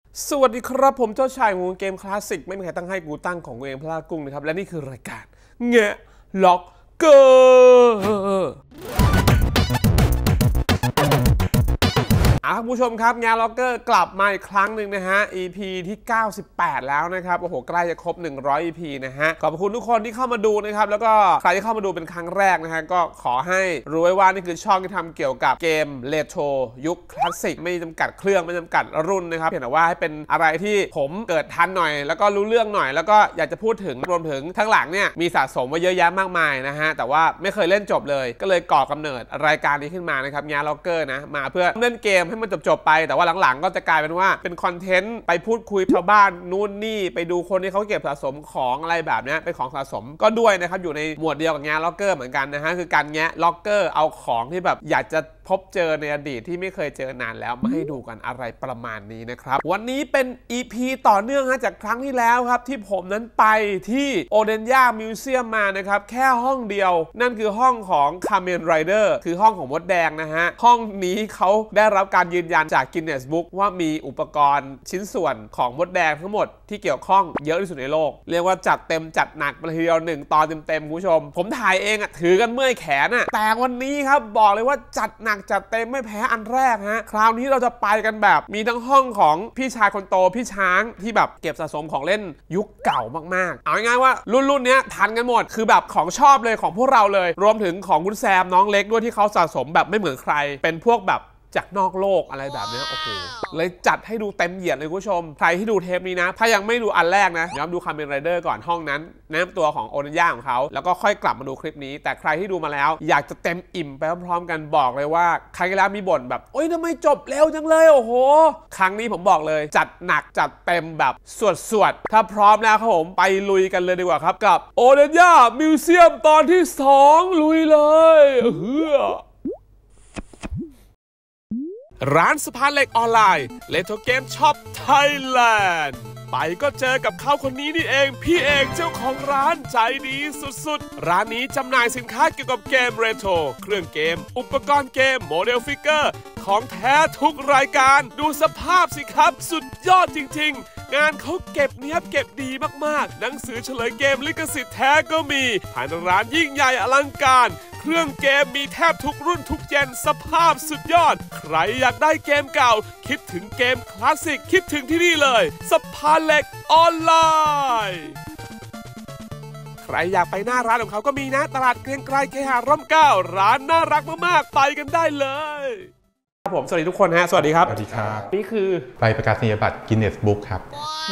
สวัสดีครับผมเจ้าชายของเกมคลาสสิกไม่มีใครตั้งให้กูตั้งของกูเองพลากุ้งนะครับและนี่คือรายการแงะล็อกเกอร์คุณผู้ชมครับงานล็อกเกอร์กลับมาอีกครั้งหนึ่งนะฮะ EP ที่98แล้วนะครับโอ้โหใกล้จะครบ100 EP นะฮะขอบคุณทุกคนที่เข้ามาดูนะครับแล้วก็ใครที่เข้ามาดูเป็นครั้งแรกนะฮะก็ขอให้รู้ไว้ว่านี่คือช่องที่ทำเกี่ยวกับเกมเรโทรยุคคลาสสิกไม่จำกัดเครื่องไม่จำกัดรุ่นนะครับเพียงแต่ว่าให้เป็นอะไรที่ผมเกิดทันหน่อยแล้วก็รู้เรื่องหน่อยแล้วก็อยากจะพูดถึงรวมถึงทั้งหลังเนี่ยมีสะสมไว้เยอะแยะมากมายนะฮะแต่ว่าไม่เคยเล่นจบเลยก็เลยก่อกำเนิดรายการนี้ขึ้นมานะครับงานล็อกเกอร์นะมาเพื่อเล่นเกมให้มันจบไปแต่ว่าหลังๆก็จะกลายเป็นว่าเป็นคอนเทนต์ไปพูดคุยชาวบ้านนู่นนี่ไปดูคนที่เขาเก็บสะสมของอะไรแบบนี้เป็นของสะสมก็ด้วยนะครับอยู่ในหมวดเดียวกับงานล็อกเกอร์เหมือนกันนะฮะคือการแงะล็อกเกอร์เอาของที่แบบอยากจะพบเจอในอดีตที่ไม่เคยเจอนานแล้วมาให้ดูกันอะไรประมาณนี้นะครับวันนี้เป็น EP ต่อเนื่องจากครั้งที่แล้วครับที่ผมนั้นไปที่โอเดนย่ามิวเซียมมานะครับแค่ห้องเดียวนั่นคือห้องของคาเมนไรเดอร์คือห้องของมดแดงนะฮะห้องนี้เขาได้รับการยืนยันจากกินเนสบุ๊กว่ามีอุปกรณ์ชิ้นส่วนของมดแดงทั้งหมดที่เกี่ยวข้องเยอะที่สุดในโลกเรียกว่าจัดเต็มจัดหนักไปทีเดียว1 ตอนเต็มๆคุณผู้ชมผมถ่ายเองถือกันเมื่อยแขนแต่วันนี้ครับบอกเลยว่าจัดหนักจัดเต็มไม่แพ้อันแรกฮะคราวนี้เราจะไปกันแบบมีทั้งห้องของพี่ชายคนโตพี่ช้างที่แบบเก็บสะสมของเล่นยุคเก่ามากๆเอาง่ายๆว่ารุ่นนี้ทันกันหมดคือแบบของชอบเลยของพวกเราเลยรวมถึงของคุณแซมน้องเล็กด้วยที่เขาสะสมแบบไม่เหมือนใครเป็นพวกแบบจากนอกโลกอะไรแบบนี้โอ้โหเลยจัดให้ดูเต็มเหยียดเลยคุณผู้ชมใครที่ดูเทปนี้นะถ้ายังไม่ดูอันแรกนะย้อนดูคาเมนไรเดอร์ก่อนห้องนั้นแนะนำตัวของโอเดนย่าของเขาแล้วก็ค่อยกลับมาดูคลิปนี้แต่ใครที่ดูมาแล้วอยากจะเต็มอิ่มไปพร้อมๆกันบอกเลยว่าใครก็แล้วมีบ่นแบบโอ๊ยทำไมจบเร็วจังเลยโอ้โหครั้งนี้ผมบอกเลยจัดหนักจัดเต็มแบบสวดถ้าพร้อมแล้วครับผมไปลุยกันเลยดีกว่าครับกับโอเดนย่ามิวเซียมตอนที่2ลุยเลยร้านสะพานเหล็กออนไลน์เลโทเกมช็อปไทยแลนด์ไปก็เจอกับเขาคนนี้นี่เองพี่เอกเจ้าของร้านใจดีสุดๆร้านนี้จำหน่ายสินค้าเกี่ยวกับเกมเรโทรเครื่องเกมอุปกรณ์เกมโมเดลฟิกเกอร์ของแท้ทุกรายการดูสภาพสิครับสุดยอดจริงๆงานเขาเก็บเนียบเก็บดีมากๆหนังสือเฉลยเกมลิขสิทธิ์แท้ก็มีภายในร้านยิ่งใหญ่อลังการเครื่องเกมมีแทบทุกรุ่นทุกเจนสภาพสุดยอดใครอยากได้เกมเก่าคิดถึงเกมคลาสสิกคิดถึงที่นี่เลยสะพานเหล็กออนไลน์ใครอยากไปหน้าร้านของเขาก็มีนะตลาดเกรียงไกรเคหะร่มเกล้าร้านน่ารักมากๆไปกันได้เลยครับผมสวัสดีทุกคนฮะสวัสดีครับสวัสดีครับนี่คือใบประกาศนียบัตรกินเนสบุ๊กครับ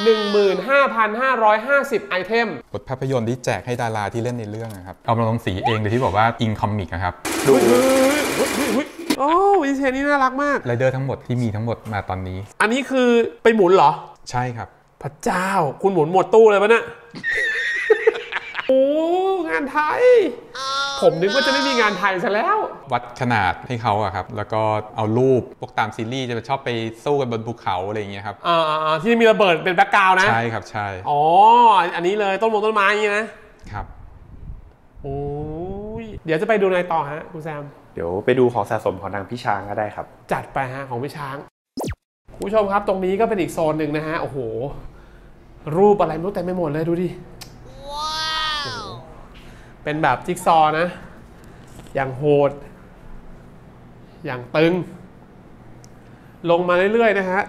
15,550 ไอเทมบทภาพยนตร์ที่แจกให้ดาราที่เล่นในเรื่องนะครับเอามาลงสีเองโดยที่บอกว่าอิงคอมิกนะครับดูโอ้วิเชนนี่น่ารักมากไรเดอร์ทั้งหมดที่มีทั้งหมดมาตอนนี้อันนี้คือไปหมุนเหรอใช่ครับพระเจ้าคุณหมุนหมดตู้เลยปะเนี่ยโอ้งานไทยผมนึกว่าจะไม่มีงานไทยซะแล้ววัดขนาดให้เขาอะครับแล้วก็เอารูปพวกตามซีรีส์จะชอบไปสู้กันบนภูเขาอะไรอย่างเงี้ยครับที่มีระเบิดเป็นแบ็คกราวด์นะใช่ครับใช่อ๋ออันนี้เลยต้นไม้อย่างนี้นะครับโอ้ยเดี๋ยวจะไปดูในต่อฮะคุณแซมเดี๋ยวไปดูของสะสมของทางพี่ช้างก็ได้ครับจัดไปฮะของพี่ช้างผู้ชมครับตรงนี้ก็เป็นอีกโซนหนึ่งนะฮะโอ้โหรูปอะไรไม่รู้เต็มไปหมดเลยดูดิเป็นแบบจิ๊กซอนะอย่างโหดอย่างตึงลงมาเรื่อยๆนะฮะ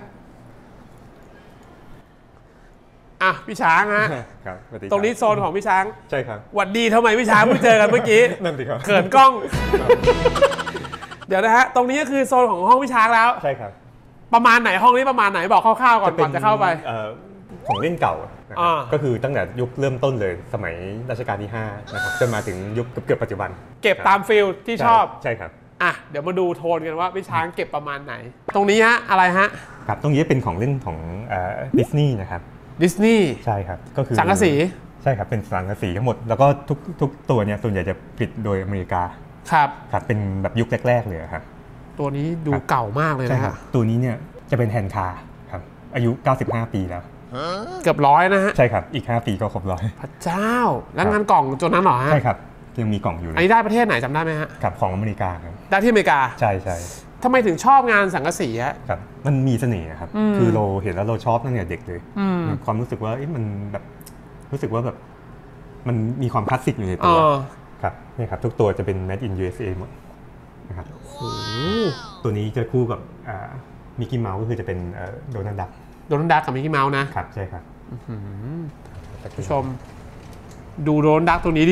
พี่ช้างฮะครับตรงนี้โซนของพี่ช้างใช่ครับหวัดดีทำไมพี่ช้างเพิ่งเจอกันเมื่อกี้นั่นสิครับเขินกล้องเดี๋ยวนะฮะตรงนี้ก็คือโซนของห้องพี่ช้างแล้วใช่ครับประมาณไหนห้องนี้ประมาณไหนบอกคร่าวๆก่อนจะเข้าไปของเล่นเก่าก็คือตั้งแต่ยุคเริ่มต้นเลยสมัยรัชกาลที่5นะครับจนมาถึงยุคเกือบปัจจุบันเก็บตามฟิลที่ชอบใช่ครับเดี๋ยวมาดูโทนกันว่าพี่ช้างเก็บประมาณไหนตรงนี้ฮะอะไรฮะครับตรงนี้เป็นของเล่นของดิสนีย์นะครับดิสนีย์ใช่ครับก็คือสังกะสีใช่ครับเป็นสังกะสีทั้งหมดแล้วก็ทุกตัวเนี่ยส่วนใหญ่จะผลิตโดยอเมริกาครับเป็นแบบยุคแรกๆเลยครับตัวนี้ดูเก่ามากเลยนะฮะตัวนี้เนี่ยจะเป็นแฮนด์คาร์ครับอายุ95ปีแล้วเกือบ100นะฮะใช่ครับอีก5ปีก็ครบ100 พระเจ้าแล้วงานกล่องจนนั้นหรอฮะใช่ครับยังมีกล่องอยู่อันนี้ได้ประเทศไหนจำได้ไหมฮะกับของอเมริกาครับได้ที่อเมริกาใช่ทำไมถึงชอบงานสังกะสีอะครับมันมีเสน่ห์ครับคือเราเห็นแล้วเราชอบตั้งแต่เด็กเลยความรู้สึกว่ามันแบบรู้สึกว่าแบบมันมีความคลาสสิกอยู่ในตัวครับนี่ครับทุกตัวจะเป็น made in USA หมดนะครับตัวนี้จะคู่กับมิกกี้เมาส์ก็คือจะเป็นโดนัลด์ดักกับมิกกี้เมาส์นะครับใช่ครับผู้ชมดูโดนัลด์ดักตัวนี้ดิ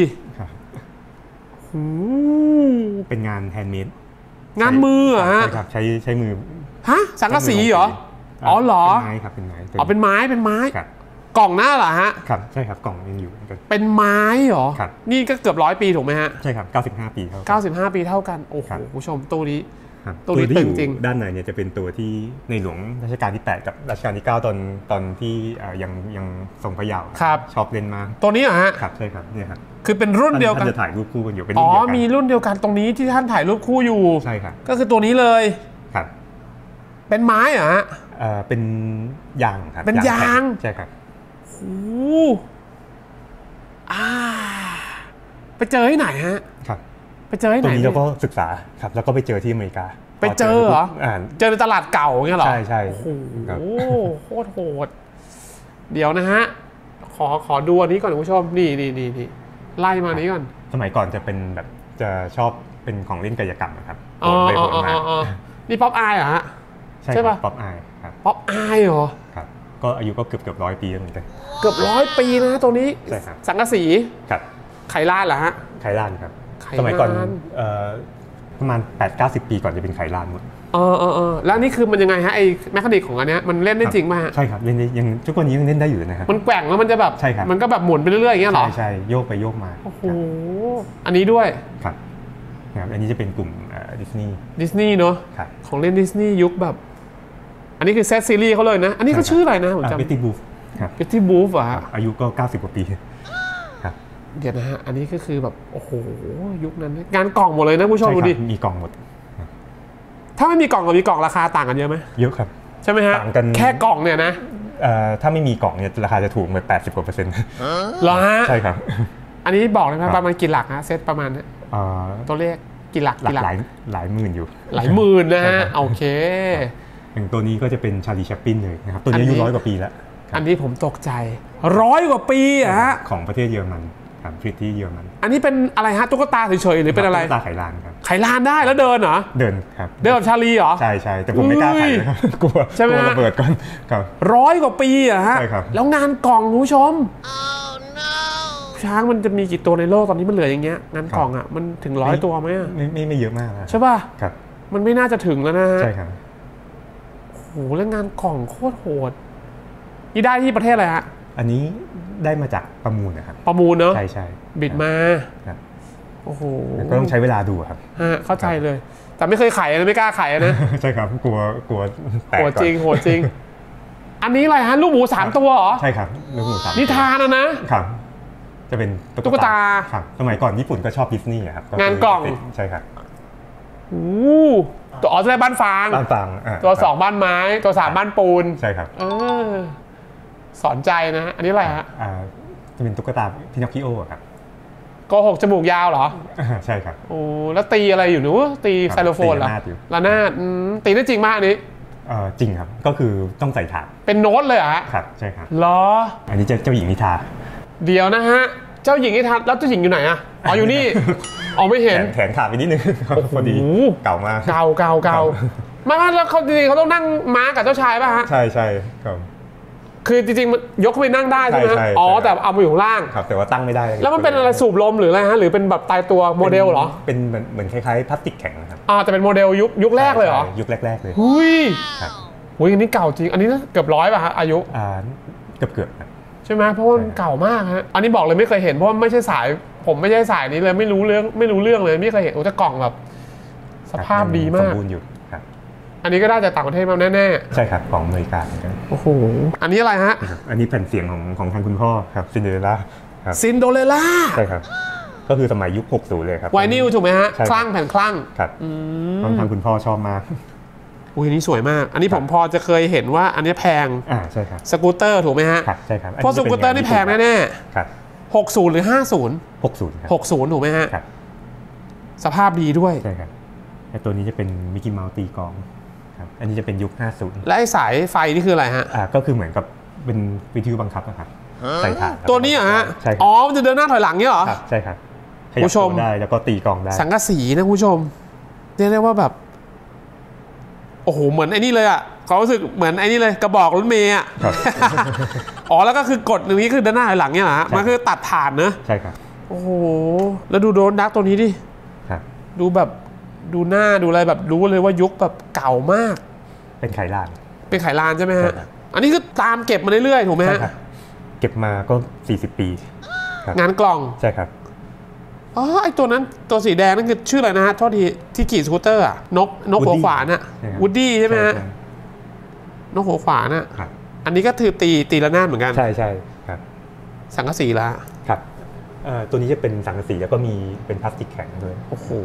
เป็นงานแฮนด์เมดงานมือเหรอฮะใช่ครับใช้มือฮะสังกะสีเหรออ๋อเหรอเป็นไม้ครับเป็นไม้อ๋อเป็นไม้กล่องหน้าเหรอฮะครับใช่ครับกล่องยังอยู่เป็นไม้เหรอครับนี่ก็เกือบ100 ปีถูกไหมฮะใช่ครับ95 ปีเท่า 95 ปีเท่ากันโอ้โหผู้ชมตัวนี้ตึงจริงด้านในเนี่ยจะเป็นตัวที่ในหลวงรัชกาลที่8กับรัชกาลที่9ตอนที่ยังทรงพระเยาว์ชอบเล่นมากตัวนี้เหรอฮะครับใช่ครับเนี่ยครับคือเป็นรุ่นเดียวกันท่านจะถ่ายรูปคู่กันอยู่เป็นรุ่นเดียวกันมีรุ่นเดียวกันตรงนี้ที่ท่านถ่ายรูปคู่อยู่ใช่ครับก็คือตัวนี้เลยครับเป็นไม้เหรอฮะเป็นยางครับเป็นยางใช่ครับโอ้ไปเจอที่ไหนฮะครับไปเจอที่ไหนตรงนี้เราก็ศึกษาครับแล้วก็ไปเจอที่อเมริกาไปเจอเหรอเจอในตลาดเก่าเงี้ยเหรอใช่โอ้โหโคตรโหดเดี๋ยวนะฮะขอดูอันนี้ก่อนคุณผู้ชมนี่ไล่มานี้ก่อนสมัยก่อนจะเป็นแบบจะชอบเป็นของเล่นกายกรรมครับไปโหดมานี่ป๊อปอายเหรอฮะใช่ป่ะป๊อปอายครับป๊อปอายเหรอครับก็อายุก็เกือบ100 ปีแล้วเหมือนกันเกือบ100 ปีนะตัวนี้ใช่ครับสังกะสีครับไขลานเหรอฮะไขลานครับสมัยก่อนประมาณ 80-90 ปีก่อนจะเป็นไขลานหมดแล้วนี่คือมันยังไงฮะไอ้แมคานิกของอันเนี้ยมันเล่นได้จริงไหมฮะใช่ครับเล่นได้ยังทุกวันนี้ยังเล่นได้อยู่นะครับมันแกว่งแล้วมันจะแบบใช่ครับมันก็แบบหมุนไปเรื่อยๆอย่างเงี้ยหรอใช่โยกไปโยกมาโอ้โหอันนี้ด้วยครับอันนี้จะเป็นกลุ่มดิสนีย์เนาะของเล่นดิสนีย์ยุคแบบอันนี้คือเซตซีรีส์เขาเลยนะอันนี้เขาชื่ออะไรนะผมจำเบตตี้บูฟเบตตี้บูฟอ่ะอายุก็90 กว่าปีครับเดี๋ยวนะฮะอันนี้ก็คือแบบโอ้โหยุคนั้นงานกล่องหมดเลยนะผู้ชมดูดิมีกล่องหมดถ้าไม่มีกล่องกับมีกล่องราคาต่างกันเยอะไหมเยอะครับใช่ไหมฮะต่างกันแค่กล่องเนี่ยนะถ้าไม่มีกล่องเนี่ยราคาจะถูกไป80 กว่า% เหรอฮะใช่ครับอันนี้บอกเลยนะประมาณกี่หลักฮะเซตประมาณนี้ตัวเลขกี่หลักหลายหมื่นอยู่หลายหมื่นนะฮะโอเคอย่างตัวนี้ก็จะเป็นชาลีแชปปินเลยนะครับตัวนี้อายุ100 กว่าปีแล้วอันนี้ผมตกใจ100 กว่าปีอะฮะของประเทศเยอรมันผลิตที่เยอรมันอันนี้เป็นอะไรฮะตุ๊กตาเฉยๆหรือเป็นอะไรตุ๊กตาไขลานครับไขลานได้แล้วเดินเหรอเดินครับเดินแบบชาลีเหรอใช่แต่ผมไม่กล้าไขกลัวระเบิดก่อนครับ 100 กว่าปีอะฮะใช่ครับแล้วงานกล่องคุณผู้ชมช้างมันจะมีกี่ตัวในโลกตอนนี้มันเหลืออย่างเงี้ยงานกล่องอ่ะมันถึง100 ตัวไหมไม่เยอะมากใช่ป่ะครับมันไม่น่าจะถึงแล้วนะฮะใช่ครับโหแล้วงานกล่องโคตรโหดนี่ได้ที่ประเทศอะไรฮะอันนี้ได้มาจากประมูลนะครับประมูลเนอะใช่บิดมาโอ้โหก็ต้องใช้เวลาดูครับเข้าใจเลยแต่ไม่เคยขายนะไม่กล้าขายนะใช่ครับกลัวแตกโหดจริงอันนี้อะไรฮะลูกหมู3 ตัวเหรอใช่ครับลูกหมู3 นิทานนะครับจะเป็นตุ๊กตาครับสมัยก่อนญี่ปุ่นก็ชอบดิสนีย์ครับงานกล่องใช่ครับตัวจะได้บ้านฟางตัว2บ้านไม้ตัว3บ้านปูนใช่ครับสอนใจนะอันนี้อะไรฮะจะเป็นตุ๊กตาพินอคคิโอครับโกหกจมูกยาวเหรอใช่ครับโอ้แล้วตีอะไรอยู่หนูตีไซโลโฟนเหรอระนาดตีได้จริงมากอันนี้จริงครับก็คือต้องใส่ถาดเป็นโน้ตเลยฮะครับใช่ครับเหรออันนี้เจ้าหญิงนิทราเดี๋ยวนะฮะเจ้าหญิงนิทราแล้วเจ้าหญิงอยู่ไหนอะอ๋ออยู่นี่ไม่เห็นแขนขาดไปนิดนึงพอดีเก่ามากเก่าไม่แล้วเขาจริงๆเขาต้องนั่งม้ากับเจ้าชายป่ะฮะใช่ครับคือจริงๆยกไปนั่งได้ใช่ไหมแต่เอามาอยู่ข้างล่างครับแต่ว่าตั้งไม่ได้แล้วมันเป็นอะไรสูบลมหรืออะไรฮะหรือเป็นแบบตายตัวโมเดลเหรอเป็นเหมือนคล้ายๆพลาสติกแข็งนะครับแต่เป็นโมเดลยุคแรกเลยเหรอยุคแรกๆเลยหุ้ยครับอันนี้เก่าจริงอันนี้เกือบ100ป่ะฮะอายุเกือบใช่ไหมเพราะว่าเก่ามากฮะอันนี้บอกเลยไม่เคยเห็นเพราะไม่ใช่สายผมไม่ใช่สายนี้เลยไม่รู้เรื่องเลยไม่เคยเห็นแต่กล่องแบบสภาพดีมากสมบูรณ์อยู่ครับอันนี้ก็ได้จากต่างประเทศมาแน่ๆใช่ครับของอเมริกาเหมือนกันโอ้โหอันนี้อะไรฮะอันนี้แผ่นเสียงของทางคุณพ่อครับซินเดอเรลล่าครับซินโดเรลล่าใช่ครับก็คือสมัยยุค60เลยครับไวนิลถูกไหมฮะคลั่งแผ่นคลั่งครับทางคุณพ่อชอบมากอันนี้สวยมากอันนี้ผมพอจะเคยเห็นว่าอันนี้แพงใช่ครับสกูตเตอร์ถูกไหมฮะใช่ครับเพราะสกูตเตอร์นี่แพงแน่ๆครับ 60หรือ50 60 ถูกไหมฮะสภาพดีด้วยใช่ครับไอ้ตัวนี้จะเป็นมิกกี้เมาส์ตีกลองครับอันนี้จะเป็นยุค50 และไอ้สายไฟนี่คืออะไรฮะก็คือเหมือนกับเป็นวิทยุบังคับนะครับใส่ถ่านตัวนี้ฮะใช่อ๋อมันจะเดินหน้าถอยหลังเนี่ยเหรอใช่ครับผู้ชมได้แล้วก็ตีกลองได้สังกะสีนะผู้ชมเรียกได้ว่าแบบโอ้โหเหมือนไอ้นี่เลยอ่ะเขารู้สึกเหมือนไอ้นี่เลยกระบอกรถเมย์อ่ะอ๋อแล้วก็คือกดตรงนี้คือเดินหน้าถอยหลังเนี่ยเหรอมันคือตัดถ่านเนอะใช่ครับโอ้โหแล้วดูโดนดักตัวนี้ดิดูแบบดูหน้าดูอะไรแบบรู้เลยว่ายุคแบบเก่ามากเป็นไขลานใช่ไหมฮะอันนี้คือตามเก็บมาเรื่อยๆถูกไหมฮะเก็บมาก็40 ปีงานกล่องใช่ครับอ๋อไอตัวนั้นตัวสีแดงนั่นคือชื่ออะไรนะฮะโทษทีที่ขี่สกูตเตอร์อะนกหัวขวานอะวูดดี้ใช่ไหมฮะนกหัวขวานอะอันนี้ก็คือตีระนาดเหมือนกันใช่ครับสังกะสีละครับตัวนี้จะเป็นสังกะสีแล้วก็มีเป็นพลาสติกแข็งด้วยโอ้โห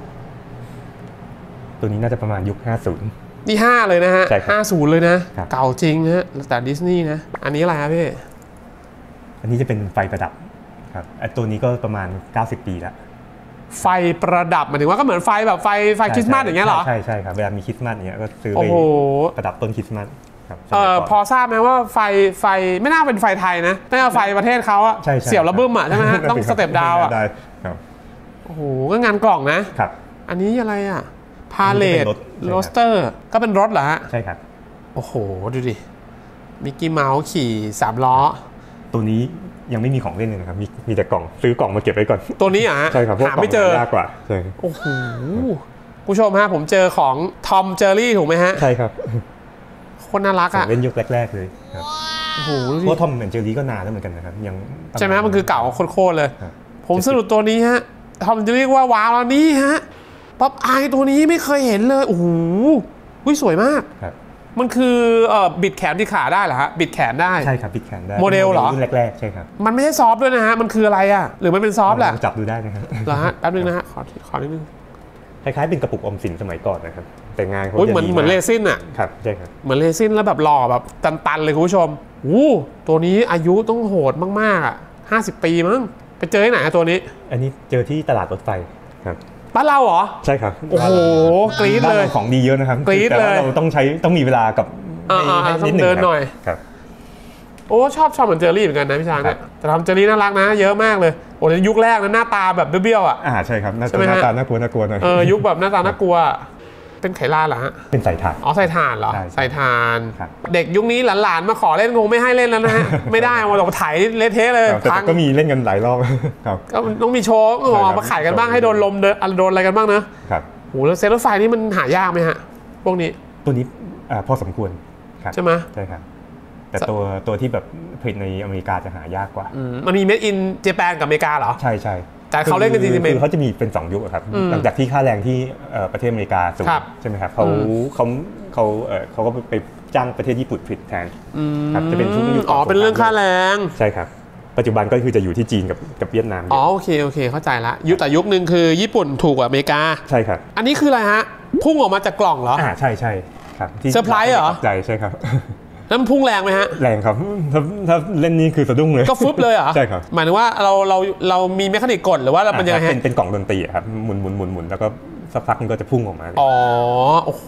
ตัวนี้น่าจะประมาณยุค50 นี่5เลยนะฮะ50เลยนะเก่าจริงฮะแต่ดิสนีย์นะอันนี้อะไรครับพี่อันนี้จะเป็นไฟประดับครับตัวนี้ก็ประมาณ90 ปีแล้วไฟประดับหมายถึงว่าก็เหมือนไฟแบบไฟคริสต์มาสอย่างเงี้ยเหรอใช่ครับเวลามีคริสต์มาสอย่างเงี้ยก็ซื้อไปประดับต้นคริสต์มาสครับพอทราบไหมว่าไฟไม่น่าเป็นไฟไทยนะน่าจะไฟประเทศเขาอะเสี่ยวระบึ้มอะใช่ไหมฮะต้องสเต็ปดาวอะโอ้โหก็งานกล่องนะครับอันนี้อะไรอะพาเลทโรสเตอร์ก็เป็นรถเหรอฮะใช่ครับโอ้โหดูดิมิกกี้เมาส์ขี่3 ล้อตัวนี้ยังไม่มีของเล่นเลยนะครับมีแต่กล่องซื้อกล่องมาเก็บไว้ก่อนตัวนี้อ่ะใช่ครับหาไม่เจอยากกว่าใช่โอ้โหผู้ชมฮะผมเจอของทอมเจอรี่ถูกไหมฮะใช่ครับคนน่ารักอ่ะเล่นยุคแรกๆเลยครับโอ้โหเพราะทอมเหมือนเจอรี่ก็นานแล้วเหมือนกันนะครับยังใช่ไหมมันคือเก่าโคตรเลยผมสรุปตัวนี้ฮะทอมจะเรียกว่าว้าวแล้วนี่ฮะป๊อปอายตัวนี้ไม่เคยเห็นเลยโอ้โหสวยมากมันคือบิดแขนที่ขาได้เหรอฮะบิดแขนได้ใช่ครับบิดแขนได้โมเดลเหรอรุ่นแรกๆใช่ครับมันไม่ใช่ซอฟต์ด้วยนะฮะมันคืออะไรอ่ะหรือมันเป็นซอฟต์แหละจับดูได้นะครับเหรอฮะแป๊บนึงนะฮะขอนิดนึงคล้ายๆเป็นกระปุกออมสินสมัยก่อนนะครับแต่งานเขาเหมือนเรซินอ่ะครับใช่ครับเหมือนเรซินแล้วแบบหล่อแบบตันๆเลยคุณผู้ชมตัวนี้อายุต้องโหดมากๆอ่ะ50 ปีมั้งไปเจอที่ไหนตัวนี้อันนี้เจอที่ตลาดรถไฟครับบ้านเราเหรอใช่ครับโอ้โหกรี๊ดเลยของดีเยอะนะครับกรี๊ดเลยเราต้องมีเวลากับต้องเดินหน่อยครับโอ้ชอบเหมือนเจอรี่เหมือนกันนะพี่ช้างเนี่ยแต่ทำเจอรี่น่ารักนะเยอะมากเลยโอ้ในยุคแรกนะหน้าตาแบบเบี้ยวๆอ่ะใช่ครับหน้าตาน่ากลัวหน่อยยุคแบบหน้าตาน่ากลัวเป็นไขลานเหรอฮะเป็นใส่ถ่านใส่ถ่านเหรอใส่ถ่านเด็กยุคนี้หลานๆมาขอเล่นคงไม่ให้เล่นแล้วนะฮะไม่ได้มาต้องถ่ายเละเทะเลยแต่ก็มีเล่นกันหลายรอบครับก็ต้องมีโชว์มาขายกันบ้างให้โดนลมโดนอะไรกันบ้างนะครับโหแล้วเซตรถไฟนี่มันหายากไหมฮะพวกนี้ตัวนี้พอสมควรใช่ไหมใช่ครับแต่ตัวที่แบบผลิตในอเมริกาจะหายากกว่ามันมี Made in Japan กับอเมริกาเหรอใช่แต่เขาเล่นกันจริงๆคือเขาจะมีเป็น2 ยุคครับหลังจากที่ค่าแรงที่ประเทศอเมริกาสูงใช่ไหมครับเขาก็ไปจ้างประเทศญี่ปุ่นผลิตแทนครับจะเป็นช่วงยุคเป็นเรื่องค่าแรงใช่ครับปัจจุบันก็คือจะอยู่ที่จีนกับเวียดนามโอเคเข้าใจละแต่ยุคนึงคือญี่ปุ่นถูกกว่าอเมริกาใช่ครับอันนี้คืออะไรฮะพุ่งออกมาจากกล่องเหรอใช่ครับเซอร์ไพรส์เหรอใช่ครับแล้วมันพุ่งแรงไหมฮะแรงครับถ้าเล่นนี้คือสะดุ้งเลยก็ฟึบเลยเหรอใช่ครับหมายถึงว่าเรามีเมคานิกกดหรือว่ามันยังไงเป็นกล่องดนตรีครับหมุนแล้วก็สักพักมันก็จะพุ่งออกมาโอ้โห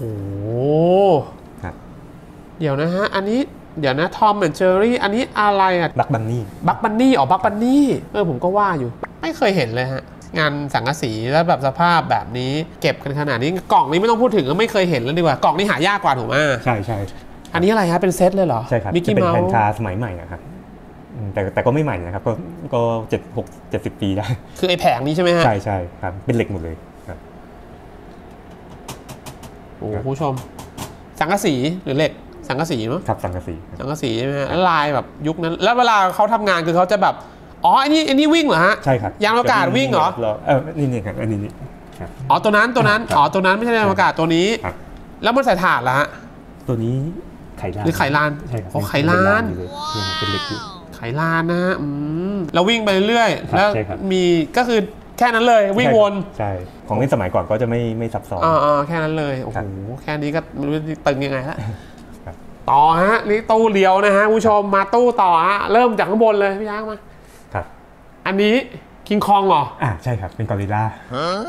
เดี๋ยวนะฮะอันนี้เดี๋ยวนะทอมและเจอรี่อันนี้อะไรอ่ะบักบันนี่บักบันนี่ผมก็ว่าอยู่ไม่เคยเห็นเลยฮะงานสังกะสีแล้วแบบสภาพแบบนี้เก็บกันขนาดนี้กล่องนี้ไม่ต้องพูดถึงก็ไม่เคยเห็นแล้วดีกว่ากล่องนี้หายากกว่าถูกไหมใช่อันนี้อะไรครับเป็นเซตเลยเหรอใช่ครับจะเป็นแผ่นชาสมัยใหม่นะครับแต่ก็ไม่ใหม่นะครับก็70 ปีได้คือไอ้แผงนี้ใช่ไหมฮะใช่ครับเป็นเหล็กหมดเลยครับโอ้ผู้ชมสังกะสีหรือเหล็กสังกะสีเนาะครับสังกะสีใช่ไหมฮะลายแบบยุคนั้นแล้วเวลาเขาทำงานคือเขาจะแบบอันนี้วิ่งเหรอฮะใช่ครับยานอากาศวิ่งเหรอนี่ครับอันนี้ตัวนั้นตัวนั้นไม่ใช่ยานอากาศตัวนี้แล้วมันใส่ถ่านเหรอฮะตัวนี้ไขลานหรือไขลานใช่ครับไขลานเป็นเหล็กอยู่ไขลานนะฮะเราวิ่งไปเรื่อยๆแล้วมีก็คือแค่นั้นเลยวิ่งวนใช่ของในสมัยก่อนก็จะไม่ซับซ้อนแค่นั้นเลยโอ้โหแค่นี้ก็ไม่รู้ตึงยังไงละต่อฮะนี่ตู้เดียวนะฮะผู้ชมมาตู้ต่อฮะเริ่มจากข้างบนเลยพี่ช้างมาครับอันนี้คิงคองเหรอใช่ครับเป็นกอริลลา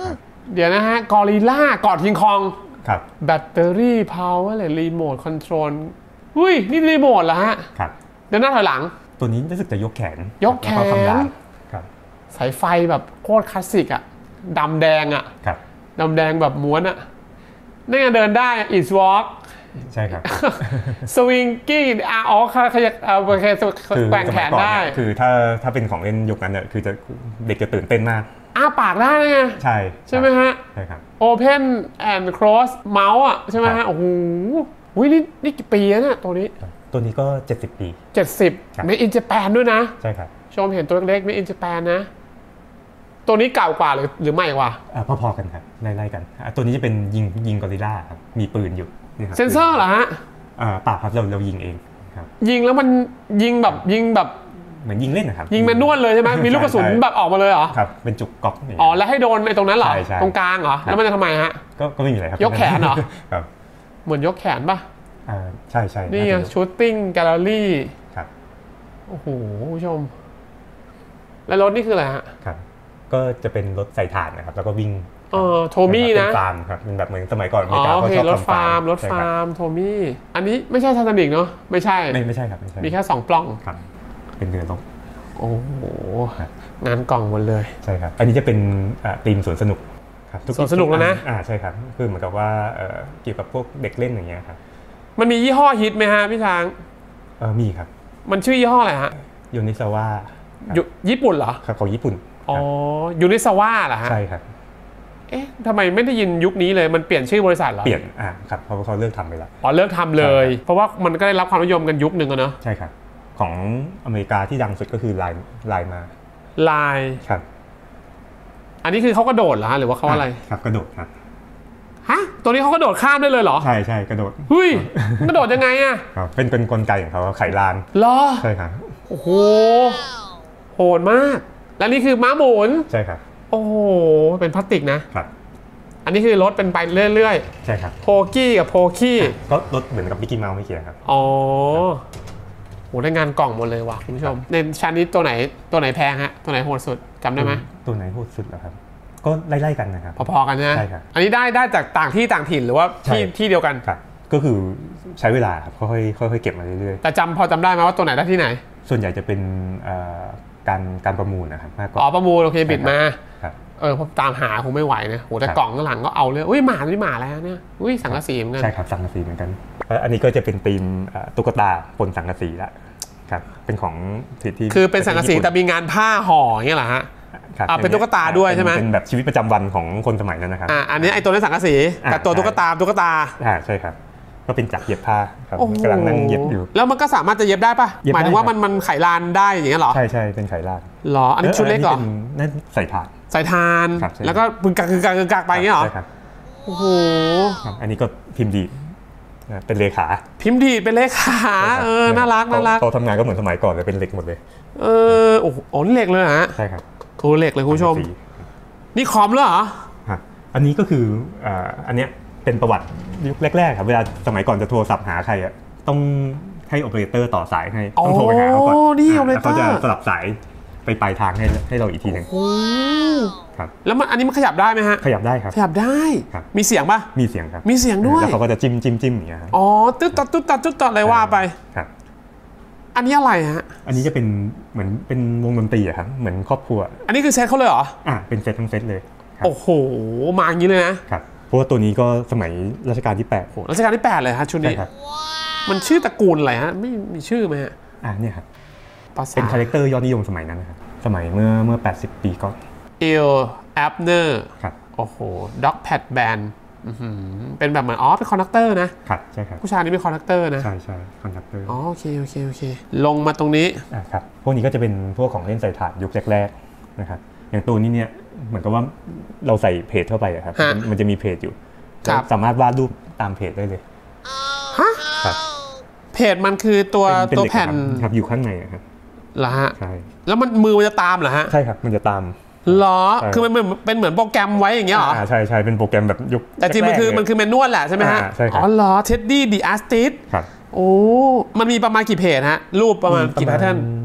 เดี๋ยวนะฮะกอริลล่ากอดคิงคองครับแบตเตอรี่พาวเวอร์เลยรีโมทคอนโทรลอุ้ยนี่รีโมทเหรอฮะครับเดินหน้าถอยหลังตัวนี้รู้สึกจะยกแขนยกแขนครับสายไฟแบบโคตรคลาสสิกอะดำแดงอะครับดำแดงแบบม้วนอะนี่เดินได้อีสวอล์กใช่ครับสวิงกิ้งอ๋อขยับโอเคแกว่งแขนได้คือถ้าเป็นของเล่นยุคนั้นเนี่ยคือจะเด็กจะตื่นเต้นมากปากได้ไงใช่ไหมฮะใช่ครับ Open and Close เมาส์อ่ะใช่ไหมฮะโอ้โหนี่กี่ปีแล้วเนี่ยตัวนี้ก็70 ปี 70 Made in Japan ด้วยนะใช่ครับชมเห็นตัวเล็ก Made in Japan นะตัวนี้เก่ากว่าหรือใหม่กว่าพอๆกันครับไล่ๆกันตัวนี้จะเป็นยิงกอริลล่าครับมีปืนอยู่เซนเซอร์เหรอฮะเปล่าครับเรายิงเองครับยิงแล้วมันยิงแบบเหมือนยิงเล่นนะครับยิงแมนนวลเลยใช่ไหมมีลูกกระสุนแบบออกมาเลยเหรอครับเป็นจุกก๊อกแล้วให้โดนในตรงนั้นเหรอตรงกลางเหรอแล้วมันจะทำไมฮะก็ไม่มีอะไรครับยกแขนเหรอครับเหมือนยกแขนป่ะใช่นี่ไงชูตติ้งแกลเลอรี่ครับโอ้โหผู้ชมแล้วรถนี่คืออะไรฮะครับก็จะเป็นรถใส่ถ่านนะครับแล้วก็วิ่งโทมี่นะฟาร์มครับเป็นแบบเหมือนสมัยก่อนอเมริกาเขาชอบทำฟาร์มรถฟาร์มโทมี่อันนี้ไม่ใช่ไททานิคเนาะไม่ใช่ครับไม่ใช่มีแค่2ปล้องครับเป็นเรือรบโอ้โหงานกล่องหมดเลยใช่ครับอันนี้จะเป็นธีมสวนสนุกครับสวนสนุกแล้วนะใช่ครับคือเหมือนกับว่าเกี่ยวกับพวกเด็กเล่นอย่างเงี้ยครับมันมียี่ห้อฮิตไหมฮะพี่ช้างมีครับมันชื่อยี่ห้ออะไรฮะยูนิซาวะญี่ปุ่นเหรอครับของญี่ปุ่นยูนิซาวะเหรอฮะใช่ครับทำไมไม่ได้ยินยุคนี้เลยมันเปลี่ยนชื่อบริษัทเหรอเปลี่ยนครับเพราะเขาเลิกทำไปแล้วเลิกทำเลยเพราะว่ามันก็ได้รับความนิยมกันยุคนึงอะเนาะใช่ครับของอเมริกาที่ดังสุดก็คือไลน์มาครับอันนี้คือเขากระโดดเหรอฮะหรือว่าเขาอะไรครับกระโดดครับฮะตัวนี้เขากระโดดข้ามได้เลยเหรอใช่กระโดดเฮ้ยกระโดดยังไงอะครับเป็นกลไกของเขาไขลานเหรอใช่ครับโอ้โหโหดมากแล้วนี่คือม้าหมุนใช่ครับโอ้โหเป็นพลาสติกนะครับอันนี้คือรถเป็นไปเรื่อยๆใช่ครับโพกี้กับโพกี้ก็รถเหมือนกับมิกกี้เมาส์ไม่เกี่ยวครับโหได้งานกล่องหมดเลยว่ะคุณผู้ชมในชั้นนี้ตัวไหนแพงฮะตัวไหนโหดสุดจำได้ไหมตัวไหนโหดสุดเหรอครับก็ไล่ๆกันนะครับพอๆกันนะใช่ครับอันนี้ได้จากต่างที่ต่างถิ่นหรือว่าที่เดียวกันครับก็คือใช้เวลาครับค่อยๆเก็บมาเรื่อยๆแต่พอจำได้ไหมว่าตัวไหนได้ที่ไหนส่วนใหญ่จะเป็นการประมูลนะครับมากกว่าประมูลโอเคบิดมาพอตามหาคงไม่ไหวนะโหแต่กล่องข้างหลังก็เอาเลยหมานี่หมาแล้วเนี่ยสังกะสีเหมือนกันใช่ครับสังกะสีเหมือนกันอันนี้ก็จะเป็นธีมตุ๊กตาปนสังกะสีละครับเป็นของที่คือเป็นสังกะสีแต่มีงานผ้าห่ออย่างเงี้ยเหรอฮะเป็นตุ๊กตาด้วยใช่ไหมเป็นแบบชีวิตประจำวันของคนสมัยนั้นนะครับอันนี้ไอ้ตัวนั้นสังกะสีกับตัวตุ๊กตาใช่ครับก็เป็นจักรเย็บผ้าครับกำลังนั่งเย็บอยู่แล้วมันก็สามารถจะเย็บได้ป่ะหมายถึงว่ามันไขลานได้อย่างเงี้ยหรอใช่เป็นไขลานหรออันนี้ชุดเล็กเหรอนั่นใส่ทานแล้วก็พึงกักไปอย่างเงี้ยหรอใช่ครับโอ้โหอันนี้ก็พิมพ์ดีเป็นเลขาเป็นเลขาน่ารักเขาทำงานก็เหมือนสมัยก่อนเลยเป็นเหล็กหมดเลยโอ้โหนี่เหล็กเลยฮะใช่ครับโทรเหล็กเลยคุณผู้ชมนี่คอมเหรออันนี้ก็คืออันเนี้ยเป็นประวัติยุคแรกๆครับเวลาสมัยก่อนจะโทรศัพท์หาใครอ่ะต้องให้โอเปอเรเตอร์ต่อสายให้ต้องโทรไปหาเขาก่อนแล้วเขาจะสลับสายไปปลายทางให้เราอีกทีนึงครับแล้วอันนี้มันขยับได้ไหมฮะขยับได้ครับขยับได้มีเสียงป่ะมีเสียงครับมีเสียงด้วยแล้วเขาก็จะจิ้มอย่างเงี้ยตึ๊ดตัดอะไรว่าไปครับอันนี้อะไรฮะอันนี้จะเป็นเหมือนเป็นวงดนตรีครับเหมือนครอบครัวอันนี้คือเซตเขาเลยเหรอเป็นเซตทั้งเซตเลยโอ้โหมาอย่างนี้เลยนะครับเพราะว่าตัวนี้ก็สมัยรัชกาลที่8 รัชกาลที่8เลยฮะชุดนี้มันชื่อตระกูลอะไรฮะไม่มีชื่อไหมฮะเนี่ยครับเป็นคาแรคเตอร์ยอดนิยมสมัยนั้นนะครับสมัยเมื่อ80 ปีก่อนแอปเนอร์ครับโอ้โหด็อกแพดแบนเป็นแบบเหมือนเป็นคอนดักเตอร์นะครับใช่ครับผู้ชายนี่เป็นคอนดักเตอร์นะใช่คอนดักเตอร์โอเคลงมาตรงนี้ครับพวกนี้ก็จะเป็นพวกของเล่นใส่ถาดยุคแรกๆนะครับอย่างตัวนี้เนี่ยเหมือนกับว่าเราใส่เพจเข้าไปครับมันจะมีเพจอยู่สามารถวาดรูปตามเพจได้เลยฮะเพจมันคือตัวแผ่นครับอยู่ข้างในครับเหรอฮะใช่แล้วมือมันจะตามเหรอฮะใช่ครับมันจะตามหรอคือมันเป็นเหมือนโปรแกรมไว้อย่างเงี้ยเหรอใช่เป็นโปรแกรมแบบยุคแต่จริงมันคือแมนนวลแหละใช่ไหมฮะเหรอเท็ดดี้ดีอาร์ติสครับโอ้มันมีประมาณกี่เพจฮะรูปประมาณกี่แพทเทิร์น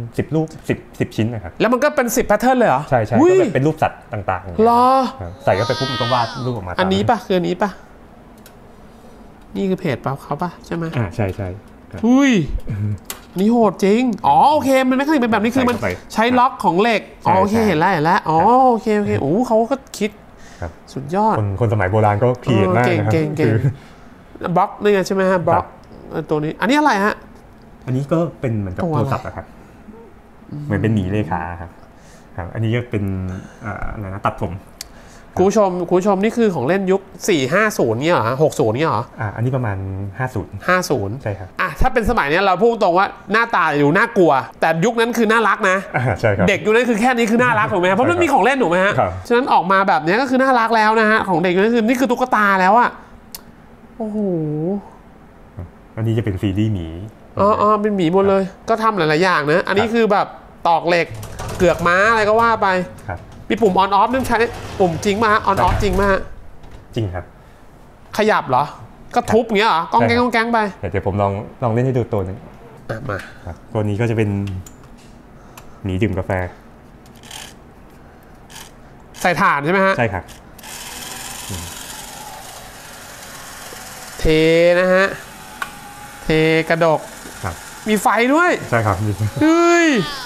10 รูป10 ชิ้นนะครับแล้วมันก็เป็น10แพทเทิร์นเลยเหรอใช่ก็แบบเป็นรูปสัตว์ต่างๆหรอใส่เข้าไปปุ๊บมันก็วาดรูปออกมาอันนี้ปะคืออันนี้ปะนี่คือเพจเขาปะใช่ไหมใช่อุ้ยนี่โหดจริงอ๋อโอเคมันไม่ค่อยเป็นแบบนี้คือมันใช้ล็อกของเหล็กอ๋อโอเคเห็นแล้วอ๋อโอเคโอ้เขาก็คิดสุดยอดคนสมัยโบราณก็ครีเอทมากนะครับเก่งบล็อกนี่ใช่ไหมฮะบล็อกตัวนี้อันนี้อะไรฮะอันนี้ก็เป็นเหมือนกับโทรศัพท์ครับเหมือนเป็นหมีเลขาครับอันนี้ก็เป็นอะไรนะตัดผมคุณผู้ชมนี่คือของเล่นยุค450เนี่ยเหรอ60เนี่ยเหรออันนี้ประมาณ50ใช่ครับถ้าเป็นสมัยนี้เราพูดตรงว่าหน้าตาอยู่น่ากลัวแต่ยุคนั้นคือน่ารักนะใช่ครับเด็กยุคนั้นคือแค่นี้คือน่ารักถูกไหมเพราะมันมีของเล่นถูกไหมฮะฉะนั้นออกมาแบบนี้ก็คือน่ารักแล้วนะฮะของเด็กยุคนั้นคือนี่คือตุ๊กตาแล้วอะโอ้โหอันนี้จะเป็นซีรีส์หมีเป็นหมีหมดเลยก็ทำหลายๆอย่างนะอันนี้คือแบบตอกเหล็กเกือกม้าอะไรก็ว่าไปมีปุ่มออนออฟนั่นใช้ปุ่มจริงมาออนออฟจริงมาจริงครับขยับเหรอก็ทุบอย่างเงี้ยเหรอก้องแก๊งไปเดี๋ยวผมลองเล่นให้ดูตัวนึงมาตัวนี้ก็จะเป็นหมีดื่มกาแฟใส่ถ่านใช่ไหมฮะใช่ครับเทนะฮะเทกระดกมีไฟด้วยใช่ครับเฮ้ย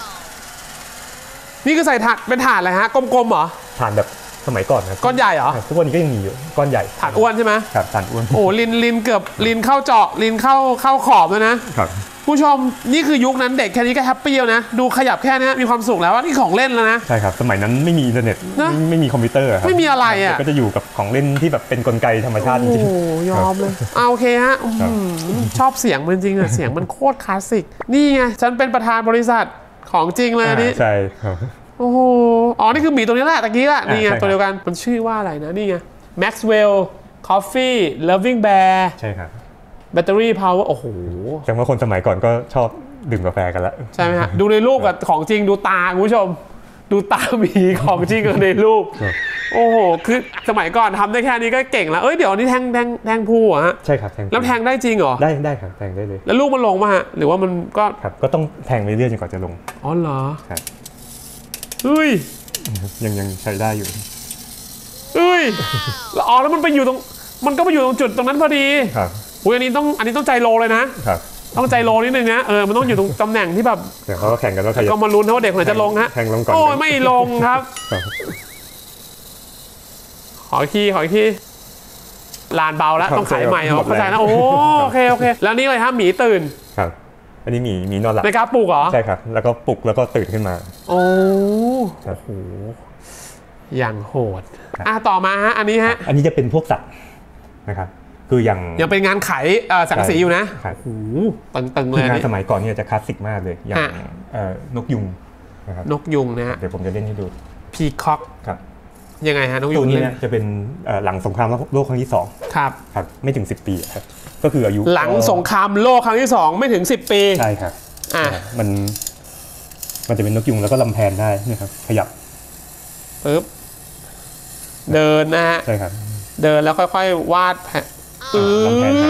นี่คือใส่ถ่านเป็นถ่านอะไรฮะกลมๆเหรอถ่านแบบสมัยก่อนนะก้อนใหญ่เหรอทุกวันนี้ก็ยังมีอยู่ก้อนใหญ่ถ่านอ้วนใช่ไหมครับถ่านอ้วนโอ้ลินเกือบลินเข้าเจาะลินเข้าขอบเลยนะครับผู้ชมนี่คือยุคนั้นเด็กแค่นี้ก็แฮปปี้แล้วนะดูขยับแค่นี้มีความสุขแล้วว่านี่ของเล่นแล้วนะใช่ครับสมัยนั้นไม่มีอินเทอร์เน็ตไม่มีคอมพิวเตอร์ครับไม่มีอะไรอ่ะก็จะอยู่กับของเล่นที่แบบเป็นกลไกธรรมชาติจริงๆยอมเลยโอเคฮะชอบเสียงมันจริงอะเสียงมันโคตรคลาสสิกนี่ไงฉันเป็นประธานบริษัทของจริงเลยนี่ใช่ครับโอ้โหนี่คือหมีตัวนี้แหละตะกี้แหละนี่ไงตัวเดียวกันมันชื่อว่าอะไรนะนี่ไง Maxwell Coffee Loving Bear ใช่ครับแบตเตอรี่พาวเวอร์โอ้โหแสดงว่าคนสมัยก่อนก็ชอบดื่มกาแฟกันแล้วใช่ไหมฮะดูในรูปกับของจริงดูตาคุณผู้ชมดูตาหมีของจริงกับในรูปโอ้โหคือสมัยก่อนทำได้แค่นี้ก็เก่งแล้วเดี๋ยวนี้แทงพูอ่ะใช่ครับแทงแล้วแทงได้จริงเหรอได้ครับแทงได้เลยแล้วลูกมันลงมาฮะหรือว่ามันก็ครับก็ต้องแทงไปเรื่อยจนกว่าจะลงอ๋อเหรอครับยังใช้ได้อยู่แล้วมันไปอยู่ตรงมันก็ไปอยู่ตรงจุดตรงนั้นพอดีครับอันนี้ต้องใจโลเลยนะครับต้องใจโลนิดนึงนะมันต้องอยู่ตรงตำแหน่งที่แบบเดี๋ยวเขาก็แข่งกันแล้วก็มาลุ้นว่าเด็กคนไหนจะลงฮะแข่งลงก่อนโอ้ไม่ลงครับขออีกทีลานเบาแล้วต้องขายใหม่เข้าใจนะโอเคแล้วนี่เลยครับหมีตื่นครับอันนี้หมีนอนหลับในการปลุกเหรอใช่ครับแล้วก็ปลุกแล้วก็ตื่นขึ้นมาโอ้โหอย่างโหดต่อมาฮะอันนี้จะเป็นพวกสัตว์นะครับคือยังเป็นงานไขสังกะสีอยู่นะโอ้โหตึงๆเลยงานสมัยก่อนเนี่ยจะคลาสสิกมากเลยอย่างนกยุงนะครับนกยุงนะฮะเดี๋ยวผมจะเล่นให้ดูพีคอกครับยังไงฮะนกยุงตัวนี้เนี่ยจะเป็นหลังสงครามโลกครั้งที่2ครับไม่ถึง10 ปีครับก็คืออายุหลังสงครามโลกครั้งที่2ไม่ถึง10 ปีใช่ครับมันจะเป็นนกยุงแล้วก็ลำแพนได้นะครับขยับปึ๊บเดินนะฮะใช่ครับเดินแล้วค่อยๆวาดลำแพนหา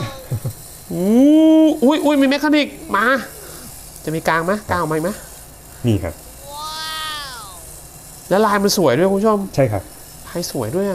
อุ้ยมีเมคานิกมาจะมีกลางไหมกลางออกมาไหมนี่ครับแล้วลายมันสวยด้วยคุณผู้ชมใช่ครับลายสวยด้วย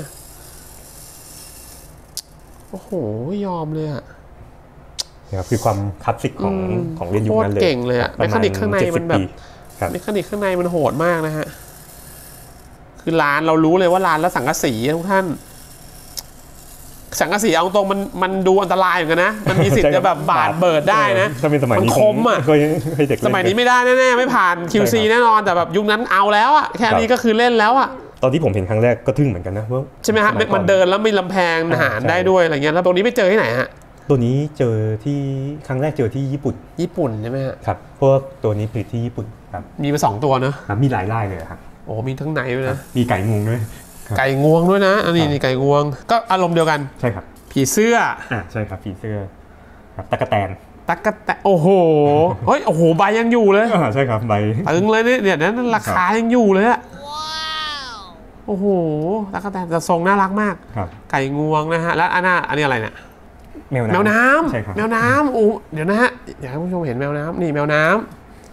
โอ้โหยอมเลยนะครับคือความคลาสสิกของเล่นยุคนั้นเลยโคตรเก่งเลยเมคานิกข้างในมันแบบเมคานิกข้างในมันโหดมากนะฮะคือร้านเรารู้เลยว่าร้านแล้วสังกะสีทุกท่านสังกะสีเอาตรงมันดูอันตรายเหมือนกันนะมันมีสิทธิ์จะแบบบาดเบิดได้นะถ้าเป็นสมัยนี้คมสมัยนี้ไม่ได้แน่ๆไม่ผ่าน QC แน่นอนแต่แบบยุคนั้นเอาแล้วแค่นี้ก็คือเล่นแล้วตอนที่ผมเห็นครั้งแรกก็ทึ่งเหมือนกันนะว่าใช่ไหมฮะมันเดินแล้วมีลำแพงทหารได้ด้วยอะไรเงี้ยแล้วตรงนี้ไปเจอที่ไหนฮะตัวนี้เจอที่ครั้งแรกเจอที่ญี่ปุ่นใช่ไหมฮะครับเพราะตัวนี้ผลิตที่ญี่ปุ่นครับมีมา2 ตัวเนอะมีหลายลายเลยครับโอ้มีทั้งไหนด้วยนะมีไก่งวงด้วยไก่งวงด้วยนะอันนี้ไก่งวงก็อารมณ์เดียวกันใช่ครับผีเสื้อใช่ครับผีเสื้อครับตั๊กแตนโอ้โหโอ้โหใบยังอยู่เลยใช่ครับใบตึงเลยเนี่ยนั้นราคายังอยู่เลยโอ้โหตั๊กแตนจะทรงน่ารักมากไก่งวงนะฮะแล้วอันนี้อะไรเนี่ยแมวน้ำโอ้เดี๋ยวนะฮะอยากให้ผู้ชมเห็นแมวน้ำนี่แมวน้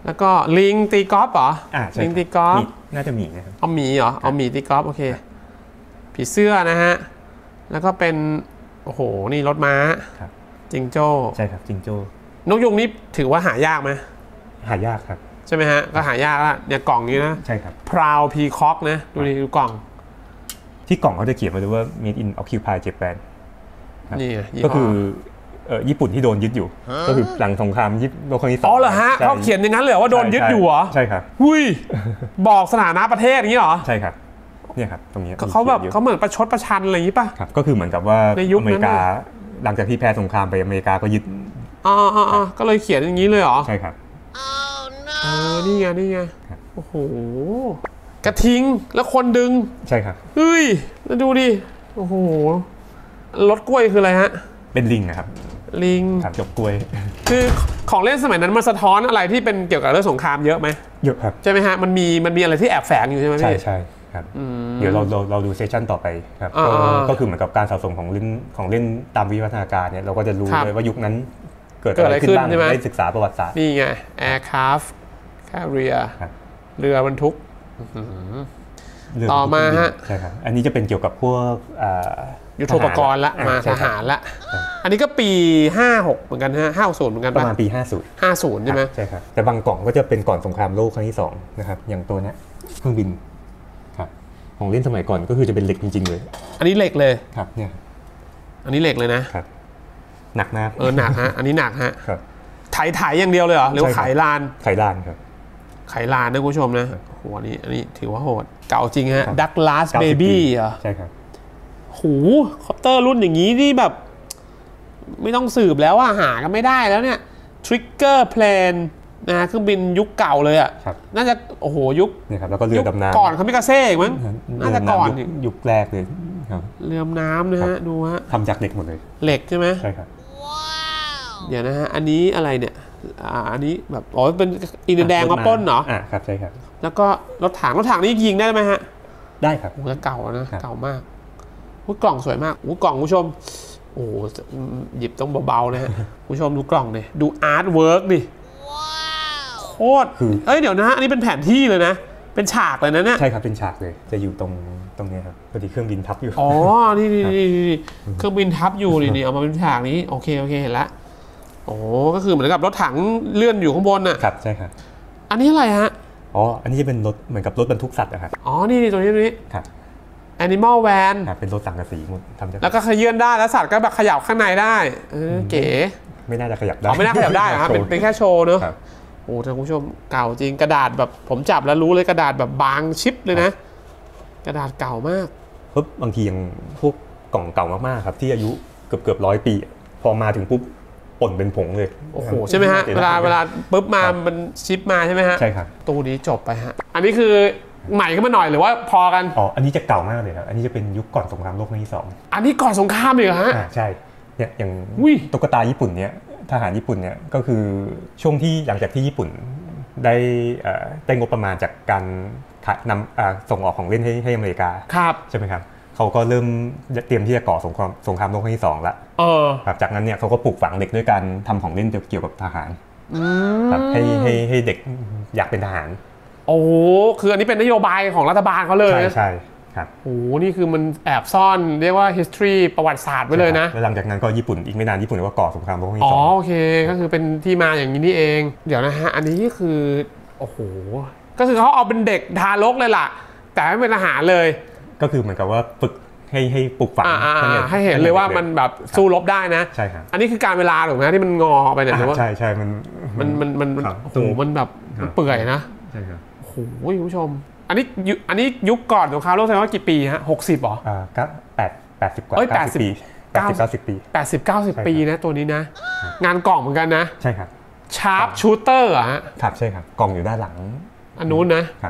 แล้วก็ลิงตีกอล์ฟเหรอใช่ลิงตีกอล์ฟน่าจะมีนะครับเอาหมีเหรอเอาหมีตีกอล์ฟโอเคผีเสื้อนะฮะแล้วก็เป็นโอ้โหนี่รถม้าจิงโจ้ใช่ครับจิงโจ้นกยุงนี่ถือว่าหายากไหมหายากครับใช่ไหมฮะก็หายากละเนี่ยกล่องนี้นะใช่ครับพราวพีคอกนะดูดิดูกล่องที่กล่องเขาจะเขียนมาด้วยว่า made in occupy Japan นี่ก็คือญี่ปุ่นที่โดนยึดอยู่ก็คือหลังสงครามโลกครั้งที่2 อ๋อเหรอฮะเขาเขียนอย่างนั้นเลยว่าโดนยึดอยู่เหรอใช่ครับหุ้ยบอกสถานะประเทศอย่างนี้เหรอใช่ครับเนี่ยครับตรงนี้เขาแบบเขาเหมือนประชดประชันอะไรอย่างนี้ป่ะครับก็คือเหมือนกับว่าอเมริกาหลังจากที่แพ้สงครามไปอเมริกาก็ยึดก็เลยเขียนอย่างนี้เลยเหรอใช่ครับนี่ไงโอ้โหกระทิงแล้วคนดึงใช่ครับเฮ้ยแล้วดูดิโอ้โหรถกล้วยคืออะไรฮะเป็นลิงนะครับลิงครับยกกล้วยคือของเล่นสมัยนั้นมันสะท้อนอะไรที่เป็นเกี่ยวกับเรื่องสงครามเยอะไหมเยอะครับใช่ไหมฮะมันมีอะไรที่แอบแฝงอยู่ใช่ไหมพี่ใช่ครับเดี๋ยวเราดูเซสชั่นต่อไปครับก็คือเหมือนกับการสะสมของเล่นตามวิวัฒนาการเนี่ยเราก็จะรู้เลยว่ายุคนั้นเกิดอะไรขึ้นบ้างได้ศึกษาประวัติศาสตร์นี่ไง aircraft carrier เรือบรรทุกต่อมาฮะใช่ครับอันนี้จะเป็นเกี่ยวกับพวกยุทโธปกรณ์ละมาทหารละอันนี้ก็ปี56เหมือนกันฮะ50เหมือนกันประมาณปี 50ใช่ไหมใช่ครับแต่บางกล่องก็จะเป็นก่อนสงครามโลกครั้งที่2นะครับอย่างตัวนี้เครื่องบินครับของเล่นสมัยก่อนก็คือจะเป็นเหล็กจริงๆเลยอันนี้เหล็กเลยครับเนี่ยอันนี้เหล็กเลยนะครับหนักนะหนักฮะอันนี้หนักฮะครับถ่ายอย่างเดียวเลยเหรอหรือไขลานครับไขลานนะคุณผู้ชมนะโหอันนี้ถือว่าโหดเก่าจริงฮะดักลาสเบบี้เหรอใช่ครับหูคอปเตอร์รุ่นอย่างนี้นี่แบบไม่ต้องสืบแล้วหากันไม่ได้แล้วเนี่ยทริกเกอร์เพลนนะเครื่องบินยุคเก่าเลยน่าจะโอ้โหยุคนี่ครับแล้วก็เรือดำน้ำก่อนคามิกาเซ่มั้งน่าจะก่อนยุคแรกเลยครับเรือดำน้ำนะฮะดูฮะทำจากเหล็กหมดเลยเหล็กใช่ไหมใช่ครับเดี๋ยวนะฮะอันนี้อะไรเนี่ยอันนี้แบบเป็นอินเดียแดงมาป้นเหรอครับใช่ครับแล้วก็รถถังนี่ยิงได้ไหมฮะได้ครับโอ้เก่านะเก่ามากกล่องสวยมากกล่องผู้ชมโอ้หยิบต้องเบาๆนะฮะผู้ชมดูกล่องเลยดูอาร์ตเวิร์กดิโคตรเดี๋ยวนะอันนี้เป็นแผนที่เลยนะเป็นฉากเลยนะเนี่ยใช่ครับเป็นฉากเลยจะอยู่ตรงนี้ครับพอดีเครื่องบินทับอยู่นี่เครื่องบินทับอยู่นี่เอามาเป็นฉากนี้โอเคเห็นละก็คือเหมือนกับรถถังเลื่อนอยู่ข้างบนน่ะครับใช่ครับอันนี้อะไรฮะอันนี้จะเป็นรถเหมือนกับรถบรรทุกสัตว์นะครับนี่ตรงนี้ครับ Animal Van เป็นรถสังกะสีทำจากแล้วก็ขยื่นได้แล้วสัตว์ก็แบบขยับข้างในได้เก๋ไม่น่าจะขยับได้ไม่น่าขยับได้ครับเป็นแค่โชว์เนอะโอ้ท่านผู้ชมเก่าจริงกระดาษแบบผมจับแล้วรู้เลยกระดาษแบบบางชิปเลยนะกระดาษเก่ามากบางทียังพวกกล่องเก่ามากๆครับที่อายุเกือบ100 ปีพอมาถึงปุ๊บป่นเป็นผงเลยโอ้โหใช่ไหมฮะเวลาปุ๊บมามันชิปมาใช่ไหมฮะใช่ครับตู้นี้จบไปฮะอันนี้คือใหม่ขึ้นมาหน่อยหรือว่าพอกันอันนี้จะเก่ามากเลยครับอันนี้จะเป็นยุคก่อนสงครามโลกครั้งที่2 อันนี้ก่อนสงครามเลยเหรอฮะใช่เนี่ยอย่างตุ๊กตาญี่ปุ่นเนี่ยทหารญี่ปุ่นเนี่ยก็คือช่วงที่หลังจากที่ญี่ปุ่นได้งบประมาณจากการส่งออกของเล่นให้อเมริกาใช่ไหมครับเขาก็เริ่มเตรียมที่จะก่อสงครามโลกครั้งที่2แล้วจากนั้นเนี่ยเขาก็ปลูกฝังเด็กด้วยการทำของเล่นเกี่ยวกับทหารครับให้เด็กอยากเป็นทหารคืออันนี้เป็นนโยบายของรัฐบาลเขาเลยใช่ครับนี่คือมันแอบซ่อนเรียกว่า history ประวัติศาสตร์ไว้เลยนะแล้วหลังจากนั้นก็ญี่ปุ่นอีกไม่นานญี่ปุ่นก็ก่อสงครามโลกครั้งที่2 โอเคก็คือเป็นที่มาอย่างนี้นี่เองเดี๋ยวนะฮะอันนี้คือก็คือเขาเอาเป็นเด็กทารกเลยล่ะแต่ไม่เป็นทหารเลยก็คือเหมือนกับว่าฝึกให้ปลูกฝังให้เห็นเลยว่ามันแบบสู้รบได้นะใช่ครับอันนี้คือการเวลาถูกไหมที่มันงอไปเนี่ยหรือว่าใช่มันแบบมันเปื่อยนะใช่ครับคุณผู้ชมอันนี้ยุคก่อนสงครามโลกแสดงว่ากี่ปีฮะ60หรอก็80กว่า90 ปี80-90 ปี 80-90 ปีนะตัวนี้นะงานกล่องเหมือนกันนะใช่ครับชาร์ปชูเตอร์ฮะครับใช่ครับกล่องอยู่ด้านหลังอันนู้นนะครับ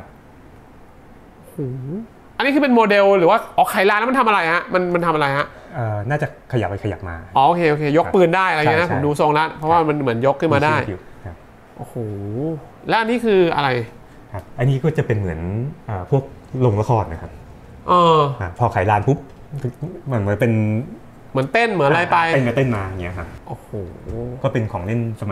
อันนี้คือเป็นโมเดลหรือว่าไขลานแล้วมันทำอะไรฮะมันทำอะไรฮะน่าจะขยับไปขยับมาโอเคยกปืนได้อะไรเงี้ยนะผมดูทรงแล้วเพราะว่ามันเหมือนยกขึ้นมาได้โอ้โหแล้วอันนี้คืออะไรอันนี้ก็จะเป็นเหมือนพวกลงละครนะครับพอไขลานปุ๊บเหมือนเป็นเหมือนเต้นเหมือนอะไรไปเต้นมาอย่างเงี้ยครับโอ้โหก็เป็นของเล่นสมัยยุค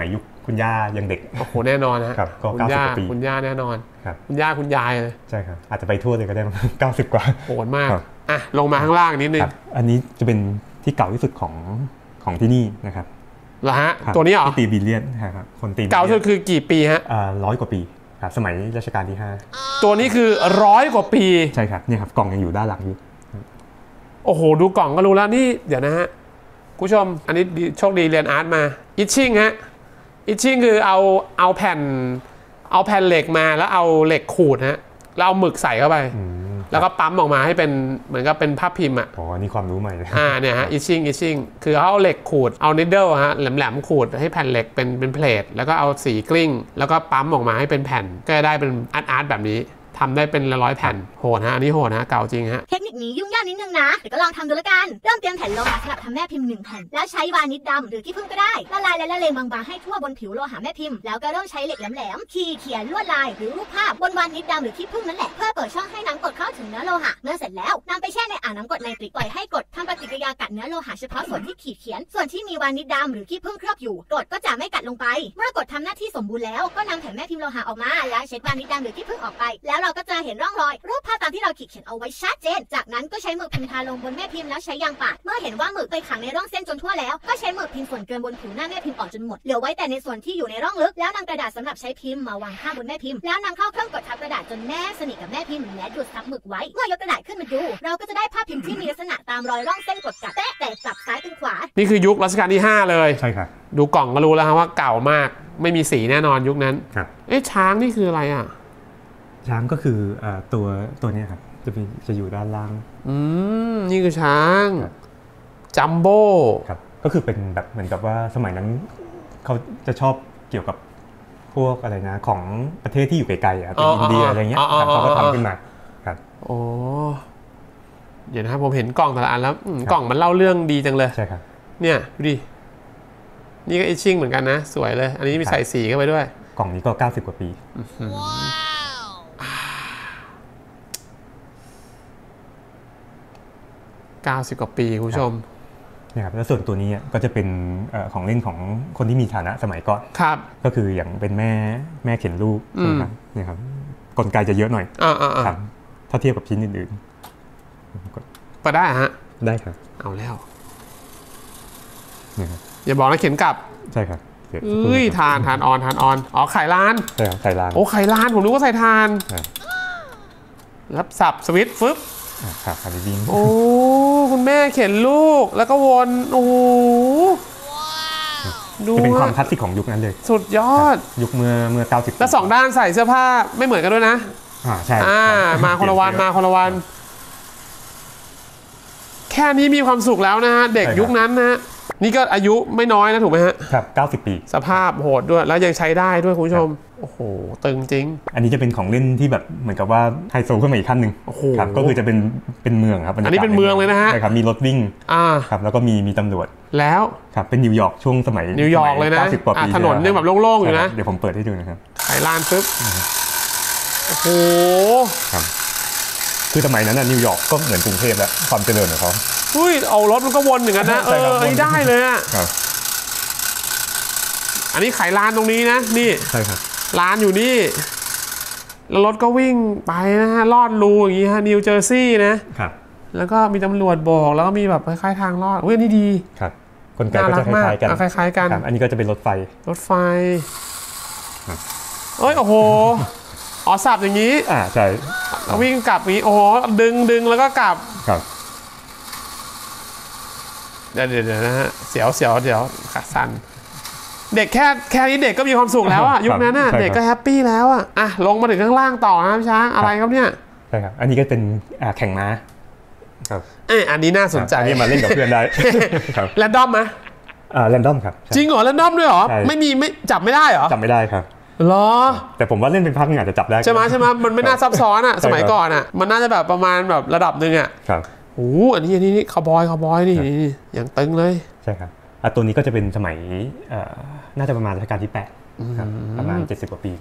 คุณย่ายังเด็กโอ้โหแน่นอนฮะคุณย่าคุณย่าแน่นอนครับคุณย่าคุณยายเลยใช่ครับอาจจะไปทั่วเลยก็ได้90 กว่าโหดมากอ่ะลงมาข้างล่างนิดนึงอันนี้จะเป็นที่เก่าที่สุดของที่นี่นะครับเหรอฮะตัวนี้เหรอตีบิลเลียนครับคนตีเก่าสุดคือกี่ปีฮะ 100 กว่าปีครับสมัยรัชกาลที่5 ตัวนี้คือ100 กว่าปีใช่ครับเนี่ยครับกล่องยังอยู่ด้านหลังอยู่โอ้โหดูกล่องก็รู้แล้วนี่เดี๋ยวนะฮะผู้ชมอันนี้โชคดีเรียนอาร์ตมาอิชชิ่งฮะอิชชิ่งคือเอาแผ่นเหล็กมาแล้วเอาเหล็กขูดฮะแล้วเอาหมึกใส่เข้าไปแล้วก็ปั๊มออกมาให้เป็นเหมือนกับเป็นภาพพิมพ์อ่ะอ๋อนี่ความรู้ใหม่เลยเนี่ยฮะอิชชิ่งคือเขาเอาเหล็กขูดเอานิดเดิลฮะแหลมขูดให้แผ่นเหล็กเป็นเพลทแล้วก็เอาสีกลิ้งแล้วก็ปั๊มออกมาให้เป็นแผ่นก็ได้เป็นอาร์ตแบบนี้ทำได้เป็น100 แผ่นโหดฮะอันนี้โหดนะเก่าจริงฮะเทคนิคนี้ยุ่งยากนิดนึงนะเดี๋ยวก็ลองทำดูแล้วกันเริ่มเตรียมแผ่นโลหะสำหรับทำแม่พิมพ์1 แผ่นแล้วใช้วานิชดำหรือขี้ผึ้งก็ได้ละลายและละเลงบางๆให้ทั่วบนผิวโลหะแม่พิมพ์แล้วก็เริ่มใช้เหล็กแหลมๆขีดเขียนลวดลายหรือรูปภาพบนวานิชดำหรือขี้ผึ้งนั่นแหละเพื่อเปิดช่องให้น้ำกรดเข้าถึงเนื้อโลหะเมื่อเสร็จแล้วนำไปแช่ในอ่างน้ำกรดไนตริกปล่อยให้กรดทำปฏิกิริยากัดเนื้อโลหะเฉพาะส่วนที่ขีดเขียนส่วนที่มีวานิชดำหรือขี้ผึ้งเคลือบอยู่กรดก็จะไม่กัดลงไปเมื่อกรดทำหน้าที่สมบูรณ์แล้วก็นำแผ่นแม่พิมพ์โลหะออกมาแล้วเช็ดวานิชดำหรือขี้ผึ้งออกไปแล้วเราก็จะเห็นร่องรอยรูปภาพตามที่เราขีดเขียนเอาไว้ชัดเจนจากนั้นก็ใช้หมึกพิมพ์ทาลงบนแม่พิมพ์แล้วใช้ยางปาดเมื่อเห็นว่าหมึกไปขังในร่องเส้นจนทั่วแล้วก็ใช้หมึกพิมพ์ส่วนเกินบนผิวหน้าแม่พิมพ์ออกจนหมดเหลือไว้แต่ในส่วนที่อยู่ในร่องลึกแล้วนำกระดาษสำหรับใช้พิมพ์มาวางข้างบนแม่พิมพ์แล้วนำเข้าเครื่องกดทับกระดาษจนแนบสนิทกับแม่พิมพ์และดูดซับหมึกไว้เมื่อยกกระดาษขึ้นมาดูเราก็จะได้ภาพพิมพ์ที่มีลักษณะตามรอยร่องเส้นกดกัดแต่กลับซ้ายเป็นขวานี่คือยุครัชกาลที่5เลยใช่ครับดูกล่องก็รู้แล้วว่าเก่ามากไม่มีสีแน่นอนยุคนั้นครับช้างนี่คืออะไรอ่ะช้างก็คือตัวนี้ครับจะอยู่ด้านล่างนี่คือช้างจัมโบ้ครับก็คือเป็นแบบเหมือนกับว่าสมัยนั้นเขาจะชอบเกี่ยวกับพวกอะไรนะของประเทศที่อยู่ไกลๆครับเป็นอินเดียอะไรเงี้ยเขาก็ทำขึ้นมาครับโอ้เดี๋ยวนะครับผมเห็นกล่องแต่ละอันแล้วกล่องมันเล่าเรื่องดีจังเลยใช่ครับเนี่ยดูดินี่ก็อิชชิ่งเหมือนกันนะสวยเลยอันนี้มีใส่สีเข้าไปด้วยกล่องนี้ก็90 กว่าปี 90 กว่าปีคุณผู้ชมเนี่ยครับแล้วส่วนตัวนี้ก็จะเป็นของเล่นของคนที่มีฐานะสมัยก่อนครับก็คืออย่างเป็นแม่เข็นลูกนะครับเนี่ยครับกลไกจะเยอะหน่อยครับถ้าเทียบกับชิ้นอื่นๆเปิดได้ฮะได้ครับเอาแล้วอย่าบอกนะเข็นกลับใช่ครับทานออนอ๋อไข่ล้านใช่ครับไข่ล้านโอ้ไข่ล้านผมรู้ว่าใส่ทานรับสับสวิตช์ฟึบครับอันนี้วิ่งโอ้คุณแม่เข็นลูกแล้วก็วนโอ้ดูเป็นความคลาสสิกของยุคนั้นเลยสุดยอดยุคเมื่อ90 แล้ว2ด้านใส่เสื้อผ้าไม่เหมือนกันด้วยนะใช่มาคนละวันแค่นี้มีความสุขแล้วนะฮะเด็กยุคนั้นนะนี่ก็อายุไม่น้อยนะถูกไหมฮะครับ90 ปีสภาพโหดด้วยแล้วยังใช้ได้ด้วยคุณผู้ชมโอ้โหตึงจริงอันนี้จะเป็นของเล่นที่แบบเหมือนกับว่าไฮโซขึ้นมาอีกขั้นหนึ่งครับก็คือจะเป็นเมืองครับอันนี้เป็นเมืองเลยนะฮะใช่ครับมีรถวิ่งครับแล้วก็มีตำรวจแล้วครับเป็นนิวยอร์กช่วงสมัยนิวยอร์กเลยนะ 90 กว่าปีถนนยังแบบโล่งๆอยู่นะเดี๋ยวผมเปิดให้ดูนะครับไข่ล้านปึ๊บโอ้โหครับคือสมัยนั้นนิวยอร์กก็เหมือนกรุงเทพแล้วความเจริญของเขาอุ้ยเอารถมันก็วนอย่างนั้นนะอันนี้ได้เลยอ่ะอันนี้ไขลานตรงนี้นะนี่ใช่ครับลานอยู่นี่แล้วรถก็วิ่งไปนะฮะลอดรูอย่างงี้ฮะนิวเจอร์ซีย์นะครับแล้วก็มีตำรวจบอกแล้วก็มีแบบคล้ายๆทางลอดนี่ดีครับคนไกลก็จะคล้ายๆกันคล้ายๆกันอันนี้ก็จะเป็นรถไฟโอ้โหสับอย่างนี้ใช่วิ่งกลับอย่างนี้โอ้โหดึงแล้วก็กลับครับเดี๋ยวนะฮะเสียวเดี๋ยวขาสั่นเด็กแค่นี้เด็กก็มีความสุขแล้วอ่ะยุคนั้นน่ะเด็กก็แฮปปี้แล้วอ่ะลงมาถึงข้างล่างต่อนะพี่ช้างอะไรครับเนี่ยใช่ครับอันนี้ก็เป็นแข่งม้าครับอันนี้น่าสนใจอันนี้มาเล่นกับเพื่อนได้ครับแรนดอมไหมแรนดอมครับจริงเหรอแรนดอมด้วยเหรอไม่จับไม่ได้เหรอจับไม่ได้ครับหรอแต่ผมว่าเล่นเป็นพักนึงอาจจะจับได้ใช่ไหมมันไม่น่าซับซ้อนอ่ะสมัยก่อนอ่ะมันน่าจะแบบประมาณแบบระดับนึงอ่ะครับโอ้อันนี้คาวบอยนี่อย่างตึงเลยใช่ครับตัวนี้ก็จะเป็นสมัยน่าจะประมาณรัชกาลที่8ครับประมาณ70 กว่าปีแล้ว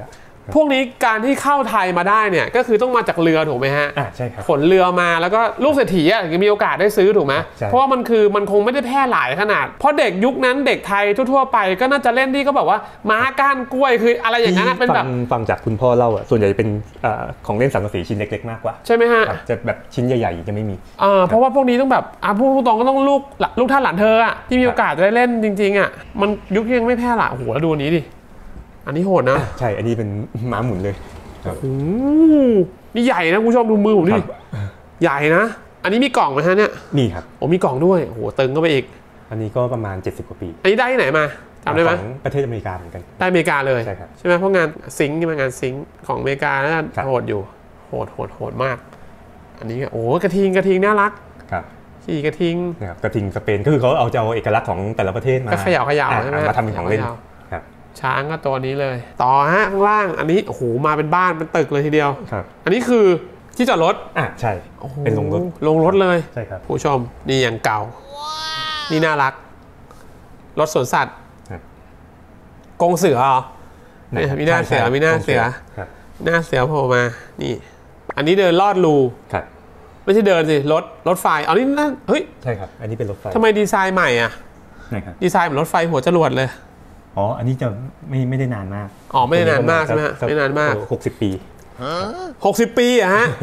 พวกนี้การที่เข้าไทยมาได้เนี่ยก็คือต้องมาจากเรือถูกไหมฮะใช่ครับขนเรือมาแล้วก็ลูกเศรษฐีอ่ะมีโอกาสได้ซื้อถูกไหมเพราะว่ามันคงไม่ได้แพร่หลายขนาดเพราะเด็กยุคนั้นเด็กไทยทั่วๆไปก็น่าจะเล่นที่ก็แบบว่าม้าก้านกล้วยคืออะไรอย่างนั้นเป็นแบบฟังจากคุณพ่อเล่าส่วนใหญ่เป็นของเล่นสังกะสีชิ้นเล็กๆมากกว่าใช่ไหมฮะจะแบบชิ้นใหญ่ๆจะไม่มีเพราะว่าพวกนี้ต้องแบบพูดตรงก็ต้องลูกท่านหลานเธออ่ะที่มีโอกาสได้เล่นจริงๆอ่ะมันยุคยังไม่แพร่หลายโอ้โหแล้วดูนี้ดิอันนี้โหดนะใช่อันนี้เป็นม้าหมุนเลยโอ้โหนี่ใหญ่นะคุณผู้ชมดูมือผมดิใหญ่นะอันนี้มีกล่องไหมฮะเนี่ยมีครับโอ้มีกล่องด้วยโอ้โหตึงก็ไปอีกอันนี้ก็ประมาณ70กว่าปีอันนี้ได้ที่ไหนมาจำได้ไหมประเทศอเมริกาเหมือนกันได้อเมริกาเลยใช่ครับใช่ไหมเพราะงานซิงค์งานซิงค์ของอเมริกาน่าโหดอยู่โหดมากอันนี้โอ้กระทิงน่ารักครับขี่กระทิงนะครับกระทิงสเปนก็คือเขาเอาเอกลักษณ์ของแต่ละประเทศมาเขย่าใช่ไหมมาทำเป็นของเล่นช้างก็ตัวนี้เลยต่อฮะข้างล่างอันนี้โอ้โหมาเป็นบ้านเป็นตึกเลยทีเดียวอันนี้คือที่จอดรถใช่เป็นลงรถเลยใช่ครับผู้ชมนี่อย่างเก่านี่น่ารักรถสวนสัตว์กรงเสือเหรอมีหน้าเสือหน้าเสือโผล่มานี่อันนี้เดินลอดรูไม่ใช่เดินสิรถไฟอันนี้นั่นเฮ้ยใช่ครับอันนี้เป็นรถไฟทำไมดีไซน์ใหม่อ่ะดีไซน์เหมือนรถไฟหัวจรวดเลยอันนี้จะไม่ได้นานมากไม่ได้นานมากใช่ไหมไม่นานมาก 60 ปี 60 ปีอะฮะ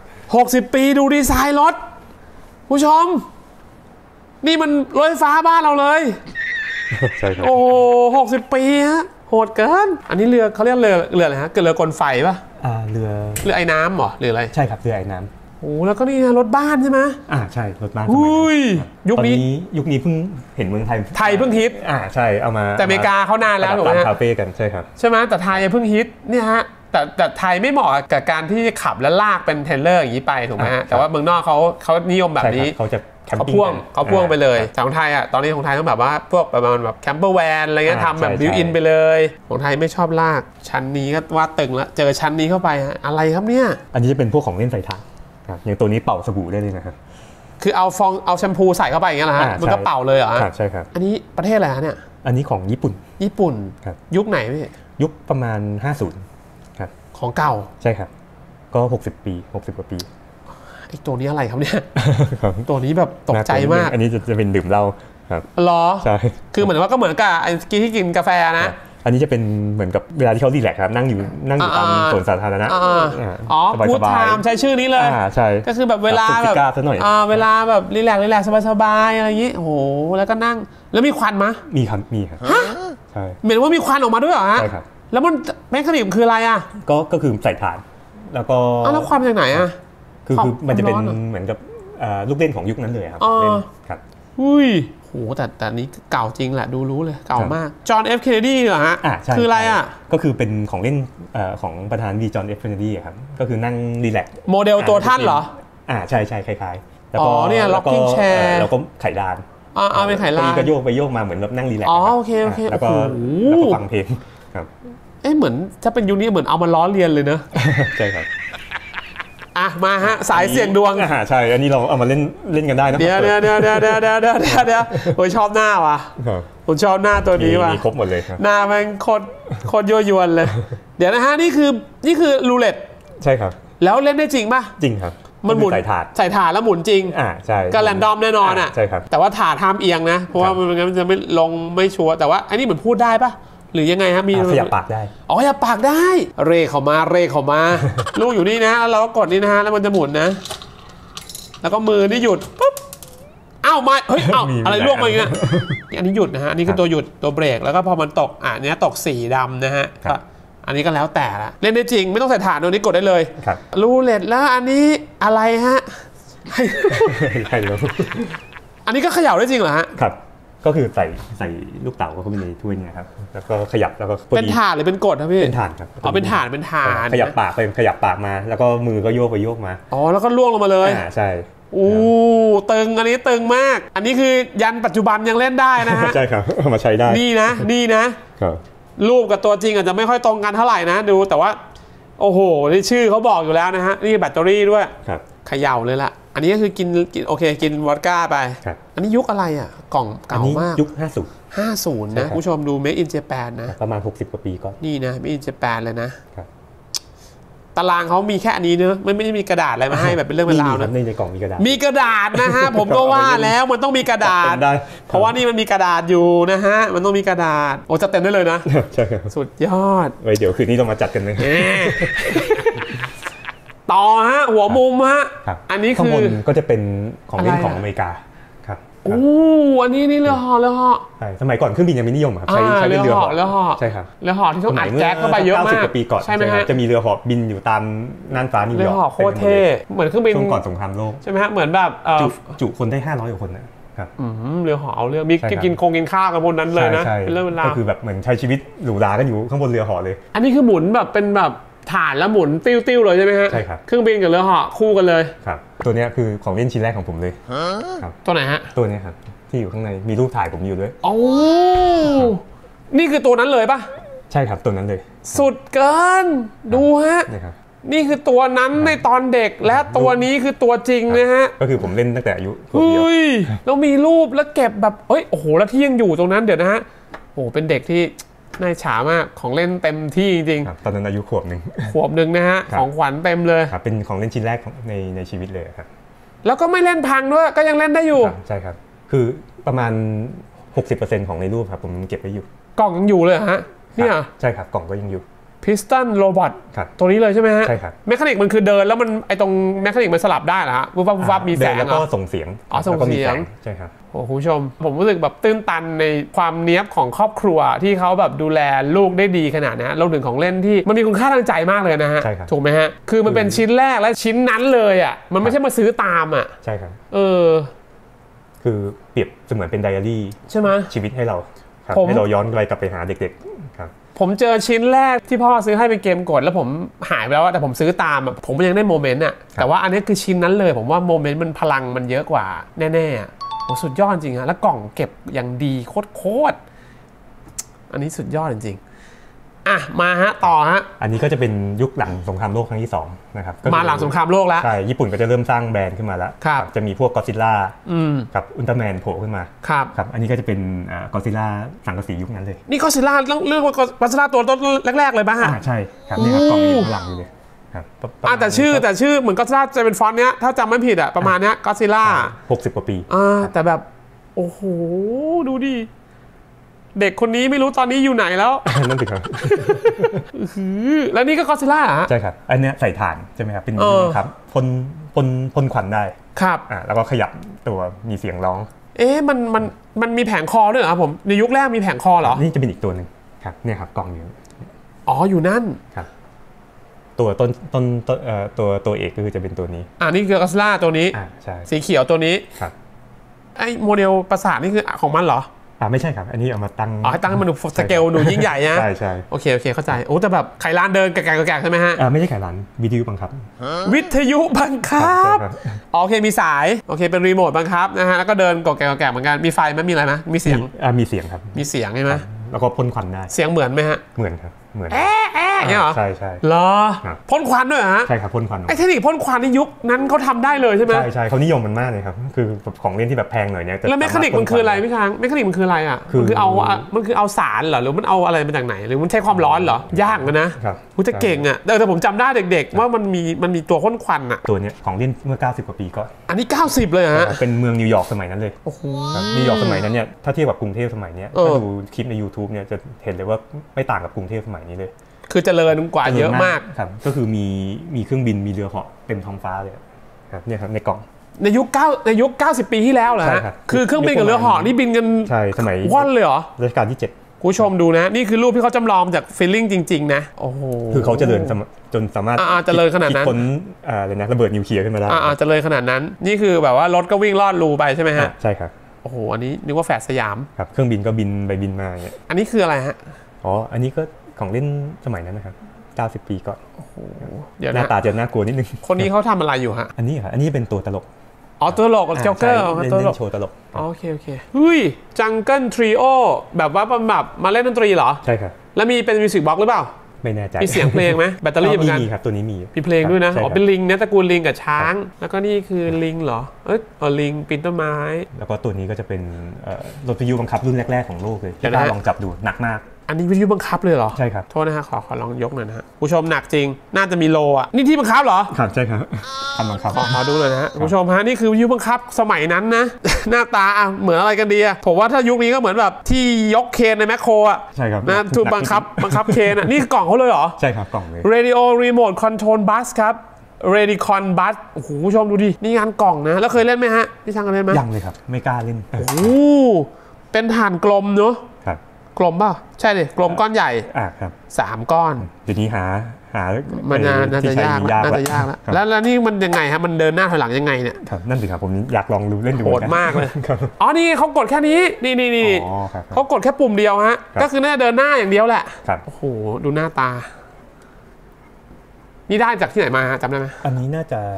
60 ปีดูดีไซน์รถผู้ชมนี่มันรถไฟฟ้าบ้านเราเลยใช่ครับโอ้60 ปีฮะโหดเกินอันนี้เรือเขาเรียกเรืออะไรฮะเรือกลไฟป่ะเรือไอ้น้ำเหรอหรืออะไรใช่ครับเรือไอ้น้ำโอ้แล้วก็นี่รถบ้านใช่ไหมใช่รถบ้านยุคนี้เพิ่งเห็นเมืองไทยเพิ่งฮิตใช่เอามาแต่อเมริกาเขานานแล้วถูกไหมคาเฟ่กันใช่ครับใช่ไหมแต่ไทยเพิ่งฮิตเนี่ยฮะแต่ไทยไม่เหมาะกับการที่ขับและลากเป็นเทรลเลอร์อย่างนี้ไปถูกไหมฮะแต่ว่าเมืองนอกเขานิยมแบบนี้เขาพ่วงไปเลยแต่ของไทยตอนนี้ของไทยต้องแบบว่าพวกประมาณแบบแคมเปอร์แวนอะไรเงี้ยทำแบบบิวอินไปเลยของไทยไม่ชอบลากชั้นนี้ก็ว่าตึงแล้วเจอชั้นนี้เข้าไปอะไรครับเนี่ยอันนี้จะเป็นพวกของเล่นใส่ถ่านอย่างตัวนี้เป่าสบู่ได้เลยนะครับคือเอาแชมพูใส่เข้าไปอย่างเงี้ยเหรอฮะมันก็เป่าเลยเหรอใช่ครับอันนี้ประเทศอะไรฮะเนี่ยอันนี้ของญี่ปุ่นยุคไหนพี่ยุคประมาณ50ครับของเก่าใช่ครับก็60 ปี60 กว่าปีไอ้ตัวนี้อะไรครับเนี่ยตัวนี้แบบตกใจมากอันนี้จะเป็นดื่มเหล้าครับหรอใช่คือเหมือนว่าก็เหมือนกับไอ้ที่กินกาแฟนะอันนี้จะเป็นเหมือนกับเวลาที่เขารีแลกซ์ครับนั่งอยู่ตามสวนสาธารณะพูดไทม์ใช้ชื่อนี้เลยใช่ก็คือแบบเวลาแบบเวลาแบบรีแลกซ์สบายๆอะไรอย่างนี้โอ้โหแล้วก็นั่งแล้วมีควันมั้ยมีครับใช่เหมือนว่ามีควันออกมาด้วยเหรอฮะใช่ครับแล้วมันแมคคานิกคืออะไรก็คือใส่ถ่านแล้วก็แล้วควันจากไหนคือมันจะเป็นเหมือนกับลูกเล่นของยุคนั้นเลยครับเล่นครับอุ้ยโหแต่นี้เก่าจริงแหละดูรู้เลยเก่ามากจอห์น F. Kennedy เหรอฮะคืออะไรก็คือเป็นของเล่นของประธานาธิบดีจอห์น F. Kennedy ครับก็คือนั่งรีแลกซ์โมเดลตัวท่านเหรอใช่คล้ายๆแล้วก็เนี่ย rocking chair แล้วก็ไขลานเป็นไขลานก็โยกไปโยกมาเหมือนแบบนั่งรีแลกซ์โอเคแล้วก็ฟังเพลงครับเหมือนถ้าเป็นยุคนี้เหมือนเอามาล้อเลียนเลยเนอะใช่ครับมาฮะสายเสี่ยงดวงใช่อันนี้เราเอามาเล่นกันได้นะเดี๋ยวโอ้ยชอบหน้าว่ะผมชอบหน้าตัวนี้ว่ะมีครบหมดเลยครับหน้ามันโคตรยั่วยวนเลยเดี๋ยวนะฮะนี่คือรูเล็ตใช่ครับแล้วเล่นได้จริงป่ะจริงครับมันหมุนใส่ถาดแล้วหมุนจริงใช่ก็แรนดอมแน่นอนใช่ครับแต่ว่าถาดห้ามเอียงนะเพราะว่ามันจะไม่ลงไม่ชัวร์แต่ว่าอันนี้เหมือนพูดได้ป่ะหรือยังไงครับมีขยับปากได้ขยับปากได้เร่เข้ามาลูกอยู่นี่นะแล้วเราก็กดนี่นะฮะแล้วมันจะหมุนนะแล้วก็มือนี่หยุดปุ๊บมาเฮ้ยอะไรล่วงมาอย่างเงี้ยอันนี้หยุดนะฮะอันนี้คือตัวหยุดตัวเบรกแล้วก็พอมันตกเนี้ยตกสีดำนะฮะอันนี้ก็แล้วแต่ละเล่นได้จริงไม่ต้องใส่ถ่านตัวนี้กดได้เลยรูเล็ตแล้วอันนี้อะไรฮะอันนี้ก็เขย่าได้จริงเหรอฮะครับก็คือใส่ลูกเต๋าเข้าไปในถ้วยเนี่ยครับแล้วก็ขยับแล้วก็เป็นถ่านหรือเป็นกดครับพี่เป็นถ่านครับเป็นถ่านขยับปากมาแล้วก็มือก็โยกไปโยกมาแล้วก็ล่วงลงมาเลยใช่ตึงอันนี้ตึงมากอันนี้คือยันปัจจุบันยังเล่นได้นะฮะใช่ครับเอามาใช้ได้นี่นะครับรูปกับตัวจริงอาจจะไม่ค่อยตรงกันเท่าไหร่นะดูแต่ว่าโอ้โหนี่ชื่อเขาบอกอยู่แล้วนะฮะนี่แบตเตอรี่ด้วยครับเขย่าเลยล่ะอันนี้ก็คือกินโอเคกินวอดก้าไปครับอันนี้ยุคอะไรอ่ะกล่องเก่ามากยุค 50นะผู้ชมดู Made in Japan นะ 50ประมาณ60กว่าปีก่อนนี่นะ Made in Japan เลยนะครับตารางเขามีแค่อันนี้เนอะไม่ได้มีกระดาษอะไรมาให้แบบเป็นเรื่องเป็นราวนะในกล่องมีกระดาษมีกระดาษนะฮะ ผมก็ว่าแล้วมันต้องมีกระดาษได้เพราะว่านี่มันมีกระดาษอยู่นะฮะมันต้องมีกระดาษโอ้จะเต็มได้เลยนะใช่ครับสุดยอดไว้เดี๋ยวคืนนี้เรามาจัดกันเลยต่อฮะหัวมุมฮะครับอันนี้ข้างคืบอนก็จะเป็นของเล่นอะไรอะของอเมริกาครับอู้อันนี้เรือเหาะใช่สมัยก่อนเครื่องบินยังไม่นิยมครับใช้เป็นเรือเหาะใช่ครับเรือเหาะที่ต้องอัดแก๊สเข้าไปเยอะมาก 90 กว่าปีก่อนใช่ไหมฮะจะมีเรือเหาะบินอยู่ตามน่านฟ้านิวยอร์กเรือเหาะโคตรเท่เหมือนเครื่องบินช่วงก่อนสงครามโลกใช่ไหมฮะเหมือนแบบจุคนได้500กว่าคนนะครับเรือเหาะเอาเรือมีกินข้าวกันบนนั้นเลยนะเป็นเรื่องเวลาก็คือแบบเหมือนใช้ชีวิตหรูหรากันอยู่ข้างบนเรือเหาะเลยอันนี้คือหมุนแบบเป็นแบบฐานแล้วหมุนติ้วๆเลยใช่ไหมฮะใช่ครับเครื่องบินกับเรือเหาะคู่กันเลยครับตัวนี้คือของเล่นชิ้นแรกของผมเลยครับตัวไหนฮะตัวนี้ครับที่อยู่ข้างในมีรูปถ่ายผมอยู่ด้วยโอ้นี่คือตัวนั้นเลยป่ะใช่ครับตัวนั้นเลยสุดเกินดูฮะนี่ครับนี่คือตัวนั้นในตอนเด็กและตัวนี้คือตัวจริงนะฮะก็คือผมเล่นตั้งแต่อายุขวบเดียวแล้วมีรูปแล้วเก็บแบบโอ้โหแล้วที่ยังอยู่ตรงนั้นเดี๋ยวนะฮะโอ้เป็นเด็กที่น่าฉามากของเล่นเต็มที่จริงๆตอนนั้นอายุขวบหนึ่งนะฮะของขวัญเต็มเลยเป็นของเล่นชิ้นแรกในชีวิตเลยครับแล้วก็ไม่เล่นพังด้วยก็ยังเล่นได้อยู่ใช่ครับคือประมาณ 60% ของในรูปครับผมเก็บไว้อยู่กล่องยังอยู่เลยฮะเนี่ยใช่ครับกล่องก็ยังอยู่พิสตันโรบอทตัวนี้เลยใช่ไหมฮะใช่ครับแมคานิกมันคือเดินแล้วมันไอตรงแมคานิกมันสลับได้เหรอฮะวุบวับมีแสงแล้วก็ส่งเสียงส่งเสียงใช่ครับโอ้คุณผู้ชมผมรู้สึกแบบตื้นตันในความเนี้ยบของครอบครัวที่เขาแบบดูแลลูกได้ดีขนาดนี้เราถึงของเล่นที่มันมีคุณค่าทางใจมากเลยนะฮะถูกไหมฮะคือมันเป็นชิ้นแรกและชิ้นนั้นเลยอ่ะมันไม่ใช่มาซื้อตามอ่ะใช่ครับคือเปรียบเสมือนเป็นไดอารี่ใช่ไหมชีวิตให้เราให้เราย้อนกลับไปหาเด็กๆครับผมเจอชิ้นแรกที่พ่อซื้อให้เป็นเกมกดแล้วผมหายไปแล้วแต่ผมซื้อตามผมยังได้โมเมนต์อ่ะแต่ว่าอันนี้คือชิ้นนั้นเลยผมว่าโมเมนต์มันพลังมันเยอะกว่าแน่ๆโอ้สุดยอดจริงฮะแล้วกล่องเก็บอย่างดีโคตรอันนี้สุดยอดจริงอ่ะมาฮะต่อฮะอันนี้ก็จะเป็นยุคหลังสงครามโลกครั้งที่2นะครับมาหลังสงครามโลกแล้วใช่ญี่ปุ่นก็จะเริ่มสร้างแบรนด์ขึ้นมาแล้วจะมีพวกก็อดซิลล่ากับอุลตร้าแมนโผล่ขึ้นมาครับอันนี้ก็จะเป็นก็อดซิลล่าสังกะสียุคนั้นเลยนี่ก็อดซิลล่าเรื่องก็อดซิลล่าตัวแรกๆเลยป่ะฮะใช่ครับนี่ครับกล่องอยู่ข้างหลังเลยครับแต่ชื่อเหมือนก็อดซิลล่าจะเป็นฟอนต์เนี้ยถ้าจำไม่ผิดอ่ะประมาณเนี้ยก็อดซิลล่า 60 กว่าปีแต่แบบโอ้โหดูดิเด็กคนนี้ไม่รู้ตอนนี้อยู่ไหนแล้วนั่นสิครับแล้วนี่ก็ก็อดซิลล่าใช่ครับอันนี้ใส่ถ่านใช่ไหมครับเป็นครับพ่นควันได้ครับแล้วก็ขยับตัวมีเสียงร้องมันมีแผงคอด้วยเหรอครับผมในยุคแรกมีแผงคอเหรอนี่จะเป็นอีกตัวหนึ่งครับเนี่ยครับกล่องอยู่อยู่นั่นครับตัวตัวเอกก็คือจะเป็นตัวนี้นี่คือก็อดซิลล่าตัวนี้ใช่สีเขียวตัวนี้ครับไอ้โมเดลปราสาทนี่คือของมันเหรอไม่ใช่ครับอันนี้เอามาตั้งให้ตั้งให้มันดูสเกลดูยิ่งใหญ่นะใช่โอเคเข้าใจแต่แบบไขลานเดินแกะใช่ไหมฮะไม่ใช่ไขลานวิทยุบังคับโอเคมีสายโอเคเป็นรีโมทบังคับนะฮะแล้วก็เดินแกะเหมือนกันมีไฟไหมมีอะไรไหมมีเสียงมีเสียงครับมีเสียงใช่ไหมแล้วก็พ่นควันได้เสียงเหมือนไหมฮะเหมือนครับเหมือนเนี่ยเหรอใช่เหรอพ่นควันด้วยฮะใช่ครับพ่นควันไอ้เทคนิคพ่นควันในยุคนั้นเขาทำได้เลยใช่ไหมใช่เขานิยมมันมากเลยครับคือของเล่นที่แบบแพงหน่อยเนี่ยแล้วเมคานิกมันคืออะไรพี่ช้างเมคานิกมันคืออะไรอ่ะมันคือเอาสารเหรอหรือมันเอาอะไรมาจากไหนหรือมันใช้ความร้อนเหรอยากนะคุณจะเก่งอ่ะแต่ผมจำได้เด็กๆว่ามันมีตัวพ่นควันอ่ะตัวเนี้ยของเล่นเมื่อ90 กว่าปีก่อนอันนี้90เลยฮะเป็นเมืองนิวยอร์กสมัยนั้นเลยโอ้โหนิวยอร์กสมัยนั้นเนี่ยถ้าเทียบกับกรุงเทพสมัยนี้ถ้าดูคลิปใน YouTube เนี่ยจะเห็นเลยว่าไม่ต่างกับกรุงเทพสมัยนี้เลยคือเจริญกว่าเยอะมากครับก็คือมีเครื่องบินมีเรือเหาะเต็มท้องฟ้าเลยครับเนี่ยครับในกล่องในยุค90 ปีที่แล้วเหรอฮะคือเครื่องบินกับเรือเหาะนี่บินกันใช่สมัยว่อนเลยเหรอรัชกาลที่7 ผู้ชมดูนะนี่คือรูปที่เขาจำลองจากฟีลลิ่งจริงๆนะโอ้โหคือเขาเจริญจนสามารถเจริญขนาดนั้นคิดค้นอะไรนะระเบิดนิวเคลียร์ขึ้นมาได้เจริญขนาดนั้นนี่คือแบบว่ารถก็วิ่งลอดรูไปใช่ไหมฮะใช่ครับโอ้โหอันนี้นึกว่าแฝดสยามครับเครื่องบินก็บินไปบินมาเนี่ยอันนี้คืออะไรฮะอันนี้ก็ของเล่นสมัยนั้นนะครับ90 ปีก่อนเดี๋ยวหน้าตาจะน่ากลัวนิดนึงคนนี้เขาทำอะไรอยู่ฮะอันนี้ครับอันนี้เป็นตัวตลกตัวตลกโจ๊กเกอร์ตัวตลกโชว์ตลกโอเคเฮ้ยจังเกิลทริโอแบบว่าแบบมาเล่นดนตรีเหรอใช่ครับแล้วมีเป็นมิวสิกบ็อกซ์หรือเปล่าไม่แน่ใจมีเสียงเพลงไหมแบตเตอรี่เหมือนกันมีครับตัวนี้มีเพลงด้วยนะอ๋อเป็นลิงนะตระกูลลิงกับช้างแล้วก็นี่คือลิงเหรอลิงปีนต้นไม้แล้วก็ตัวนี้ก็จะเป็นรถวิทยุบังคับรุ่นแรกๆของโลกเลยที่ลองจับดูหนักมากอันนี้วิทยุบังคับเลยเหรอใช่ครับโทษนะฮะขอลองยกหน่อยนะฮะผู้ชมหนักจริงน่าจะมีโลอ่ะนี่ที่บังคับเหรอครับใช่ครับทำบังคับขอดูเลยนะฮะผู้ชมฮะนี่คือวิทยุบังคับสมัยนั้นนะ หน้าตาเหมือนอะไรกันดีอะผมว่าถ้ายุคนี้ก็เหมือนแบบที่ยกเคนในแมคโครอ่ะใช่ครับนะถูกบังคับเคนอ่ะนี่กล่องเขาเลยเหรอใช่ครับกล่องเลย Radio Remote Control Bus ครับ Radicon Bus โอ้โหผู้ชมดูดินี่งานกล่องนะแล้วเคยเล่นไหมฮะพี่ช่างเคยเล่นไหมยังเลยครับไม่กล้าเล่นโอ้เป็นฐานกลมเนอะกลมเปล่าใช่ดิกลมก้อนใหญ่ครับ 3ก้อนเดี๋ยวนี้หามันน่าจะยากแล้วนี่มันยังไงฮะมันเดินหน้าถอยหลังยังไงเนี่ยนั่นสิครับผมอยากลองเล่นดูโหดมากเลยอ๋อนี่เขากดแค่นี้นี่เขากดแค่ปุ่มเดียวฮะก็คือน่าจะเดินหน้าอย่างเดียวแหละโอ้โหดูหน้าตานี่ได้จากที่ไหนมาจำได้ไหมอันนี้น่าจะ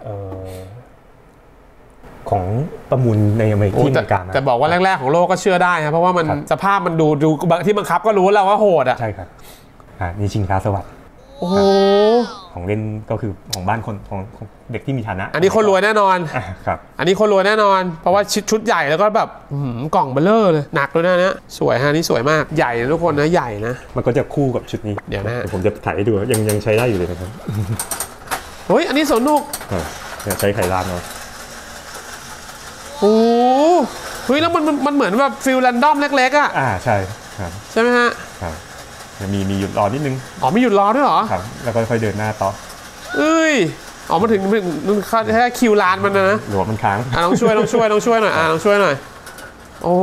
ของประมูลในอเมริกาแต่บอกว่าแรกๆของโลกก็เชื่อได้ครับเพราะว่ามันสภาพมันดูที่บังคับก็รู้แล้วว่าโหดอ่ะใช่ครับนี่ชิงช้าสวัสดิ์โอ้โหของเล่นก็คือของบ้านคนของเด็กที่มีฐานะอันนี้คนรวยแน่นอนครับอันนี้คนรวยแน่นอนเพราะว่าชุดใหญ่แล้วก็แบบกล่องเบลเลอร์เลยหนักด้วยนะเนี่ยสวยฮะนี่สวยมากใหญ่ทุกคนนะใหญ่นะมันก็จะคู่กับชุดนี้เดี๋ยวนะผมจะถ่ายให้ดูยังใช้ได้อยู่เลยนะครับเฮ้ยอันนี้สนุกใช้ไขลานเนาะโอ้เฮ้ยแล้วมันเหมือนแบบฟิลแรนดอมเล็กๆอ่ะใช่ครับใช่ไหมฮะครับมีหยุดรอนิดนึงมีหยุดรอด้วยเหรอครับแล้วก็ค่อยเดินหน้าต่อมาถึงแค่คิวลานมันนะหรือว่ามันค้างลองช่วยหน่อยลองช่วยหน่อยโอ้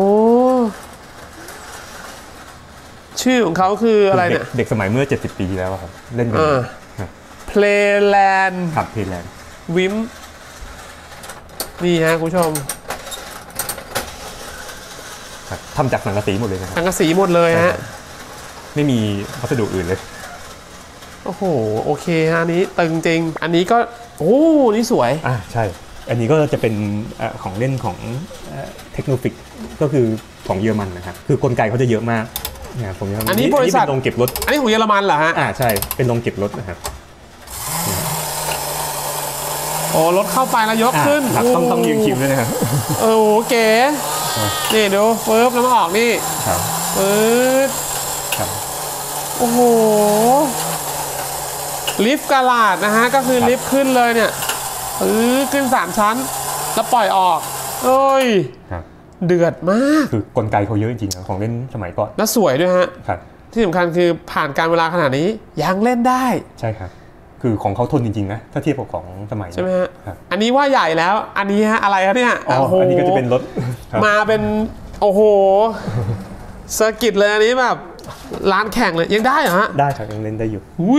ชื่อของเขาคืออะไรเนี่ยเด็กสมัยเมื่อ70ปีแล้วครับเล่นกัน Playland ครับ Playland วิมนี่ฮะคุณผู้ชมทำจากสังกะสีหมดเลยนะสังกะสีหมดเลยฮะไม่มีวัสดุอื่นเลยโอ้โหโอเคฮะนี้ตึงจริงอันนี้ก็นี่สวยใช่อันนี้ก็จะเป็นของเล่นของเทคโนฟิกก็คือของเยอรมันนะครับคือกลไกเขาจะเยอะมากนะผมอันนี้บริษัทโรงเก็บรถอันนี้ของเยอรมันเหรอฮะใช่เป็นโรงเก็บรถนะครับรถเข้าไปแล้วยกขึ้นต้องยืนคิวด้วยนะครับเก๋นี่ดูเฟิร์ฟแล้วมาออกนี่โอ้โหลิฟต์กาลาดนะฮะก็คือลิฟต์ขึ้นเลยเนี่ยขึ้น3ชั้นแล้วปล่อยออกเดือดมากคือกลไกเขาเยอะจริงๆของเล่นสมัยก่อนแล้วสวยด้วยฮะที่สำคัญคือผ่านการเวลาขนาดนี้ยังเล่นได้ใช่ครับคือของเขาทนจริงๆนะถ้าเทียบกับของสมัยใช่ไหมฮะอันนี้ว่าใหญ่แล้วอันนี้ฮะอะไรครับเนี่ยอันนี้ก็จะเป็นรถมาเป็นโอ้โหเซอร์กิตเลยอันนี้แบบร้านแข่งเลยยังได้เหรอฮะได้ครับยังเล่นได้อยู่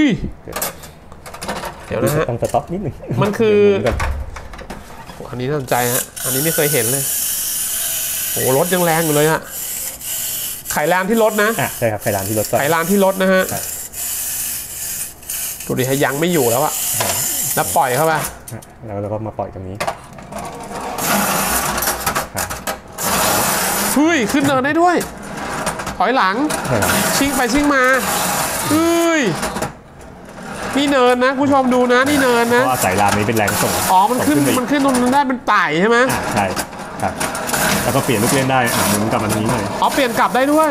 เดี๋ยวนะฮะต้องสต็อปนิดนึงมันคืออันนี้น่าสนใจฮะอันนี้ไม่เคยเห็นเลยรถยังแรงอยู่เลยฮะไขลานที่รถนะใช่ครับไขลานที่รถไขลานที่รถนะฮะดูดิยังไม่อยู่แล้วอะแล้วปล่อยเข้าไปแล้วก็มาปล่อยตรงนี้ขึ้นเนินได้ด้วยถอยหลังชิ่งไปชิ่งมานี่เนินนะผู้ชมดูนะนี่เนินนะเพราะอาศัยลานนี้เป็นแรงส่งมันขึ้นตรงนั้นได้เป็นไต่ใช่ไหมใช่ครับแล้วก็เปลี่ยนลูกเล่นได้หมุนกลับมาตรงนี้เลยเปลี่ยนกลับได้ด้วย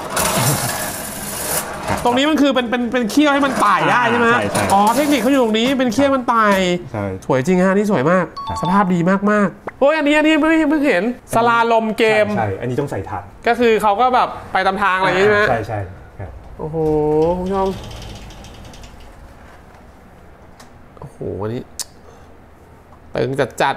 ตรงนี้มันคือเป็นเขี้ยวให้มันไต่ได้ใช่ไหมเทคนิคเขาอยู่ตรงนี้เป็นเขี้ยวมันไต่สวยจริงฮะนี่สวยมากสภาพดีมากอันนี้ไม่เห็นสลาลมเกมใช่อันนี้ต้องใส่ถังก็คือเขาก็แบบไปตามทางอะไรอย่างนี้ใช่ไหมใช่โอ้โหคุณผู้ชมโอ้โหวันนี้ตึงจัด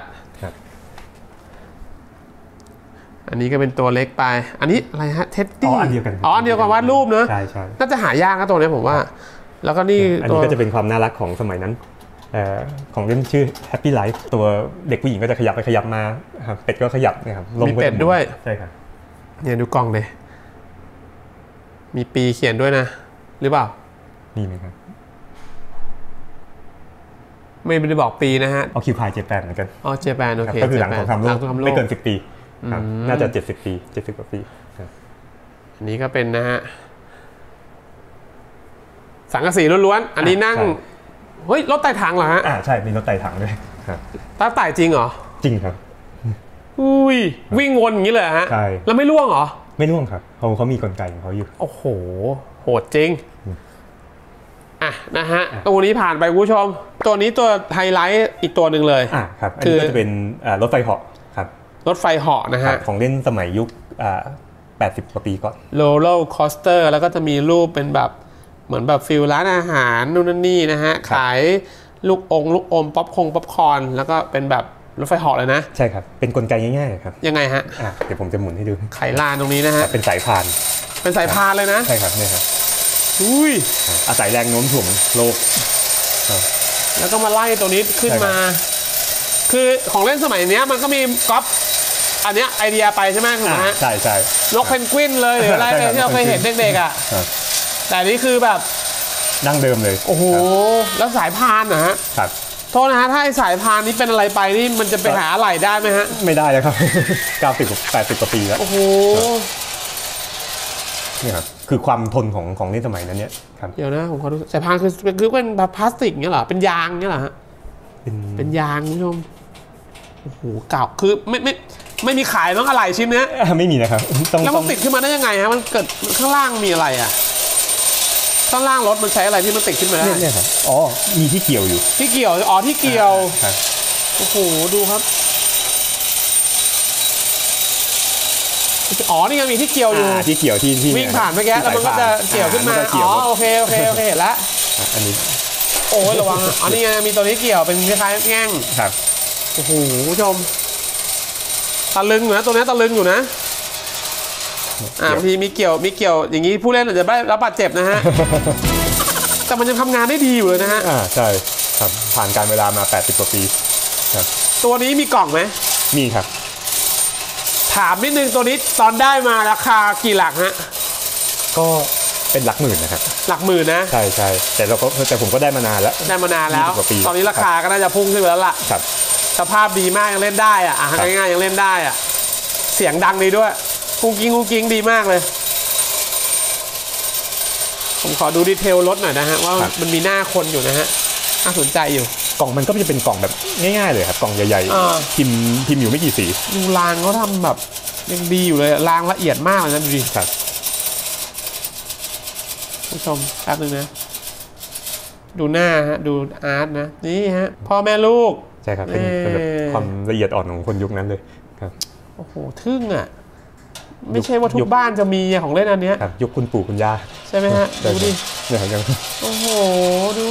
อันนี้ก็เป็นตัวเล็กไปอันนี้อะไรฮะเท็ดดี้อันเดียวกันอันเดียวกันวาดรูปเนอะใช่น่าจะหายากนะตัวนี้ผมว่าแล้วก็นี่อันนี้ก็จะเป็นความน่ารักของสมัยนั้นของเล่นชื่อ Happy Life ตัวเด็กผู้หญิงก็จะขยับไปขยับมาเป็ดก็ขยับนะครับมีเป็ดด้วยใช่ครับเนี่ยดูกล่องเลยมีปีเขียนด้วยนะหรือเปล่ามีไหมครับไม่ได้บอกปีนะฮะคิวพายเจแปนเหมือนกันเจแปนโอเคก็คือหลังสงครามโลกไม่เกิน10 ปีน่าจะ70 ปี70 กว่าปีอันนี้ก็เป็นนะฮะสังกะสีล้วนๆอันนี้นั่งเฮ้ยรถไต่ถังเหรอฮะใช่มีรถไต่ถังด้วยครับไต่จริงเหรอจริงครับอุ้ยวิ่งวนอย่างนี้เลยฮะใช่แล้วไม่ล่วงเหรอไม่ล่วงครับเขามีกลไกของเขาอยู่โอ้โหโหดจริงนะฮะตัวนี้ผ่านไปคุณผู้ชมตัวนี้ตัวไฮไลท์อีกตัวหนึ่งเลยครับอันนี้ก็จะเป็นรถไฟเหาะครับรถไฟเหาะนะฮะของเล่นสมัยยุค80 กว่าปีก่อนโรลเลอร์คอสเตอร์แล้วก็จะมีรูปเป็นแบบเหมือนแบบฟิลร้านอาหารนู่นนี่นะฮะขายลูกอมป๊อปคอร์นแล้วก็เป็นแบบรถไฟเหาะเลยนะใช่ครับเป็นกลไกง่ายๆครับยังไงฮะเดี๋ยวผมจะหมุนให้ดูไขลานตรงนี้นะฮะเป็นสายพานเลยนะใช่ครับเนี่ยครับอุ้ยอาศัยแรงโน้มถ่วงโลกแล้วก็มาไล่ตัวนี้ขึ้นมาคือของเล่นสมัยนี้มันก็มีก๊อปอันเนี้ยไอเดียไปใช่ไหมถูกไหมฮะใช่นกเพนกวินเลยหรืออะไรที่เราเคยเห็นเด็กๆอ่ะแต่นี่คือแบบดั้งเดิมเลยโอ้โหแล้วสายพานนะฮะครับโทษนะฮะถ้าไอสายพานนี้เป็นอะไรไปนี่มันจะไปหาอะไรได้ไหมฮะไม่ได้เลยครับ80 กว่าปีแล้วโอ้โหนี่ครับคือความทนของเล่นสมัยนั้นเนี่ยครับเดี๋ยวนะผมขอดูสายพานคือเป็นแบบพลาสติกเงี้ยเหรอเป็นยางเงี้ยเหรอฮะเป็นยางคุณผู้ชมโอ้โหเก่าคือไม่มีขายมั้งอะไรชิ้นเนี้ยไม่มีนะครับแล้วมันติดขึ้นมาได้ยังไงฮะมันเกิดข้างล่างมีอะไรอ่ะข้างล่างรถมันใช้อะไรที่มันติดขึ้นมาได้เนี่ยครับมีที่เกี่ยวอยู่ที่เกี่ยวที่เกี่ยวโอ้โหดูครับนี่ยังมีที่เกี่ยวอยู่ที่เกี่ยวที่วิ่งผ่านเมื่อกี้แล้วมันก็จะเกี่ยวขึ้นมาโอเคเห็นแล้วอันนี้โอ้ยระวังนี่ยังมีตัวนี้เกี่ยวเป็นคล้ายๆแง่งครับโอ้โหผู้ชมตะลึงอยู่นะตัวนี้ตะลึงอยู่นะบางทีมีเกี่ยวอย่างนี้ผู้เล่นอาจจะได้รับบาดเจ็บนะฮะแต่มันยังทำงานได้ดีอยู่เลยนะฮะใช่ครับผ่านการเวลามา80 กว่าปีครับตัวนี้มีกล่องไหมมีครับถามนิดนึงตัวนี้ตอนได้มาราคากี่หลักฮะก็เป็นหลักหมื่นนะครับหลักหมื่นนะใช่แต่ผมก็ได้มานานแล้วตอนนี้ราคาก็น่าจะพุ่งขึ้นแล้วล่ะครับสภาพดีมากยังเล่นได้อ่ะง่ายๆยังเล่นได้อ่ะเสียงดังดีด้วยกุ้งกิ้งดีมากเลยผมขอดูดีเทลรถหน่อยนะฮะว่ามันมีหน้าคนอยู่นะฮะน่าสนใจอยู่กล่องมันก็จะเป็นกล่องแบบง่ายๆเลยครับกล่องใหญ่ๆพิมพ์อยู่ไม่กี่สีดูรางเขาทำแบบยังดีอยู่เลยรางละเอียดมากเลยนะดูดิครับผู้ชมแป๊บนึงนะดูหน้าฮะดูอาร์ตนะนี่ฮะพ่อแม่ลูกใช่ครับเป็นแบบความละเอียดอ่อนของคนยุคนั้นเลยครับโอ้โหทึ่งอ่ะไม่ใช่ว่าทุกบ้านจะมีของเล่นอันนี้ครับยุคคุณปู่คุณย่าใช่ไหมฮะดูดิเนี่ยยังโอ้โหดู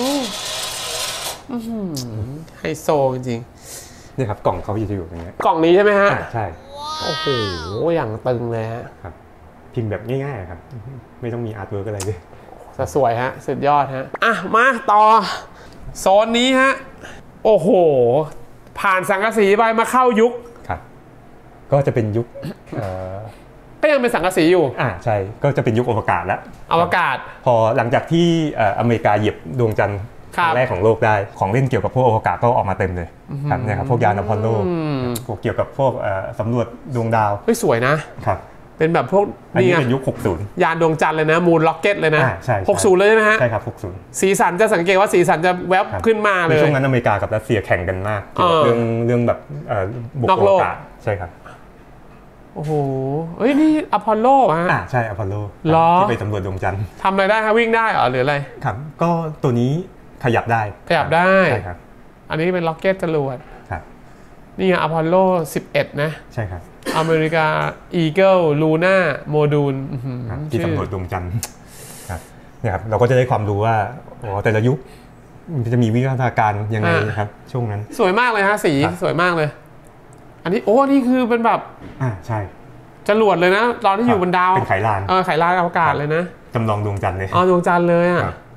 ไฮโซจริงๆนี่ครับกล่องเขาจะอยู่อย่างเงี้ยกล่องนี้ใช่ไหมฮะใช่โอ้โหอย่างตึงเลยฮะครับพิมพ์แบบง่ายๆครับไม่ต้องมีอาร์ตเวิร์กอะไรเลยสวยฮะสุดยอดฮะมาต่อโซนนี้ฮะโอ้โหผ่านสังกะสีไปมาเข้ายุคครับก็จะเป็นยุคก็ยังเป็นสังกะสีอยู่ใช่ก็จะเป็นยุคอวกาศแล้วอวกาศพอหลังจากที่อเมริกาเหยียบดวงจันทร์ครั้งแรกของโลกได้ของเล่นเกี่ยวกับพวกอวกาศก็ออกมาเต็มเลยครับเนี่ยครับพวกยานอพอลโลเกี่ยวกับพวกสำรวจดวงดาวสวยนะครับเป็นแบบพวกอันนี้เป็นยุค60 ยานดวงจันทร์เลยนะมูนล็อกเก็ตเลยนะใช่ 60เลยใช่ไหมฮะใช่ครับ60 สีสันจะสังเกตว่าสีสันจะแวบขึ้นมาเลยช่วงนั้นอเมริกากับรัสเซียแข่งกันมากเกี่ยวกับเรื่องแบบบุกอวกาศใช่ครับโอ้โหนี่อพอลโลใช่อพอลโลที่ไปสำรวจดวงจันทร์ทำอะไรได้ครับวิ่งได้หรืออะไรครับก็ตัวนี้ขยับได้ใช่ครับอันนี้เป็นล็อกเก็ตจรวดครับนี่อพอลโล11นะใช่ครับอเมริกาอีเกิลลูน่าโมดูลที่สำรวจดวงจันทร์ครับเนี่ยครับเราก็จะได้ความรู้ว่าแต่ละยุคมันจะมีวิวัฒนาการยังไงครับช่วงนั้นสวยมากเลยฮะสีสวยมากเลยอันนี้นี่คือเป็นแบบใช่จรวดเลยนะตอนที่อยู่บนดาวเป็นไขลานไขลานอวกาศเลยนะจำลองดวงจันทร์เลยดวงจันทร์เลย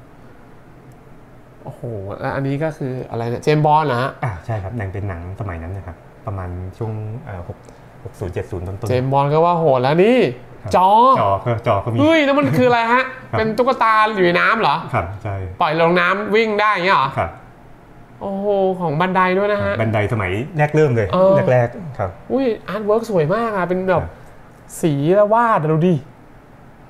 โอ้โหอันนี้ก็คืออะไรเนี่ยเจมส์บอนด์เหรอฮะใช่ครับเป็นหนังสมัยนั้นนะครับประมาณช่วง60-70ต้นๆเจมส์บอนด์ก็ว่าโหดแล้วนี่จอก็มีแล้วมันคืออะไรฮะเป็นตุ๊กตาอยู่ในน้ำเหรอครับใช่ปล่อยลงน้ำวิ่งได้อย่างเงี้ยเหรอครับโอ้โหของบันไดด้วยนะฮะบันไดสมัยแรกเริ่มเลยแรกๆครับอาร์ตเวิร์กสวยมากเป็นแบบสีและวาดดูดิ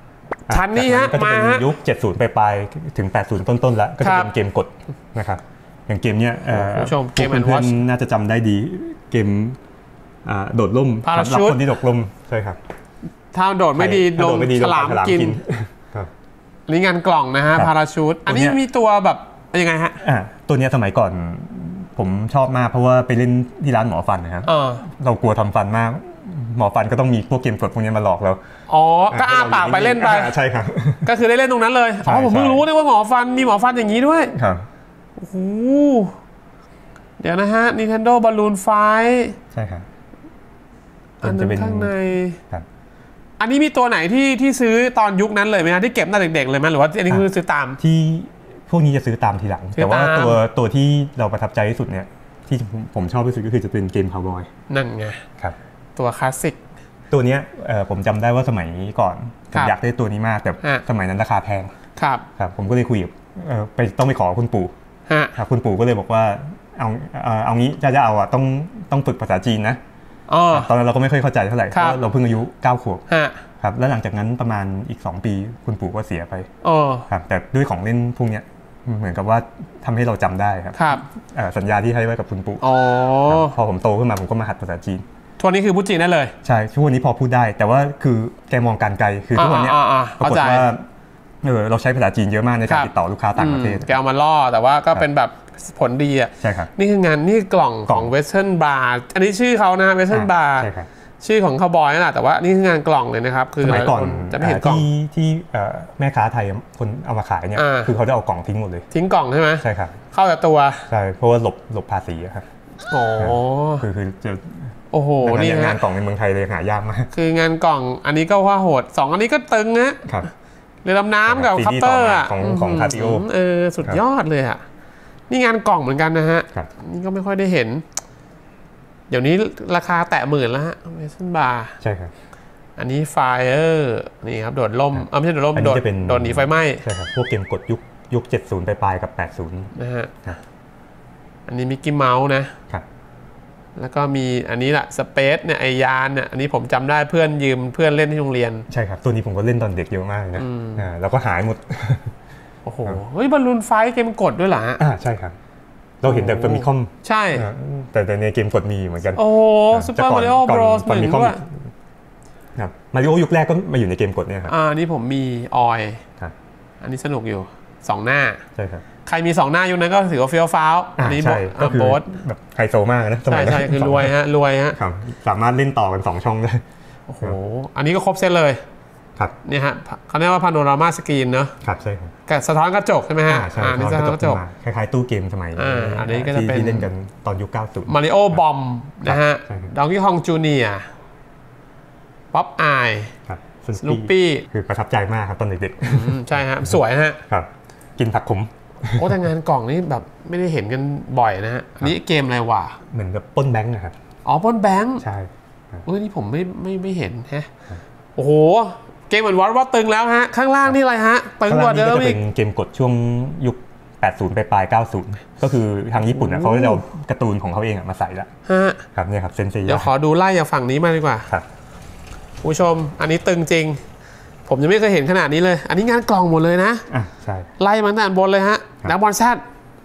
ชั้นนี้ฮะก็จะเป็นมาฮะยุค 70 ปลายๆถึง 80 ต้นๆแล้วก็จะเป็นเกมกดนะครับอย่างเกมเนี้ยผู้ชมเกมเพื่อนๆน่าจะจำได้ดีเกมโดดร่มสำหรับคนที่โดดร่มใช่ครับถ้าโดดไม่ดีโดนฉลามกินนี่งานกล่องนะฮะพาราชูตอันนี้มีตัวแบบยังไงฮะตัวนี้สมัยก่อนผมชอบมากเพราะว่าไปเล่นที่ร้านหมอฟันนะครับเรากลัวทำฟันมากหมอฟันก็ต้องมีพวกเกมกดพวกนี้มาหลอกเราอ๋อก็อ้าปากไปเล่นไปใช่ครับก็คือได้เล่นตรงนั้นเลยอ๋อผมเพิ่งรู้เลยว่าหมอฟันมีหมอฟันอย่างนี้ด้วยครับโอ้โหเดี๋ยวนะฮะ Nintendo Balloon Fight ใช่ครับอันนั้นข้างในอันนี้มีตัวไหนที่ซื้อตอนยุคนั้นเลยไหมฮะที่เก็บตั้งแต่เด็กๆเลยไหมหรือว่าอันนี้คือซื้อตามที่พวกนี้จะซื้อตามทีหลังแต่ว่าตัวที่เราประทับใจที่สุดเนี่ยที่ผมชอบที่สุดก็คือจะเป็นเกมคาวบอยนั่นไงครับตัวคลาสสิกตัวนี้ผมจำได้ว่าสมัยก่อนผมอยากได้ตัวนี้มากแต่สมัยนั้นราคาแพงครับผมก็เลยคุยกับต้องไปขอคุณปู่ครับคุณปู่ก็เลยบอกว่าเอางี้จะเอาต้องฝึกภาษาจีนนะตอนนั้นเราก็ไม่ค่อยเข้าใจเท่าไหร่เพราะเราเพิ่งอายุ9 ขวบครับแล้วหลังจากนั้นประมาณอีก2 ปีคุณปู่ก็เสียไปครับแต่ด้วยของเล่นพวกนี้เหมือนกับว่าทำให้เราจำได้ครับสัญญาที่ให้ไว้กับคุณปู่พอผมโตขึ้นมาผมก็มาหัดภาษาจีนทุกวันนี้คือพูดจีนได้เลยใช่ทุกวันนี้พอพูดได้แต่ว่าคือแกมองการไกลคือทุกวันนี้ปรากฏว่าเราใช้ภาษาจีนเยอะมากในการติดต่อลูกค้าต่างประเทศแกเอามาล่อแต่ว่าก็เป็นแบบผลดีอ่ะใช่ครับนี่คืองานนี่กล่องของ Western Bar อันนี้ชื่อเขานะ Western Bar ใช่ครับชื่อของคาวบอยนั่นแหละแต่ว่านี่คืองานกล่องเลยนะครับคือสมัยก่อนจะไม่เห็นกล่องที่แม่ค้าไทยคนเอามาขายเนี่ยคือเขาจะเอากล่องทิ้งหมดเลยทิ้งกล่องใช่ไหมใช่ครับเข้าแต่ตัวใช่เพราะว่าหลบภาษีครับโอ้คือจะโอ้โหนี่งานกล่องในเมืองไทยเลยหายากมากคืองานกล่องอันนี้ก็ว่าโหด2อันนี้ก็ตึงนะครับเรือดำน้ำกับคัพเตอร์ของคาติโอสุดยอดเลยอ่ะนี่งานกล่องเหมือนกันนะฮะนี่ก็ไม่ค่อยได้เห็นเดี๋ยวนี้ราคาแตะ10,000แล้วฮะเวสเทิร์นบาร์ใช่ครับอันนี้ไฟนี่ครับโดดล่มไม่ใช่โดดล่มโดดหนีไฟไหม้ใช่ครับพวกเกมกดยุค70 ปลายๆกับ80 นะฮะอันนี้มิกกี้เมาส์นะครับแล้วก็มีอันนี้แหละสเปซเนี่ยไอยานเนี่ยอันนี้ผมจำได้เพื่อนยืมเพื่อนเล่นที่โรงเรียนใช่ครับตัวนี้ผมก็เล่นตอนเด็กเยอะมากนะแล้วก็หายหมดโอ้โหเฮ้ยบอลลูนไฟเกมกดด้วยเหรอฮะใช่ครับเราเห็นแต่ฟามิคอมใช่แต่ในเกมกดมีเหมือนกันโอ้ซูเปอร์มาริโอ บรอส 1ด้วยครับมาริโอยุคแรกก็มาอยู่ในเกมกดเนี่ยครับนี่ผมมีออยอันนี้สนุกอยู่2 หน้าใช่ครับใครมี2 หน้ายุคนั้นก็ถือว่าเฟี้ยวฟ้าวอันนี้โบ๊ทแบบไฮโซมากนะใช่คือรวยฮะสามารถเล่นต่อกัน2 ช่องได้โอ้โหอันนี้ก็ครบเซตเลยครับเนี่ยฮะเขาเรียกว่าพาโนรามาสกรีนเนอะครับใช่ครับกับสะท้อนกระจกใช่ไหมฮะนี่สะท้อนกระจกคล้ายๆตู้เกมสมัยอันนี้ก็จะเป็นที่เล่นกันตอนยุค90 มาริโอบอมนะฮะดองกี้ฮองจูเนียร์ป๊อปอายสนุปปี้คือประทับใจมากครับตอนเด็กๆใช่ฮะสวยฮะครับกินผักขมโอ้แต่งานกล่องนี่แบบไม่ได้เห็นกันบ่อยนะฮะนี่เกมอะไรวะเหมือนกับป้นแบงค์นะครับป้นแบงค์ใช่นี่ผมไม่เห็นฮะโอ้โหเกมเหมือนว่าตึงแล้วฮะข้างล่างนี่อะไรฮะตึงกว่าเดิมอีกเป็นเกมกดช่วงยุค80 ปลาย90ก็คือทางญี่ปุ่นเขาจะเอาการ์ตูนของเขาเองมาใส่ละครับเนี่ยครับเซนเซียเดี๋ยวขอดูไล่จากฝั่งนี้มาดีกว่าครับผู้ชมอันนี้ตึงจริงผมยังไม่เคยเห็นขนาดนี้เลยอันนี้งานกล่องหมดเลยนะใช่ไล่มาตั้งแต่บนเลยฮะนักบอลแซด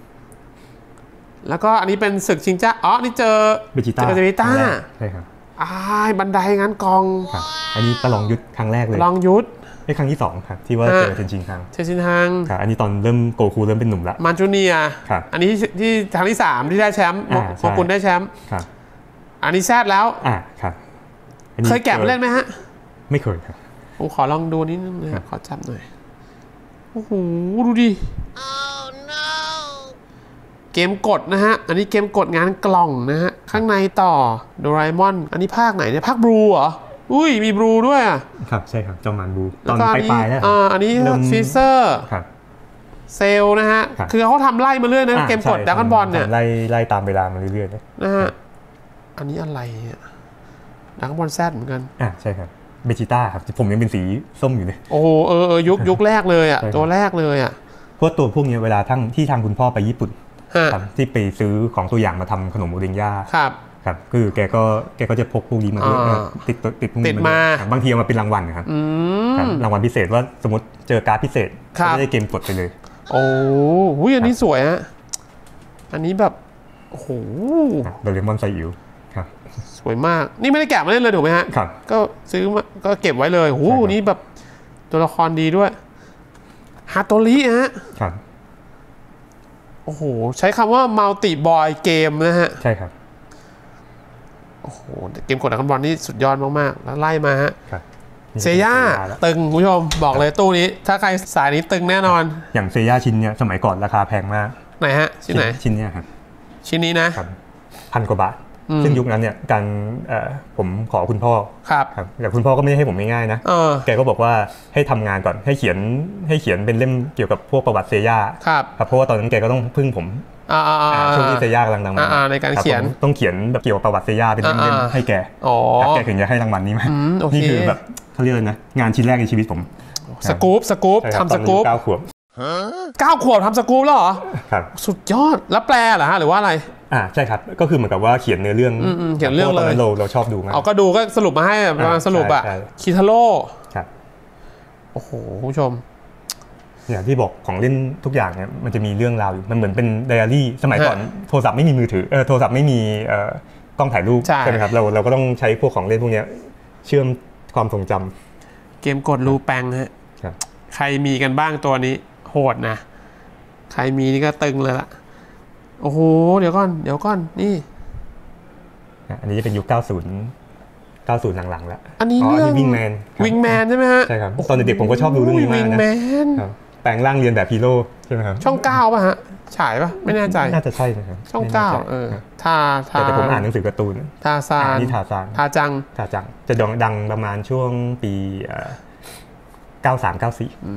แล้วก็อันนี้เป็นศึกชิงจ้านี่เจอเบจิต้าใช่ครับบันไดงานกล่องอันนี้ประลองยุทธครั้งแรกเลยประลองยุทธครั้งที่2ครับที่ว่าเจอเทนชินฮังอันนี้ตอนเริ่มโกคูเริ่มเป็นหนุ่มละมันจูเนียอันนี้ที่ครั้งที่3ที่ได้แชมป์โมกุลได้แชมป์อันนี้แซดแล้วครับเคยแกะมาเล่นไหมฮะไม่เคยครับผมขอลองดูนิดนึงนะขอจับหน่อยโอ้โหดูดิเกมกดนะฮะอันนี้เกมกดงานกล่องนะฮะข้างในต่อโดราเอมอนอันนี้ภาคไหนเนี่ยภาคบลูเหรออุ้ยมีบลูด้วยครับใช่ครับจอมมันบลูตอนปลายๆแล้วอันนี้ซีเซอร์เซลนะฮะคือเขาทำไล่มาเรื่อยนะเกมกดดราก้อนบอลเนี่ยไล่ตามเวลามาเรื่อยๆนะฮะอันนี้อะไรเนี่ยดราก้อนบอลแซดเหมือนกันใช่ครับเบจิต้าครับผมยังเป็นสีส้มอยู่เลยโอ้โหยุคแรกเลยตัวแรกเลยพวกตัวพวกนี้เวลาที่ทางคุณพ่อไปญี่ปุ่นที่ไปซื้อของตัวอย่างมาทำขนมโมเดงย่าครับคือแกก็จะพกพวกนี้มาด้วยติดพวกนี้มาบางทีเอามาเป็นรางวัลครับรางวัลพิเศษว่าสมมติเจอการ์ดพิเศษก็ได้เกมกดไปเลยโอ้ยอันนี้สวยฮะอันนี้แบบโอ้โหโดเรมอนไซอิ๋วครับสวยมากนี่ไม่ได้แกะมาเล่นเลยถูกไหมฮะครับก็ซื้อมาก็เก็บไว้เลยโอ้โหนี่แบบตัวละครดีด้วยฮาโตริฮะครับโอ้โหใช้คำว่ามัลติบอยเกมนะฮะใช่ครับโอ้โหเกมกดดักบอลนี่สุดยอดมากๆแล้วไล่มาฮะเซย่าตึงคุณผู้ชมบอกเลยตู้นี้ถ้าใครสายนี้ตึงแน่นอนอย่างเซย่าชิ้นเนี้ยสมัยก่อนราคาแพงมากไหนฮะชิ้นไหนชิ้นเนี้ยครับชิ้นนี้นะ 1,000 กว่าบาทซึ่งยุคนั้นเนี่ยการผมขอคุณพ่อครับแต่คุณพ่อก็ไม่ได้ให้ผมง่ายๆนะแกก็บอกว่าให้ทำงานก่อนให้เขียนเป็นเล่มเกี่ยวกับพวกประวัติเซย่าครับเพราะว่าตอนนั้นแกก็ต้องพึ่งผมช่วงที่เซย่ากำลังดังมาในการเขียนต้องเขียนแบบเกี่ยวกับประวัติเซย่าเป็นเล่มๆให้แกถึงจะให้รางวัลนี้มานี่คือแบบเขาเรียกเลยนะงานชิ้นแรกในชีวิตผมสกู๊ปทำสกู๊ป 9 ขวบ 9 ขวบทำสกู๊ปแล้วเหรอครับสุดยอดแล้วแปลเหรอฮะหรือว่าอะไรใช่ครับก็คือเหมือนกับว่าเขียนเนื้อเรื่องเขียนเรื่องเลยเราชอบดูมากก็ดูก็สรุปมาให้สรุปอะคิทาโร่ครับโอ้โหผู้ชมเนี่ยที่บอกของเล่นทุกอย่างเนี่ยมันจะมีเรื่องราวอยู่มันเหมือนเป็นไดอารี่สมัยก่อนโทรศัพท์ไม่มีมือถือโทรศัพท์ไม่มีกล้องถ่ายรูปใช่ไหมครับเราก็ต้องใช้พวกของเล่นพวกนี้เชื่อมความทรงจำเกมกดรูแปงฮะใครมีกันบ้างตัวนี้โหดนะใครมีนี่ก็ตึงเลยล่ะโอ้โหเดี๋ยวก่อนนี่อันนี้จะเป็นยุค90หลังๆแล้วอันนี้เรื่องวิงแมนใช่ไหมฮะใช่ครับตอนเด็กๆผมก็ชอบดูเรื่องนี้มากนะแปลงร่างเรียนแบบฮีโร่ใช่ไหมครับช่อง9ป่ะฮะฉายป่ะไม่แน่ใจน่าจะใช่นะครับช่อง9 แต่ผมอ่านหนังสือการ์ตูนทาซานนี่ทาจังจะดังประมาณช่วงปี93-94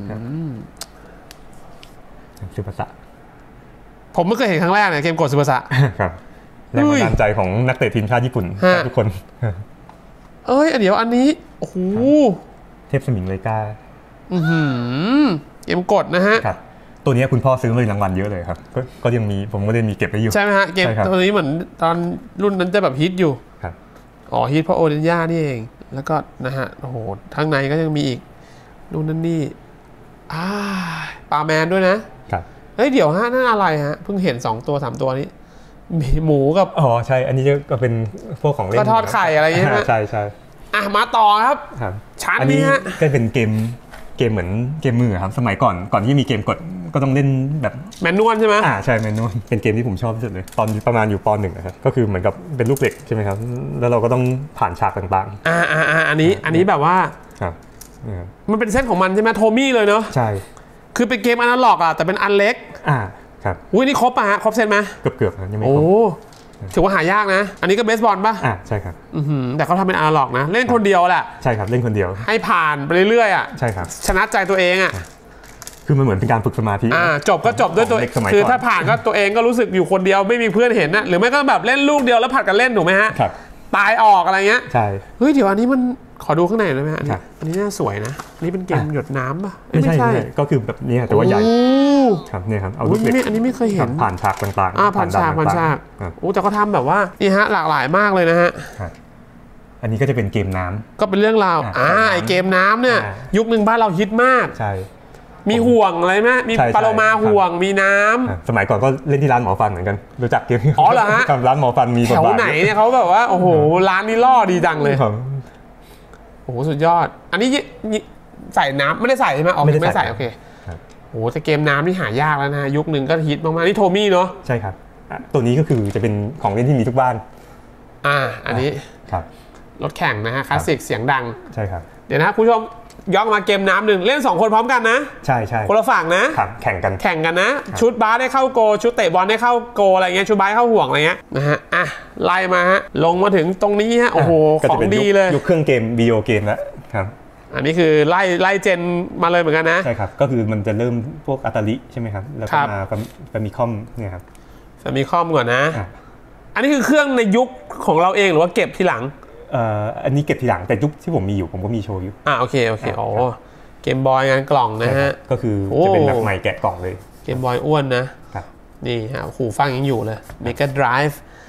ซูเปอร์สะผมไม่เคยเห็นครั้งแรกเนี่ยเกมกดซูเปอร์สะครับแรงบันดาลใจของนักเตะทีมชาติญี่ปุ่นทุกคนเดี๋ยวอันนี้โอ้โหเทพสมิงเลกาเกมกดนะฮะครับตัวนี้คุณพ่อซื้อมาเป็นรางวัลเยอะเลยครับก็ยังมีผมก็ได้มีเก็บไว้อยู่ใช่ไหมฮะเกมตัวนี้เหมือนตอนรุ่นนั้นจะแบบฮิตอยู่ครับฮิตเพราะโอเดนย่านี่เองแล้วก็นะฮะโอ้โหข้างในก็ยังมีอีกนู่นนั่นนี่ปลาแมนด้วยนะครับเดี๋ยวฮะนั่นอะไรฮะเพิ่งเห็น2 ตัว 3 ตัวนี้มีหมูกับใช่อันนี้ก็เป็นพวกของเล่นก็ทอดไข่อะไรอย่างเงี้ยใช่มาต่อครับชั้นนี้ฮะก็เป็นเกมเหมือนเกมมือครับสมัยก่อนที่มีเกมกดก็ต้องเล่นแบบแมนนวลใช่ไหมใช่แมนนวลเป็นเกมที่ผมชอบที่สุดเลยตอนประมาณอยู่ป .1 นะครับก็คือเหมือนกับเป็นลูกเหล็กใช่ไหมครับแล้วเราก็ต้องผ่านฉากต่างๆอันนี้แบบว่าครับมันเป็นเส้นของมันใช่ไหมโทมี่เลยเนาะใช่คือเป็นเกมอนาล็อกแต่เป็นอันเล็กครับนี่ครบฮะครบเส้นไหมเกือบยังไม่ครบถือว่าหายากนะอันนี้ก็เบสบอลป่ะใช่ครับแต่เขาทำเป็นอนาล็อกนะเล่นคนเดียวแหละใช่ครับเล่นคนเดียวให้ผ่านไปเรื่อยๆใช่ครับชนะใจตัวเองคือมันเหมือนเป็นการฝึกสมาธิจบก็จบด้วยตัวคือถ้าผ่านก็ตัวเองก็รู้สึกอยู่คนเดียวไม่มีเพื่อนเห็นนะหรือไม่ก็แบบเล่นลูกเดียวแล้วผัดกันเล่นถูกไหมฮะครับตายออกอะไรเงี้ยใช่เดี๋ยวอันนี้มันขอดูข้างในได้ไหมฮะอันนี้น่าสวยนะอันนี้เป็นเกมหยดน้ำป่ะไม่ใช่ก็คือแบบนี้แต่ว่าใหญ่ครับเนี่ยครับเอาลูกเล็กอันนี้ไม่เคยเห็นผ่านฉากต่างๆผ่านฉากแต่เขาทำแบบว่านี่ฮะหลากหลายมากเลยนะฮะอันนี้ก็จะเป็นเกมน้ำก็เป็นเรื่องราวไอเกมน้ำเนี่ยยุคนึงบ้านเราฮิตมากใช่มีห่วงอะไรไหมมีปลาโลมาห่วงมีน้ำสมัยก่อนก็เล่นที่ร้านหมอฟันเหมือนกันรู้จักเกมเหรอฮะร้านหมอฟันมีแถวไหนเนี่ยเขาแบบว่าโอ้โหร้านนี้ล่อดีจังเลยโอ้โหสุดยอดอันนี้ใส่น้ำไม่ได้ใส่ใช่ไหมไม่ได้ใส่โอเคโอ้โหแต่เกมน้ำนี่หายากแล้วนะยุคนึงก็ฮิตมากๆนี่โทมี่เนาะใช่ครับตัวนี้ก็คือจะเป็นของเล่นที่มีทุกบ้านอันนี้ครับรถแข่งนะฮะคลาสสิกเสียงดังใช่ครับเดี๋ยวนะคุณผู้ชมย้อนมาเกมน้ำหนึ่งเล่น2 คนพร้อมกันนะใช่คนละฝั่งนะครับแข่งกันนะชุดบาสได้เข้าโกชุดเตะบอลได้เข้าโกอะไรเงี้ยชุดบาสเข้าห่วงอะไรเงี้ยนะฮะไล่มาฮะลงมาถึงตรงนี้ฮะโอ้โหของดีเลยยุคเครื่องเกมวิดีโอเกมแล้วครับอันนี้คือไล่เจนมาเลยเหมือนกันนะใช่ครับก็คือมันจะเริ่มพวกอัตาลิใช่ไหมครับแล้วก็มาฟามิคอมเนี่ยครับฟามิคอมก่อนนะอันนี้คือเครื่องในยุคของเราเองหรือว่าเก็บทีหลังอันนี้เก็บทีหลังแต่ยุคที่ผมมีอยู่ผมก็มีโชว์อยู่โอเคอ๋อเกมบอยงานกล่องนะฮะก็คือจะเป็นแบบใหม่แกะกล่องเลยเกมบอยอ้วนนะนี่ฮะหูฟังยังอยู่เลย Mega Drive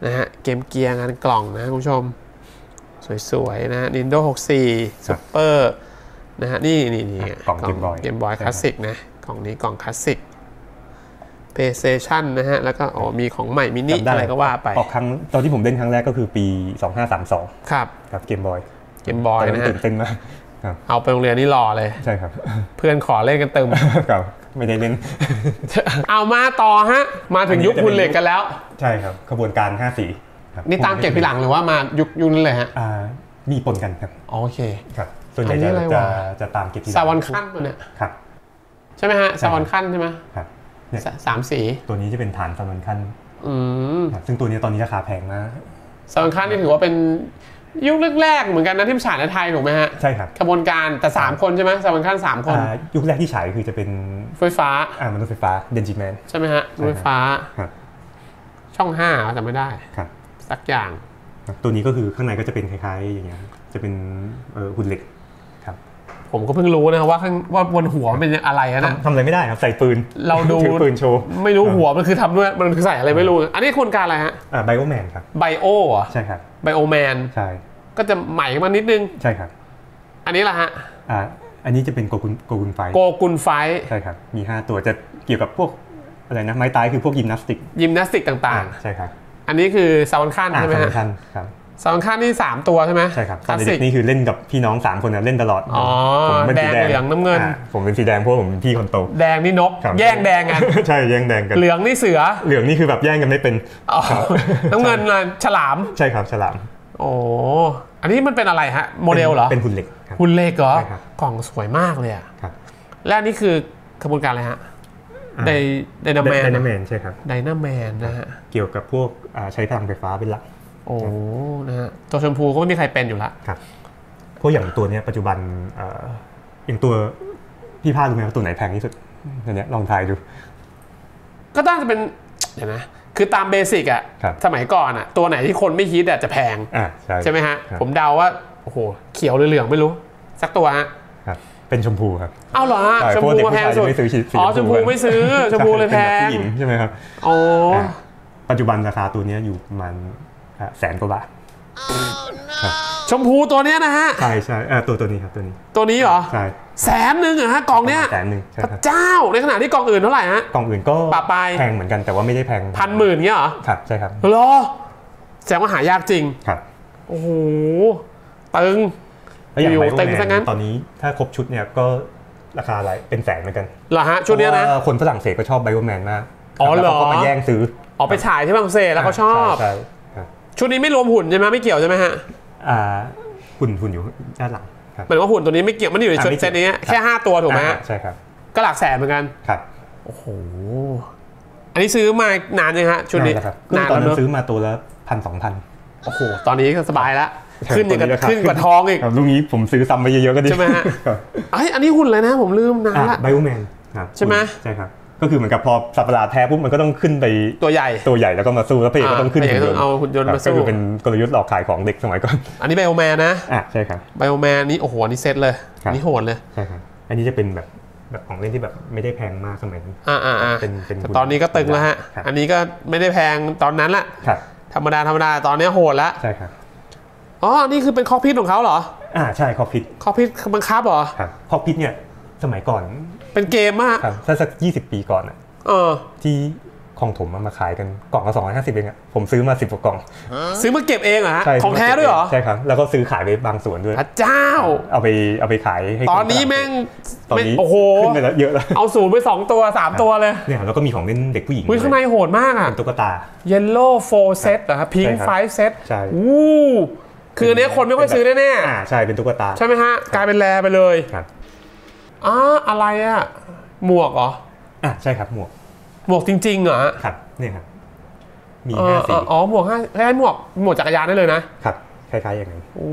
นะฮะเกมเกียร์งานกล่องนะคุณผู้ชมสวยๆนะ Nintendo 64 Super นะฮะนี่กล่องเกมบอยคลาสสิกนะกล่องนี้กล่องคลาสสิก PlayStation นะฮะแล้วก็มีของใหม่มินิอะไรก็ว่าไปออกครั้งตอนที่ผมเล่นครั้งแรกก็คือปี 2532ครับเกมบอยนะฮะตื่นเต้นมากเอาไปโรงเรียนนี่รอเลยใช่ครับเพื่อนขอเล่นกันเต็มครับไม่ได้เล่นเอามาต่อฮะมาถึงยุคหุ่นเหล็กกันแล้วใช่ครับขบวนการ5 สีนี่ตามเก็บทีหลังหรือว่ามายุคนั้นเลยฮะมีปนกันครับโอเคครับส่วนใหญ่จะตามเก็บทีหลังซาวันขั้นตัวเนี้ยครับใช่ไหมฮะซาวันขั้นใช่ไหมครับ 3 สีตัวนี้จะเป็นฐานซาวันขั้นซึ่งตัวนี้ตอนนี้ราคาแพงมากซาวันขั้นนี่ถือว่าเป็นยุคแรกๆเหมือนกันนะที่ฉายในไทยถูกไหมฮะใช่ครับขบวนการแต่3 คนใช่ไหมซาวันขั้น3 คนยุคแรกที่ฉายคือจะเป็นไฟฟ้ามนุษย์ไฟฟ้าเดนจิแมนใช่ไหมฮะรถไฟฟ้าช่อง5จำไม่ได้ครับสักอย่างตัวนี้ก็คือข้างในก็จะเป็นคล้ายๆอย่างเงี้ยจะเป็นหุ่นเหล็กครับผมก็เพิ่งรู้นะว่าบนหัวมันเป็นอะไรนะทำอะไรไม่ได้ครับใส่ปืนเราดูถือปืนโชว์ไม่รู้หัวมันคือทำด้วยมันคือใส่อะไรไม่รู้อันนี้คนการอะไรฮะไบโอแมนครับไบโอใช่ครับไบโอแมนใช่ก็จะใหม่มานิดนึงใช่ครับอันนี้ล่ะฮะอันนี้จะเป็นโกกุนไฟใช่ครับมี5ตัวจะเกี่ยวกับพวกอะไรนะไม้ตายคือพวกยิมนาสติกต่างๆใช่ครับอันนี้คือซาวันขั้นใช่ไหมฮะครับซาวันขั้นนี่3 ตัวใช่ไหมใช่ครับคลาสสิกนี่คือเล่นกับพี่น้อง3 คนนะเล่นตลอดผมเป็นสีแดงเหลืองน้ำเงินผมเป็นสีแดงเพราะผมเป็นพี่คนโตแดงนี่นกแย่งแดงกันใช่แย่งแดงกันเหลืองนี่เสือเหลืองนี่คือแบบแย่งกันไม่เป็นน้ำเงินฉลามใช่ครับฉลามโอ้อันนี้มันเป็นอะไรฮะโมเดลเหรอเป็นหุ่นเหล็กเหรอกล่องสวยมากเลยอ่ะและนี่คือขบวนการอะไรฮะไดนาแมนใช่ครับไดนาแมนนะฮะเกี่ยวกับพวกใช้พลังไฟฟ้าเป็นหลักโอ้นะฮะตัวชมพูก็ไม่มีใครเป็นอยู่ละครับพวกอย่างตัวนี้ปัจจุบันอย่างตัวพี่พารู้ไหมว่าตัวไหนแพงที่สุดอันนี้ลองทายดูก็ต้องจะเป็นเดี๋ยวนะคือตามเบสิกอ่ะสมัยก่อนอ่ะตัวไหนที่คนไม่ฮิตอ่ะจะแพงใช่ไหมฮะผมเดาว่าโอ้โหเขียวหรือเหลืองไม่รู้สักตัวฮะเป็นชมพูครับเอาเหรอฮะชมพูแพงสุดชมพูไม่ซื้อชมพูเลยแพงใช่ไหมครับโอ้ปัจจุบันราคาตัวนี้อยู่ประมาณ100,000 กว่าบาทชมพูตัวนี้นะฮะใช่ตัวนี้ครับตัวนี้เหรอใช่ 100,000เหรอฮะกล่องเนี้ย 100,000 พระเจ้าในขณะที่กล่องอื่นเท่าไหร่ฮะกล่องอื่นก็แพงเหมือนกันแต่ว่าไม่ได้แพง 10,000เงี้ยเหรอครับใช่ครับเหรอแสดงว่าหายากจริงครับโอ้โหตึงแล้วอย่างไบโอแมนตอนนี้ถ้าครบชุดเนี่ยก็ราคาเป็น100,000เหมือนกันเหรอฮะชุดนี้นะคนฝรั่งเศสก็ชอบไบโอแมนมากแล้วเขาก็มาแย่งซื้อไปฉายที่ฝรั่งเศสแล้วเขาชอบชุดนี้ไม่รวมหุ่นใช่ไหมไม่เกี่ยวใช่ไหมฮะหุ่นอยู่ด้านหลังเหมือนว่าหุ่นตัวนี้ไม่เกี่ยวมันอยู่ในชุดเซตนี้แค่5 ตัวถูกไหมฮะใช่ครับก็หลักแสนเหมือนกันครับโอ้โหอันนี้ซื้อมานานยังฮะชุดนี้นานตอนนั้นซื้อมาตัวละ1,000-2,000 โอ้โหตอนนี้ก็สบายแล้วขึ้นกว่าทองอีกลูกนี้ผมซื้อซ้ำไปเยอะๆก็ดีใช่ไหมฮะอันนี้หุ่นเลยนะผมลืมนานละไบโอแมนใช่ไหมใช่ครับก็คือเหมือนกับพอสัตว์ประหลาดแพ้ปุ๊บมันก็ต้องขึ้นไปตัวใหญ่แล้วก็มาสู้แล้วพระเอกก็ต้องขึ้นเอาหุ่นยนต์มาสู้ก็คือเป็นกลยุทธ์หลอกขายของเด็กสมัยก่อนอันนี้ไบโอแมนนะใช่ครับไบโอแมนนี้โอ้โหนี่เซตเลยนี่โหดเลยใช่ครับอันนี้จะเป็นแบบของเล่นที่แบบไม่ได้แพงมากสมัยนี้เป็นตอนนี้ก็ตึงแล้วฮะอันนี้ก็ไม่ได้แพงตอนนั้นแหละธรรมดาตอนนี้โหดแล้วใช่ครับนี่คือเป็นคอกพิทของเขาเหรอใช่คอกพิทบังคับเหรอครับคอกพิทเนี่ยสมัยก่อนเป็นเกมมากถ้าสัก20 ปีก่อนที่คลองถมมาขายกันกล่องละ250เองผมซื้อมา10 กว่ากล่องซื้อมาเก็บเองเหรอฮะของแท้ด้วยเหรอใช่ครับแล้วก็ซื้อขายไปบางส่วนด้วยพระเจ้าเอาไปขายให้ตอนนี้แม่งตอนนี้โอ้โหขึ้นไปแล้วเยอะแล้วเอาศูนย์ไป2 ตัว 3 ตัวเลยเนี่ยแล้วก็มีของเล่นเด็กผู้หญิงข้างในโหดมากเป็นตุ๊กตา Yellow 4 เซตเหรอครับ Pink 5 เซตใช่คืออันนี้คนไม่ค่อยซื้อแน่ใช่เป็นตุ๊กตาใช่ไหมฮะกลายเป็นแรไปเลยครับอะไรหมวกเหรอใช่ครับหมวกจริงๆเหรอครับเนี่ยครับมี5 สีหมวก5คล้ายๆหมวกจักรยานได้เลยนะครับคล้ายๆอย่างนั้นโอ้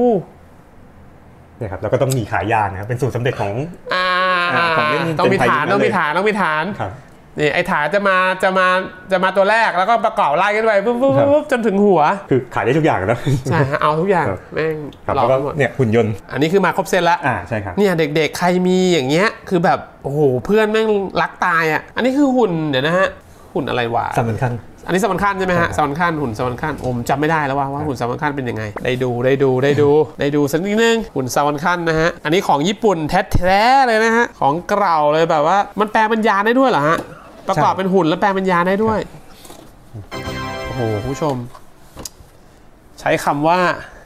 เนี่ยครับแล้วก็ต้องมีขายยานนะครับเป็นสูตรสำเร็จของต้องมีฐานนี่ไอ้ฐานจะมาตัวแรกแล้วก็ประกอบไล่กันไปปุ๊บจนถึงหัวคือขายได้ทุกอย่างนะใช่เอาทุกอย่างแม่งแล้วก็เนี่ยหุ่นยนต์อันนี้คือมาครบเซตแล้วใช่ครับเนี่ยเด็กๆใครมีอย่างเงี้ยคือแบบโอ้โหเพื่อนแม่งรักตายอันนี้คือหุ่นเดี๋ยวนะฮะหุ่นอะไรวะสำคัญอันนี้สำคัญใช่ไหมฮะสำคัญหุ่นสำคัญผมจำไม่ได้แล้วว่าหุ่นสำคัญเป็นยังไงได้ดูสักนิดนึงหุ่นสำคัญนะฮะอันนี้ของญี่ปุ่นแท้ๆเลยนะฮะของเก่าเลยแบบว่ามันแปลเป็นยาได้ด้วยเหรอฮะประกอบเป็นหุ่นแล้วแปลเป็นยาได้ด้วยโอ้โหผู้ชมใช้คำว่า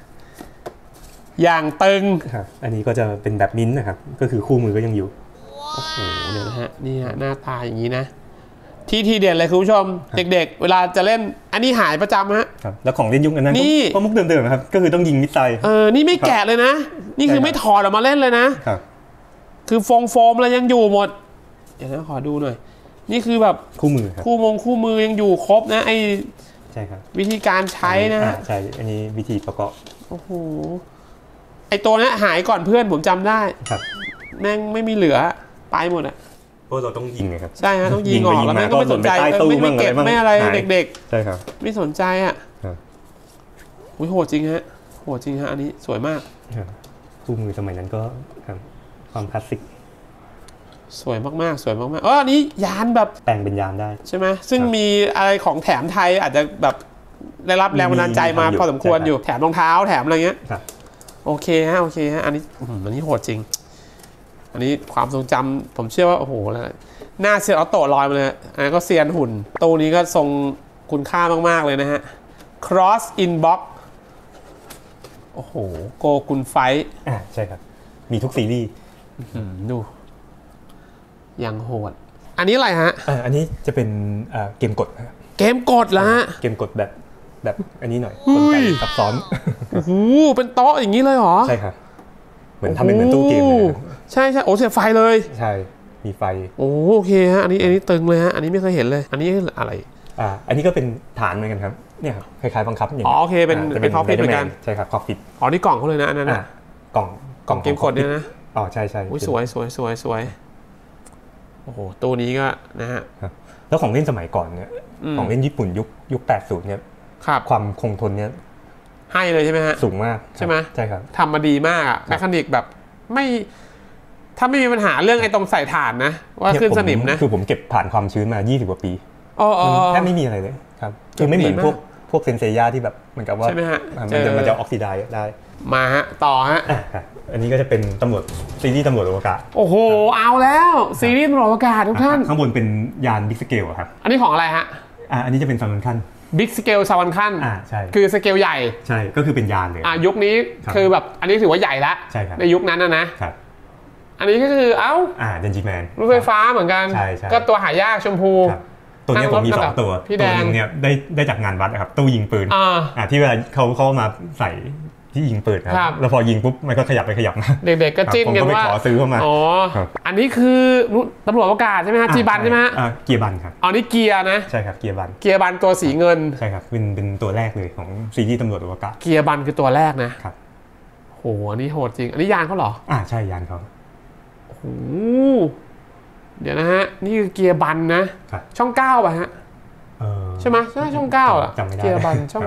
อย่างตึงครับอันนี้ก็จะเป็นแบบมิ้นท์นะครับก็คือคู่มือก็ยังอยู่โอ้โหเดี๋ยวนะฮะนี่ฮะหน้าตาอย่างนี้นะที่เด่นเลยคุณผู้ชมเด็กๆเวลาจะเล่นอันนี้หายประจำฮะครับแล้วของเล่นยุคนั้นก็มุกเดิมๆนะครับก็คือต้องยิงมิสไซล์นี่ไม่แกะเลยนะนี่คือไม่ถอดออกมาเล่นเลยนะครับคือโฟมอะไรยังอยู่หมดเดี๋ยวนะขอดูหน่อยนี่คือแบบคู่มือครับคู่มือยังอยู่ครบนะไอใช่ครับวิธีการใช้นะใช่อันนี้วิธีประกอบโอ้โหไอตัวนี้หายก่อนเพื่อนผมจำได้ครับแม่งไม่มีเหลือไปหมดอ่ะเพราะเราต้องยิงไงครับใช่ฮะต้องยิงออกแล้วแม่ก็ไม่สนใจไม่เก็บไม่อะไรเด็กๆใช่ครับไม่สนใจอ่ะอุ้ยโหดจริงฮะอันนี้สวยมากคู่มือสมัยนั้นก็ความคลาสสิกสวยมากอันนี้ยานแบบแต่งเป็นยานได้ใช่ไหมซึ่งมีอะไรของแถมไทยอาจจะแบบได้รับแรงบันดาลใจมาพอสมควรอยู่แถมรองเท้าแถมอะไรเงี้ยโอเคฮะอันนี้โหดจริงอันนี้ความทรงจำผมเชื่อว่าโอ้โหหน้าเซียนออโต้ลอยมาเลยอันนี้ก็เซียนหุ่นตู้นี้ก็ทรงคุณค่ามากๆเลยนะฮะ Cross Inbox โอ้โหโกกุนไฟใช่ครับมีทุกซีรีส์ดูยังโหดอันนี้อะไรฮะอันนี้จะเป็นเกมกดเกมกดเหรอฮะเกมกดแบบอันนี้หน่อยกลไกซับซ้อนโอ้โหเป็นโต๊ะอย่างนี้เลยเหรอใช่ครับเหมือนทำเป็นเหมือนตู้เกมเลยใช่โอ้เสียบไฟเลยใช่มีไฟโอเคฮะอันนี้ตึงเลยฮะอันนี้ไม่เคยเห็นเลยอันนี้อะไรอันนี้ก็เป็นฐานเหมือนกันครับเนี่ยครับคล้ายๆบังคับอย่างโอเคเป็นคอฟฟิตเหมือนกันใช่ครับคอฟฟิตนี่กล่องเขาเลยนะอันนั้นนะกล่องเกมกดเนี่ยนะใช่สวยโอ้โหตัวนี้ก็นะฮะแล้วของเล่นสมัยก่อนเนี่ยของเล่นญี่ปุ่นยุค80เนี่ยความคงทนเนี่ยให้เลยใช่ไหมฮะสูงมากใช่ไหมใช่ครับทำมาดีมากอะแมคานิกแบบไม่ถ้าไม่มีปัญหาเรื่องไอ้ตรงใส่ถ่านนะว่าขึ้นสนิมนะคือผมเก็บผ่านความชื้นมา20 กว่าปีแทบไม่มีอะไรเลยครับคือไม่เหมือนพวกเซนเซย่าที่แบบเหมือนกับว่ามันจะออกซิไดซ์ได้มาฮะต่อฮะอันนี้ก็จะเป็นซีรีส์ตำรวจอวกาศโอ้โหเอาแล้วซีรีส์ตำรวจอวกาศทุกท่านข้างบนเป็นยานบิ๊กสเกลครับอันนี้ของอะไรฮะอันนี้จะเป็น3 ขั้นบิ๊กสเกล3 ขั้นใช่คือสเกลใหญ่ใช่ก็คือเป็นยานเลยยุคนี้คือแบบอันนี้ถือว่าใหญ่ละใช่ครับในยุคนั้นนะครับอันนี้ก็คือเดนจิแมนรถไฟฟ้าเหมือนกันก็ตัวหายากชมพูตัวนี้ผมมี2 ตัวนึงเนี่ยได้จากงานวัดครับตู้ยิงปืนที่เวลาเขามาใส่ที่ยิงปืนครับแล้วพอยิงปุ๊บมันก็ขยับไปขยับมาเด็กๆก็จิ้นกันว่าผมก็ไปขอซื้อเข้ามาอันนี้คือตำรวจอวกาศใช่ไหมฮะจีบันใช่ไหมเกียร์บันครับนี่เกียร์นะใช่ครับเกียร์บันตัวสีเงินใช่ครับเป็นตัวแรกเลยของซีรีส์ตำรวจอวกาศเกียร์บันคือตัวแรกนะครับโหอันนี้โหดจริงอันนี้ยานเขาเหรอใช่ยานเขาโอ้โหเดี๋ยวนะฮะนี่คือเกียร์บันนะช่อง9ป่ะฮะใช่ไหมใช่ช่อง9อ่ะเกียร์บันช่อง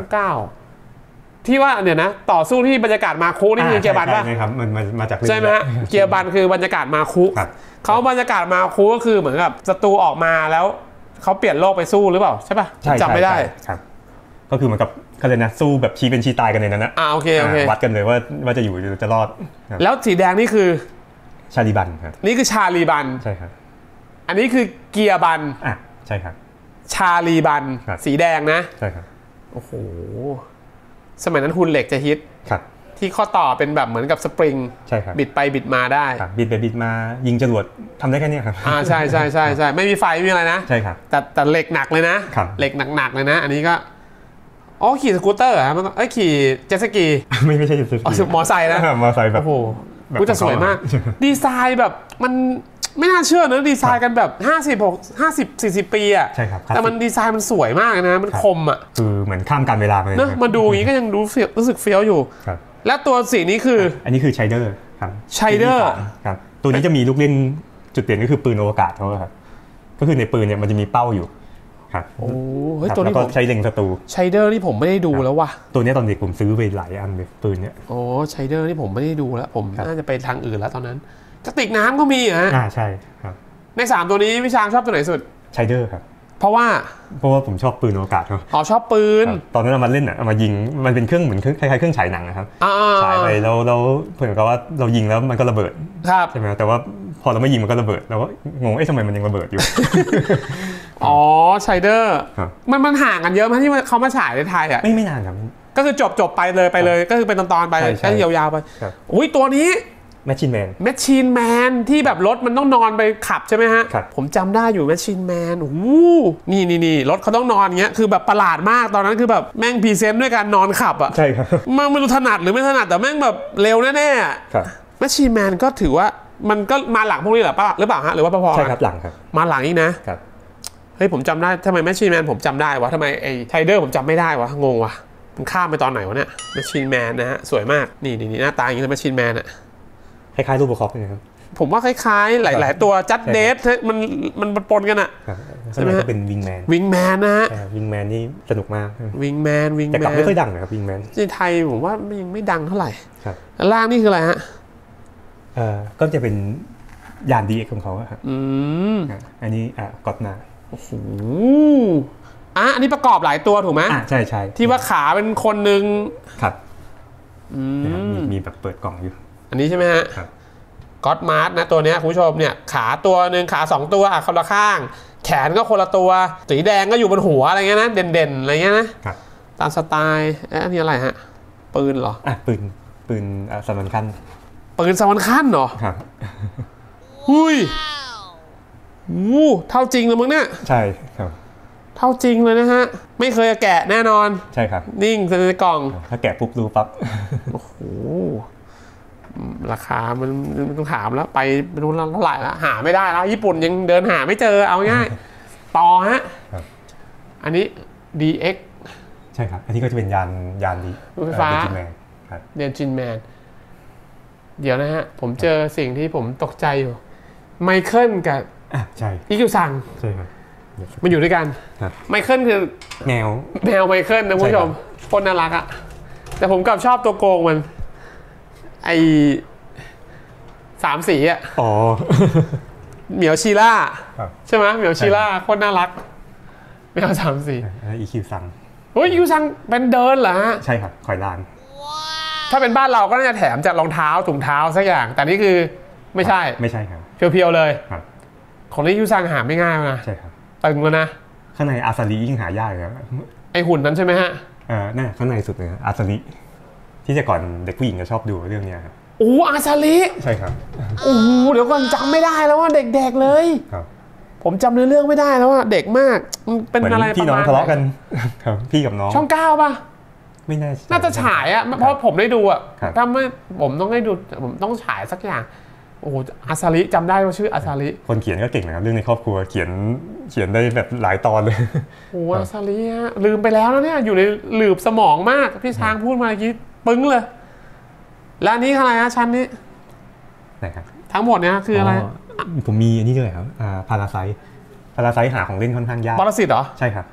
9ที่ว่าเนี่ยนะต่อสู้ที่บรรยากาศมาคุนี่คือเกียร์บันป่ะใช่ครับมันมาจากใช่ไหมฮะเกียร์บันคือบรรยากาศมาคุเขาบรรยากาศมาคุก็คือเหมือนกับศัตรูออกมาแล้วเขาเปลี่ยนโลกไปสู้หรือเปล่าใช่ป่ะจำไม่ได้ครับก็คือเหมือนกับเขาเลยนะสู้แบบชี้เป็นชี้ตายกันในนั้นนะโอเควัดกันเลยว่าจะอยู่จะรอดแล้วสีแดงนี่คือชาลีบันครับนี่คือชาลีบันใช่ครับอันนี้คือเกียร์บันใช่ครับชาลีบันสีแดงนะใช่ครับโอ้โหสมัยนั้นหุ่นเหล็กจะฮิตที่ข้อต่อเป็นแบบเหมือนกับสปริงใช่ครับบิดไปบิดมาได้บิดไปบิดมายิงจรวดทำได้แค่นี้ครับใช่ไม่มีไฟไม่มีอะไรนะใช่ครับแต่เหล็กหนักเลยนะเหล็กหนักเลยนะอันนี้ก็ขี่สกูตเตอร์ครับมันขี่เจ็ตสกีไม่ใช่เจ็ตสกีมอไซค์นะมอไซค์แบบโอ้โหจะสวยมากดีไซน์แบบมันไม่น่าเชื่อนะดีไซน์กันแบบ50-40 ปีอ่ะใช่ครับแต่มันดีไซน์มันสวยมากนะมันคมอ่ะคือเหมือนข้ามการเวลาไปเลยนะมาดูอย่างนี้ก็ยังรู้สึกเฟี้ยวอยู่และตัวสีนี้คืออันนี้คือไชเดอร์ครับไชเดอร์ครับตัวนี้จะมีลูกเล่นจุดเด่นก็คือปืนอวกาศเขาครับก็คือในปืนเนี่ยมันจะมีเป้าอยู่ครับโอ้เฮ้ยตัวนี้ก็ใช้เล็งศัตรูไชเดอร์นี่ผมไม่ได้ดูแล้วว่ะตัวนี้ตอนเด็กผมซื้อไปหลายอันเลยปืนเนี่ยไชเดอร์นี่ผมไม่ได้ดูแล้วผมน่าจะไปทางอื่นแล้วตอนนั้นกระติกน้ำก็มีใช่ครับใน3ตัวนี้พี่ช้างชอบตัวไหนสุดไชเดอร์ครับเพราะว่าผมชอบปืนอวกาศครับชอบปืนตอนนั้นเอามาเล่นเอามายิงมันเป็นเครื่องเหมือนคล้ายๆเครื่องฉายหนังนะครับฉายไปแล้วเหมือนกับว่าเรายิงแล้วมันก็ระเบิดใช่ไหมแต่ว่าพอเราไม่ยิงมันก็ระเบิดเราก็งงทำไมมันยังระเบิดอยู่ไชเดอร์มันห่างกันเยอะไหมที่เขามาฉายในไทยอ่ะไม่นานครับก็คือจบไปเลยก็คือเป็นตอนๆไปแค่ยาวๆไปอุ้ยตัวนี้แมชชีนแมนที่แบบรถมันต้องนอนไปขับใช่ไหมฮะผมจำได้อยู่แมชชีนแมนนี่รถเขาต้องนอนเงี้ยคือแบบประหลาดมากตอนนั้นคือแบบแม่งพรีเซนต์ด้วยการนอนขับอ่ะใช่ครับมันไม่รู้ถนัดหรือไม่ถนัดแต่แม่งแบบเร็วแน่ๆแมชชีนแมนก็ถือว่ามันก็มาหลังพวกนี้หรือเปล่าฮะหรือว่าพอใช่ครับหลังครับมาหลังอีกนะครับเฮ้ยผมจำได้ทำไมแมชชีนแมนผมจำได้วะทำไมไอ้ไทเดอร์ผมจำไม่ได้วะงงวะมันข้ามไปตอนไหนวะเนี่ยแมชชีนแมนนะฮะสวยมากนี่หน้าตาอย่างนี้เลยแมชชีนแมนอะคล้ายๆรูปโบคอปเลยครับผมว่าคล้ายๆหลายๆตัวจัดเดทมันปนกันอะใช่ไหมก็เป็นวิงแมนนะฮะวิงแมนนี่สนุกมากวิงแมนแต่กลับไม่ค่อยดังนะครับวิงแมนในไทยผมว่ายังไม่ดังเท่าไหร่ล่างนี่คืออะไรฮะก็จะเป็นยาน DX ของเขาครับอันนี้ก็อดนาโอ้โหอันนี้ประกอบหลายตัวถูกไหมใช่ที่ว่าขาเป็นคนหนึ่งครับมีแบบเปิดกล่องอยู่อันนี้ใช่ไหมฮะก็อดมาร์ทนะตัวนี้คุณผู้ชมเนี่ยขาตัวหนึ่งขา2ตัวคนละข้างแขนก็คนละตัวสีแดงก็อยู่บนหัวอะไรเงี้ยนะเด่นๆอะไรเงี้ยนะตามสไตล์อันนี้อะไรฮะปืนเหรอปืนสวรรค์ขั้นปืนสวรรค์ขั้นเหรอครับหุ้ยเท่าจริงเลยมึงเนี่ยใช่ครับเท่าจริงเลยนะฮะไม่เคยแกะแน่นอนใช่ครับนิ่งในกล่องถ้าแกะปุ๊บรู้ปั๊บโอ้โหราคามันต้องถามแล้วไปรู้เท่าไหร่แล้วหาไม่ได้แล้วญี่ปุ่นยังเดินหาไม่เจอเอาง่ายต่อฮะอันนี้ DX ใช่ครับอันนี้ก็จะเป็นยานไฟฟ้าเดนจินแมนเดี๋ยวนะฮะผมเจอสิ่งที่ผมตกใจอยู่ไมเคิลกับใช่อิคิวซังใช่ครับมันอยู่ด้วยกันไมเคิลคือแมวไมเคิลนะคุณผู้ชมคนน่ารักอะแต่ผมกลับชอบตัวโกงมันไอ้3 สีอะเหมียวชีล่าใช่ไหมเหมียวชีล่าคนน่ารักแมว3 สีอีคิวซังอีคิวซังเป็นเดินเหรอฮะใช่ครับคอยลานถ้าเป็นบ้านเราก็น่าจะแถมจากรองเท้าถุงเท้าสักอย่างแต่นี่คือไม่ใช่ครับเพียวๆเลยของนี้ยูซังหาไม่ง่ายนะใช่ครับตึงแล้วนะข้างในอาซาริยิ่งหายากเลยไอหุ่นนั้นใช่ไหมฮะน่าข้างในสุดเลยอาซาริที่แต่ก่อนเด็กผู้หญิงจะชอบดูเรื่องนี้ครับอาซาริใช่ครับเดี๋ยวก่อนจำไม่ได้แล้วว่าเด็กๆเลยครับผมจำเนื้อเรื่องไม่ได้แล้วว่าเด็กมากมันเป็นอะไรพี่น้องทะเลาะกันครับพี่กับน้องช่อง9ป่ะไม่น่าจะฉายอะเพราะผมได้ดูอะถ้าไม่ผมต้องได้ดูผมต้องฉายสักอย่างอาซาริจำได้ว่าชื่ออาซาริคนเขียนก็เก่งนะครับเรื่องในครอบครัวเขียนได้แบบหลายตอนเลยอาซาริฮะลืมไปแล้วเนี่ยอยู่ในหลืบสมองมากพี่ช้างพูดมาเมื่อกี้ปึ้งเลยแล้วนี้อะไรฮะชั้นนี้ไหนครับทั้งหมดเนี่ยคืออะไรผมมีอันนี้ด้วยครับพาราไซต์หาของเล่นค่อนข้างยากปรสิตเหรอใช่ครับ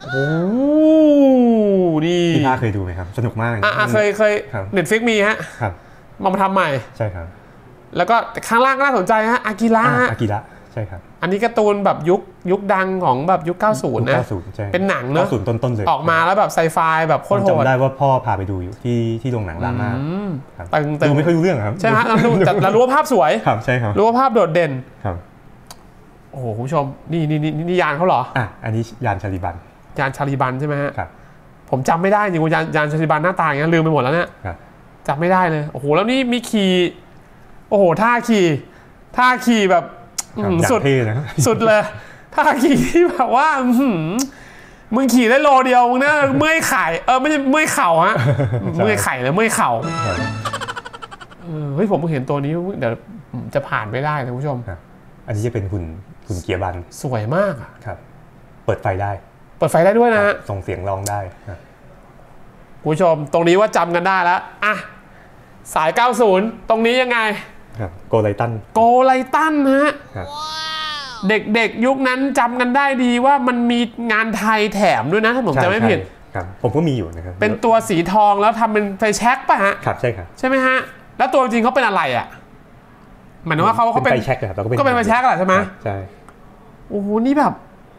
นี่พี่เคยดูไหมครับสนุกมากเคยNetflixมีฮะมาทำใหม่ใช่ครับแล้วก็ข้างล่างก็น่าสนใจฮะอากิระใช่ครับอันนี้การ์ตูนแบบยุคดังของแบบยุค90นะเป็นหนังเนอะ 90ต้นๆเลยออกมาแล้วแบบไซไฟแบบโคตรโหดจำได้ว่าพ่อพาไปดูอยู่ที่โรงหนังดราม่าตึงไม่ค่อยรู้เรื่องครับใช่ฮะเรารู้ว่าภาพสวยครับใช่ครับรู้ว่าภาพโดดเด่นครับโอ้โหคุณผู้ชมนี่ยานเขาเหรออันนี้ยานชาลีบันใช่ไหมฮะครับผมจำไม่ได้จริงว่ายานชาลีบันหน้าตาอย่างนี้ลืมไปหมดแล้วเนี่ยจำไม่ได้เลยโอ้โหแล้วนี่มีขี่โอ้โหท่าขี่แบบสุดเลยท่าขี่ที่แบบว่ามึงขี่ได้โลเดียวมึงเนี่ยเมื่อยไข่ไม่ใช่เมื่อยเข่าฮะเมื่อยไข่เลยเมื่อยเข่าเฮ้ยผมเห็นตัวนี้เดี๋ยวจะผ่านไม่ได้นะคุณผู้ชมอันนี้จะเป็นหุ่นเกียร์บันสวยมากครับเปิดไฟได้ด้วยนะฮะส่งเสียงร้องได้คุณผู้ชมตรงนี้ว่าจำกันได้แล้วสาย90ตรงนี้ยังไงโกไลตันฮะเด็กยุคนั้นจำกันได้ดีว่ามันมีงานไทยแถมด้วยนะถ้าผมจำไม่ผิดครับผมก็มีอยู่นะครับเป็นตัวสีทองแล้วทำเป็นไฟแช็กป่ะฮะครับใช่ครับใช่ไหมฮะแล้วตัวจริงเขาเป็นอะไรอ่ะหมายถึงว่าเขาเป็นไฟแช็กครับก็เป็นไฟแช็กแหละใช่ไหมใช่โอ้โหนี่แบบ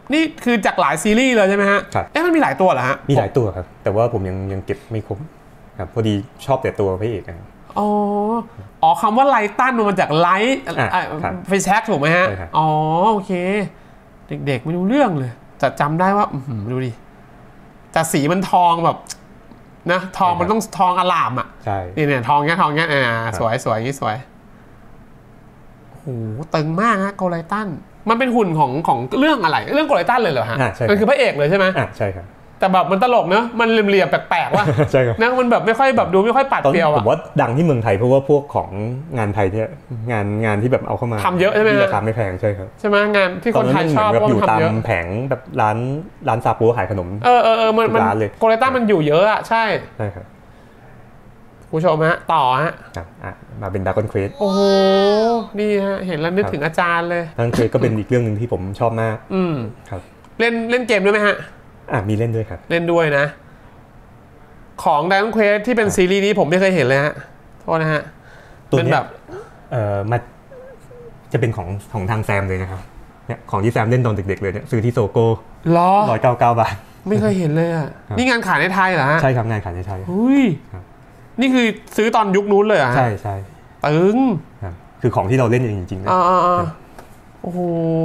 นี่คือจากหลายซีรีส์เลยใช่ไหมฮะมันมีหลายตัวเหรอฮะมีหลายตัวครับแต่ว่าผมยังเก็บไม่ครบครับพอดีชอบแต่ตัวพระเอกนะอ๋อคำว่าไลตันมันมาจากไลท์ไฟแช็กถูกไหมฮะอ๋อโอเคเด็กๆไม่รู้เรื่องเลยแต่จำได้ว่าดูดิแต่สีมันทองแบบนะทองมันต้องทองอลามอ่ะใช่เนี่ยทองเงี้ยสวยอย่างนี้สวยโอ้โหตึงมากฮะโกไลตันมันเป็นหุ่นของเรื่องอะไรเรื่องโกไลตันเลยเหรอฮะมันคือพระเอกเลยใช่ไหมใช่ครับแต่แบบมันตลกเนอะมันเหลี่ยมๆแปลกๆว่ะใช่ครับนะมันแบบไม่ค่อยแบบดูไม่ค่อยปัดเปรียวผมว่าดังที่เมืองไทยเพราะว่าพวกของงานไทยเนี่ยงานที่แบบเอาเข้ามาทำเยอะใช่ไหมราคาไม่แพงใช่ครับใช่ไหมงานที่คนไทยชอบเพราะมันทำเยอะอยู่ตามแผงแบบร้านซาปัวขายขนมมันโกไลตันมันอยู่เยอะอะใช่ครับผู้ชมฮะต่อฮะมาเป็นดราก้อนเควสโอ้โหนี่ฮะเห็นแล้วนึกถึงอาจารย์เลยดราก้อนเควสก็เป็นอีกเรื่องนึงที่ผมชอบมากครับเล่นเกมด้วยไหมฮะมีเล่นด้วยครับเล่นด้วยนะของ Dragon Quest ที่เป็นซีรีส์นี้ผมไม่เคยเห็นเลยฮะโทษนะฮะเป็นแบบมาจะเป็นของทางแซมเลยนะครับเนี่ยของที่แซมเล่นตอนเด็กๆเลยเนี่ยซื้อที่โซโก้199 บาทไม่เคยเห็นเลยอ่ะนี่งานขายในไทยเหรอฮะใช่ครับงานขายในไทยนี่คือซื้อตอนยุคนู้นเลยอ่ะใช่ตึงคือของที่เราเล่นเองจริงๆนะโอ้โห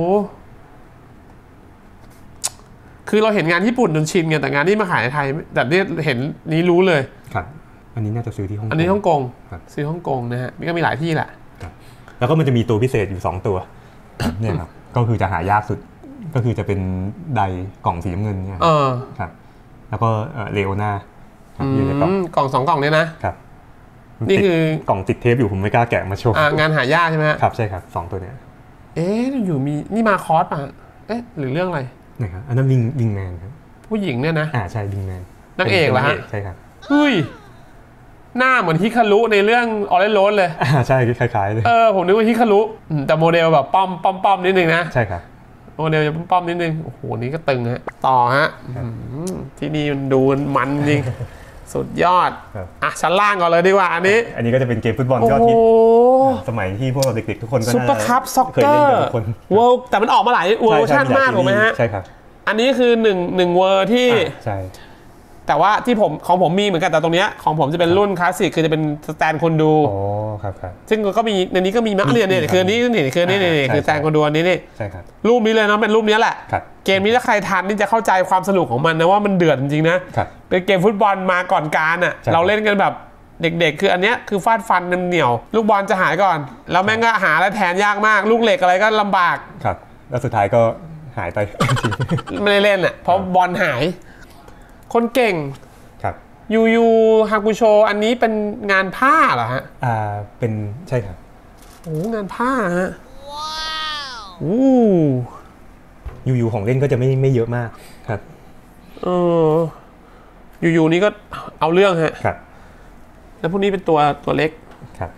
คือเราเห็นงานญี่ปุ่นจนชินไงแต่งานที่มาขายในไทยแต่เนี่ยเห็นนี้รู้เลยครับอันนี้น่าจะซื้อที่ฮ่องกงอันนี้ฮ่องกงซื้อฮ่องกงนะฮะนี่ก็มีหลายที่แหละแล้วก็มันจะมีตัวพิเศษอยู่2ตัวเนี่ยครับก็คือจะหายากสุดก็คือจะเป็นไดกล่องสีน้ำเงินเนี่ยครับแล้วก็เลโอนาอยู่ในกล่อง2 กล่องเนี่ยนะครับนี่คือกล่องติดเทปอยู่ผมไม่กล้าแกะมาโชว์งานหายากใช่ไหมครับใช่ครับ2ตัวเนี้ยอยู่มีนี่มาคอสป่ะหรือเรื่องอะไรนะครับอันนั้นวิงแมนครับผู้หญิงเนี่ยนะใช่วิงแมนนางเอกเหรอฮะใช่ครับเฮ้ยหน้าเหมือนฮิคารุในเรื่องออเรนโรสเลยใช่คล้ายๆเลยผมนึกว่าฮิคารุแต่โมเดลแบบป้อมนิดนึงนะใช่ครับโมเดลจะป้อมนิดนึงโอ้โหนี่ก็ตึงฮะต่อฮะที่นี่มันดูมันจริงสุดยอดชั้นล่างก่อนเลยดีกว่าอันนี้ก็จะเป็นเกมฟุตบอลยอดฮิตสมัยที่พวกเราเด็กๆทุกคนก็ซุปเปอร์คัพซ็อกเกอร์เวิลด์แต่มันออกมาหลายเวอร์ชันมากถูกไหมฮะใช่ครับอันนี้คือ1เวอร์ที่ใช่แต่ว่าที่ของผมมีเหมือนกันแต่ตรงเนี้ยของผมจะเป็นรุ่นคลาสสิกคือจะเป็นสแตนคนดูครับซึ่งก็มีในนี้ก็มีมาเนี่ยคือนี่คือสแตนคนดูอันนี้นี่ใช่ครับรูปนี้เลยนะเป็นรูปนี้แหละเกมนี้ถ้าใครทันนี่จะเข้าใจความสนุกของมันนะว่ามันเดือดจริงๆนะเป็นเกมฟุตบอลมาก่อนการอ่ะเราเล่นกันแบบเด็กๆคืออันเนี้ยคือฟาดฟันเหนียวลูกบอลจะหายก่อนแล้วแม่งก็หาอะไรแทนยากมากลูกเหล็กอะไรก็ลำบากครับแล้วสุดท้ายก็หายไปไม่ได้เล่นอ่ะเพราะบอลหายคนเก่งครับยูฮากุโชอันนี้เป็นงานผ้าเหรอฮะเป็นใช่ครับโอ้งานผ้าฮะว้าวยูของเล่นก็จะไม่เยอะมากครับยูนี่ก็เอาเรื่องฮะครับแล้วพวกนี้เป็นตัวเล็กครับ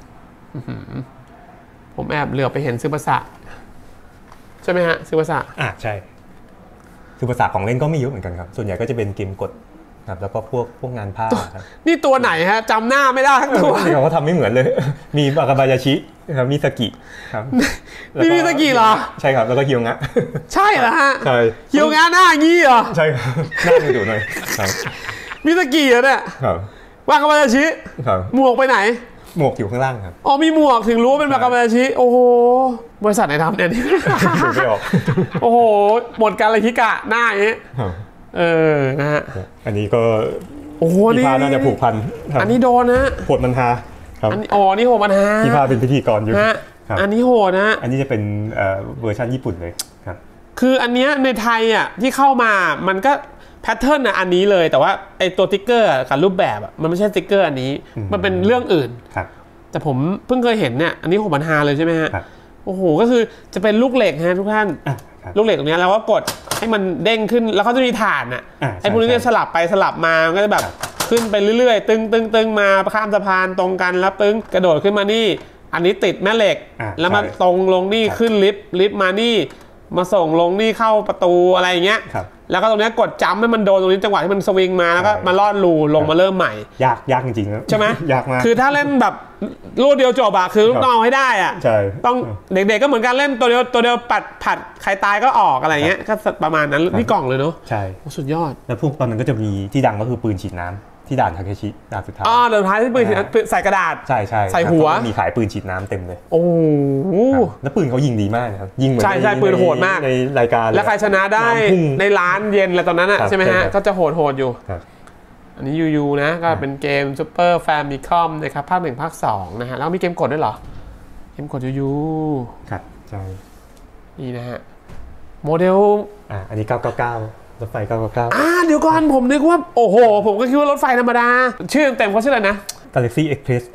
ผมแอบเหลือไปเห็นซึบาสะใช่ไหมฮะซึบาสะใช่ซึบาสะของเล่นก็ไม่เยอะเหมือนกันครับส่วนใหญ่ก็จะเป็นเกมกดครับแล้วก็พวกงานผ้าครับนี่ตัวไหนฮะจำหน้าไม่ได้ทั้งตัวเขาก็ทำไม่เหมือนเลยมีอากาบายาชิครับมิซากิครับนี่มิซากิเหรอใช่ครับแล้วก็ฮิโยงะใช่เหรอฮะใช่ฮิโยงะหน้าอย่างนี้เหรอใช่ครับหน้าดูหน่อยครับมิซากิเหรอเนี่ยครับวากาบายาชิหมวกไปไหนหมวกอยู่ข้างล่างครับมีหมวกถึงรู้เป็นวากาบายาชิโอ้โหบริษัทไหนทำเนี่ยนี่ไม่ออกโอ้โหหมดการเลยคิกะหน้าอย่างนี้นะฮะอันนี้ก็โอ้โหนี่น่าจะผูกพันอันนี้โดนนะโหดมันฮาครับนี่โหดมันฮาพี่พาเป็นพิธีกรอยู่อันนี้โหดนะอันนี้จะเป็นเวอร์ชันญี่ปุ่นเลยครับคืออันเนี้ยในไทยอ่ะที่เข้ามามันก็แพทเทิร์นอันนี้เลยแต่ว่าไอตัวติ๊กเกอร์กับรูปแบบอ่ะมันไม่ใช่ติ๊กเกอร์อันนี้มันเป็นเรื่องอื่นแต่ผมเพิ่งเคยเห็นเนี่ยอันนี้โหดมันฮาเลยใช่ไหมฮะโอ้โหก็คือจะเป็นลูกเหล็กฮะทุกท่านลูกเหล็กตรงนี้เราก็กดให้มันเด้งขึ้นแล้วเขาจะมีฐานอ่ะไอ้พวกนี้จะสลับไปสลับมาก็จะแบบขึ้นไปเรื่อยๆตึงมาข้ามสะพานตรงกันแล้วปึ้งกระโดดขึ้นมานี่อันนี้ติดแม่เหล็กแล้วมาตรงลงนี่ขึ้นลิฟต์มานี่มาส่งลงนี่เข้าประตูอะไรอย่างเงี้ยแล้วก็ตรงนี้กดจัมป์ให้มันโดนตรงนี้จังหวะที่มันสวิงมาแล้วก็มาลอดรูลงมาเริ่มใหม่ยากจริงๆนะใช่ไหมยากมากคือถ้าเล่นแบบรูดเดียวจบอะคือต้องเอาให้ได้อะใช่ต้องเด็กๆก็เหมือนกันเล่นตัวเดียวผัดใครตายก็ออกอะไรเงี้ยก็ประมาณนั้นนี่กล่องเลยเนาะใช่สุดยอดแล้วพวกตอนนั้นก็จะมีที่ดังก็คือปืนฉีดน้ำที่ด่านทาเคชิด่านสุดท้ายด่านสุดท้ายที่ปืนฉีดน้ำใส่กระดาษใช่ใส่หัวมีขายปืนฉีดน้ำเต็มเลยโอ้แล้วปืนเขายิงดีมากครับยิงเหมือนใช่ปืนโหดมากในรายการแล้วใครชนะได้ในร้านเย็นอะไรตอนนั้นอะใช่ไหมฮะก็จะโหดอยู่อันนี้ยูนะก็เป็นเกม Super Famicom นะครับภาค 1 ภาค 2นะฮะแล้วมีเกมกดด้วยเหรอเกมกดยูครับใช่นี่นะฮะโมเดลอันนี้999รถไฟ999 เดี๋ยวก่อนผมนึกว่าโอ้โหผมก็คิดว่ารถไฟธรรมดาชื่อเต็มเขาชื่ออะไรนะ Galaxy Express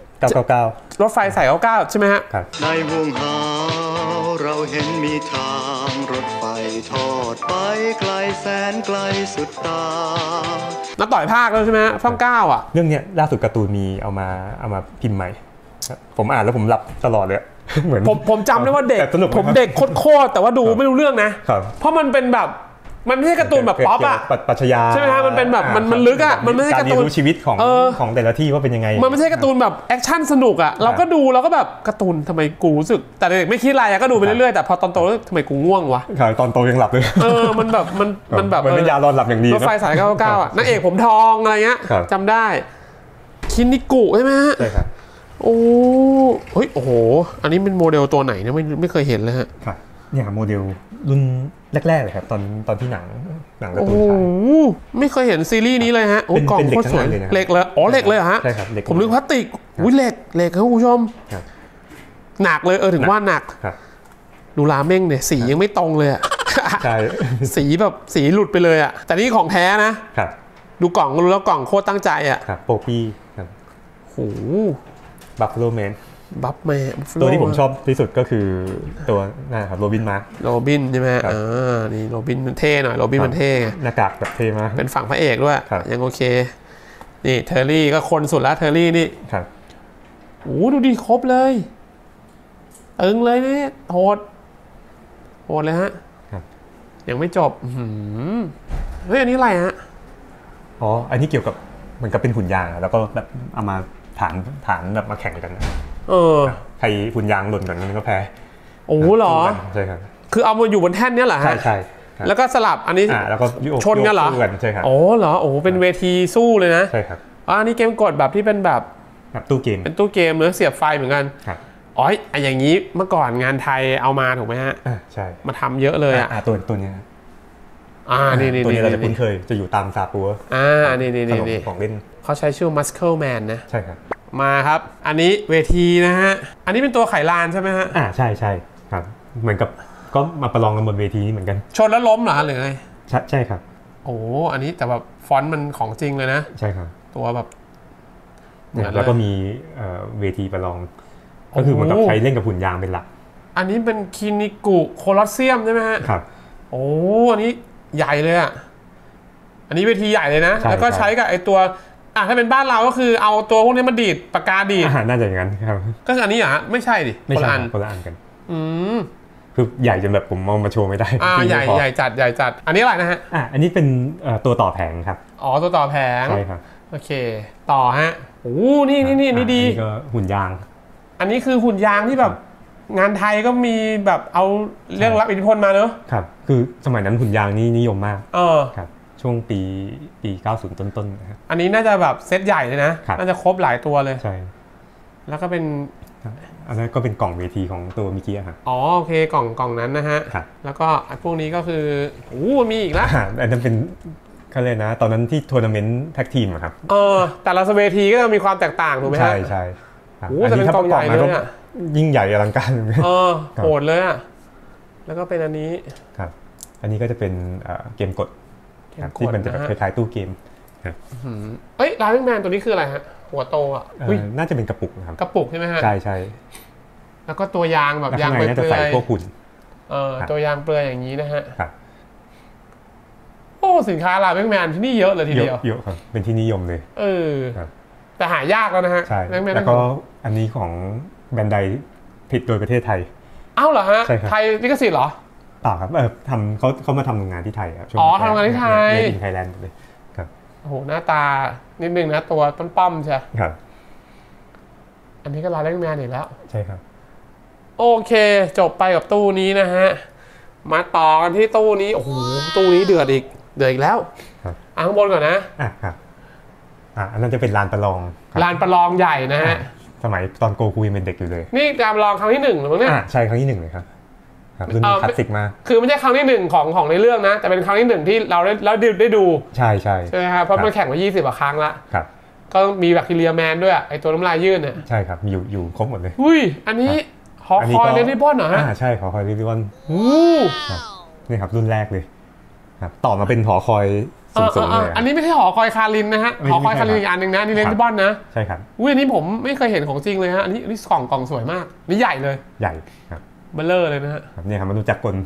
999 รถไฟสาย99ใช่ไหมฮะในวงหาเราเห็นมีทางรถไฟทอดไปไกลแสนไกลสุดตานักต่อยภาคแล้วใช่ไหมช่อง9อ่ะเรื่องนี้ล่าสุดการ์ตูนมีเอามาพิมพ์ใหม่ผมอ่านแล้วผมหลับตลอดเลยเหมือนผมจำได้ว่าเด็กผมเด็กโคตรแต่ว่าดูไม่รู้เรื่องนะเพราะมันเป็นแบบมันไม่ใช่การ์ตูนแบบป๊อปอะปรัชญาใช่ไหมฮะมันเป็นแบบมันลึกอะมันไม่ใช่การ์ตูนชีวิตของแต่ละที่ว่าเป็นยังไงมันไม่ใช่การ์ตูนแบบแอคชั่นสนุกอะเราก็ดูเราก็แบบการ์ตูนทำไมกูรู้สึกแต่เด็กไม่คิดอะไรก็ดูไปเรื่อยๆแต่พอตอนโตทำไมกูง่วงวะตอนโตยังหลับเลยมันแบบมันแบบเป็นยานอนหลับอย่างดีรถไฟสาย99อะนางเอกผมทองอะไรเงี้ยจำได้คินิกุใช่ไหมฮะใช่ครับโอ้โหอันนี้เป็นโมเดลตัวไหนเนี่ยไม่เคยเห็นเลยฮะเนี่ยโมเดลรุ่นแรกๆเลยครับตอนที่หนังการ์ตูนฉายไม่เคยเห็นซีรีส์นี้เลยฮะกล่องโคตรสวยเหล็กเลยเหล็กเลยฮะใช่ครับผมนึกพลาสติกเหล็กครับคุณผู้ชมหนักเลยถึงว่าหนักดูราเม่งเนี่ยสียังไม่ตรงเลยอ่ะใช่สีแบบสีหลุดไปเลยอ่ะแต่นี่ของแท้นะครับดูกล่องก็รู้แล้วกล่องโคตรตั้งใจอ่ะครับโปปี้ครับโหบัฟฟาโลแมนตัวที่ผมชอบที่สุดก็คือตัวนะครับโรบินมาร์คโรบินใช่ไหมนี่โรบินมันเท่หน่อยโรบินมันเท่หน้ากากแบบเท่มากเป็นฝั่งพระเอกด้วยยังโอเคนี่เทอร์รี่ก็คนสุดแล้วเทอร์รี่นี่ครับดูดิครบเลยตึงเลยนี่โหดเลยฮะยังไม่จบเฮ้ยอันนี้อะไรฮะอันนี้เกี่ยวกับเหมือนกับเป็นหุ่นยางแล้วก็แบบเอามาฐานแบบมาแข่งกันใครหุ่นยางหล่นกันนั้นก็แพ้เหรอใช่ครับคือเอามาอยู่บนแท่นเนี้ยเหรอฮะใช่แล้วก็สลับอันนี้แล้วก็ชนกันเหรอใช่ครับเหรอเป็นเวทีสู้เลยนะใช่ครับอันนี้เกมกดแบบที่เป็นแบบตู้เกมเป็นตู้เกมเนื้อเสียบไฟเหมือนกันอย่างนี้เมื่อก่อนงานไทยเอามาถูกไหมฮะใช่มาทำเยอะเลยตัวนี้นี่ตัวนี้เราจะคุ้นเคยจะอยู่ตามซาปัวนี่ของเล่นเขาใช้ชื่อ Muscle Man นะใช่ครับมาครับอันนี้เวทีนะฮะอันนี้เป็นตัวไขลานใช่ไหมฮะใช่ครับเหมือนกับก็มาประลองกันบนเวทีนี้เหมือนกันชนแล้วล้มเหรอหรือไงใช่ครับอันนี้แต่แบบฟอนต์มันของจริงเลยนะใช่ครับตัวแบบแล้วก็มีเวทีประลองก็คือเหมือนกับใช้เล่นกับหุ่นยางเป็นหลักอันนี้เป็นคินิกุโคลอสเซียมใช่ไหมฮะครับอันนี้ใหญ่เลยอันนี้เวทีใหญ่เลยนะแล้วก็ใช้กับไอตัวถ้าเป็นบ้านเราก็คือเอาตัวพวกนี้มาดีดปากกาดีดน่าจะอย่างนั้นครับก็คืออันนี้ไม่ใช่ดิคนละอันกันคือใหญ่จนแบบผมมองมาโชว์ไม่ได้ใหญ่จัดอันนี้อะไรนะฮะอันนี้เป็นตัวต่อแผงครับตัวต่อแผงใช่ครับโอเคต่อฮะนี่ดีก็หุ่นยางอันนี้คือหุ่นยางที่แบบงานไทยก็มีแบบเอาเรื่องรับอิทธิพลมาเนอะครับคือสมัยนั้นหุ่นยางนี่นิยมมากครับช่วงปี90ต้นๆนะครับอันนี้น่าจะแบบเซตใหญ่เลยนะน่าจะครบหลายตัวเลยใช่แล้วก็เป็นอันนั้นก็เป็นกล่องเวทีของตัวมิกกี้ครับโอเคกล่องนั้นนะฮะแล้วก็พวกนี้ก็คือมีอีกแล้วอันนั้นเป็นเขาเลยนะตอนนั้นที่ทัวร์นาเมนต์แท็กทีมครับแต่ละเวทีก็จะมีความแตกต่างถูกไหมฮะใช่แต่เป็นกล่องใหญ่เลยยิ่งใหญ่อลังการโหดเลยแล้วก็เป็นอันนี้ครับอันนี้ก็จะเป็นเกมกดที่มันจะคล้ายๆตู้เกมลาวิ่งแมนตัวนี้คืออะไรฮะหัวโตน่าจะเป็นกระปุกนะครับกระปุกใช่ไหมฮะใช่แล้วก็ตัวยางแบบยางเปลือยน่าจะใส่พวกหุ่นตัวยางเปลือยอย่างนี้นะฮะสินค้าลาวิ่งแมนที่นี่เยอะเลยทีเดียวเยอะครับเป็นที่นิยมเลยแต่หายากแล้วนะฮะใช่แล้วก็อันนี้ของแบรนด์ใดผิดโดยประเทศไทยเหรอฮะไทยลิขสิทธิ์เหรอเปล่าครับทำเขามาทำงานที่ไทยครับทำงานที่ไทยในไทยแลนด์เลยครับโอ้โหหน้าตานิดนึงนะตัวต้นป้อมใช่ครับอันนี้ก็ลายแรงแมนอีกแล้วใช่ครับโอเคจบไปกับตู้นี้นะฮะมาต่อกันที่ตู้นี้โอ้โหตู้นี้เดือดอีกแล้วข้างบนก่อนนะครับอันนั้นจะเป็นลานประลองใหญ่นะฮะสมัยตอนโกคูยังเป็นเด็กอยู่เลยนี่การประลองครั้งที่1หรือเปล่าเนี่ยใช่ครั้งที่1เลยครับรุ่นคลาสสิกมากคือไม่ใช่ครั้งที่1ของในเรื่องนะแต่เป็นครั้งที่1ที่เราได้ดูใช่ไหมครับเพราะมันแข่งมา20กว่าครั้งละก็มีแบคทีเรียแมนด้วยไอตัวน้ำลายยืดเนี่ยใช่ครับอยู่ครบหมดเลยอุ้ยอันนี้หอคอยเรลิบอนเหรอฮะใช่หอคอยเรลิบอนนี่ครับรุ่นแรกเลยครับต่อมาเป็นหอคอยสูงๆเลยอันนี้ไม่ใช่หอคอยคารินนะฮะหอคอยคารินอีกอันหนึ่งนะนี่เรลิบอนนะใช่ครับอุ้ยอันนี้ผมไม่เคยเห็นของจริงเลยฮะอันนี้กล่องสวยมากนี่ใหญ่เลยใหญ่ครับเบลเลอร์เลยนะฮะเนี่ยครับมันรู้จักกล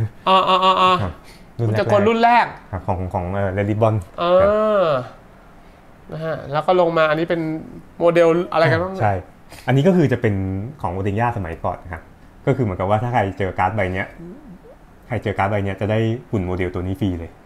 มันจะกลรุ่นแรกของเรลิบอนนะฮะแล้วก็ลงมาอันนี้เป็นโมเดลอะไรกันบ้างใช่อันนี้ก็คือจะเป็นของโอเดนย่าสมัยก่อนครับก็คือเหมือนกับว่าถ้าใครเจอการ์ดใบเนี้ยจะได้หุ่นโมเดลตัวนี้ฟรีเลย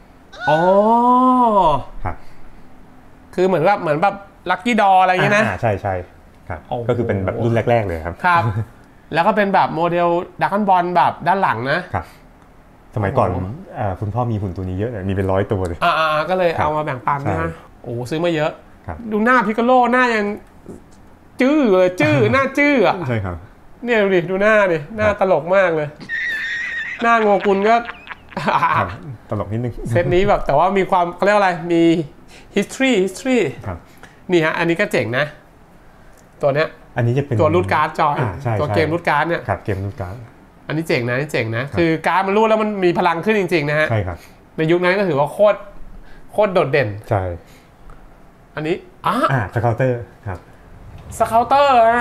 ครับคือเหมือนแบบลัคกี้ดออะไรอย่างนี้นะใช่ครับก็คือเป็นแบบรุ่นแรกๆเลยครับครับแล้วก็เป็นแบบโมเดลดราก้อนบอลแบบด้านหลังนะครับสมัยก่อนคุณพ่อมีหุ่นตัวนี้เยอะเลยมีเป็น100ตัวเลยก็เลยเอามาแบ่งปันนะโอ้ซื้อมาเยอะดูหน้าพิกาโลหน้ายังจื้อเลยหน้าจื้ออ่ะใช่ครับเนี่ยดูหน้าดิหน้าตลกมากเลยหน้าโงกุลก็ตลกนิดนึงเซตนี้แบบแต่ว่ามีความเขาเรียกอะไรมี history นี่ฮะอันนี้ก็เจ๋งนะตัวเนี้ยอันนี้จะเป็นตัวรูดการ์ดจอยตัวเกมรูดการ์ดเนี่ยครับเกมรูดการ์ดอันนี้เจ๋งนะคือการ์ดมันรูดแล้วมันมีพลังขึ้นจริงๆนะฮะใช่ครับในยุคนั้นก็ถือว่าโคตรโดดเด่นใช่อันนี้สเคาเตอร์ครับสเคาเตอร์ฮะ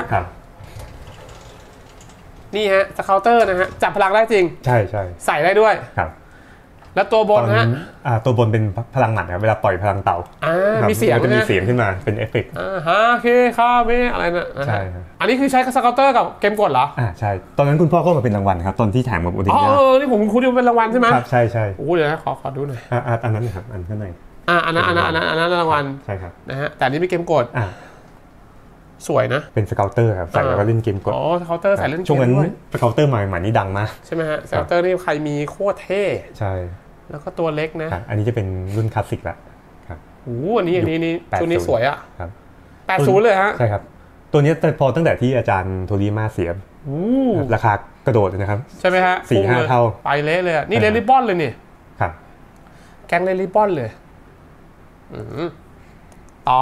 นี่ฮะสเคาเตอร์นะฮะจับพลังได้จริงใช่ใส่ได้ด้วยครับแล้วตัวบนฮะตัวบนเป็นพลังหมัดครับเวลาปล่อยพลังเต่ามีเสียงจะมีเสียงขึ้นมาเป็นเอฟเฟกต์โอเคครับอะไรนะใช่อันนี้คือใช้สเคาเตอร์กับเกมกดเหรอใช่ตอนนั้นคุณพ่อก็มาเป็นรางวัลครับตอนที่แถมกับโอดินยานี่ผมคุณดูเป็นรางวัลใช่ไหมครับใช่โอ้เดี๋ยวนะขอดูหน่อยอันนั้นครับอันข้างในอันนั้นรางวัลใช่ครับนะฮะแต่นี้เป็นเกมกดสวยนะเป็นสเกาเตอร์ครับใส่แล้วก็เล่นเกมกดสเกาเตอร์ใส่เล่นเกมช่วงนั้นสเกาเตอร์ใหม่นี่ดังมากใช่ไหมฮะสเกาเตอร์นี่ใครมีโคตรเท่ใช่แล้วก็ตัวเล็กนะอันนี้จะเป็นรุ่นคลาสสิกละครับอันนี้ตัวนี้สวยอ่ะครับ80เลยฮะใช่ครับตัวนี้พอตั้งแต่ที่อาจารย์โทริมาเสียราคากระโดดนะครับใช่ไหมฮะ 4-5 เท่าไปเละเลยนี่เรลิบอนเลยนี่ครับแกงเรลิบอนเลยต่อ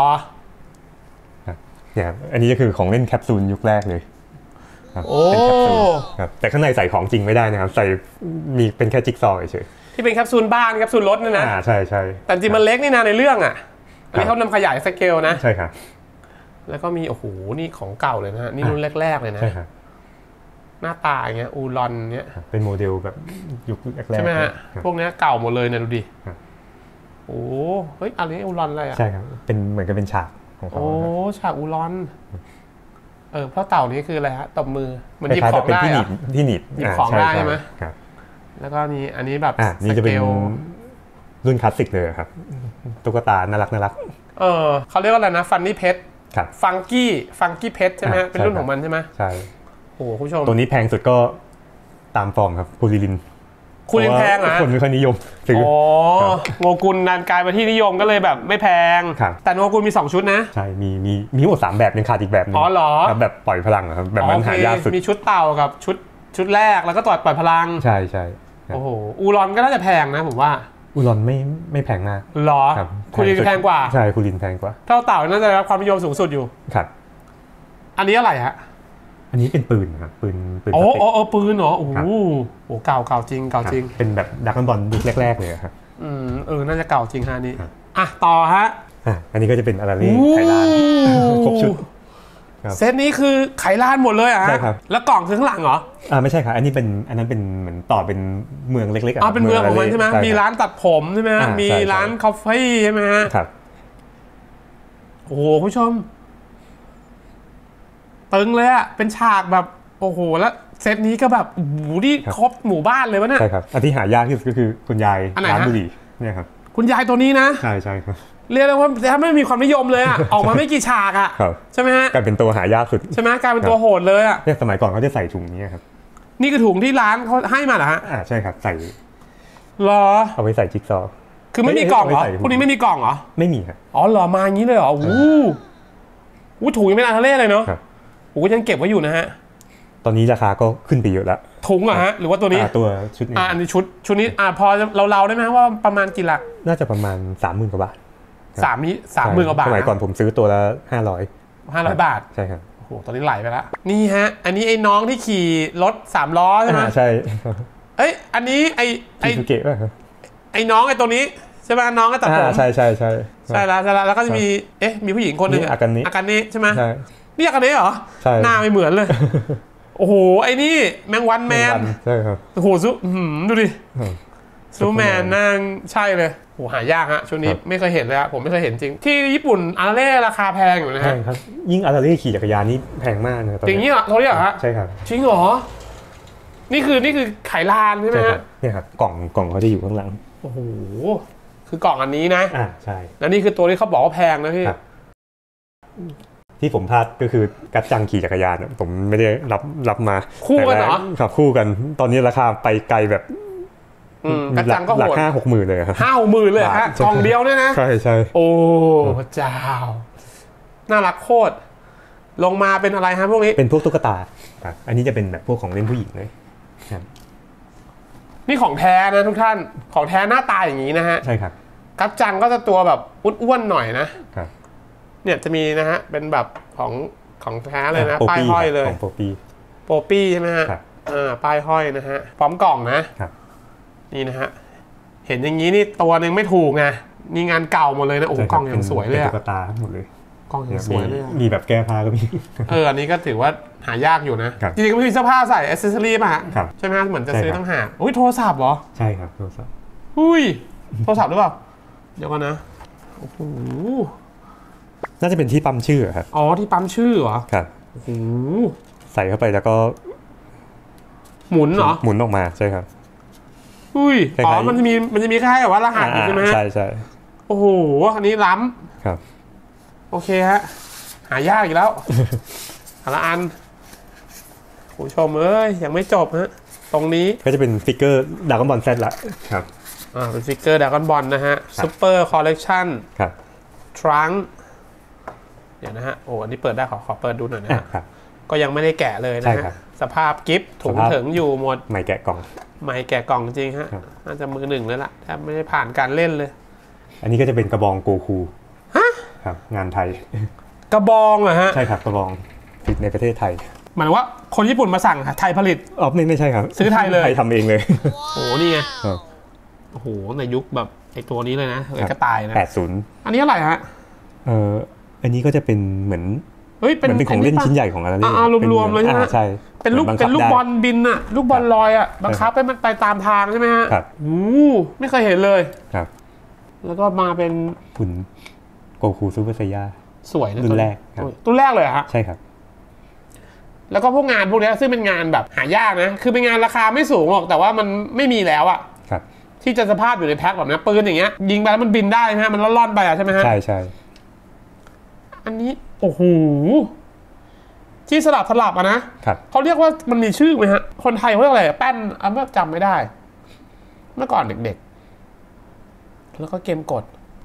เนี่ยอันนี้ก็คือของเล่นแคปซูลยุคแรกเลยครับเป็นแคปซูลครับแต่ข้างในใส่ของจริงไม่ได้นะครับใส่มีเป็นแค่จิ๊กซอว์เฉยที่เป็นแคปซูลบ้านแคปซูลรถนั่นนะใช่แต่จริงมันเล็กนี่นะในเรื่องอันนี้เขานำขยายสเกลนะใช่ครับแล้วก็มีโอ้โหนี่ของเก่าเลยนะนี่รุ่นแรกๆเลยนะใช่ครับหน้าตาอย่างเงี้ยอูรอนเนี้ยเป็นโมเดลแบบยุคแรกๆใช่ไหมฮะพวกนี้เก่าหมดเลยนะดูดิโอ้เฮ้ยอันนี้อูรอนอะไรใช่ครับเป็นเหมือนกับเป็นฉากของเขาฉากอูรอนเพราะเต่านี้คืออะไรฮะตบมือมันหยิบของได้ที่หนีบหยิบของได้ใช่ไหมแล้วก็มีอันนี้แบบนี่จะเป็นรุ่นคลาสสิกเลยครับตุ๊กตาน่ารักเขาเรียกว่าอะไรนะฟันนี่เพชรฟังกี้เพชรใช่ไหมเป็นรุ่นของมันใช่ไหมใช่โอ้คุณผู้ชมตัวนี้แพงสุดก็ตามฟอร์มครับคูริลินแพงอ่ะคนไม่ค่อยนิยมโงกุลนานกลายมาที่นิยมก็เลยแบบไม่แพงแต่โงกุลมี2ชุดนะใช่มีหมด3แบบยังขาดอีกแบบนึงเหรอแบบปล่อยพลังครับแบบนั้นหายากสุดมีชุดเต่ากับชุดแรกแล้วก็ต่อปล่อยพลังใช่โอ้โหอูรอนก็น่าจะแพงนะผมว่าอูรอนไม่แพงมากหรอคูรินแพงกว่าใช่คูรินแพงกว่าเต่าน่าจะได้รับความนิยมสูงสุดอยู่ครับอันนี้อะไรฮะอันนี้เป็นปืนครับปืนปืนเหรอโอ้โหเก่าจริงเป็นแบบดักบอลยุคแรกๆเลยครับน่าจะเก่าจริงฮะนี่ต่อฮะอันนี้ก็จะเป็นอาราลี่ไขลานครบชุดเซตนี้คือไขลานหมดเลยใช่ครับแล้วกล่องคือข้างหลังเหรอไม่ใช่ครับอันนั้นเป็นเหมือนต่อเป็นเมืองเล็กๆเป็นเมืองของมันใช่ไหมมีร้านตัดผมใช่ไหมมีร้านคาเฟ่ใช่ไหมฮะครับโอ้โหคุณผู้ชมตึงเลยอะเป็นฉากแบบโอ้โหแล้วเซตนี้ก็แบบโอ้โหนี่ครบหมู่บ้านเลยวะเนี่ยใช่ครับอันที่หายากที่สุดก็คือคุณยายร้านบุหรี่เนี่ยครับคุณยายตัวนี้นะใช่ครับเรียกได้ว่าถ้าไม่มีความนิยมเลยอ่ะ ออกมาไม่กี่ฉากอ่ะใช่ไหมฮะกลายเป็นตัวหายากสุดใช่ไหมกลายเป็นตัวโหดเลยอ่ะเนี่ยสมัยก่อนเขาจะใส่ถุงนี้ครับนี่คือถุงที่ร้านเขาให้มาเหรอฮะใช่ครับใส่หรอเอาไปใส่จิ๊กซอว์คือไม่มีกล่องเหรอพวกนี้ไม่มีกล่องเหรอไม่มีครับอ๋อเหรอมาอย่างนี้เลยเหรออู้ถุงยังไม่นานทะเลเลยเนาะโอ้ยังเก็บไว้อยู่นะฮะตอนนี้ราคาก็ขึ้นไปเยอะแล้วถุงเหรอฮะหรือว่าตัวนี้ตัวชุดนี้อันนี้ชุดนี้พอเราได้ไหมว่าประมาณกี่หลักน่าจะประมาณ 30,000 กว่าบาท 30,000 กว่าบาทสมัยก่อนผมซื้อตัวละ 500 บาทใช่ครับโอ้โหตอนนี้ไหลไปแล้วนี่ฮะอันนี้ไอ้น้องที่ขี่รถ3 ล้อใช่ไหมใช่เอ้ยอันนี้ไอ้ซูเกะป่ะไอ้น้องไอ้ตัวนี้ใช่ไหมน้องก็ตัดผมใช่แล้วก็จะมีมีผู้หญิงคนหนึ่งอาการนี้ใช่ไหมนี่อาการนี้เหรอหน้าไม่เหมือนเลยโอ้โหไอ้นี่แมงวันแมนใช่ครับโอ้โหดูดิซูแมนนั่งใช่เลยโหหายากฮะช่วงนี้ไม่เคยเห็นเลยครับผมไม่เคยเห็นจริงที่ญี่ปุ่นอาราเล่ราคาแพงอยู่นะฮะใช่ครับยิ่งอาราเล่ขี่จักรยานนี่แพงมากนะจริงนี่เหรอเขาเรียกฮะใช่ครับจริงเหรอนี่คือไขลานใช่ไหมฮะเนี่ยครับกล่องเขาจะอยู่ข้างหลังโอ้โหคือกล่องอันนี้นะใช่แล้วนี่คือตัวที่เขาบอกว่าแพงนะพี่ที่ผมพลาดก็คือกัจจังขี่จักรยานผมไม่ได้รับมาคู่กันเหรอครับคู่กันตอนนี้ราคาไปไกลแบบกัจจังก็โหด 5-60,000เลยครับ 50,000เลยฮะกล่องเดียวเนี่ยนะใช่โอ้พระเจ้าน่ารักโคตรลงมาเป็นอะไรฮะพวกนี้เป็นพวกตุ๊กตาอันนี้จะเป็นแบบพวกของเล่นผู้หญิงเลยนี่ของแท้นะทุกท่านของแท้หน้าตาอย่างนี้นะฮะใช่ครับกัจจังก็จะตัวแบบอ้วนๆหน่อยนะครับเนี่ยจะมีนะฮะเป็นแบบของแท้เลยนะป้ายห้อยเลยของโปปี้ใช่ไหมฮะป้ายห้อยนะฮะพร้อมกล่องนะนี่นะฮะเห็นอย่างนี้นี่ตัวนึงไม่ถูกไงนี่งานเก่าหมดเลยนะโอ้กล่องยังสวยเลยตุ๊กตาหมดเลยกล่องยังสวยเลยมีแบบแก้ผ้าก็มีอันนี้ก็ถือว่าหายากอยู่นะจริงๆก็มีเสื้อผ้าใส่แอคเซสซอรี่ป่ะใช่ไหมเหมือนจะซื้อต้องหาอุ้ยโทรศัพท์เหรอใช่ครับโทรศัพท์อุ้ยโทรศัพท์หรือเปล่าเดี๋ยวก่อนนะโอ้โหน่าจะเป็นที่ปั๊มชื่อครับอ๋อที่ปั๊มชื่อเหรอครับโอ้โหใส่เข้าไปแล้วก็หมุนเหรอหมุนออกมาใช่ครับอุ้ยมันจะมีแค่แบบว่ารหัสใช่ไหมใช่โอ้โหอันนี้ล้ำครับโอเคฮะหายากอีกแล้วละอันผู้ชมยังไม่จบฮะตรงนี้ก็จะเป็นฟิกเกอร์ดราก้อนบอลเซตละครับเป็นฟิกเกอร์ดราก้อนบอลนะฮะซุปเปอร์คอลเลคชั่นครับทรังเดี๋ยวนะฮะโอ้อันนี้เปิดได้ขอเปิดดูหน่อยนะครับก็ยังไม่ได้แกะเลยนะฮะสภาพกิฟต์ถุงถึงอยู่หมดไม่แกะกล่องไม่แกะกล่องจริงฮะน่าจะมือหนึ่งเลยล่ะแทบไม่ได้ผ่านการเล่นเลยอันนี้ก็จะเป็นกระบองโกคูครับงานไทยกระบองเหรอฮะใช่ครับกระบองผลิตในประเทศไทยหมายว่าคนญี่ปุ่นมาสั่งไทยผลิตไม่ใช่ครับซื้อไทยเลยไทยทำเองเลยโอ้นี่ไงโอ้โหในยุคแบบไอตัวนี้เลยนะก็ตายนะ 80 อันนี้อะไรฮะอันนี้ก็จะเป็นเหมือนเป็นของเล่นชิ้นใหญ่ของอะไรรวมๆเลยใช่ไหมใช่เป็นลูกบอลบินอะลูกบอลลอยอะบังคับให้มันไปตามทางใช่ไหมฮะครับไม่เคยเห็นเลยครับแล้วก็มาเป็นหุ่นโกคูซูเปอร์ไซย่าสวยนะรุ่นแรกเลยฮะใช่ครับแล้วก็พวกงานพวกนี้ซึ่งเป็นงานแบบหายากนะคือเป็นงานราคาไม่สูงหรอกแต่ว่ามันไม่มีแล้วอะครับที่จะสภาพอยู่ในแพ็คแบบนี้ปืนอย่างเงี้ยยิงไปแล้วมันบินได้ไหมฮะมันล่อนๆไปใช่ไหมฮะใช่อันนี้โอ้โหที่สลับอะนะเขาเรียกว่ามันมีชื่อไหมฮะคนไทยเขาเรียกอะไรแป้นจำไม่ได้เมื่อก่อนเด็กๆแล้วก็เกมกด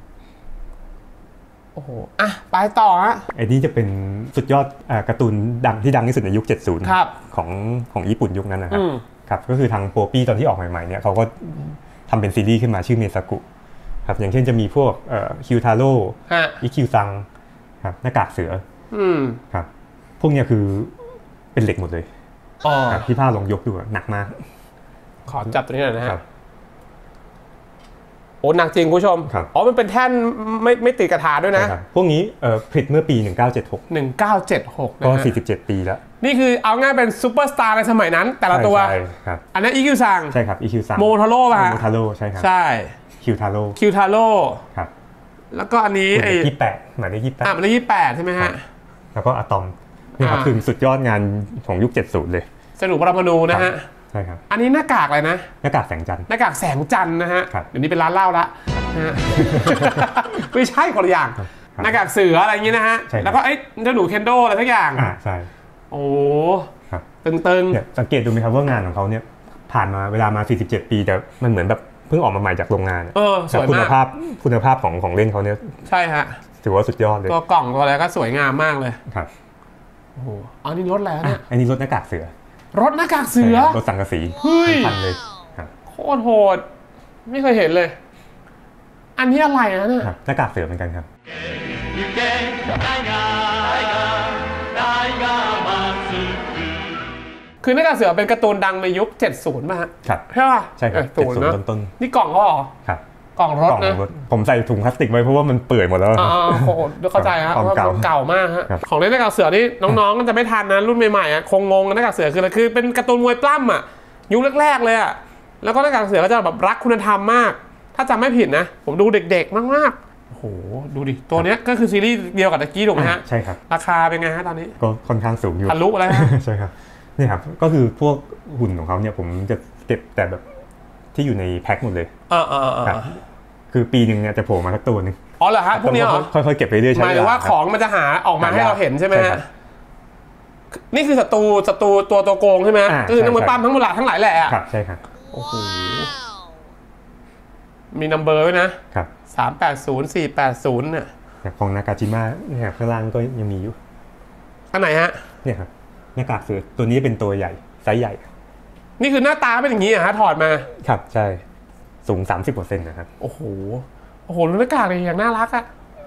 โอ้โหไปต่อฮะไอ้นี่จะเป็นสุดยอดการ์ตูนดังที่สุดในยุค70 ครับของญี่ปุ่นยุคนั้นนะครับครับก็คือทางโปปี้ตอนที่ออกใหม่ๆเนี่ยเขาก็ทำเป็นซีรีส์ขึ้นมาชื่อเมซากุครับอย่างเช่นจะมีพวกคิวทาโร่อิคิวซังครับหน้ากากเสือครับพวกเนี้ยคือเป็นเหล็กหมดเลยที่ผ้าลองยกดูหนักมากขอจับตัวนี้หน่อยนะฮะโอ้หนักจริงคุณผู้ชมมันเป็นแท่นไม่ติดกระถาด้วยนะพวกนี้ผลิตเมื่อปี1976ก็47ปีแล้วนี่คือเอาง่ายเป็นซูเปอร์สตาร์ในสมัยนั้นแต่ละตัวอันนั้นอิคิวซังใช่ครับอิคิวซังโมทาโร่ป่ะโมทาโร่ใช่ครับใช่คิวทาโร่ครับแล้วก็อันนี้ไอ้28หมายเลข28 หมายเลข28ใช่ไหมฮะแล้วก็อะตอมนี่ครับคือสุดยอดงานของยุค70เลยสนุปรมาณูนะฮะใช่ครับอันนี้หน้ากากอะไรนะหน้ากากแสงจันทร์หน้ากากแสงจันทร์นะฮะเดี๋ยวนี้เป็นร้านเหล้าละนะฮะ ไม่ใช่คนละอย่างหน้ากากเสืออะไรอย่างนี้นะฮะแล้วก็เจ้าหนูเคนโดอะไรทุกอย่างใช่โอ้ตึงๆสังเกตดูไหมครับว่างานของเขาเนี่ยผ่านมาเวลามา47 ปีแต่มันเหมือนแบบเพิ่งออกมาใหม่จากโรงงานสวยมากคุณภาพของเล่นเขาเนี่ยใช่ฮะถือว่าสุดยอดเลยตัวกล่องตัวอะไรก็สวยงามมากเลยครับโอ้โหอันนี้รถอะไรเนี่ยอันนี้รถหน้ากากเสือรถหน้ากากเสือรถสังกะสีพันเลยโคตรโหดไม่เคยเห็นเลยอันนี้อะไรนะเนี่ยหน้ากากเสือเหมือนกันครับคือหน้ากากเสือเป็นการ์ตูนดังในยุค70ป่ะฮะใช่ป่ะใช่ครับ70ต้นๆนี่กล่องก็หรอครับกล่องรถนะผมใส่ถุงพลาสติกไว้เพราะว่ามันเปื่อยหมดแล้วโอ้โหเข้าใจฮะเก่ามากฮะของเล่นหน้ากากเสือนี่น้องๆก็จะไม่ทันนะรุ่นใหม่ๆคงงงหน้ากากเสือคืออะไรคือเป็นการ์ตูนมวยปล้ำอ่ะยุคแรกๆเลยอ่ะแล้วก็หน้ากากเสือก็จะแบบรักคุณธรรมมากถ้าจำไม่ผิดนะผมดูเด็กๆมากๆโอ้โหดูดิตัวนี้ก็คือซีรีส์เดียวกับตะกี้ถูกไหมฮะใช่ครับราคาเป็นไงฮะตอนนี้ก็ค่อนข้างสูงอยู่ทะลุอะไรฮะใช่ครับนี่ครับก็คือพวกหุ่นของเขาเนี่ยผมจะเก็บแต่แบบที่อยู่ในแพ็คหมดเลยคือปีหนึ่งเนี่ยจะโผล่มาสักตัวนึงอ๋อเหรอฮะพวกนี้เหรอค่อยๆเก็บไปเรื่อยๆใช่ไหมหมายถึงว่าของมันจะหาออกมาให้เราเห็นใช่ไหมฮะนี่คือศัตรูตัวโกงใช่ไหมก็คือนักมวยปั้มทั้งหมดทั้งหลายแหละครับใช่ครับโอ้โหมีนัมเบอร์ด้วยนะครับ380 480เนี่ยของนากาจิมะเนี่ยข้างล่างก็ยังมีอยู่อันไหนฮะเนี่ยครับหน้ากากเสือตัวนี้เป็นตัวใหญ่ไซส์ใหญ่นี่คือหน้าตาเป็นอย่างนี้ฮะถอดมาครับใช่สูง 30% นะครับโอ้โหหน้ากากเลยอย่างน่ารักอ่ะ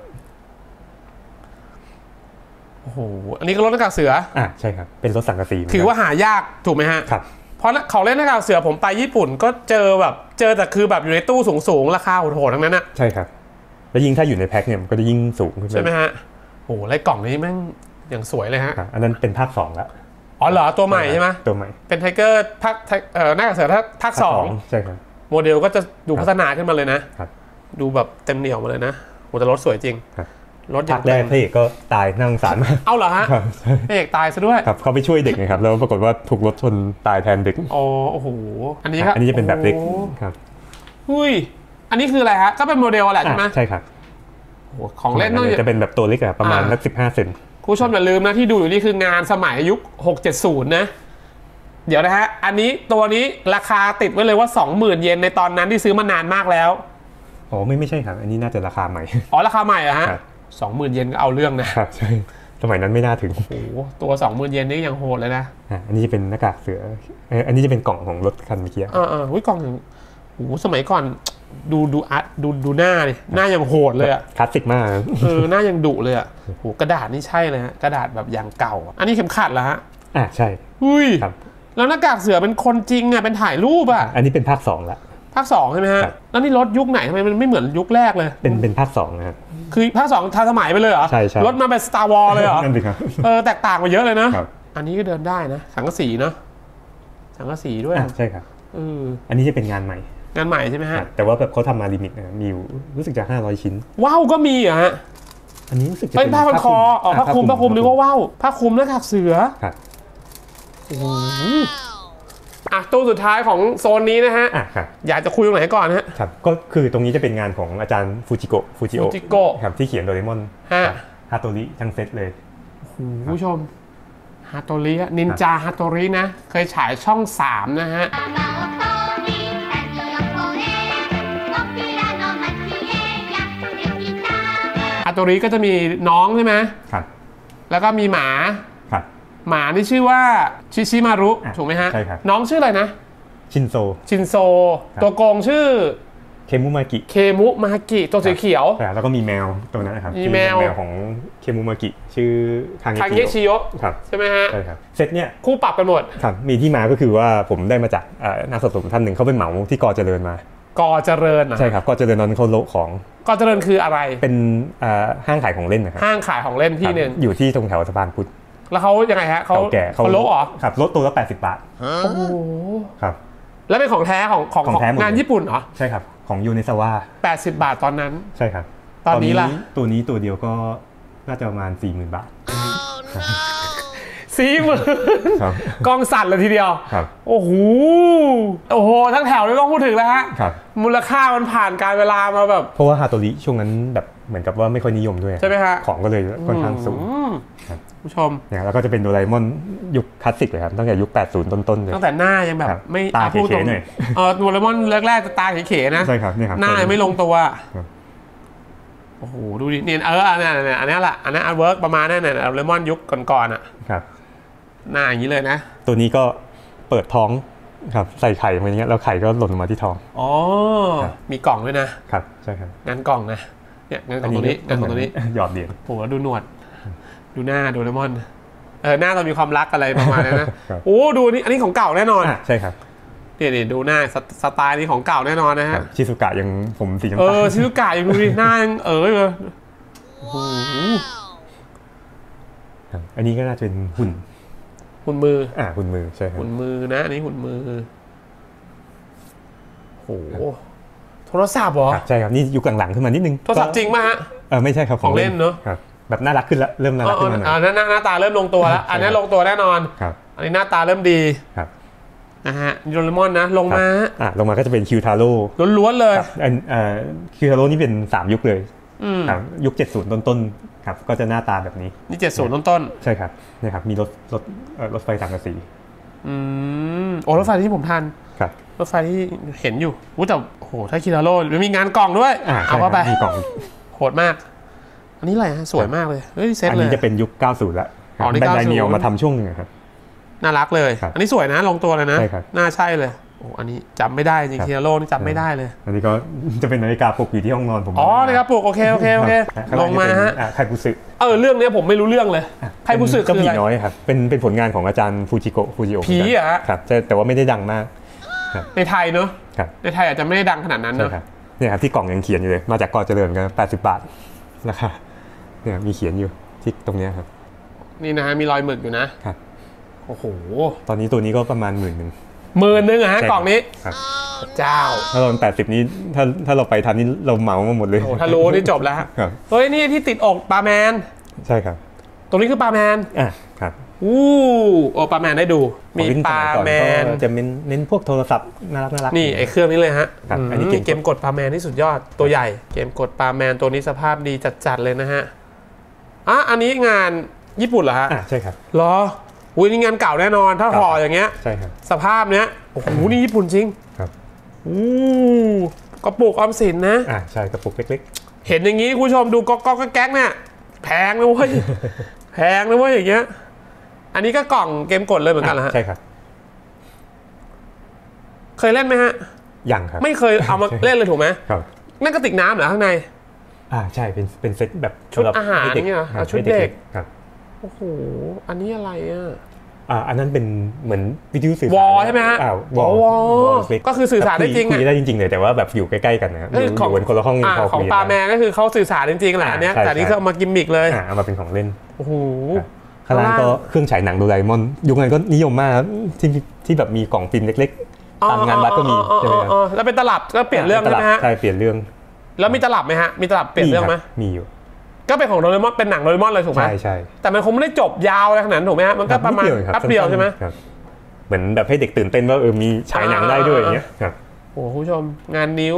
โอ้โหอันนี้ก็รถหน้ากากเสือใช่ครับเป็นรถสังกะสีถือว่าหายากถูกไหมฮะครับเพราะเขาเล่นหน้ากากเสือผมไปญี่ปุ่นก็เจอแต่คือแบบอยู่ในตู้สูงราคาโหดๆทั้งนั้นอะใช่ครับแล้วยิ่งถ้าอยู่ในแพ็คเนี่ยมันก็จะยิ่งสูงขึ้นใช่ไหมฮะโอ้โหไล่กล่องนี้แม่งอย่างสวยเลยฮะอันนั้นเป็นภาค2แล้วอ๋อเหรอตัวใหม่ใช่ไหมตัวใหม่เป็นไทเกอร์ภาคหน้ากากเสือภาค2 ใช่ครับโมเดลก็จะดูพัฒนาขึ้นมาเลยนะครับดูแบบเต็มเหนียวมาเลยนะโหแต่รถสวยจริงรถภาคแรกพระเอกก็ตายน่าสงสารมากเอาเหรอฮะพระเอกตายซะด้วยครับเขาไปช่วยเด็กไงครับแล้วปรากฏว่าถูกรถชนตายแทนเด็กโอ้โหอันนี้ครับอันนี้จะเป็นแบบเล็กครับอุ้ยอันนี้คืออะไรฮะก็เป็นโมเดลแหละใช่ไหมใช่ครับของเล่นต้องจะเป็นแบบตัวเล็กอะประมาณสัก15 เซนคุณผู้ชมอย่าลืมนะที่ดูอยู่นี่คืองานสมัยยุค670นะเดี๋ยวนะฮะอันนี้ตัวนี้ราคาติดไว้เลยว่า 20,000 เยนในตอนนั้นที่ซื้อมานานมากแล้วอ๋อไม่ใช่ครับอันนี้น่าจะราคาใหม่อ๋อราคาใหม่เหรอฮะ20,000 เยนก็เอาเรื่องนะครับใช่สมัยนั้นไม่น่าถึงโอ้โหตัว 20,000 เยนนี่ยังโหดเลยนะอันนี้จะเป็นหน้ากากเสืออันนี้จะเป็นกล่องของรถคันเมื่อกี้อุ้ยกล่องอย่างโอ้โหสมัยก่อนดูอาร์ตดูหน้าดิหน้ายังโหดเลยอะคลาสสิกมากหน้ายังดุเลยอะโหกระดาษนี่ใช่เลยฮะกระดาษแบบอย่างเก่าอันนี้เข็มขัดเหรอฮะใช่อุ้ยแล้วหน้ากากเสือเป็นคนจริงอะเป็นถ่ายรูปอะอันนี้เป็นภาค2ละภาค2ใช่ไหมฮะแล้วนี่รถยุคไหนทำไมมันไม่เหมือนยุคแรกเลยเป็นภาค2นะครับคือภาค2ทันสมัยไปเลยเหรอใช่รถมาเป็น Star Wars เลยเหรอนั่นสิครับแตกต่างไปเยอะเลยนะอันนี้ก็เดินได้นะสังกะสีเนาะสังกะสีด้วยใช่ครับอันนี้จะเป็นงานใหม่ใช่ไหมฮะแต่ว่าแบบเขาทำมาลิมิตนะมีอยู่รู้สึกจะ500 ชิ้นว้าวก็มีอะฮะอันนี้รู้สึกจะเป็นผ้าพันคอผ้าคลุมนึกว่าว้าวผ้าคลุมหน้ากากเสือครับโอ้โหตู้สุดท้ายของโซนนี้นะฮะอยากจะคุยตรงไหนก่อนฮะครับก็คือตรงนี้จะเป็นงานของอาจารย์ฟูจิโกะครับที่เขียนโดเรมอนฮาโตริทั้งเซตเลยคุณผู้ชมฮาโตรินินจาฮาโตรินะเคยฉายช่อง3นะฮะฮาโตริก็จะมีน้องใช่ไหมครับแล้วก็มีหมาหมานี่ชื่อว่าชิชิมารุถูกไหมฮะใช่ครับน้องชื่ออะไรนะชินโซตัวโกงชื่อเคมุมากิตัวสีเขียวแล้วก็มีแมวตัวนั้นนะครับมีแมวของเคมุมากิชื่อคางเงชิโยะใช่ไหมฮะใช่ครับเซตเนี้ยคู่ปรับกันหมดครับมีที่มาก็คือว่าผมได้มาจากนักสะสมท่านหนึ่งเขาเป็นเหมาที่กอเจริญมากอเจริญใช่ครับกอเจริญตอนเขาโละของกอเจริญคืออะไรเป็นห้างขายของเล่นนะครับห้างขายของเล่นที่นึงอยู่ที่ตรงแถวสะพานพุทธแล้วเขายังไงฮะเขาโละเหรอครับลดตัวละ80 บาทโอ้โหครับแล้วเป็นของแท้ของงานญี่ปุ่นเหรอใช่ครับของยูเนซาวะ 80 บาทตอนนั้นใช่ครับตอนนี้ล่ะตัวนี้ตัวเดียวก็น่าจะประมาณ 40,000 บาท 40,000 ครับกล้องสั่นเลยทีเดียวครับโอ้โหทั้งแถวไม่ต้องพูดถึงแล้วฮะครับมูลค่ามันผ่านการเวลามาแบบเพราะว่าฮาโตริช่วงนั้นแบบเหมือนกับว่าไม่ค่อยนิยมด้วยใช่ไหมฮะของก็เลยค่อนข้างสูง ครับผู้ชมเนี่ยแล้วก็จะเป็นโดราเอมอนยุคคลาสสิกเลยครับตั้งแต่ยุค 80 ต้นๆเลยตั้งแต่หน้ายังแบบครับไม่ตาพูดตรงเข๋ๆหน่อยโดเรมอนแรกๆจะตาเข๋ๆนะใช่ครับเนี่ยครับหน้ายังไม่ลงตัวครับโอ้โหดูดิเนี่ยอันนี้แหละอันนั้นอาร์ตเวิร์กประมาณนั้นเนี่ยโดเรมอนยุคก่อนๆอ่ะครับหน้าอย่างนี้เลยนะตัวนี้ก็เปิดท้องครับใส่ไข่มาอย่างเงี้ยแล้วไข่ก็หล่นลงมาที่ท้องอ๋อครับมีกล่องด้วยนะครับใช่ครับงานกล่องนะเนี่ยงานกล่องตัวนี้งานกล่องตัวนี้หยอดเหรียญโอ้โหดูหนวด ดูหน้าโดเรมอนหน้าเรามีความรักอะไรประมาณนั้นนะโอ้ดูนี่อันนี้ของเก่าแน่นอนใช่ครับเนี่ยดูหน้าสไตล์นี้ของเก่าแน่นอนนะฮะชิซุกะยังผมสีน้ำตาลชิซุกะยังดูดิหน้ายังเลยโอ้โหครับอันนี้ก็น่าจะเป็นหุ่นหุ่นมือหุ่นมือใช่ครับหุ่นมือนะอันนี้หุ่นมือโอ้โหโทรศัพท์เหรอใช่ครับนี่ยุคหลังๆขึ้นมานิดนึงโทรศัพท์จริงป่ะฮะไม่ใช่ครับของเล่นเนอะครับแบบน่ารักขึ้นแล้วเริ่มน่ารักขึ้นมาหน่อยหน้าตาเริ่มลงตัวแล้วอันนี้ลงตัวแน่นอนครับอันนี้หน้าตาเริ่มดีครับนะฮะโดเรมอนนะลงมาลงมาก็จะเป็นคิวทาโร่ล้วนๆเลยคิวทาโร่นี่เป็น3ยุคเลยครับยุค70ต้นๆครับก็จะหน้าตาแบบนี้นี่70ต้นใช่ครับเนี่ยครับมีรถไฟสังกะสีโอ้รถไฟที่ผมทันครับรถไฟที่เห็นอยู่แต่โอ้โหถ้าคิราโร่มันมีงานกล่องด้วย เอาเข้าไปมีกล่องโหดมาก อันนี้อะไรฮะสวยมากเลยเฮ้ยเซ็ตอันเลยนี้จะเป็นยุค90แล้วนี่แบนได 90 เนียลมาทำช่วงหนึงครับน่ารักเลยครับอันนี้สวยนะลงตัวเลยนะใช่ครับน่าใช่เลยโอ้อันนี้จำไม่ได้จริงครับคิราโร่นี่จำไม่ได้เลยอันนี้ก็จะเป็นนาฬิกาปลุกอยู่ที่ห้องนอนผมนะครับปลูกโอเคครับลงมาฮะไคบุสึเรื่องนี้ผมไม่รู้เรื่องเลยไคบุสึก็คือผีอะไรน้อยครับเป็นผลงานของอาจารย์ฟูจิโอผีเหรอฮะครับแต่ว่าไม่ได้ดังมากในไทยเนอะครับในไทยอาจจะไม่ได้ดังขนาดนั้นใช่เนอะครับเนี่ยครับที่กล่องยังเขียนอยู่เลยมาจากกอเจริญกัน80 บาทราคาเนี่ยมีเขียนอยู่ที่ตรงเนี้ยครับนี่นะฮะมีรอยหมึกอยู่นะครับ โอ้โหตอนนี้ตัวนี้ก็ประมาณ10,000 10,000อะฮะกล่องนี้ครับเจ้าถ้าเรา80นี้ถ้าเราไปทันนี่เราเหมามาหมดเลยโอ้ถ้ารู้นี่จบแล้วฮะครับเฮ้ยนี่ที่ติดอกปลาแมนใช่ครับตรงนี้คือปลาแมนครับปลาแมนได้ดูมีปลาแมนจะเน้นพวกโทรศัพท์น่ารักนี่ไอ้เครื่องนี้เลยฮะครับอันนี้เกมกดปลาแมนที่สุดยอดตัวใหญ่เกมกดปลาแมนตัวนี้สภาพดีจัดๆเลยนะฮะอันนี้งานญี่ปุ่นเหรอฮะใช่ครับเหรออุ้ยนี่งานเก่าแน่นอนถ้าห่ออย่างเงี้ยใช่ครับสภาพเนี้ยโอ้โหนี่ญี่ปุ่นจริงครับกระปุกออมสินนะใช่กระปุกเล็กเห็นอย่างงี้คุณผู้ชมดูก๊อกแก๊กเนี่ยแพงนะเว้ย แพงนะเว้ยอย่างเงี้ยอันนี้ก็กล่องเกมกดเลยเหมือนกันเหรอฮะใช่ครับเคยเล่นไหมฮะยังครับไม่เคยเอามาเล่นเลยถูกไหมครับนั่นกระติกน้ำเหรอข้างในใช่เป็นเซตแบบชุดอาหารให้เนี่ยเหรอครับชุดเด็กครับโอ้โหอันนี้อะไรอ่ะอันนั้นเป็นเหมือนวิทยุสื่อสารวอลใช่ไหมฮะวอลเล็กก็คือสื่อสารได้จริงคุยได้จริงๆเลยแต่ว่าแบบอยู่ใกล้ๆกันนะครับอยู่บนคนละห้องยังพอของคุยปลาแมนก็คือเขาสื่อสารจริงๆแหละอันเนี้ยใช่แต่นี่เขาเอามากิมมิกเลยเอามาเป็นของเล่นโอ้โหข้างล่างก็เครื่องฉายหนังโดราเอมอนยุคนั้นก็นิยมมากครับที่แบบมีกล่องฟิล์มเล็กๆตามงานวัดก็มีใช่ไหมครับแล้วเป็นตลับก็เปลี่ยนเรื่องใช่ไหมฮะใช่เปลี่ยนเรื่องแล้วมีตลับไหมฮะมีตลับเปลี่ยนเรื่องไหมมีอยู่ก็เป็นของโดเรมอนเป็นหนังโดเรมอนเลยถูกไหมใช่แต่มันคงไม่ได้จบยาวอะไรขนาดนั้นถูกไหมฮะมันก็ประมาณแป๊บเดียวใช่ไหมครับเหมือนแบบให้เด็กตื่นเต้นว่ามีฉายหนังได้ด้วยอย่างเงี้ยครับโอ้โหคุณผู้ชมงานนิ้ว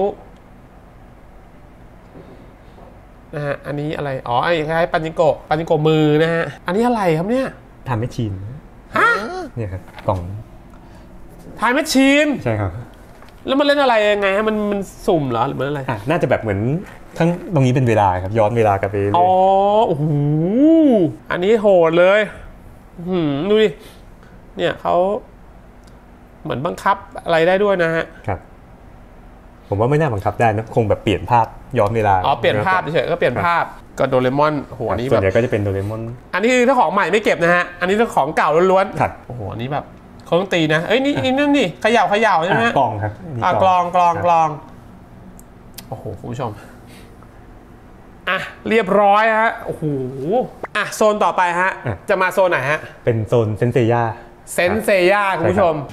นะฮะอันนี้อะไรไอ้คล้ายๆปันจิโกะมือนะฮะอันนี้อะไรครับเนี่ยทำแมชชีนฮะเนี่ยครับกล่องทายแมชชีนใช่ครับแล้วมันเล่นอะไรยังไงฮะมันสุ่มเหรอหรือมันอะไรน่าจะแบบเหมือนทั้งตรงนี้เป็นเวลาครับย้อนเวลากลับไปเลยโอ้โหอันนี้โหดเลยดูดิเนี่ยเขาเหมือนบังคับอะไรได้ด้วยนะฮะครับผมว่าไม่น่าบังคับได้นะคงแบบเปลี่ยนภาพย้อนเวลาเปลี่ยนภาพเฉยๆก็เปลี่ยนภาพก็โดเรมอนโหอันนี้ส่แบวนบใหญ่ก็จะเป็นโดเรมอนอันนี้คือถ้าของใหม่ไม่เก็บนะฮะอันนี้ถ้าของเก่าล้วนครับโอ้โหอันนี้แบบเขาต้องตีนะนี่นั่นนี่เขย่าใช่ไหมกล่องครับกลองโอ้โหคุณผู้ชมเรียบร้อยฮะโอ้โหโซนต่อไปฮะจะมาโซนไหนฮะเป็นโซนเซนเซย่าเซนเซย่าคุณผู้ชม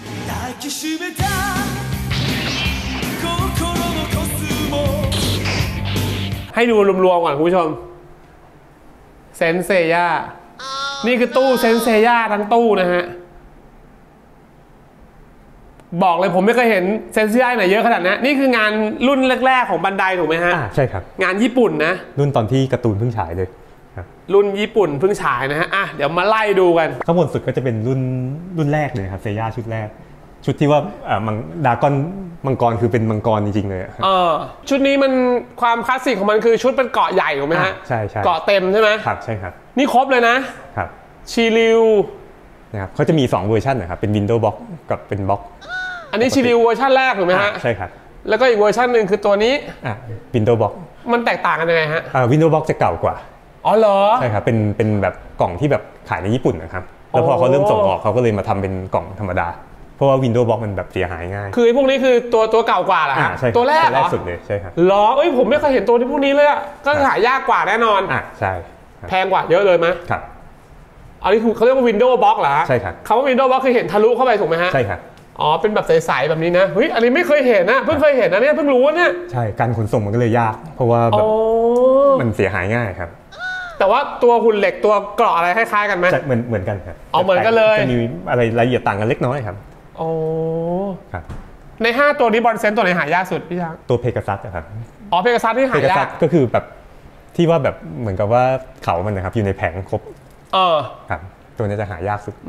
ให้ดูรวมๆก่อนคุณผู้ชมเซนเซย่านี่คือตู้เซนเซย่าทั้งตู้นะฮะบอกเลยผมไม่เคยเห็นเซนเซย่าไหนเยอะขนาดนี้นี่คืองานรุ่นแรกๆของบันไดถูกไหมฮะใช่ครับงานญี่ปุ่นนะรุ่นตอนที่การ์ตูนเพิ่งฉายเลยรุ่นญี่ปุ่นเพิ่งฉายนะฮะเดี๋ยวมาไล่ดูกันข้างบนสุดก็จะเป็นรุ่นแรกเลยครับเซย่าชุดแรกชุดที่ว่าดากอนมังกรคือเป็นมังกรจริงๆเลยชุดนี้มันความคลาสสิกของมันคือชุดเป็นเกาะใหญ่ถูกไหมฮะใช่เกาะเต็มใช่ไหมครับใช่ครับนี่ครบเลยนะครับชิริวนะครับเขาจะมี2เวอร์ชันนะครับเป็น Windows Box กับเป็นบ็อกอันนี้ชิริวเวอร์ชันแรกถูกไหมฮะใช่ครับแล้วก็อีกเวอร์ชันหนึ่งคือตัวนี้ Windows Box มันแตกต่างกันยังไงฮะ Windows Box จะเก่ากว่าอ๋อเหรอใช่ครับเป็นแบบกล่องที่แบบขายในญี่ปุ่นนะครับแล้วพอเขาเริ่มส่งออกเขาก็เลยมาทำเป็นกล่องธรรมดาเพราะว่า Windows Box มันแบบเสียหายง่ายคือพวกนี้คือตัวเก่ากว่าเหรอฮะตัวแรกเหรอสุดเลยใช่ครับเหรอผมไม่เคยเห็นตัวที่พวกนี้เลยก็หายากกว่าแน่นอนใช่แพงกว่าเยอะเลยไหมครับอันนี้เขาเรียกว่า Windows Box เหรอใช่ครับคำว่า Windows Box คือเห็นทะลุเข้าไปถูกไหมฮะใช่ครับเป็นแบบใสๆแบบนี้นะอันนี้ไม่เคยเห็นนะเพิ่งเคยเห็นนะเนี่ยเพิ่งรู้เนี่ยใช่การขนส่งมันก็เลยยากเพราะว่าแบบมันเสียหายง่ายครับแต่ว่าตัวหุ่นเหล็กตัวเกราะอะไรคล้ายๆกันไหมเหมือนกันครับเหมือนกันเลยจะมีอะไรรายละเอียดต่างกันเล็กน้อยครับครับใน5ตัวนี้บอลเซนตัวไหนหายากสุดพี่ช้างตัวเพกาซัสครับเพกาซัสที่หายากก็คือแบบที่ว่าแบบเหมือนกับว่าเขามันนะครับอยู่ในแผงครบครับตัวนี้จะหายากสุด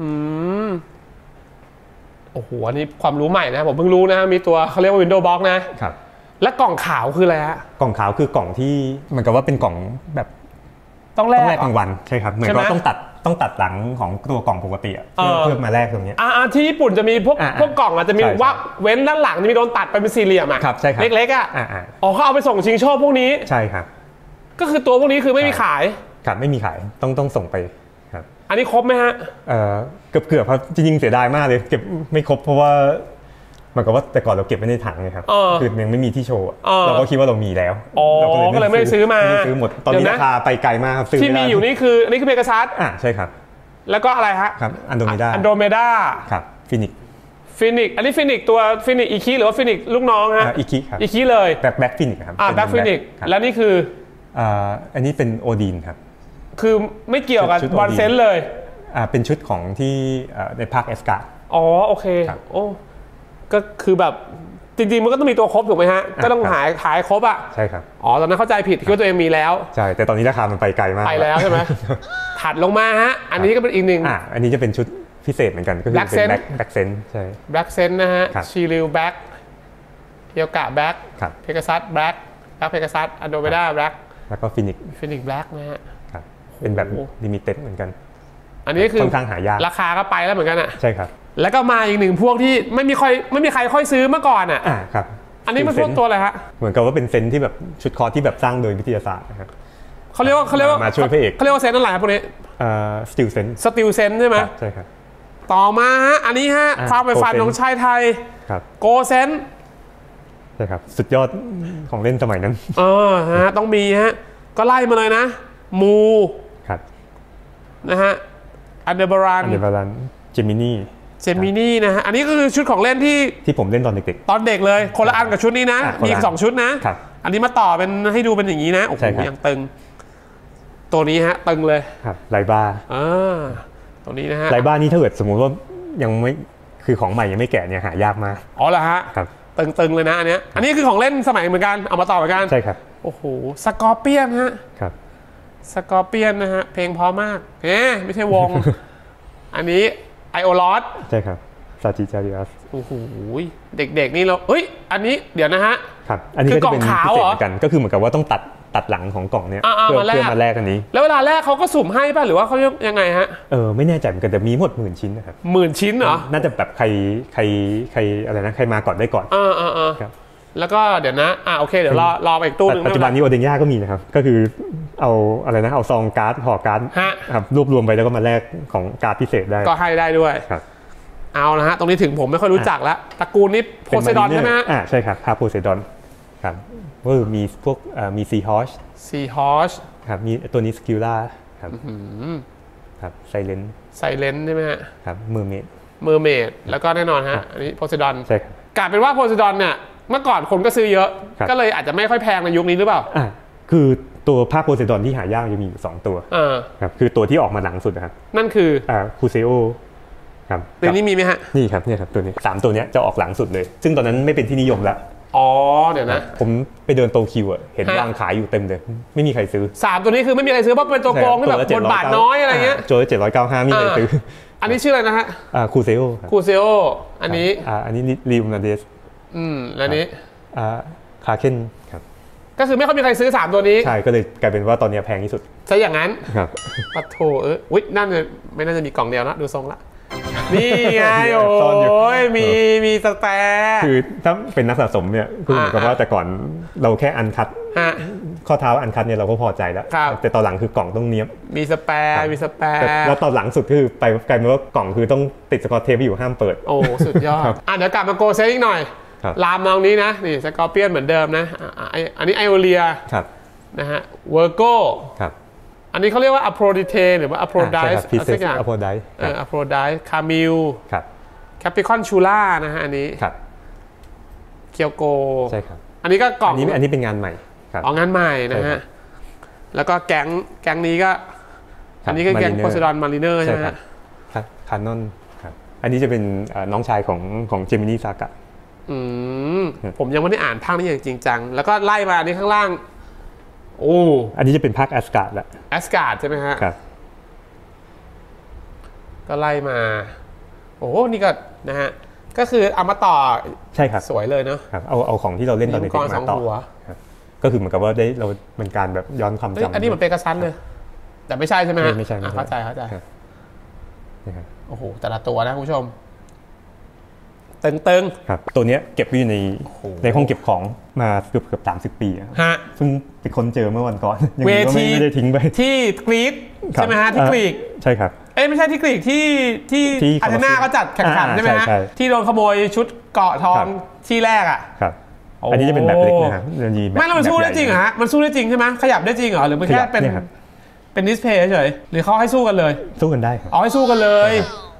โอ้โหอันนี้ความรู้ใหม่นะผมเพิ่งรู้นะมีตัวเขาเรียกว่า Windows Box นะครับและกล่องขาวคืออะไรฮะกล่องขาวคือกล่องที่เหมือนกับว่าเป็นกล่องแบบต้องแลกรางวัลใช่ครับเหมือนกับต้องตัดหลังของตัวกล่องปกติเพื่อมาแลกตรงนี้ที่ญี่ปุ่นจะมีพวกกล่องอาจจะมีว่าเว้นด้านหลังจะมีโดนตัดไปเป็นสี่เหลี่ยมครับใช่ครับเล็กๆเขาเอาไปส่งชิงโชคพวกนี้ใช่ครับก็คือตัวพวกนี้คือไม่มีขายครับไม่มีขายต้องส่งไปครับอันนี้ครบไหมฮะเกือบครับจริงๆเสียดายมากเลยเก็บไม่ครบเพราะว่ามันก็ว่าแต่ก่อนเราเก็บไว้ในถังไงครับคือยังไม่มีที่โชว์เราก็คิดว่าเรามีแล้วเราก็เลยไม่ซื้อมาซื้อหมดตอนนี้ราคาไปไกลมากครับซื้อที่มีอยู่นี่คือเพกาซัสใช่ครับแล้วก็อะไรฮะครับอันโดเมดาครับฟินิกอันนี้ฟินิกตัวฟินิกอีคิหรือว่าฟินิกลูกน้องฮะอีคิครับอีคิเลยแบ็คฟินิกครับแบ็คฟินิกแล้วนี่คืออันนี้เป็นโอดีนครับคือไม่เกี่ยวกับบอลเซนเลยเป็นชุดของที่ในภาคเอสการ์โอเคก็คือแบบจริงๆมันก็ต้องมีตัวครบถูกไหมฮะก็ต้องหายครบใช่ครับตอนนั้นเข้าใจผิดคิดว่าตัวเองมีแล้วใช่แต่ตอนนี้ราคามันไปไกลมากไปแล้วใช่ไหมถัดลงมาฮะอันนี้ก็เป็นอีกหนึ่งอันนี้จะเป็นชุดพิเศษเหมือนกันก็คือเป็นแบ็คเซนใช่แบ็คเซนนะฮะชิริวแบ็คเฮียวกะแบ็คเพกาซัสแบ็คเพกาซัสอันโดเมดาแบ็คแล้วก็ฟินิกแบ็คนะฮะเป็นแบบลิมิเต็ดเหมือนกันอันนี้คือค่อนข้างหายากราคาก็ไปแล้วเหมือนกันใช่ครับแล้วก็มาอีกหนึ่งพวกที่ไม่มีใครค่อยซื้อเมื่อก่อนครับอันนี้มันพวกตัวอะไรฮะเหมือนกับว่าเป็นเซนที่แบบชุดคอที่แบบสร้างโดยวิทยาศาสตร์นะครับเขาเรียกว่ามาช่วยพระเอกเขาเรียกว่าเซนอะไรครับพวกนี้สติลเซนใช่ไหมใช่ครับต่อมาฮะอันนี้ฮะความใฝ่ฝันของชายไทยโกเซนใช่ครับสุดยอดของเล่นสมัยนั้นฮะต้องมีฮะก็ไล่มาเลยนะมูครับนะฮะอันเดอร์บารันเจมินี่นะฮะอันนี้ก็คือชุดของเล่นที่ผมเล่นตอนเด็กๆตอนเด็กเลยคนละอันกับชุดนี้นะมี2ชุดนะอันนี้มาต่อเป็นให้ดูเป็นอย่างนี้นะโอ้โหยังตึงตัวนี้ฮะตึงเลยครับไลบ้าตัวนี้นะฮะไลบ้านี่ถ้าเกิดสมมุติว่ายังไม่คือของใหม่ยังไม่แกะเนี่ยหายากมากเหรอฮะครับตึงเลยนะอันนี้คือของเล่นสมัยเหมือนกันเอามาต่อเหมือนกันใช่ครับโอ้โหสกอร์เปียนฮะครับสกอร์เปียนนะฮะเพลงเพราะมากไม่ใช่วง อันนี้ไอโอลอสใช่ครับซาจิจาริอัสโอ้โหเด็กๆนี่เราอันนี้เดี๋ยวนะฮะครับอันนี้ก็จะเป็นพิเศษเหมือนกันก็คือเหมือนกับว่าต้องตัดหลังของกล่องเนี้ยเพื่อมาแลกอันนี้แล้วเวลาแรกเขาก็สุ่มให้ป่ะหรือว่าเขายังไงฮะไม่แน่ใจเหมือนกันแต่มีหมด10,000 ชิ้นนะครับ 10,000 ชิ้นเหรอน่าจะแบบใครอะไรนะใครมาก่อนได้ก่อนครับแล้วก็เดี๋ยวนะโอเคเดี๋ยวรอไปอีกตู้นึงปัจจุบันนี้โอเดง่าก็มีนะครับก็คือเอาอะไรนะเอาซองการ์ดห่อการ์ดครับรวบรวมไปแล้วก็มาแลกของการ์ดพิเศษได้ก็ให้ได้ด้วยเอานะฮะตรงนี้ถึงผมไม่ค่อยรู้จักแล้วตระกูลนี้โพไซดอนใช่ไหมใช่ครับพาโพไซดอนครับก็มีพวกมีซีฮอชครับมีตัวนี้สกิลล่าครับไซเลนใช่ไหมฮะครับเมอร์เมดแล้วก็แน่นอนฮะอันนี้โพไซดอนใช่ครับกลายเป็นว่าโพไซดอนเนี่ยเมื่อก่อนคนก็ซื้อเยอะก็เลยอาจจะไม่ค่อยแพงในยุคนี้หรือเปล่าคือตัวภาคโพไซดอนที่หายากจะมีอยู่2ตัวครับคือตัวที่ออกมาหลังสุดนะครับนั่นคือคูเซโอครับตัวนี้มีไหมฮะนี่ครับเนี่ยครับตัวนี้3ตัวนี้จะออกหลังสุดเลยซึ่งตอนนั้นไม่เป็นที่นิยมแล้วอ๋อเดี๋ยวนะผมไปเดินโตคิวเห็นวางขายอยู่เต็มเลยไม่มีใครซื้อ 3ตัวนี้คือไม่มีใครซื้อเพราะเป็นตัวโกงที่แบบบนบาทน้อยอะไรเงี้ยตัว795มีใครซื้ออันนี้ชื่ออะไรนะฮะคูเซโออันนี้ริวนาเดสแล้วนี้คาเคนครับก็คือไม่ค่อยมีใครซื้อ3ตัวนี้ใช่ก็เลยกลายเป็นว่าตอนนี้แพงที่สุดใช่อย่างนั้นครับปัดโถอุ๊ยนั่นไม่น่าจะมีกล่องเดียวนะดูทรงละนี่ไงโอ้ยมีสแตร์คือถ้าเป็นนักสะสมเนี่ยคือเหมือนกับว่าแต่ก่อนเราแค่อันคัทข้อเท้าอันคัทเนี่ยเราก็พอใจแล้วแต่ตอนหลังคือกล่องต้องเนี้ยมีสแปร์แล้วตอนหลังสุดคือไปกลายเป็นว่ากล่องคือต้องติดสกอตเทปอยู่ห้ามเปิดโอ้สุดยอดเดี๋ยวกลับมาโกเซตอีกหน่อยลามองนี้นะนี่สกอร์เปียนเหมือนเดิมนะอันนี้ไอโอเลียนะฮะเวอร์โก้อันนี้เขาเรียกว่าอะโพรดิเทหรือว่าอะโพรไดส์สักอย่างอะโพรไดส์คามิลแคปิคอนชูล่านะฮะอันนี้เกียวโกใช่ครับอันนี้ก็กล่องอันนี้เป็นงานใหม่งานใหม่นะฮะแล้วก็แก๊งนี้ก็อันนี้ก็แก๊งโพไซดอนมารีเนอร์ใช่ไหมคานอนอันนี้จะเป็นน้องชายของเจมินีซากะผมยังไม่ได้อ่านภาคนี้อย่างจริงจังแล้วก็ไล่มาอันนี้ข้างล่างอันนี้จะเป็นภาคแอสการ์ดละแอสการ์ดใช่ไหมฮะครับก็ไล่มานี่ก็นะฮะก็คือเอามาต่อใช่ครับสวยเลยเนาะครับเอาของที่เราเล่นตอนเด็กมาต่อก็คือเหมือนกับว่าได้เราเป็นการแบบย้อนความจำอันนี้เหมือนเปกัสซัสเลยแต่ไม่ใช่ใช่ไหมฮะไม่ใช่เข้าใจโอ้โหแต่ละตัวนะคุณผู้ชมตึงครับตัวนี้เก็บอยู่ในห้องเก็บของมาเกือบ30 ปีซึ่งไปค้นเจอเมื่อวันก่อนเวทีไม่ได้ทิ้งไปที่กรีกใช่ไหมฮะที่กรีกใช่ครับไม่ใช่ที่กรีกที่อาเทนาก็จัดแข่งขันใช่ไหมฮะที่โดนขโมยชุดเกาะทองที่แรกครับอันนี้จะเป็นแบบเล็กนะครับไม่แล้วมันสู้ได้จริงเหรอฮะมันสู้ได้จริงใช่ไหมขยับได้จริงเหรอหรือมันแค่เป็นดิสเพย์เฉยหรือเขาให้สู้กันเลยสู้กันได้ครับให้สู้กันเลย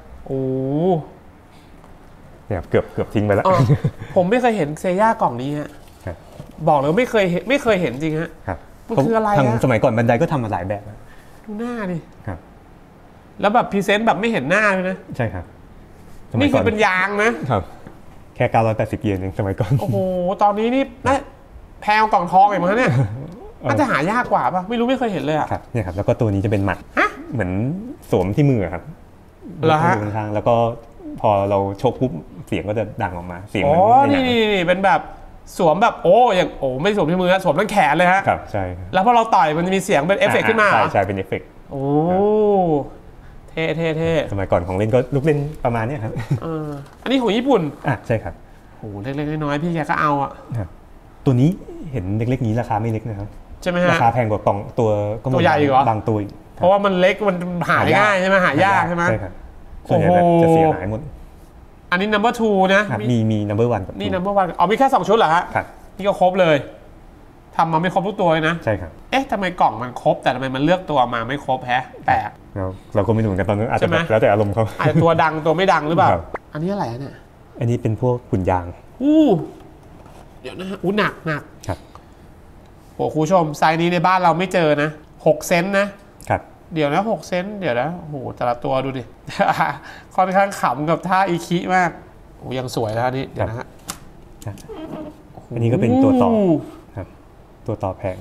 เกือบทิ้งไปแล้วผมไม่เคยเห็นเซย่ากล่องนี้ฮะบอกเลยไม่เคยเห็นจริงฮะมันคืออะไรฮะสมัยก่อนบันไดก็ทำมาหลายแบบดูหน้าดิแล้วแบบพรีเซนต์แบบไม่เห็นหน้าเลยนะใช่ครับนี่คือเป็นยางนะครับแค่980 เยนเองสมัยก่อนโอ้โหตอนนี้นี่แพงกล่องทองอีกมั้งเนี่ยน่าจะหายากกว่าป่ะไม่เคยเห็นเลยอ่ะเนี่ยครับแล้วก็ตัวนี้จะเป็นหมัดเหมือนสวมที่มือครับเหรอฮะแล้วก็พอเราชกปุ๊บเสียงก็จะดังออกมาเสียงนี่เป็นแบบสวมแบบอย่างไม่สวมที่มือสวมทั้งแขนเลยฮะครับใช่แล้วพอเราต่อยมันจะมีเสียงเป็นเอฟเฟกต์ขึ้นมาใช่เป็นเอฟเฟกต์เท่สมัยก่อนของเล่นก็ลูกเล่นประมาณนี้ครับอันนี้ของญี่ปุ่นใช่ครับเล็กๆน้อยๆพี่แกก็เอาตัวนี้เห็นเล็กๆนี้ราคาไม่เล็กนะครับใช่ไหมฮะราคาแพงกว่ากล่องตัวใหญ่เหรอบางตัวเพราะว่ามันเล็กมันหาง่ายใช่ไหมหายากใช่ไหมใช่ครับส่วนใหญ่แบบจะเสียหายหมดอันนี้ number 2 นะมี number 1กับนี่ number 1มีแค่2ชุดเหรอฮะครับนี่ก็ครบเลยทำมาไม่ครบทุกตัวเลยนะใช่ครับทำไมกล่องมันครบแต่ทำไมมันเลือกตัวมาไม่ครบแปลกเราก็ไม่รู้เหมือนกันตอนนั้นอาจจะแล้วแต่อารมณ์เขาอาจจะตัวดังตัวไม่ดังหรือเปล่าอันนี้อะไรเนี่ยอันนี้เป็นพวกหุ่นยางเดี๋ยวนะหนักครับคุณผู้ชมไซส์นี้ในบ้านเราไม่เจอนะ6 เซนนะครับเดี๋ยวนะ6 เซนเดี๋ยวนะแต่ละตัวดูดิค่อนข้างขำกับท่าอีคิมากยังสวยแล้วนี่เดี๋ยวนะฮะอันนี้ก็เป็นตัวต่อครับตัวต่อแผง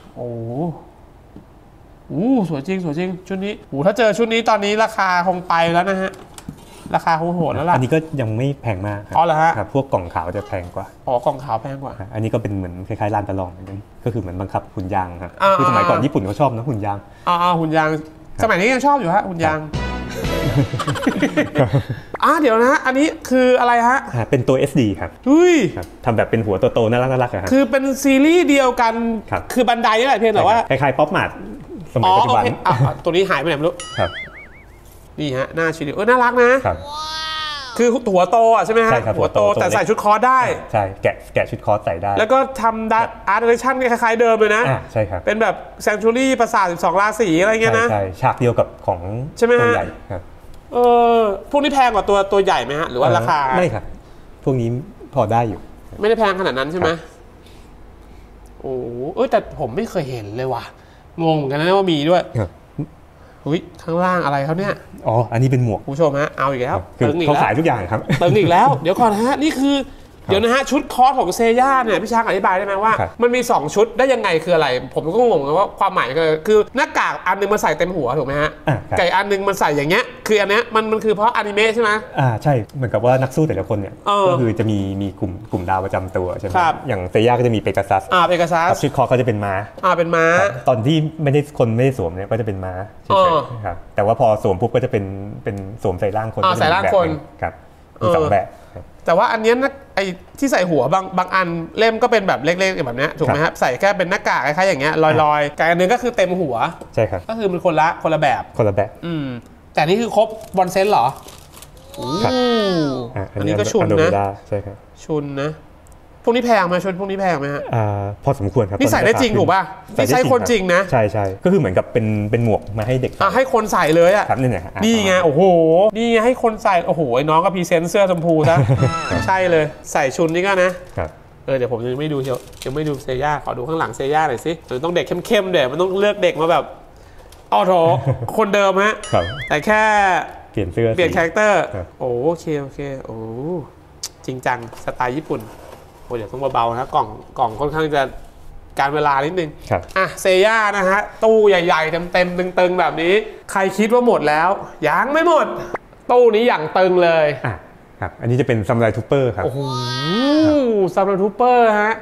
สวยจริงชุดนี้ถ้าเจอชุดนี้ตอนนี้ราคาคงไปแล้วนะฮะราคาคงโหดแล้วล่ะอันนี้ก็ยังไม่แพงมากเหรอฮะพวกกล่องขาวจะแพงกว่ากล่องขาวแพงกว่าอันนี้ก็เป็นเหมือนคล้ายๆลานตะลองนั่นก็คือเหมือนบังคับหุ่นยางครับคือสมัยก่อนญี่ปุ่นเขาชอบนะหุ่นยางหุ่นยางสมัยนี้ยังชอบอยู่ฮะหุ่นยางเดี๋ยวนะอันนี้คืออะไรฮะเป็นตัว SD ครับทำแบบเป็นหัวโตๆน่ารักๆครับคือเป็นซีรีส์เดียวกันคือบันไดนี่แหละเพียงแต่ว่าคล้ายๆป๊อปมาร์ทสมัยปัจจุบันตัวนี้หายไปไหนไม่รู้ครับนี่ฮะหน้าชิลิน่ารักนะคือหัวโตใช่ไหมฮะหัวโตแต่ใส่ชุดคอร์สได้ใช่แกะชุดคอร์สใส่ได้แล้วก็ทำอาร์ตเดเรชั่นคล้ายๆเดิมเลยนะใช่ครับเป็นแบบแซงชูรี่ปราสาท12 ราศีอะไรเงี้ยนะใช่ฉากเดียวกับของตัวใหญ่ครับพวกนี้แพงกว่าตัวใหญ่ไหมฮะหรือว่าราคาไม่ครับพวกนี้พอได้อยู่ไม่ได้แพงขนาดนั้นใช่ไหมโอ้แต่ผมไม่เคยเห็นเลยว่ะงงเหมือนกันนะว่ามีด้วยอุ้ยข้างล่างอะไรเขาเนี่ยอ๋ออันนี้เป็นหมวกผู้ชมฮะเอาอีกแล้วตึงอีกแล้วเขาขายทุกอย่างครับตึงอีกแล้วเดี๋ยวก่อนฮะนี่คือเดี๋ยวนะฮะชุดคอสของเซย่าเนี่ยพี่ช้างอธิบายได้ไหมว่ามันมี2ชุดได้ยังไงคืออะไรผมก็งงกันว่าความหมายคือหน้ากากอันนึงมันใส่เต็มหัวถูกไหมฮะไก่อันนึงมันใส่อย่างเงี้ยคืออันเนี้ยมันคือเพราะอนิเมะใช่ไหมใช่เหมือนกับว่านักสู้แต่ละคนเนี่ยก็คือจะมีกลุ่มดาวประจำตัวใช่ไหมอย่างเซย่าก็จะมีเปกาซัสชุดคอเขาจะเป็นม้าเป็นม้าตอนที่ไม่ได้สวมเนี่ยก็จะเป็นม้าเฉยๆครับแต่ว่าพอสวมปุ๊บก็จะเป็นสวมใส่ร่างคนใส่ร่างคนครับมี2แบบแต่ว่าอันนี้นะไอ้ที่ใส่หัวบางอันเล่มก็เป็นแบบเล็กๆแบบนี้ถูกไหมครับใส่แค่เป็นหน้ากากคล้ายๆอย่างเงี้ยลอยๆแต่อันนึงก็คือเต็มหัวใช่ครับก็คือมันคนละแบบแต่นี่คือครบบอนเซนเหรออันนี้ก็ชุนนะใช่ครับชุนนะพวกนี้แพงไหมชุดพวกนี้แพงไหมฮะพอสมควรครับนี่ใส่ได้จริงถูกป่ะนี่ใช้คนจริงนะใช่ก็คือเหมือนกับเป็นหมวกมาให้เด็กให้คนใส่เลยอ่ะนี่ไงโอ้โหนี่ไงให้คนใส่โอ้โหไอ้น้องก็พรีเซนต์เสื้อชมพูซะใช่เลยใส่ชุดนี้ก็นะเดี๋ยวผมยังไม่ดูเซย่าขอดูข้างหลังเซย่าหน่อยสิมันต้องเด็กเข้มๆเดี๋ยวมันต้องเลือกเด็กมาแบบอ๋อโถคนเดิมฮะแต่แค่เปลี่ยนเสื้อเปลี่ยนคาแรคเตอร์โอเคโอ้จริงจังสไตล์ญี่ปุ่นโอ้เดี๋ยวต้องเบาๆนะกล่องค่อนข้างจะการเวลานิดนึงเซย่านะฮะตู้ใหญ่ๆเต็มๆตึงๆแบบนี้ใครคิดว่าหมดแล้วยังไม่หมดตู้นี้อย่างตึงเลยครับอันนี้จะเป็นซามูไรทูเปอร์ครับโอ้โหซามูไรทูเปอร์ฮะ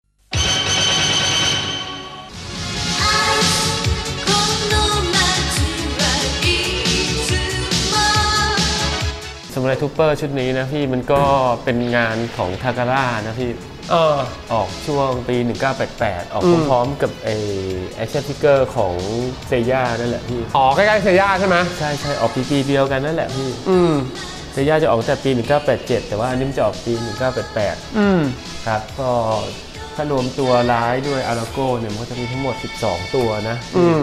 ซามูไรทูเปอร์ชุดนี้นะพี่มันก็เป็นงานของทาการ่านะพี่ออกช่วงปี1988ออกพร้อมๆกับไอ้แอคชั่นฟิกเกอร์ของเซย่านั่นแหละพี่ใกล้ๆเซย่าใช่ไหมใช่ออกปีเดียวกันนั่นแหละพี่เซย่าจะออกแต่ปี1987แต่ว่าอันนี้มันจะออกปี1988ครับก็ถ้ารวมตัวร้ายด้วยอาราโก้เนี่ยมันก็จะมีทั้งหมด12ตัวนะ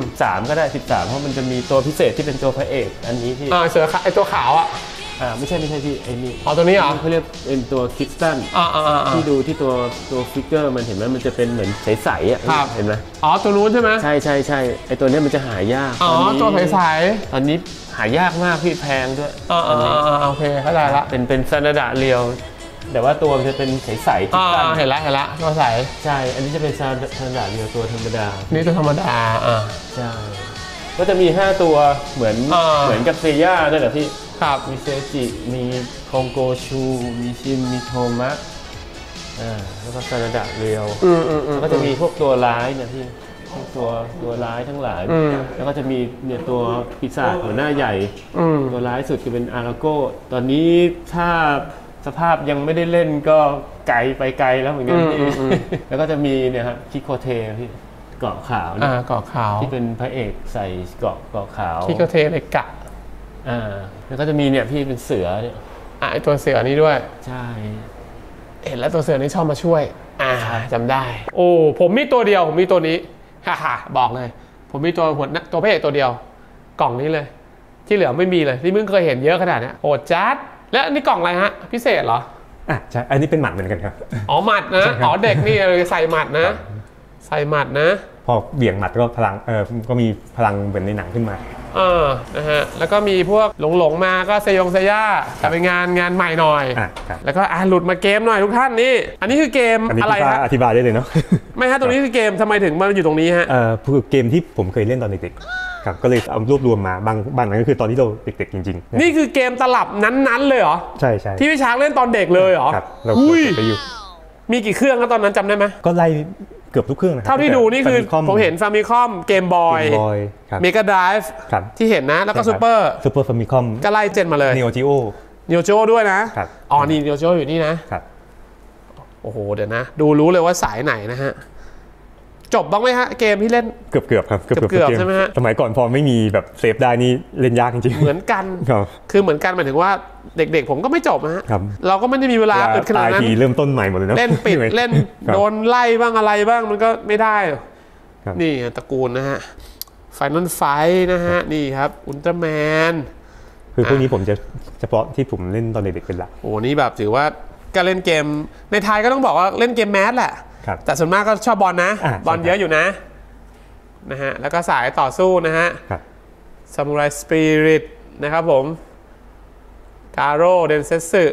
3ก็ได้13เพราะมันจะมีตัวพิเศษที่เป็นตัวพระเอกอันนี้พี่เสือไอตัวขาวอ่ะไม่ใช่พี่ไอ้นี่ตัวนี้เหรอเขาเรียกเป็นตัวคิสตันที่ดูที่ตัวฟิกเกอร์มันเห็นไหมมันจะเป็นเหมือนใสๆอ่ะเห็นไหมตัวนู้นใช่ไหมใช่ไอ้ตัวนี้มันจะหายากตัวใสๆตอนนี้หายากมากพี่แพงด้วยโอเคเข้าใจละเป็นซานาดะเรียวแต่ว่าตัวมันจะเป็นใสๆเห็นละตัวใสใช่อันนี้จะเป็นซานาดะเรียวตัวธรรมดานี่ตัวธรรมดาใช่ก็จะมี5ตัวเหมือนกับเซย่านั่นแหละพี่มีเซจิมีคองโกชูมีชินมีโทมะแล้วก็ซานาดะเรียวแล้วก็จะมีพวกตัวร้ายเนี่ยพี่ตัวร้ายทั้งหลายแล้วก็จะมีเนี่ยตัวปีศาจหัวหน้าใหญ่ตัวร้ายสุดคือเป็นอาราโก้ตอนนี้ถ้าสภาพยังไม่ได้เล่นก็ไกลไปไกลแล้วเหมือนกันแล้วก็จะมีเนี่ยครับคิโคเทพี่เกาะขาวเกาะขาวที่เป็นพระเอกใส่เกาะขาวคิโคเทในกะแล้วก็จะมีเนี่ยพี่เป็นเสือเนี่ยไอตัวเสือนี้ด้วยใช่เห็นแล้วตัวเสือนี้ชอบมาช่วยจำได้โอ้ผมมีตัวเดียวผมมีตัวนี้บอกเลยผมมีตัวพระเอกตัวเดียวกล่องนี้เลยที่เหลือไม่มีเลยที่มึงเคยเห็นเยอะขนาดนี้โหดจัดแล้วอันนี้กล่องอะไรฮะพิเศษเหรอใช่อันนี้เป็นหมัดเหมือนกันครับหมัดนะเด็กนี่ใส่หมัดนะใส่หมัดนะพอเบี่ยงหมัดก็พลังก็มีพลังเหมือนในหนังขึ้นมานะฮะแล้วก็มีพวกหลงมาก็เซย่าแต่เป็นงานใหม่หน่อยแล้วก็หลุดมาเกมหน่อยทุกท่านนี่อันนี้คือเกมอะไรฮะอธิบายได้เลยเนาะไม่ฮะตรงนี้คือเกมทำไมถึงมันอยู่ตรงนี้ฮะคือเกมที่ผมเคยเล่นตอนเด็กๆครับก็เลยเอารวบรวมมาบางนั้นก็คือตอนที่เราเด็กๆจริงๆนี่คือเกมตลับนั้นๆเลยเหรอใช่ที่พี่ช้างเล่นตอนเด็กเลยเหรอครับเราเก็บไปอยู่มีกี่เครื่องตอนนั้นจำได้ไหมก็ไล่เกือบทุกเครื่องนะเท่าที่ดูนี่คือผมเห็นฟามิคอมเกมบอยเมกาไดรฟ์ที่เห็นนะแล้วก็ซูเปอร์ฟามิคอมก็ไล่เจนมาเลยเนโอจิโอด้วยนะนี่เนโอจิโออยู่นี่นะโอ้โหเดี๋ยวนะดูรู้เลยว่าสายไหนนะฮะจบบ้างไหมฮะเกมที่เล่นเกือบครับเกือบใช่ไหมฮะสมัยก่อนพอไม่มีแบบเซฟได้นี่เล่นยากจริงๆเหมือนกันคือเหมือนกันหมายถึงว่าเด็กๆผมก็ไม่จบนะฮะเราก็ไม่ได้มีเวลาอึดขนาดนั้นเริ่มต้นใหม่หมดเลยนะเล่นปิดเล่นโดนไล่บ้างอะไรบ้างมันก็ไม่ได้นี่ตระกูลนะฮะไฟนอลไฟนะฮะนี่ครับอุลตร้าแมนคือพวกนี้ผมจะเฉพาะที่ผมเล่นตอนเด็กๆเป็นหลักโอ้นี่แบบถือว่าการเล่นเกมในไทยก็ต้องบอกว่าเล่นเกมแมสแหละครับแต่ส่วนมากก็ชอบบอลนะ บอลเยอะอยู่นะฮะแล้วก็สายต่อสู้นะฮะซามูไรสปิริตนะครับผมกาโร่เดนเซสึ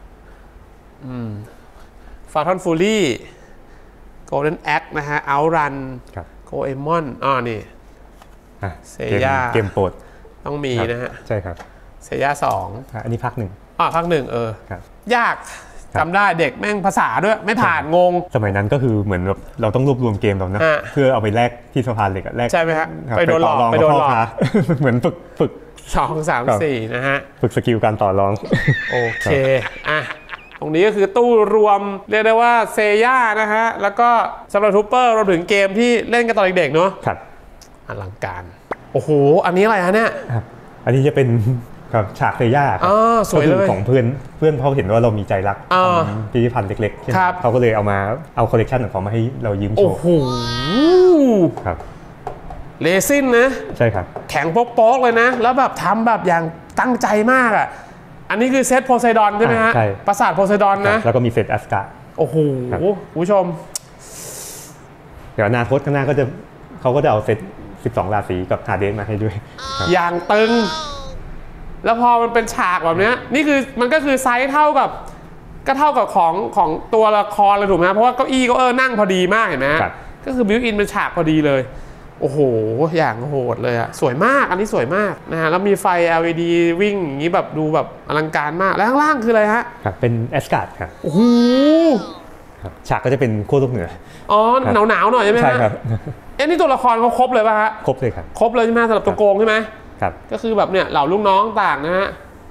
ฟาทอนฟูลี่โกลเด้นแอคนะฮะเอารันโกเอมอนนี่เซย่าเกมโปรดต้องมีนะฮะใช่ครับเซย่า2 อันนี้ภาค 1 ภาค 1ยากจำได้เด็กแม่งภาษาด้วยไม่ผ่านงงสมัยนั้นก็คือเหมือนแบบเราต้องรวบรวมเกมเรานะเพื่อเอาไปแลกที่สะพานเหล็กแลกใช่ไหมฮะไปโดนหลอกเหมือนฝึก 2 3 4นะฮะฝึกสกิลการต่อรองโอเคตรงนี้ก็คือตู้รวมเรียกได้ว่าเซย่านะฮะแล้วก็สำหรับทูเปอร์รวมถึงเกมที่เล่นกันตอนเด็กๆเนาะครับอลังการโอ้โหอันนี้อะไรฮะเนี่ยอันนี้จะเป็นฉากเซย่าสวยเลยของเพื่อนเขาเห็นว่าเรามีใจรักพิพิธภัณฑ์เล็กๆเขาก็เลยเอาคอลเลกชันของเขามาให้เรายืมโชว์โอ้โหครับเรซินนะใช่ครับแข็งโป๊กๆเลยนะแล้วแบบทำแบบอย่างตั้งใจมากอันนี้คือเซตโพไซดอนใช่ไหมฮะปราสาทโพไซดอนนะแล้วก็มีเซตแอสการ์ดโอ้โหคุณผู้ชมเดี๋ยวอนาคตข้างหน้าเขาก็จะเอาเซต12ราศีกับฮาเดสมาให้ด้วยอย่างตึงแล้วพอมันเป็นฉากแบบนี้นี่คือมันก็คือไซส์เท่ากับของตัวละครเลยถูกไหมเพราะว่าเก้าอี้ก็นั่งพอดีมากเห็นไหมก็คือบิวอินเป็นฉากพอดีเลยโอ้โหอย่างโหดเลยสวยมากอันนี้สวยมากนะฮะแล้วมีไฟ LED วิ่งอย่างนี้แบบดูแบบอลังการมากแล้วข้างล่างคืออะไรฮะครับเป็นแอสการ์ดครับโอ้โหฉากก็จะเป็นขั้วโลกเหนือหนาวหน่อยใช่ไหมฮะใช่ครับนี่ตัวละครเขาครบเลยป่ะฮะครบเลยครับครบเลยใช่ไหมสำหรับตัวโกงใช่ไหมครับก็คือแบบเนี่ยเหล่าลูกน้องต่างนะฮะ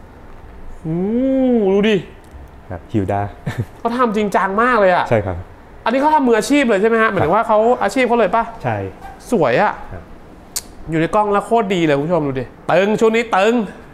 ดูดิครับฮิวดาเขาทำจริงจังมากเลยใช่ครับอันนี้เขาทำมืออาชีพเลยใช่ไหมฮะหมายถึงว่าเขาอาชีพเขาเลยป่ะใช่สวยอยู่ในกล้องแล้วโคตรดีเลยคุณผู้ชมดูดิตึงชุดนี้ตึง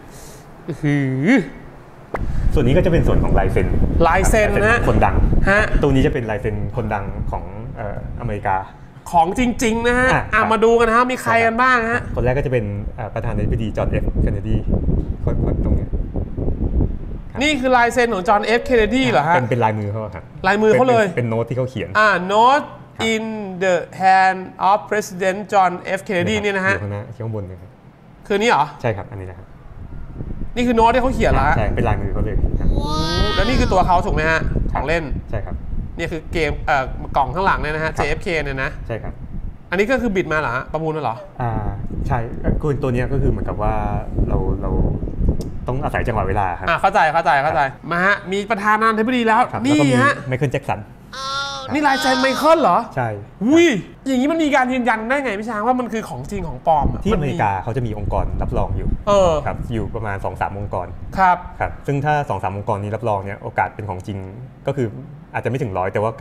ส่วนนี้ก็จะเป็นส่วนของลายเซ็นนะคนดังฮะตัวนี้จะเป็นลายเซ็นคนดังของอเมริกาของจริงๆนะฮะมาดูกันนะครับมีใครกันบ้างฮะคนแรกก็จะเป็นประธานาธิบดีจอห์น F. เคนเนดีคนตรงนี้นี่คือลายเซ็นของจอห์น F. เคนเนดีเหรอฮะเป็นลายมือเขาครับลายมือเขาเลยเป็นโน้ตที่เขาเขียน Note in the hand of President John F. Kennedy นี่นะฮะข้างหน้าข้างบนนะครับคือนี่เหรอใช่ครับอันนี้นะครับนี่คือโน้ตที่เขาเขียนแล้วใช่เป็นลายมือเขาเลยแล้วนี่คือตัวเขาถูกไหมฮะของเล่นใช่ครับนี่คือเกมกล่องข้างหลังเนี่ยนะฮะ JFK เนี่ยนะใช่ครับอันนี้ก็คือบิดมาเหรอฮะประมูลมาเหรอใช่คือตัวนี้ก็คือเหมือนกับว่าเราต้องอาศัยจังหวะเวลาครับเข้าใจมาฮะมีประธานาธิบดีแล้วนี่ฮะไมเคิลแจ็คสันนี่ลายเซ็นไมเคิลเหรอใช่อย่างนี้มันมีการยืนยันได้ไงพี่ช้างว่ามันคือของจริงของปลอมที่อเมริกาเขาจะมีองค์กรรับรองอยู่ครับอยู่ประมาณ 2-3 องค์กรครับซึ่งถ้า 2-3 องค์กรนี้รับรองเนี่ยโอกาสเป็นของจริงก็คืออาจจะไม่ถึง100แต่ว่า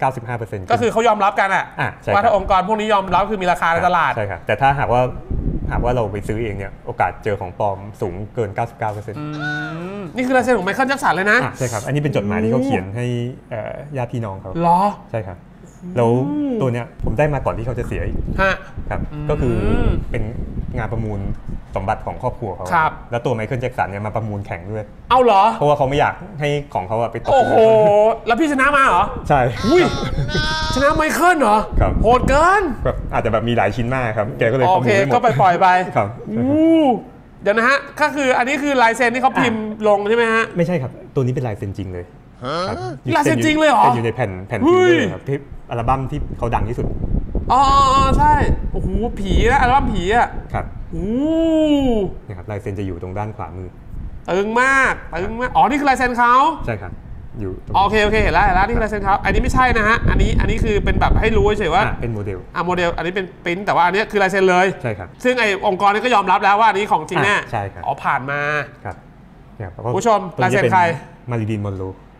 95% ก็คือเขายอมรับกันว่าถ้าองค์กรพวกนี้ยอมรับคือมีราคาในตลาดใช่ครับแต่ถ้าหากว่าเราไปซื้อเองเนี่ยโอกาสเจอของปลอมสูงเกิน 99% นี่คือลายเซ็นของไมเคิลแจ็คสันเลยนะใช่ครับอันนี้เป็นจดหมายที่เขาเขียนให้ญาติพี่น้องเขาเหรอใช่ครับแล้วตัวเนี้ยผมได้มาก่อนที่เขาจะเสียอีกครับก็คือเป็นงานประมูลสมบัติของครอบครัวเขาแล้วตัวไมเคิลแจ็คสันเนี่ยมาประมูลแข่งด้วยเอาเหรอเพราะว่าเขาไม่อยากให้ของเขาไปตกโอ้โหแล้วพี่ชนะมาเหรอใช่ชนะไมเคิลเหรอโหดเกินแบบอาจจะแบบมีหลายชิ้นมากครับแกก็เลยประมูลไม่หมดก็ปล่อยไปครับเดี๋ยวนะฮะก็คืออันนี้คือลายเซ็นที่เขาพิมพ์ลงใช่ไหมฮะไม่ใช่ครับตัวนี้เป็นลายเซ็นจริงเลยลายเซ็นจริงเลยเหรออยู่ในแผ่นพิมพ์เลยครับที่อัลบั้มที่เขาดังที่สุดใช่โอ้โหผีนะอัลบั้มผีครับนี่ครับลายเซ็นจะอยู่ตรงด้านขวามือตึงมากนี่คือลายเซ็นเขาใช่ครับอยู่โอเคเห็นแล้วนี่คือลายเซ็นเขาอันนี้ไม่ใช่นะฮะอันนี้คือเป็นแบบให้รู้เฉยว่าเป็นโมเดลโมเดลอันนี้เป็นปริ้นแต่ว่าอันนี้คือลายเซ็นเลยใช่ครับซึ่งไอ้องค์กรนี้ก็ยอมรับแล้วว่าอันนี้ของจริงแน่ใช่ครับผ่านมาครับผู้ชมลายเซ็นใครมาริลีน มอนโร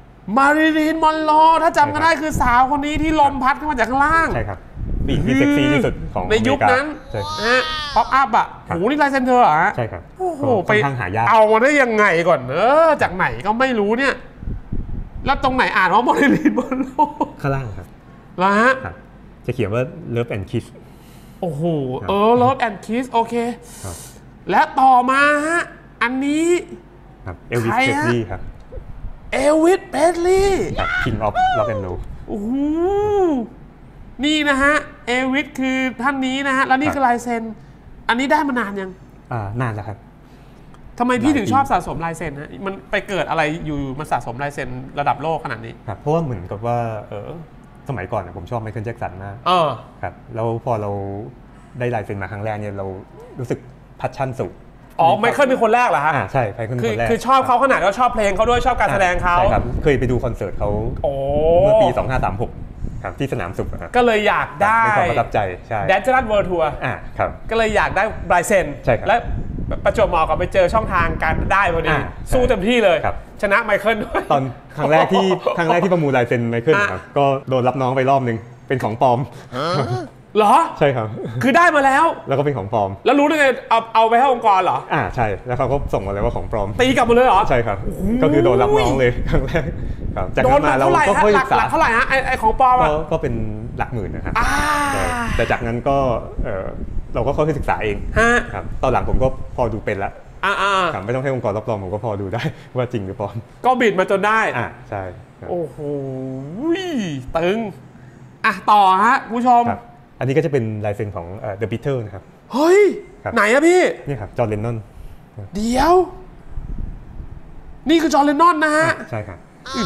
ถ้าจำกันได้คือสาวคนนี้ที่ลมพัดขึ้นมาจากข้างล่างใช่ครับผู้หญิงที่เซ็กซี่ที่สุดของในยุคนั้นนะฮะป๊อปอัพโหนี่ลายเซ็นเธอเหรอใช่ครับโอ้โหไปเอามาได้ยังไงก่อนจากไหนก็ไม่รู้เนี่ยแล้วตรงไหนอ่านว่ามาริลีน มอนโรข้างล่างครับแล้วฮะจะเขียนว่า Love and Kiss โอ้โหLove and Kiss โอเคและต่อมาฮะอันนี้ครับเอลวิส เพรสลีย์ครับเอลวิส เพรสลีย์ King of Rock and Roll โอ้โหนี่นะฮะเอวิสคือท่านนี้นะฮะแล้วนี่คือลายเซ็นอันนี้ได้มานานยังนานแล้วครับทำไมพี่ถึงชอบสะสมลายเซ็นฮะมันไปเกิดอะไรอยู่มาสะสมลายเซ็นระดับโลกขนาดนี้ครับเพราะว่าเหมือนกับว่าสมัยก่อนผมชอบไมเคิลแจ็คสันมากครับแล้วพอเราได้ลายเซ็นมาครั้งแรกเนี่ยเรารู้สึกพัชชั่นสูงไมเคิลเป็นคนแรกเหรอฮะใช่ไมเคิลคนแรกคือชอบเขาขนาดก็ชอบเพลงเขาด้วยชอบการแสดงเขาใช่ครับเคยไปดูคอนเสิร์ตเขาเมื่อปี2536ครับที่สนามสุขก็เลยอยากได้เป็นความประทับใจใช่แดนเจอรัสเวิลด์ทัวร์ครับก็เลยอยากได้ลายเซ็นและประจวบเหมาะกับไปเจอช่องทางการได้พอดีสู้เต็มที่เลยชนะไมเคิลด้วยตอนครั้งแรกที่ประมูลลายเซ็นไมเคิลครับก็โดนรับน้องไปรอบนึงเป็นของปลอมเหรอใช่ครับคือได้มาแล้วก็เป็นของปลอมแล้วรู้ได้ไงเอาไปให้องค์กรเหรอใช่แล้วเขาก็ส่งมาเลยว่าของปลอมตีกลับมาเลยเหรอใช่ครับก็คือโดนรับน้องเลยครั้งแรกครับจากนั้นมาเราก็ค่อยศึกษาหลักเท่าไหร่ฮะไอของปลอมก็เป็นหลักหมื่นนะครับแต่จากนั้นก็เราก็ค่อยศึกษาเองครับตอนหลังผมก็พอดูเป็นละไม่ต้องให้องค์กรรับรองผมก็พอดูได้ว่าจริงหรือปลอมก็บิดมาจนได้ใช่โอ้โหตึงต่อฮะผู้ชมอันนี้ก็จะเป็นลายเซ็นของThe Beatles นะครับเฮ้ยไหนอะพี่นี่ครับจอห์น เลนนอนเดี๋ยวนี่คือจอห์น เลนนอนนะฮะใช่ครับ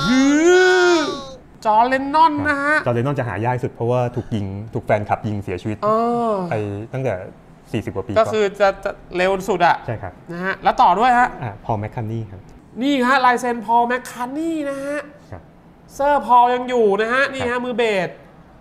จอห์น เลนนอนนะฮะจอห์น เลนนอนจะหายากสุดเพราะว่าถูกแฟนคลับยิงเสียชีวิตไปตั้งแต่40 กว่าปีก็คือจะเร็วสุดอะใช่ครับนะฮะแล้วต่อด้วยฮะพอล แมคคันนี่ครับนี่ฮะลายเซ็นพอล แมคคันนี่นะฮะเซอร์พอลยังอยู่นะฮะนี่ฮะมือเบส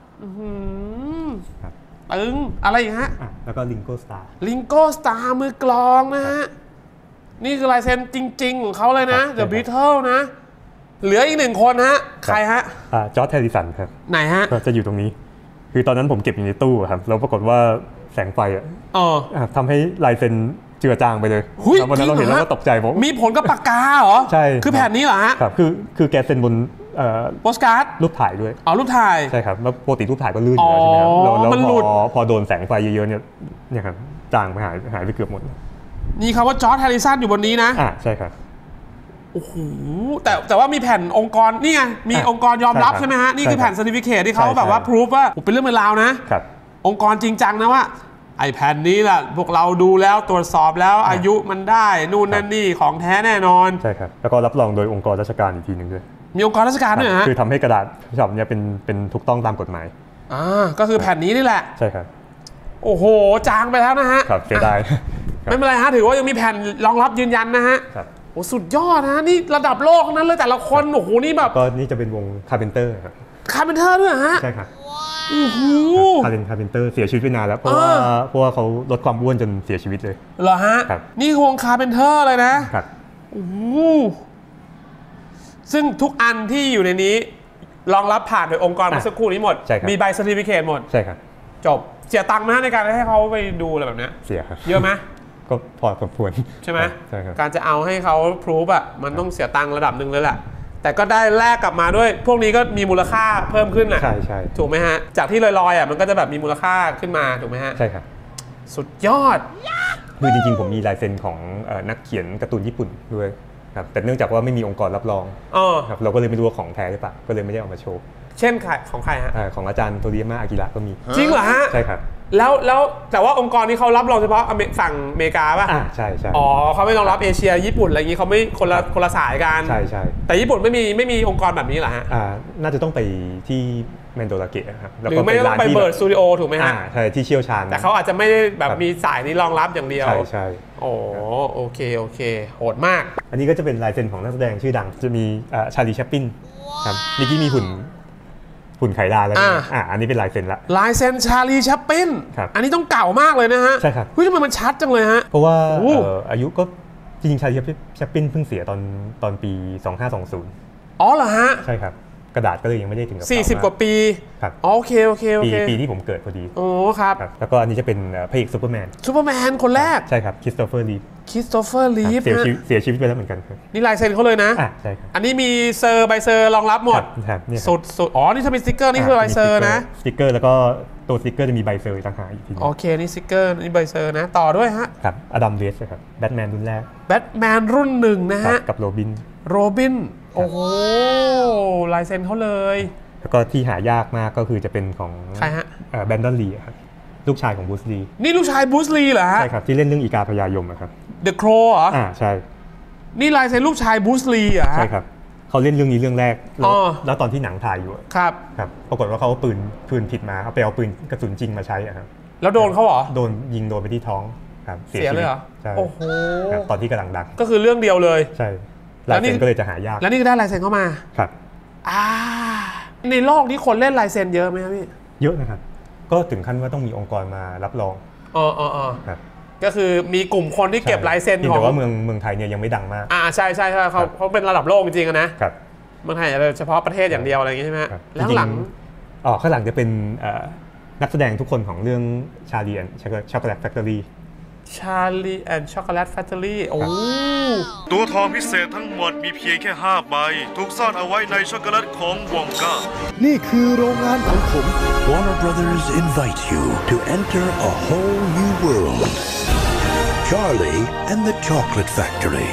ตึงอะไรอีกฮะแล้วก็ลิงโก้สตาร์มือกลองนะฮะนี่คือลายเซ็นจริงๆของเขาเลยนะ The Beatles นะเหลืออีกหนึ่งคนฮะใครฮะจอร์จ แฮริสันครับไหนฮะจะอยู่ตรงนี้คือตอนนั้นผมเก็บอยู่ในตู้ครับแล้วปรากฏว่าแสงไฟทำให้ลายเซ็นเจือจางไปเลยวันนั้นเราเห็นแล้วก็ตกใจผมมีผลกับปากกาเหรอใช่คือแผ่นนี้เหรอฮะครับคือแกเซ็นบนโปสการ์ดรูปถ่ายด้วยรูปถ่ายใช่ครับแล้วปกติรูปถ่ายก็ลื่นอยู่แล้วใช่ไหมครับแล้วพอโดนแสงไฟเยอะๆเนี่ยครับจางไปหายไปเกือบหมดนี่คำว่าจอร์จ แฮริสันอยู่บนนี้นะใช่ครับโอ้โหแต่ว่ามีแผ่นองค์กรนี่ไงมีองค์กรยอมรับใช่ไหมฮะนี่คือแผ่น certificate ที่เขาแบบว่า proof ว่าเป็นเรื่องเป็นราวนะครับองค์กรจริงจังนะว่าไอ้แผ่นนี้แหละพวกเราดูแล้วตรวจสอบแล้วอายุมันได้นู่นนั่นนี่ของแท้แน่นอนใช่ครับแล้วก็รับรองโดยองค์กรราชการอีกทีนึงด้วยมีองค์กรราชการด้วยฮะคือทำให้กระดาษฉบับนี้เป็นถูกต้องตามกฎหมายก็คือแผ่นนี้นี่แหละใช่ครับโอ้โหจางไปแล้วนะฮะครับเสียดายไม่เป็นไรฮะถือว่ายังมีแผ่นรองรับยืนยันนะฮะโอ้สุดยอดนะนี่ระดับโลกนั้นเลยแต่ละคนโอ้โหนี่แบบก็นี่จะเป็นวงคาร์เพนเตอร์ครับคาร์เพนเตอร์ด้วยฮะใช่ครับโอ้โหคาร์เพนเตอร์เสียชีวิตไปนานแล้วเพราะว่าเขาลดความอ้วนจนเสียชีวิตเลยเหรอฮะนี่วงคาร์เพนเตอร์เลยนะครับโอ้ซึ่งทุกอันที่อยู่ในนี้รองรับผ่านโดยองค์กรเมื่อสักครู่นี้หมดมีใบ certificate หมดใช่ครับจบเสียตังค์ไหมในการให้เขาไปดูอะไรแบบนี้เสียครับเยอะไหมก็พอสมควรใช่ไหมการจะเอาให้เขาพรูฟมันต้องเสียตังค์ระดับหนึ่งเลยแหละแต่ก็ได้แลกกลับมาด้วยพวกนี้ก็มีมูลค่าเพิ่มขึ้นใช่ถูกไหมฮะจากที่ลอยๆมันก็จะแบบมีมูลค่าขึ้นมาถูกไหมฮะใช่ครับสุดยอดคือจริงๆผมมีลายเซ็นของนักเขียนการ์ตูนญี่ปุ่นด้วยครับแต่เนื่องจากว่าไม่มีองค์กรรับรองครับเราก็เลยไม่รู้ว่าของแท้หรือเปล่าก็เลยไม่ได้เอามาโชว์เช่นของใครฮะของอาจารย์โทริยามะอากิระก็มีจริงเหรอฮะใช่ครับแล้วแต่ว่าองค์กรนี้เขารับรองเฉพาะฝั่งอเมริกาป่ะใช่เขาไม่รองรับเอเชียญี่ปุ่นอะไรอย่างงี้เขาไม่คนละสายกันใช่แต่ญี่ปุ่นไม่มีองค์กรแบบนี้เหรอฮะน่าจะต้องไปที่แมนโดราเกะครับหรือไม่ต้องไปเบิร์ดสตูดิโอถูกไหมฮะใช่ที่เชี่ยวชาญแต่เขาอาจจะไม่ได้แบบมีสายนี้รองรับอย่างเดียวใช่โอเคโหดมากอันนี้ก็จะเป็นลายเซ็นของนักแสดงชื่อดังจะมีชาลี แชปปินครับเมื่อกี้มีหุ่นไขลาแล้วอันนี้เป็นลายเซ็นละลายเซ็นชาลี แชปปินอันนี้ต้องเก่ามากเลยนะฮะใช่ครับทำไมมันชัดจังเลยฮะเพราะว่าอายุก็จริงๆชาลี แชปปินเพิ่งเสียตอนปี2520 เหรอฮะใช่ครับกระดาษก็เลยยังไม่ได้ถึงกับ 40 กว่าปีครับโอเคปีที่ผมเกิดพอดีครับแล้วก็อันนี้จะเป็นพระเอกซูเปอร์แมนคนแรกใช่ครับคริสโตเฟอร์ลีฟเสียชีวิตไปแล้วเหมือนกันครับนี่ลายเซ็นเขาเลยนะใช่ครับอันนี้มีใบเซอร์รองรับหมดสุดนี่ถ้ามีสติ๊กเกอร์นี่คือใบเซอร์นะสติ๊กเกอร์แล้วก็ตัวสติ๊กเกอร์จะมีใบเซอร์ต่างหากอีกทีนึงโอเคนี่สติ๊กเกอร์นี่ใบเซอร์นะต่อด้วยฮะครับอดัม เวสต์ครับแบทแมนรุ่นแรกแบทแมนรุ่น1นะฮะกับโรบินโอ้โหลายเซ็นเขาเลยแล้วก็ที่หายากมากก็คือจะเป็นของใครฮะแบนดอนลีครับลูกชายของบรูซลีนี่ลูกชายบรูซลีเหรอฮะใช่ครับที่เล่นเรื่องอีกาพญายมครับ The Crow เหรอใช่นี่ลายเซ็นลูกชายบรูซลีเหรอฮะใช่ครับเขาเล่นเรื่องนี้เรื่องแรกแล้วตอนที่หนังถ่ายอยู่ครับปรากฏว่าเขาเอาปืนผิดมาเอาไปเอาปืนกระสุนจริงมาใช้ครับแล้วโดนเขาเหรอโดนยิงโดนไปที่ท้องครับเสียเลยเหรอใช่โอ้โหตอนที่กำลังดังก็คือเรื่องเดียวเลยใช่ลายเซ็นก็เลยจะหายากแล้วนี่ก็ได้ลายเซ็นเข้ามาครับในโลกนี้คนเล่นลายเซ็นเยอะไหมครับพี่เยอะนะครับก็ถึงขั้นว่าต้องมีองค์กรมารับรองครับก็คือมีกลุ่มคนที่เก็บลายเซ็นของแต่ว่าเมืองไทยเนี่ยยังไม่ดังมากใช่เขาเป็นระดับโลกจริงๆนะครับเมืองไทยเฉพาะประเทศอย่างเดียวอะไรอย่างงี้ใช่ไหมแล้วหลังข้างหลังจะเป็นนักแสดงทุกคนของเรื่องชาลีแอนด์ช็อกโกแลตแฟคทอรี่ Charlie and Chocolate Factory โอ้ตัวทองพิเศษทั้งหมดมีเพียงแค่5ใบถูกซ่อนเอาไว้ในช็อกโกแลตของวองกานี่คือโรงงานของผม Warner Brothers invite you to enter a whole new world Charlie and the Chocolate Factory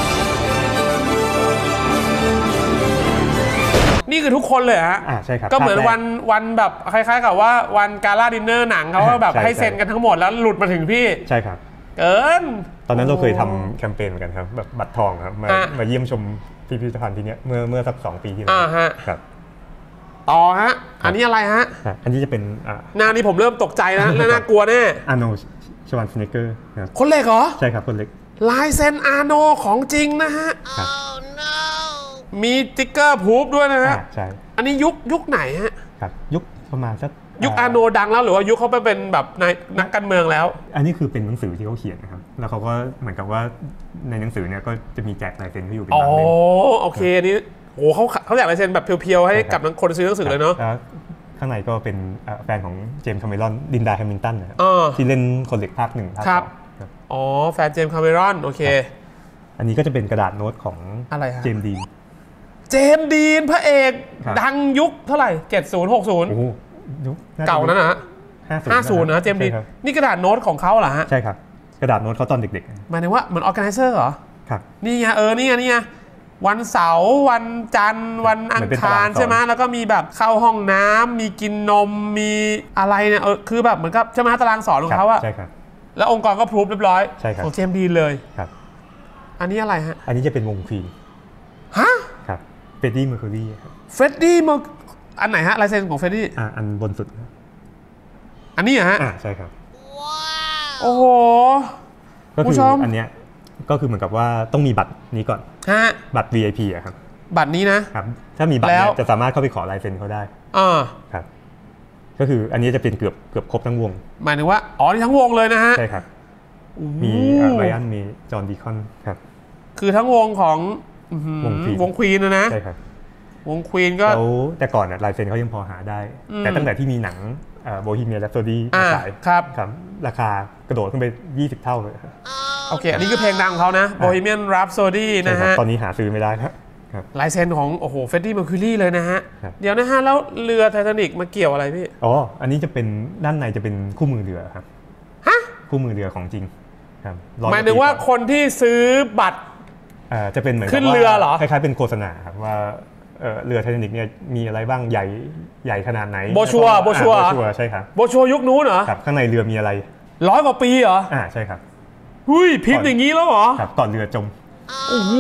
นี่คือทุกคนเลยฮะใช่ครับก็เหมือนวันแบบคล้ายๆกับว่าวันกาล่าดินเนอร์หนังเขาก็แบบให้เซ็นกันทั้งหมดแล้วหลุดมาถึงพี่ใช่ครับเกินตอนนั้นเราเคยทำแคมเปญเหมือนกันครับแบบบัตรทองครับมาเยี่ยมชมพิพิธภัณฑ์ที่นี้เมื่อสัก2 ปีที่แล้วครับต่อฮะอันนี้อะไรฮะอันนี้จะเป็นหน้านี้ผมเริ่มตกใจนะน่ากลัวแน่อาร์โนชวานสเนกเกอร์คนเล็กเหรอใช่ครับคนเล็กลายเซ็นอาร์โนของจริงนะฮะมีติ๊กเกอร์พูฟด้วยนะฮะใช่อันนี้ยุคไหนฮะครับยุคประมาณสักยุคอาร์โนดังแล้วหรือว่ายุคเขาไปเป็นแบบนักการเมืองแล้วอันนี้คือเป็นหนังสือที่เขาเขียนนะครับแล้วเขาก็เหมือนกับว่าในหนังสือเนี่ยก็จะมีแจกลายเซ็นที่อยู่เป็นบางเล่มโอเคอันนี้โอ้เขาแจกลายเซ็นแบบเพียวๆให้กับคนซื้อหนังสือเลยเนาะข้างในก็เป็นแฟนของเจมส์คาเมรอนลินดาแฮมิลตันนะครับที่เล่นคนเหล็กภาค 1ภาค 2แฟนเจมส์คาเมรอนโอเคอันนี้ก็จะเป็นกระดาษโน้ตของเจมส์ดีนพระเอกดังยุคเท่าไหร่70 60 โอ้ยุคเก่านั้นนะ50นะเจมส์ดีนนี่กระดาษโน้ตของเขาเหรอฮะใช่ครับกระดาษโน้ตเขาตอนเด็กๆหมายถึงว่าเหมือนออร์แกไนเซอร์เหรอครับนี่ไงนี่ไงวันเสาร์วันจันทร์วันอังคารใช่ไหมแล้วก็มีแบบเข้าห้องน้ำมีกินนมมีอะไรเนี่ยคือแบบเหมือนกับใช่ไหมตารางสอนของเขาอะใช่ครับแล้วองค์กรก็พรูฟเรียบร้อยของเจมส์ดีนเลยครับอันนี้อะไรฮะอันนี้จะเป็นวงควีนฮะครับเฟรดดี้เมอร์คิวรีเฟรดดี้อันไหนฮะลายเซ็นของเฟรดดี้อันบนสุดอันนี้ฮะใช่ครับโอ้โหก็คืออันเนี้ยก็คือเหมือนกับว่าต้องมีบัตรนี้ก่อนบัตร VIP อะครับบัตรนี้นะครับถ้ามีบัตรจะสามารถเข้าไปขอลายเซ็นเขาได้ครับก็คืออันนี้จะเป็นเกือบครบทั้งวงหมายถึงว่านี่ทั้งวงเลยนะฮะใช่ครับมีไรอันมีจอห์นดีคอนครับคือทั้งวงของวงควีนนะใช่ครับวงควีนก็แต่ก่อนลายเซ็นเขายังพอหาได้แต่ตั้งแต่ที่มีหนังโบฮีเมียน แรปโซดี้ฉายครับราคากระโดดขึ้นไป20 เท่าเลยโอเคอันนี้คือเพลงดังของเขานะ Bohemian Rhapsody นะฮะตอนนี้หาซื้อไม่ได้ครับลายเซ็นของโอ้โหเฟรดดี้เมอร์คิวรีเลยนะฮะเดี๋ยวนะฮะแล้วเรือไททานิกมาเกี่ยวอะไรพี่อันนี้จะเป็นด้านในจะเป็นคู่มือเรือครับคู่มือเรือของจริงครับหมายถึงว่าคนที่ซื้อบัตรจะเป็นเหมือนขึ้นเรือเหรอคล้ายๆเป็นโฆษณาครับว่าเรือไททานิกเนี่ยมีอะไรบ้างใหญ่ขนาดไหนโบชัวใช่ครับโบชัวยุคนู้นเหรอครับข้างในเรือมีอะไร 100 กว่าปีเหรอใช่ครับพิมพ์อย่างนี้แล้วเหรอครับก่อนเรือจมโอ้โห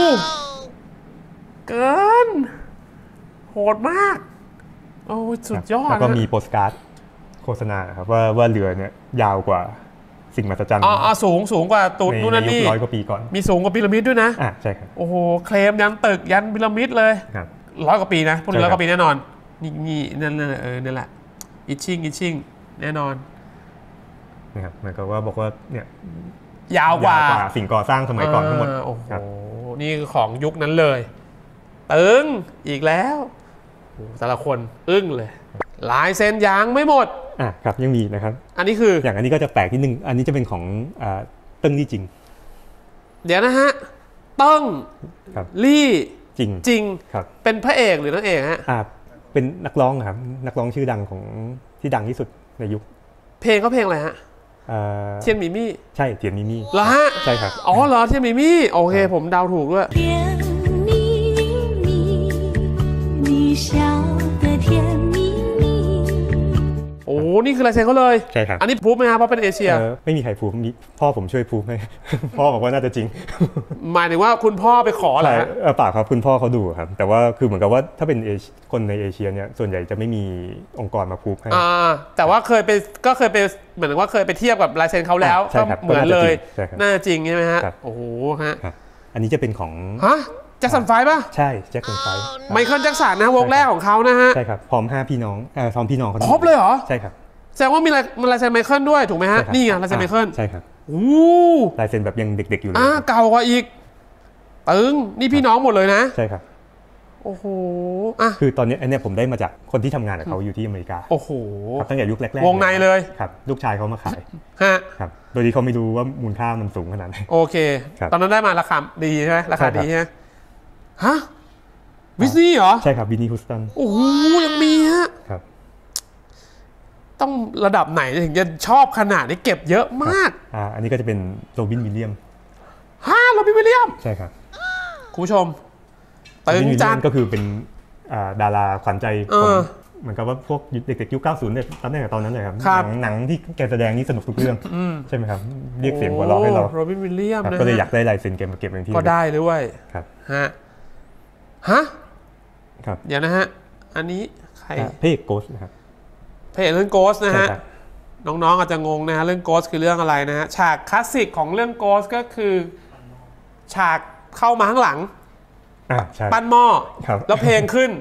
เกินโหดมากโอ้สุดยอดแล้วก็มีโปสการ์ดโฆษณาครับว่าเรือเนี่ยยาวกว่าสิ่งมหัศจรรย์สูงกว่าตูดนู่นนั่นนี่ 100 กว่าปีก่อนมีสูงกว่าพีระมิดด้วยนะใช่ครับโอ้โหเคลมยันตึกยันพีระมิดเลยครับ 100 กว่าปีนะพวกนี้100 กว่าปีแน่นอนนี่นั่นนั่นแหละอิชชิ่งแน่นอนนะครับหมายความว่าบอกว่าเนี่ยยาวกว่าสิ่งก่อสร้างสมัยก่อนทั้งหมดโอ้โหนี่ของยุคนั้นเลยตึงอีกแล้วแต่ละคนอึ้งเลยลายเซ็นยังไม่หมดครับยังมีนะครับอันนี้คืออย่างอันนี้ก็จะแปลกนิดนึงอันนี้จะเป็นของเติ้งลี่จริงเดี๋ยวนะฮะเติ้งลี่จริงครับเป็นพระเอกหรือนางเอกฮะเป็นนักร้องครับนักร้องชื่อดังของที่ดังที่สุดในยุคเพลงเขาเพลงอะไรฮะเทียนหมีมี่ใช่เทียนหมีมี่เหรอฮะใช่ครับเหรอเทียนหมีมี่โอเคผมเดาถูกด้วยนี่คือลายเซ็นเขาเลยใช่ครับอันนี้พูดไหมครับเพราะเป็นเอเชียไม่มีใครพูดพ่อผมช่วยพูดให้ พ่อบอกว่าน่าจะจริงหมายถึงว่าคุณพ่อไปขอเหรอเปล่าครับคุณพ่อเขาดูครับแต่ว่าคือเหมือนกับว่าถ้าเป็นคนในเอเชียเนี่ยส่วนใหญ่จะไม่มีองค์กรมาพูดให้แต่ว่าเคยไปเหมือนว่าเคยไปเทียบกับลายเซ็นเขาแล้วก็เหมือนเลยน่าจริงใช่ไหมฮะโอ้โหฮะอันนี้จะเป็นของแจ็คสันไฟป่ะใช่แจ็คสันไฟไมเคิลแจ็คสันนะวงแรกของเขานะฮะใช่ครับพร้อม5พี่น้องพร้อมพี่น้องครบเลยเหรอใช่ครับแสดงว่ามีลายเซ็นไมเคิลด้วยถูกไหมฮะนี่ไงลายเซ็นไมเคิลใช่ครับลายเซ็นแบบยังเด็กๆอยู่เลยเก่ากว่าอีกตึงนี่พี่น้องหมดเลยนะใช่ครับโอ้โหคือตอนนี้อันนี้ผมได้มาจากคนที่ทำงานกับเขาอยู่ที่อเมริกาโอ้โหตั้งแต่ยุคแรกๆวงในเลยครับลูกชายเขามาขายครับโดยที่เขาไม่รู้ว่ามูลค่ามันสูงขนาดไหนโอเคตอนนั้นได้มาราคาดีใช่ไหมราคาดีใช่ไหมฮะวิสนี่เหรอใช่ครับวินนี่ฮูสตันโอ้โหยังมีฮะครับต้องระดับไหนถึงจะชอบขนาดนี้เก็บเยอะมากอันนี้ก็จะเป็นโรบินวิลเลียมโรบินวิลเลียมใช่ครับคุณผู้ชมตึงจังก็คือเป็นดาราขวัญใจเหมือนกับว่าพวกเด็กๆยุค 90 เนี่ยตั้งแต่ตอนนั้นเลยครับหนังที่แกแสดงนี่สนุกทุกเรื่องใช่ไหมครับเรียกเสียงหัวเราะให้เราโรบินวิลเลียมนะก็เลยอยากได้ลายเซ็นแกมาเก็บไว้ที่ก็ได้ด้วยครับฮะครับเดี๋ยวนะฮะอันนี้ใครพระเอกโกสนะครับพระเอกเรื่องโกสนะฮะน้องๆอาจจะงงนะฮะเรื่องโกสคือเรื่องอะไรนะฮะฉากคลาสสิกของเรื่องโกสก็คือฉากเข้ามาข้างหลังปั้นหม้อแล้วเพลงขึ้น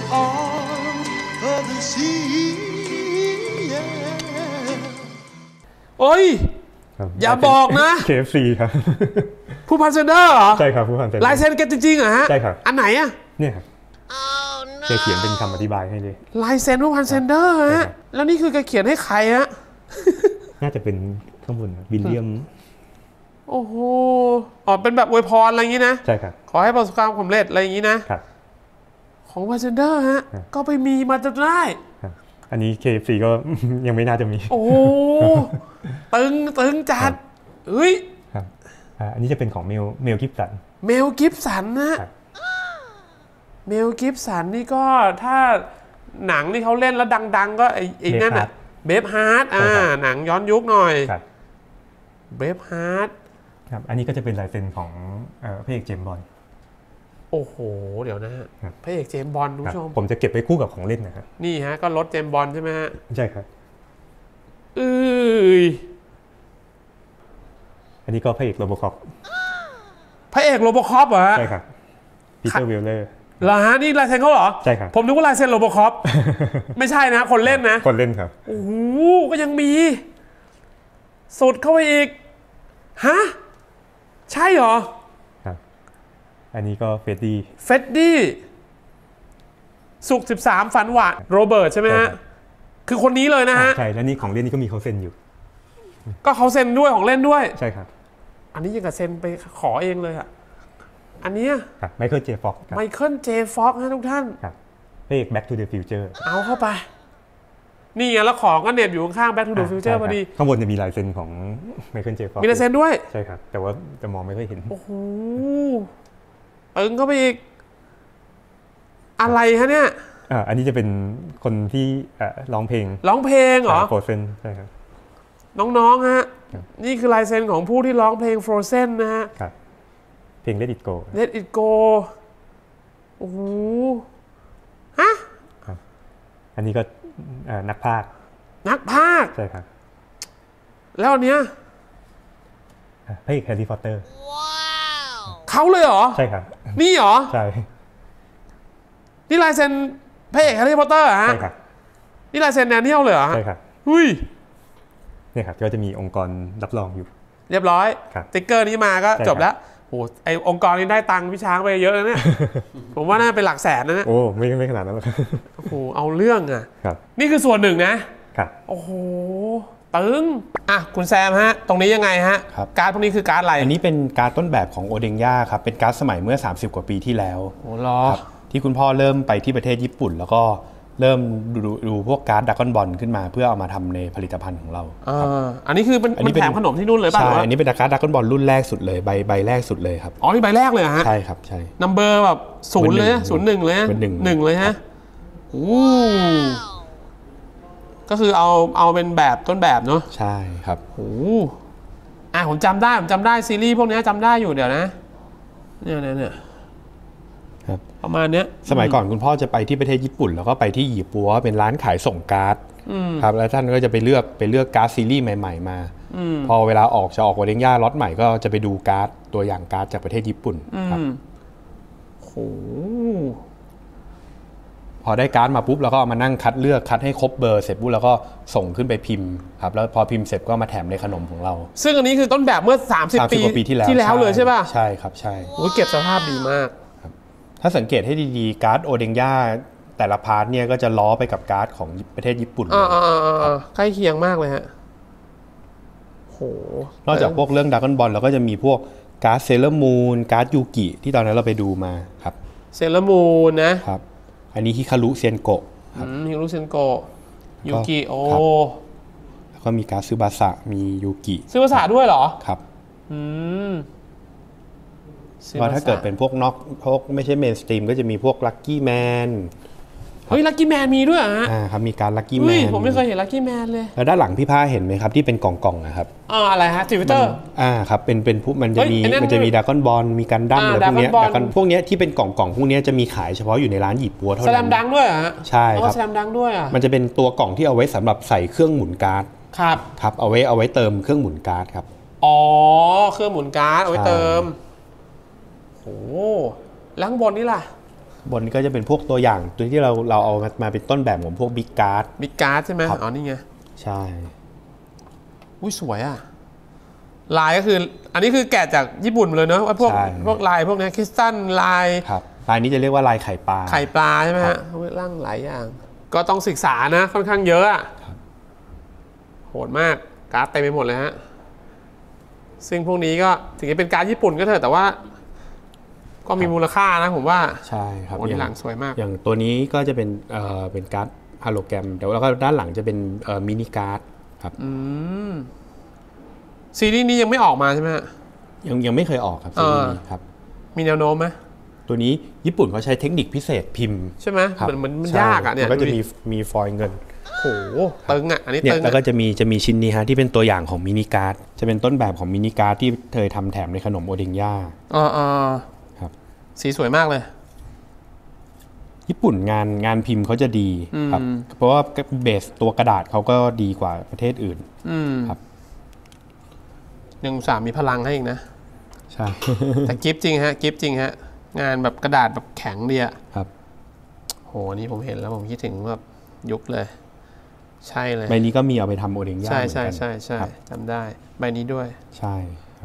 โอ้ยอย่าบอกนะ KFC ครับผู้พันเซนเดอร์เหรอใช่ครับผู้พันเซนเดอร์ลายเซ็นกันจริงๆเหรอฮะใช่ครับอันไหนอะเนี่ยครับแกเขียนเป็นคำอธิบายให้เลยลายเซ็นผู้พันเซนเดอร์ฮะแล้วนี่คือแกเขียนให้ใครฮะน่าจะเป็นข้างบนวิลเลียมโอ้โหเป็นแบบอวยพรอะไรอย่างนี้นะใช่ครับขอให้ประสบความสำเร็จอะไรอย่างนี้นะครับของพันเซนเดอร์ฮะก็ไปมีมาจนได้อันนี้ KFC ก็ยังไม่น่าจะมีโอ้ตึงจัดเฮ้ยอันนี้จะเป็นของเมลกิฟสันนะเมลกิฟสันนี่ก็ถ้าหนังที่เขาเล่นแล้วดังๆก็ไอ้นั่นอ่ะเบฟฮาร์ดหนังย้อนยุคหน่อยเบฟฮาร์ดครับอันนี้ก็จะเป็นลายเซ็นของพระเอกเจมส์บอนด์โอ้โหเดี๋ยวนะพระเอกเจมส์บอนด์คุณผู้ชมผมจะเก็บไว้คู่กับของเล่นนะครับนี่ฮะก็รถเจมส์บอนด์ใช่ไหมฮะใช่ครับอันนี้ก็พระเอกโรบอคอปเหรอฮะใช่ครับปีเตอร์วิลเลอร์เหรอฮะนี่ลายเซ็นเขาเหรอใช่ครับผมนึกว่าลายเซ็นโรบอคอปไม่ใช่นะคนเล่นนะคนเล่นครับโอ้โหก็ยังมีสุดเข้าไปอีกฮะใช่เหรอครับอันนี้ก็เฟดดี้สุข13ฝันหวานโรเบิร์ตใช่ไหมฮะคือคนนี้เลยนะฮะใช่แล้วนี่ของเล่นนี่ก็มีเขาเซ็นอยู่ก็เขาเซ็นด้วยของเล่นด้วยใช่ครับอันนี้ยังกับเซ็นไปขอเองเลยอะอันนี้ไมเคิลเจฟ็อกฮะทุกท่านครับพระเอก Back to the Future เอาเข้าไปนี่ไงแล้วของก็เน็บอยู่ข้าง Back to the Future พอดีข้างบนจะมีลายเซ็นของไมเคิลเจฟ็อกมีลายเซ็นด้วยใช่ครับแต่ว่าจะมองไม่ค่อยเห็นโอ้โหเข้าไปอีกอะไรฮะเนี่ยอันนี้จะเป็นคนที่ร้องเพลงเหรอ Frozen ใช่ครับน้องๆฮะนี่คือลายเซ็นของผู้ที่ร้องเพลง Frozen นะฮะเพลง Let It Go โอ้โหฮะอันนี้ก็นักพากย์ใช่ครับแล้วอันเนี้ยพระเอกแฮร์รี่พอตเตอร์เขาเลยเหรอใช่ครับนี่เหรอใช่นี่ลายเซ็นพระเอกแฮร์รี่พอตเตอร์ฮะใช่ครับนี่ลายเซ็นแดเนียลเลยเหรอใช่ครับเนี่ยครับก็จะมีองค์กรรับรองอยู่เรียบร้อยติ๊กเกอร์นี้มาก็จบแล้วโอ้ไอองค์กรนี้ได้ตังค์พี่ช้างไปเยอะเลยเนี่ยผมว่าน่าเป็นหลักแสนนะเนี่ยโอ้ไม่ขนาดนั้นหรอกโอ้โหเอาเรื่องอ่ะนี่คือส่วนหนึ่งนะโอ้โหตึงคุณแซมฮะตรงนี้ยังไงฮะการ์ดพวกนี้คือการ์ดอะไรอันนี้เป็นการ์ดต้นแบบของโอเดงย่าครับเป็นการ์ดสมัยเมื่อ30กว่าปีที่แล้วโอ้หรอที่คุณพ่อเริ่มไปที่ประเทศญี่ปุ่นแล้วก็เริ่มดูพวกการ์ดดราก้อนบอลขึ้นมาเพื่อเอามาทำในผลิตภัณฑ์ของเราอันนี้คือมันแถมขนมที่นู่นเลยป่ะใช่อันนี้เป็นการ์ดดราก้อนบอลรุ่นแรกสุดเลยใบแรกสุดเลยครับนี่ใบแรกเลยฮะใช่ครับใช่นัมเบอร์แบบ0เลย01เลย1เลยฮะโอ้ก็ก็คือเอาเป็นแบบต้นแบบเนาะใช่ครับโอ้ผมจำได้ซีรีส์พวกนี้จำได้อยู่เดี๋ยวนะเนี่ยครับประมาณเนี้ยสมัยก่อนคุณพ่อจะไปที่ประเทศญี่ปุ่นแล้วก็ไปที่หยี่ปัวเป็นร้านขายส่งการ์ดครับแล้วท่านก็จะไปเลือกการ์ดซีรีส์ใหม่ๆมาพอเวลาจะออกโอเด้งย่าล็อตใหม่ก็จะไปดูการ์ดตัวอย่างการ์ดจากประเทศญี่ปุ่นครับโหพอได้การ์ดมาปุ๊บเราก็เอามานั่งคัดเลือกคัดให้ครบเบอร์เสร็จปุ๊บแล้วก็ส่งขึ้นไปพิมพ์ครับแล้วพอพิมพ์เสร็จก็มาแถมในขนมของเราซึ่งอันนี้คือต้นแบบเมื่อ30 ปีที่แล้วเลยใช่ป่ะใช่ครับใช่เก็บสภาพดีมากถ้าสังเกตให้ดีๆการ์ดโอเด้งย่าแต่ละพาร์ทเนี่ยก็จะล้อไปกับการ์ดของประเทศญี่ปุ่นเลยใกล้เคียงมากเลยฮะโหนอกจากพวกเรื่องดราก้อนบอลเราก็จะมีพวกการ์ดเซเลอร์มูนการ์ดยูกิที่ตอนนั้นเราไปดูมาครับเซเลอร์มูนนะครับอันนี้ฮิคารุเซียนโกะฮิคารุเซียนโกะยูกิโอแล้วก็มีการ์ดซึบาสะมียูกิซึบาสะด้วยเหรอครับว่าถ้าเกิดเป็นพวกไม่ใช่เมนสตรีมก็จะมีพวกลัคกี้แมนเฮ้ยลัคกี้แมนมีด้วยอ่ะครับมีการลัคกี้แมนผมไม่เคยเห็นลัคกี้แมนเลยแล้วด้านหลังพี่ผ้าเห็นไหมครับที่เป็นกล่องๆนะครับอะไรฮะทวิตเตอร์ครับเป็นพวกมันจะมีดราก้อนบอลมีกันดั้มอะไรพวกนี้พวกนี้ที่เป็นกล่องพวกนี้จะมีขายเฉพาะอยู่ในร้านหยิบปัวเท่านั้นแสลมดังด้วยฮะใช่ครับแสลมดังด้วยมันจะเป็นตัวกล่องที่เอาไว้สำหรับใส่เครื่องหมุนการ์ดครับเอาไว้เติมเครื่องหมุนการ์ดครับเครื่องหมุนการ์ดเอาไว้เติมโอ้แล้วข้างบนนี่ล่ะบนนี้ก็จะเป็นพวกตัวอย่างตัวที่เราเอามาเป็นต้นแบบของพวกบิ๊กการ์ดใช่ไหมนี่ไงใช่สวยอ่ะลายก็คืออันนี้คือแกะจากญี่ปุ่นเลยเนอะว่าพวกลายพวกนี้คริสตัลลายลายนี้จะเรียกว่าลายไข่ปลาใช่ไหมฮะร่างหลายอย่างก็ต้องศึกษานะค่อนข้างเยอะอ่ะโหดมากการ์ดเต็มไปหมดเลยฮะซึ่งพวกนี้ก็ถึงจะเป็นการ์ดญี่ปุ่นก็เถอะแต่ว่าก็มีมูลค่านะผมว่าใช่ครับด้านหลังสวยมากอย่างตัวนี้ก็จะเป็นการ์ดฮาโลแกรมแต่แล้วก็ด้านหลังจะเป็นมินิการ์ดครับซีรีส์นี้ยังไม่ออกมาใช่ไหมฮะยังไม่เคยออกครับซีรีส์นี้ครับมีแนวโน้มไหมตัวนี้ญี่ปุ่นเขาใช้เทคนิคพิเศษพิมพ์ใช่ไหมมันยากอ่ะเนี่ยก็จะมีฟอยล์เงินโหตึงอ่ะอันนี้ตึงแล้วก็จะมีชิ้นนี้ฮะที่เป็นตัวอย่างของมินิการ์ดจะเป็นต้นแบบของมินิการ์ดที่เคยทำแถมในขนมโอเด้งย่าสีสวยมากเลยญี่ปุ่นงานพิมพ์เขาจะดีครับเพราะว่าเบสตัวกระดาษเขาก็ดีกว่าประเทศอื่นครับ 1-3มีพลังให้อีกนะใช่แต่กิฟจริงฮะงานแบบกระดาษแบบแข็งดีอะครับโหนี่ผมเห็นแล้วผมคิดถึงแบบยุคเลยใช่เลยใบนี้ก็มีเอาไปทำโอเด้งย่าใช่จำได้ใบนี้ด้วยใช่ครับ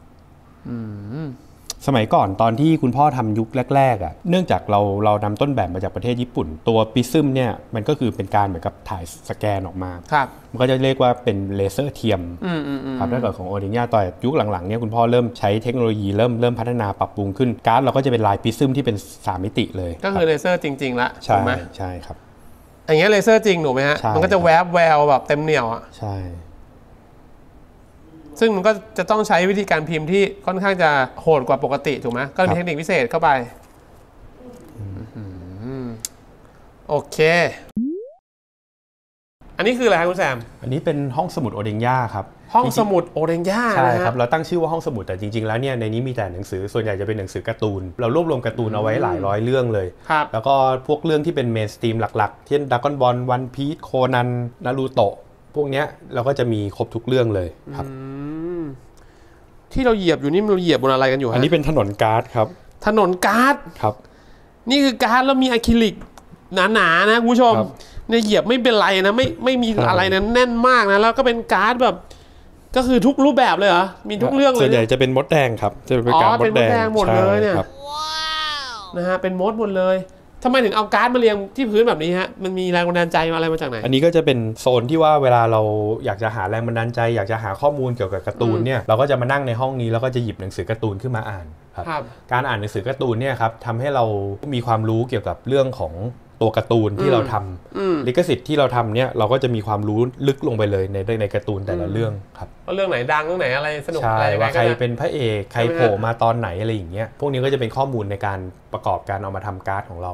สมัยก่อนตอนที่คุณพ่อทำยุคแรกๆเนื่องจากเรานำต้นแบบมาจากประเทศญี่ปุ่นตัวปิซึมเนี่ยมันก็คือเป็นการเหมือนกับถ่ายสแกนออกมามันก็จะเรียกว่าเป็นเลเซอร์เทียมครับถ้าเกิดของโอเด้งย่าต่อยุคหลังๆเนี่ยคุณพ่อเริ่มใช้เทคโนโลยีเริ่มพัฒนาปรับปรุงขึ้นการ์ดเราก็จะเป็นลายปิซึมที่เป็น3มิติเลยก็คือเลเซอร์จริงๆละใช่ไหมใช่ครับอย่างเงี้ยเลเซอร์จริงหนูไหมฮะมันก็จะแวบแววแบบเต็มเหนี่ยวอ่ะใช่ซึ่งมันก็จะต้องใช้วิธีการพิมพ์ที่ค่อนข้างจะโหดกว่าปกติถูกไหมก็มีเทคนิคพิเศษเข้าไปโอเคอันนี้คืออะไรครับคุณแซมอันนี้เป็นห้องสมุดโอเด้งย่าครับห้องสมุดโอเด้งย่าใช่ครับเราตั้งชื่อว่าห้องสมุดแต่จริงๆแล้วเนี่ยในนี้มีแต่หนังสือส่วนใหญ่จะเป็นหนังสือการ์ตูนเรารวบรวมการ์ตูนเอาไว้หลายร้อยเรื่องเลยแล้วก็พวกเรื่องที่เป็นเมนสตรีมหลักๆเช่นดราก้อนบอลวันพีซโคนันนารูโตะพวกนี้เราก็จะมีครบทุกเรื่องเลยครับที่เราเหยียบอยู่นี่เราเหยียบบนอะไรกันอยู่อันนี้เป็นถนนการ์ดครับถนนการ์ดครับนี่คือการ์ดแล้วมีอะคริลิกหนาๆนะคุณผู้ชมเนี่ยเหยียบไม่เป็นไรนะไม่มีอะไรนะแน่นมากนะแล้วก็เป็นการ์ดแบบก็คือทุกรูปแบบเลยเหรอมีทุกเรื่องเลยส่วนใหญ่จะเป็นมดแดงครับจะเป็นการ์ดมดแดงหมดเลยเนี่ยนะฮะเป็นมดหมดเลยทำไมถึงเอาการ์ดมาเรียงที่พื้นแบบนี้ฮะมันมีแรงบันดาลใจอะไรมาจากไหนอันนี้ก็จะเป็นโซนที่ว่าเวลาเราอยากจะหาแรงบันดาลใจอยากจะหาข้อมูลเกี่ยวกับการ์ตูนเนี่ยเราก็จะมานั่งในห้องนี้แล้วก็จะหยิบหนังสือการ์ตูนขึ้นมาอ่านครับการอ่านหนังสือการ์ตูนเนี่ยครับทำให้เรามีความรู้เกี่ยวกับเรื่องของตัวการ์ตูนที่เราทำลิขสิทธิ์ที่เราทำเนี่ยเราก็จะมีความรู้ลึกลงไปเลยในการ์ตูนแต่ละเรื่องครับว่าเรื่องไหนดังเรื่องไหนอะไรสนุกอะไรว่าใครเป็นพระเอกใครโผล่มาตอนไหนอะไรอย่างเงี้ยพวกนี้ก็จะเป็นข้อมูลในการประกอบการเอามาทำการ์ดของเรา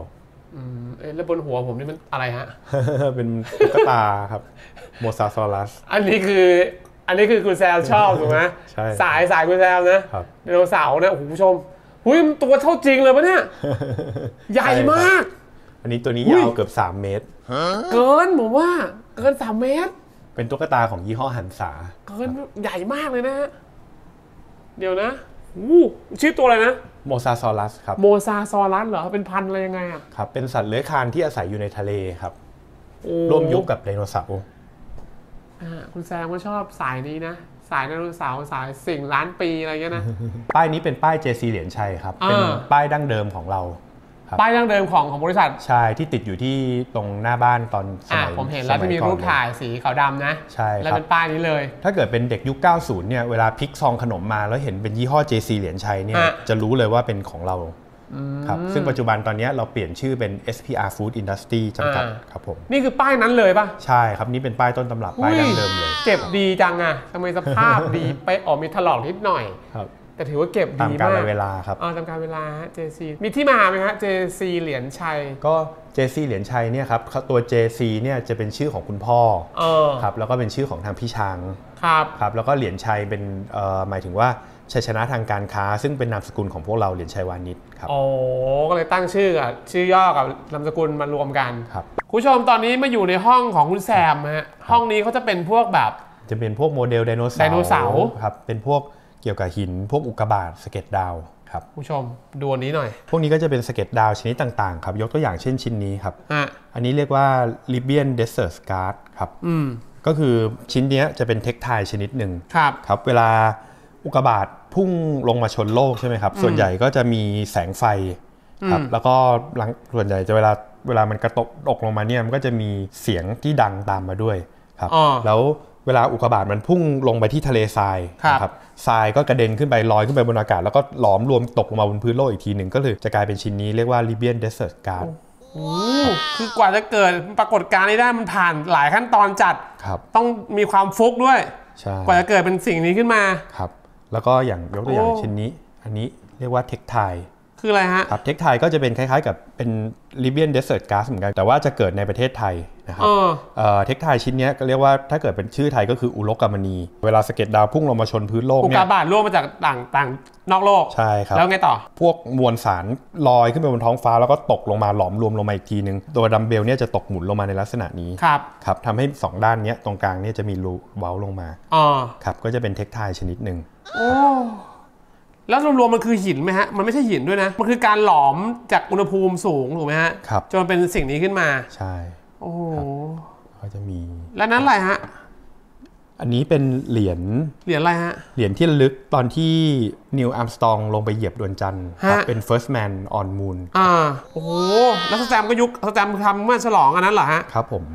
แล้วบนหัวผมนี่มันอะไรฮะเป็นตุ๊กตาครับโมซาซอรัสอันนี้คือคุณแซมชอบถูกไหมใช่สายคุณแซมนะไดโนเสาร์นะโอ้โหผู้ชมมันตัวเท่าจริงเลยปะเนี่ยใหญ่มากอันนี้ตัวนี้ยาวเกือบ3 เมตรเกินผมว่าเกิน3 เมตรเป็นตุ๊กตาของยี่ห้อหันษาเกินใหญ่มากเลยนะฮะเดี๋ยวนะชื่อตัวอะไรนะโมซาซอรัสครับโมซาซอรัสเหรอเป็นพันธุ์อะไรยังไงอ่ะครับเป็นสัตว์เลื้อยคลานที่อาศัยอยู่ในทะเลครับร่วมยุคกับไดโนเสาร์คุณแซมก็ชอบสายนี้นะสายไดโนเสาร์สายสิ่งล้านปีอะไรเงี้ยนะป้ายนี้เป็นป้าย JC เหรียญชัยครับเป็นป้ายดั้งเดิมของเราป้ายดั้งเดิมของบริษัทใช่ที่ติดอยู่ที่ตรงหน้าบ้านตอนสมัยผมเห็นแล้วที่มีรูปถ่ายสีขาวดำนะใช่แล้วเป็นป้ายนี้เลยถ้าเกิดเป็นเด็กยุค 90 เนี่ยเวลาพลิกซองขนมมาแล้วเห็นเป็นยี่ห้อ JC เหรียญชัยเนี่ยจะรู้เลยว่าเป็นของเราครับซึ่งปัจจุบันตอนนี้เราเปลี่ยนชื่อเป็น SPR Food Industry จำกัดครับผมนี่คือป้ายนั้นเลยป่ะใช่ครับนี่เป็นป้ายต้นตำรับป้ายดั้งเดิมเลยเก็บดีจังอ่ะทำไมสภาพดีไปมีถลอกนิดหน่อยแต่ถือว่าเก็บดีมากตามกาลเวลาครับตามกาลเวลา JC มีที่มาไหมฮะ JC เหรียญชัยก็ JC เหรียญชัยเนี่ยครับตัว JC เนี่ยจะเป็นชื่อของคุณพ่อครับแล้วก็เป็นชื่อของทางพี่ช้างครับแล้วก็เหรียญชัยเป็นหมายถึงว่าชัยชนะทางการค้าซึ่งเป็นนามสกุลของพวกเราเหรียญชัยวานิชครับก็เลยตั้งชื่อย่อกับนามสกุลมารวมกันครับคุณผู้ชมตอนนี้มาอยู่ในห้องของคุณแซมฮะห้องนี้เขาจะเป็นพวกแบบจะเป็นพวกโมเดลไดโนเสาร์ครับเป็นพวกเกี่ยวกับหินพวกอุกกาบาตสะเก็ดดาวครับผู้ชมดูอันนี้หน่อยพวกนี้ก็จะเป็นสะเก็ดดาวชนิดต่างๆครับยกตัวอย่างเช่นชิ้นนี้ครับอันนี้เรียกว่า Libyan Desert Scarp ครับก็คือชิ้นนี้จะเป็นเทคไทชนิดหนึ่งครับเวลาอุกกาบาตพุ่งลงมาชนโลกใช่ไหมครับส่วนใหญ่ก็จะมีแสงไฟครับแล้วก็ส่วนใหญ่จะเวลามันกระตกลงมาเนี่ยมันก็จะมีเสียงที่ดังตามมาด้วยครับแล้วเวลาอุกกาบาตมันพุ่งลงไปที่ทะเลทรายนะครับทรายก็กระเด็นขึ้นไปลอยขึ้นไปบนอากาศแล้วก็หลอมรวมตกลงมาบนพื้นโลกอีกทีหนึ่งก็เลยจะกลายเป็นชิ้นนี้เรียกว่า Libyan Desert Scarp คือกว่าจะเกิดปรากฏการณ์นี้ได้มันผ่านหลายขั้นตอนจัดต้องมีความฟุกด้วยกว่าจะเกิดเป็นสิ่งนี้ขึ้นมาครับแล้วก็อย่างยกตัวอย่างชิ้นนี้อันนี้เรียกว่าเทคไทคืออะไรฮะครับเทคไทก็จะเป็นคล้ายๆกับเป็น Libyan Desert Scarp เหมือนกันแต่ว่าจะเกิดในประเทศไทยนะครับเทคไทชิ้นนี้ก็เรียกว่าถ้าเกิดเป็นชื่อไทยก็คืออุลกามณีเวลาสะเก็ดดาวพุ่งลงมาชนพื้นโลกเนี่ยอุกกาบาตล่วงมาจากต่างนอกโลกใช่ครับแล้วไงต่อพวกมวลสารลอยขึ้นไปบนท้องฟ้าแล้วก็ตกลงมาหลอมรวมลงมาอีกทีนึงตัวดัมเบลเนี่ยจะตกหมุนลงมาในลักษณะนี้ครับทำให้2ด้านนี้ตรงกลางเนี่ยจะมีรูเว้าลงมาครับก็จะเป็นเทคไทชนิดหนึ่งแล้วรวมๆมันคือหินไหมฮะมันไม่ใช่หินด้วยนะมันคือการหลอมจากอุณหภูมิสูงถูกไหมฮะจนเป็นสิ่งนี้ขึ้นมาใช่โอ้ก็จะมีแล้วนั้นอะไรฮะอันนี้เป็นเหรียญอะไรฮะเหรียญที่ระลึกตอนที่นิวอาร์มสตรองลงไปเหยียบดวงจันทร์เป็น first man on moon โอ้โหแล้วสแตมก็สแตมทำเมื่อฉลองอันนั้นเหรอฮะครับผม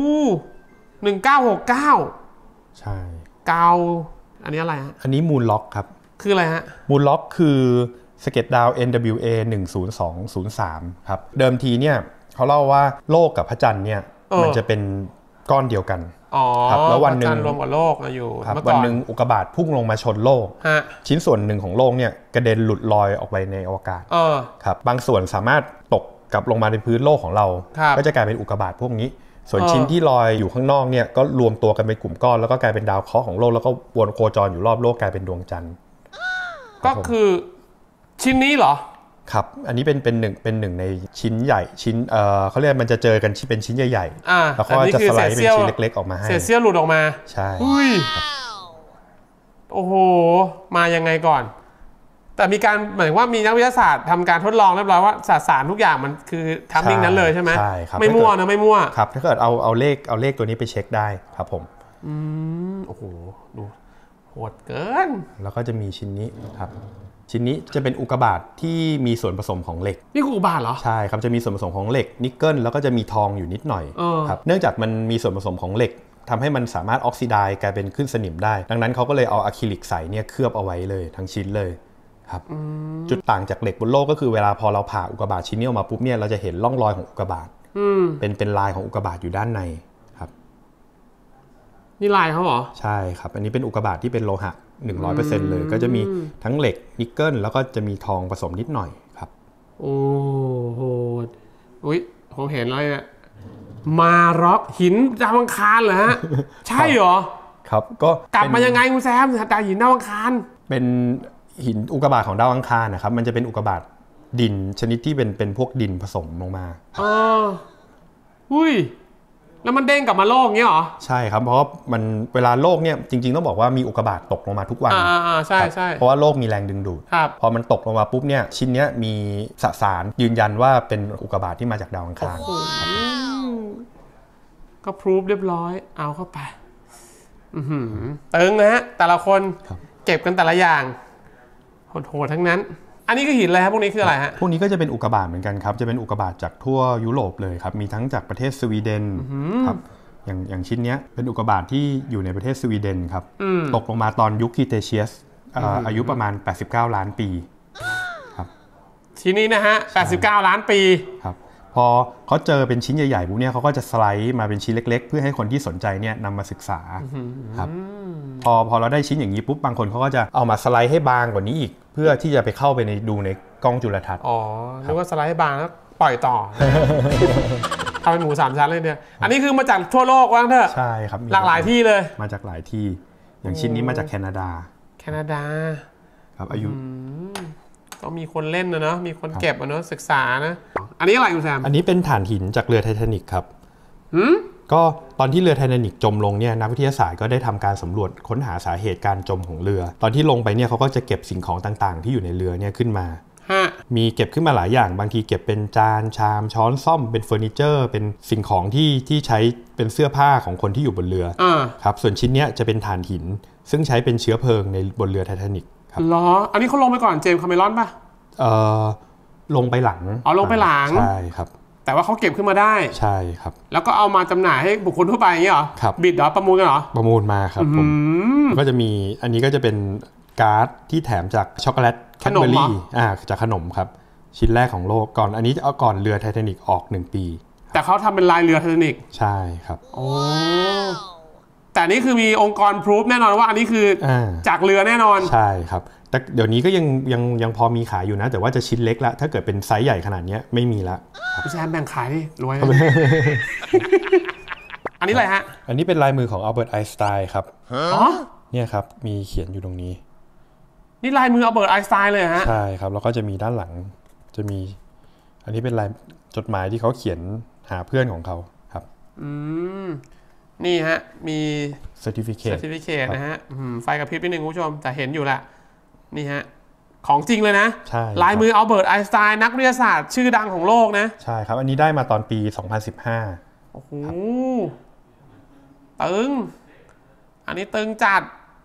1969 ใช่เกาอันนี้อะไรฮะอันนี้มูนล็อกครับคืออะไรฮะมูนล็อกคือสเก็ตดาว NWA 10203ครับเดิมทีเนี่ยเขาเล่าว่าโลกกับพระจันทร์เนี่ยมันจะเป็นก้อนเดียวกันครับแล้ววันหนึ่งรวมกับโลกอยู่วันหนึ่งอุกกาบาตพุ่งลงมาชนโลกชิ้นส่วนหนึ่งของโลกเนี่ยกระเด็นหลุดลอยออกไปในอวกาศครับบางส่วนสามารถตกกลับลงมาในพื้นโลกของเราก็จะกลายเป็นอุกกาบาตพวกนี้ส่วนชิ้นที่ลอยอยู่ข้างนอกเนี่ยก็รวมตัวกันเป็นกลุ่มก้อนแล้วก็กลายเป็นดาวเคราะห์ของโลกแล้วก็วนโคจรอยู่รอบโลกกลายเป็นดวงจันทร์ก็คือชิ้นนี้เหรอครับอันนี้เป็นหนึ่งในชิ้นใหญ่ชิ้นเขาเรียกมันจะเจอกันเป็นชิ้นใหญ่ๆแล้วก็จะสไลด์เป็นชิ้นเล็กๆออกมาให้เศษเสี้ยวหลุดออกมาใช่โอ้โหมายังไงก่อนแต่มีการหมายว่ามีนักวิทยาศาสตร์ทำการทดลองเรียบร้อยว่าสารทุกอย่างมันคือทัมมิ่งนั้นเลยใช่ไหมใช่ครับไม่มั่วนะไม่มั่วครับถ้าเกิดเอาเลขตัวนี้ไปเช็คได้ครับผมโอ้โหดูโหดเกินแล้วก็จะมีชิ้นนี้ครับชิ้นนี้จะเป็นอุกกาบาตที่มีส่วนผสมของเหล็กนี่อุกกาบาตเหรอใช่ครับจะมีส่วนผสมของเหล็กนิกเกิลแล้วก็จะมีทองอยู่นิดหน่อยครับเนื่องจากมันมีส่วนผสมของเหล็กทำให้มันสามารถออกซิไดซ์กลายเป็นขึ้นสนิมได้ดังนั้นเขาก็เลยเอาอะคริลิกใสเนี่ยเคลือบเอาไว้เลยทั้งชิ้นเลยครับจุดต่างจากเหล็กบนโลกก็คือเวลาพอเราผ่าอุกกาบาตชิ้นนี้ออกมาปุ๊บเนี่ยเราจะเห็นร่องรอยของอุกกาบาตเป็นลายของอุกกาบาตอยู่ด้านในครับนี่ลายเขาเหรอใช่ครับอันนี้เป็นอุกกาบาตที่เป็นโลหะ 100% เลยก็จะมีทั้งเหล็กนิกเกิลแล้วก็จะมีทองผสมนิดหน่อยครับโอ้โหอุ้ยผมเห็นอะไรเนี่ยมาร็อกหินดาวอังคารเหรอฮะ ใช่เหรอครับก็กลับมายังไงคุณแซมดาวหินดาวอังคารเป็นหินอุกกาบาตของดาวอังคารนะครับมันจะเป็นอุกกาบาตดินชนิดที่เป็นพวกดินผสมลงมาอุ้ยแล้วมันเด้งกลับมาโลกเงี้ยเหรอใช่ครับเพราะมันเวลาโลกเนี่ยจริงๆต้องบอกว่ามีอุกกาบาตตกลงมาทุกวันใช่ใช่เพราะว่าโลกมีแรงดึงดูดพอมันตกลงมาปุ๊บเนี่ยชิ้นเนี้ยมีสสารยืนยันว่าเป็นอุกกาบาตที่มาจากดาวอังคารก็พรูฟเรียบร้อยเอาเข้าไปตึงนะฮะแต่ละคนเก็บกันแต่ละอย่างโหดทั้งนั้นอันนี้คือหินอะไรครับพวกนี้คืออะไรฮะพวกนี้ก็จะเป็นอุกกาบาตเหมือนกันครับจะเป็นอุกกาบาตจากทั่วยุโรปเลยครับมีทั้งจากประเทศสวีเดนครับอย่างชิ้นนี้เป็นอุกกาบาตที่อยู่ในประเทศสวีเดนครับตกลงมาตอนยุคครีเทเชียสอายุประมาณ89ล้านปีครับชิ้นนี้นะฮะ89ล้านปีครับพอเขาเจอเป็นชิ้นใหญ่ๆพวกนี้เขาก็จะสไลด์มาเป็นชิ้นเล็กๆเพื่อให้คนที่สนใจเนี่ยนำมาศึกษาครับพอเราได้ชิ้นอย่างนี้ปุ๊บบางคนเขาก็จะเอามาสไลด์ให้บางกว่านี้อีกเพื่อที่จะไปเข้าไปดูในกล้องจุลทรรศน์หรือว่าสไลด์ให้บางแล้วปล่อยต่อทำเป็นหมู3ชั้นเลยเนี่ยอันนี้คือมาจากทั่วโลกว่าเถอะใช่ครับหลากหลายที่เลยมาจากหลายที่อย่างชิ้นนี้มาจากแคนาดาครับอายุก็มีคนเล่นนะเนาะมีคนเก็บนะเนาะศึกษานะอันนี้อะไรคุณแซมอันนี้เป็นถ่านหินจากเรือไททานิคครับก็ตอนที่เรือไททานิคจมลงเนี่ยนักวิทยาศาสตร์ก็ได้ทำการสำรวจค้นหาสาเหตุการจมของเรือตอนที่ลงไปเนี่ยเขาก็จะเก็บสิ่งของต่างๆที่อยู่ในเรือเนี่ยขึ้นมามีเก็บขึ้นมาหลายอย่างบางทีเก็บเป็นจานชามช้อนซ่อมเป็นเฟอร์นิเจอร์เป็นสิ่งของที่ใช้เป็นเสื้อผ้าของคนที่อยู่บนเรือครับส่วนชิ้นนี้จะเป็นถ่านหินซึ่งใช้เป็นเชื้อเพลิงในบนเรือไททานิคครับเหรออันนี้เขาลงไปก่อนเจมส์คาเมรอนป่ะลงไปหลังลงไปหลังใช่ครับแต่ว่าเขาเก็บขึ้นมาได้ใช่ครับแล้วก็เอามาจำหน่ายให้บุคคลทั่วไปอย่างนี้เหรอครับบิดเหรอประมูลกันเหรอประมูลมาครับผมก็จะมีอันนี้ก็จะเป็นการ์ดที่แถมจากช็อกโกแลตแคดเบอรี่จากขนมครับชิ้นแรกของโลกก่อนอันนี้เอาก่อนเรือไททานิคออก1ปีแต่เขาทำเป็นลายเรือไททานิคใช่ครับโอ้แต่นี่คือมีองค์กรพรูฟแน่นอนว่าอันนี้คือจากเรือแน่นอนใช่ครับแต่เดี๋ยวนี้ก็ยังพอมีขายอยู่นะแต่ว่าจะชิ้นเล็กละถ้าเกิดเป็นไซส์ใหญ่ขนาดนี้ไม่มีละพี่แซมแบ่งขายดิรวยอันนี้อะไรฮะอันนี้เป็นลายมือของอัลเบิร์ตไอน์สไตน์ครับเนี่ยครับมีเขียนอยู่ตรงนี้นี่ลายมืออัลเบิร์ตไอน์สไตน์เลยฮะใช่ครับแล้วก็จะมีด้านหลังจะมีอันนี้เป็นลายจดหมายที่เขาเขียนหาเพื่อนของเขาครับนี่ฮะมี certificate นะฮะไฟกระพริบนิดนึงคุณผู้ชมแต่เห็นอยู่แหละนี่ฮะของจริงเลยนะลายมืออัลเบิร์ตไอน์สไตน์นักวิทยาศาสตร์ชื่อดังของโลกนะใช่ครับอันนี้ได้มาตอนปี2015 โอ้โหตึงอันนี้ตึงจัด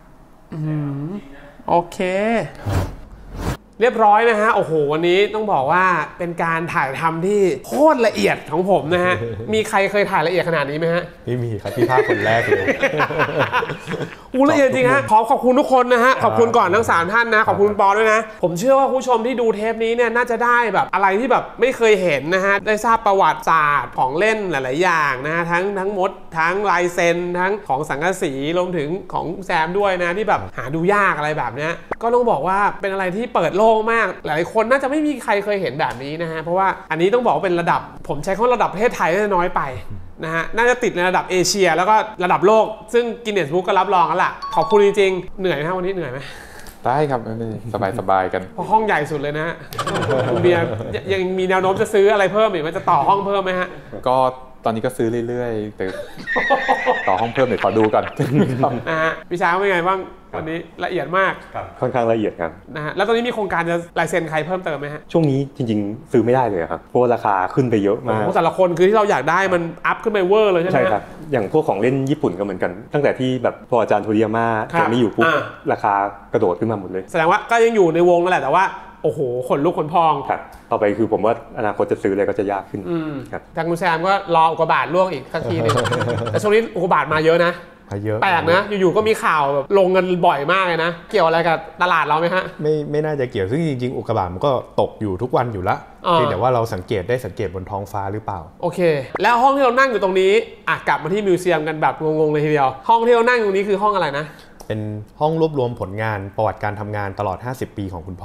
โอเคเรียบร้อยนะฮะโอ้โหวันนี้ต้องบอกว่าเป็นการถ่ายทำที่โคตรละเอียดของผมนะฮะมีใครเคยถ่ายละเอียดขนาดนี้ไหมฮะไม่มีครับพี่ภาคคนแรกเลยละเอียดจริงฮะขอบคุณทุกคนนะฮะขอบคุณก่อนทั้ง3ท่านนะขอบคุณปอด้วยนะผมเชื่อว่าผู้ชมที่ดูเทปนี้เนี่ยน่าจะได้แบบอะไรที่แบบไม่เคยเห็นนะฮะได้ทราบประวัติศาสตร์ของเล่นหลายๆอย่างนะฮะทั้งมดทั้งลายเซ็นทั้งของสังกะสีรวมถึงของแซมด้วยนะที่แบบหาดูยากอะไรแบบนี้ก็ต้องบอกว่าเป็นอะไรที่เปิดโลกมากหลายคนน่าจะไม่มีใครเคยเห็นแบบนี้นะฮะเพราะว่าอันนี้ต้องบอกว่าเป็นระดับผมใช้คำว่าระดับประเทศไทยน้อยไปนะฮะน่าจะติดในระดับเอเชียแล้วก็ระดับโลกซึ่งกินเนสบุ๊กก็รับรองแล้วล่ะขอบคุณจริงๆเหนื่อยไหมวันนี้เหนื่อยไหมได้ครับสบายกันเพราะห้องใหญ่สุดเลยนะฮะเบียร์ยังมีแนวโน้มจะซื้ออะไรเพิ่มอีกมันจะต่อห้องเพิ่มไหมฮะก็ตอนนี้ก็ซื้อเรื่อยๆแต่ต่อห้องเพิ่มเดี๋ยวขอดูก่อนนะฮะพี่ช้างเป็นไงบ้างวันนี้ละเอียดมากค่อนข้างละเอียดครับนะฮะแล้วตอนนี้มีโครงการจะลายเซ็นใครเพิ่มเติมไหมฮะช่วงนี้จริงๆซื้อไม่ได้เลยครับเพราะราคาขึ้นไปเยอะมากแต่ละคนคือที่เราอยากได้มันอัพขึ้นไปเวอร์เลยใช่ไหมใช่ครับอย่างพวกของเล่นญี่ปุ่นก็เหมือนกันตั้งแต่ที่แบบพออาจารย์โทริยาม่าแกไม่อยู่ปุ๊บราคากระโดดขึ้นมาหมดเลยแสดงว่าก็ยังอยู่ในวงนั่นแหละแต่ว่าโอ้โหขนลุกขนพองครับต่อไปคือผมว่าอนาคตจะซื้ออะไรก็จะยากขึ้นครับทางคุณแซมก็รออุกกาบาตล่วงอีกสักทีนึงแต่ช่วงนี้อุกกาบาตมาเยอะนะแปลกนะอยู่ๆก็มีข่าวแบบลงเงินบ่อยมากเลยนะเกี่ยวอะไรกับตลาดเราไหมฮะไม่น่าจะเกี่ยวซึ่งจริงๆอุกกาบาตมันก็ตกอยู่ทุกวันอยู่ละเพียงแต่ว่าเราสังเกตบนท้องฟ้าหรือเปล่าโอเคแล้วห้องที่เรานั่งอยู่ตรงนี้กลับมาที่มิวเซียมกันแบบงงๆเลยทีเดียวห้องที่เรานั่งตรงนี้คือห้องอะไรนะเป็นห้องรวบรวมผลงานประวัติการทำงานตลอด50ปีของคุณพ่อ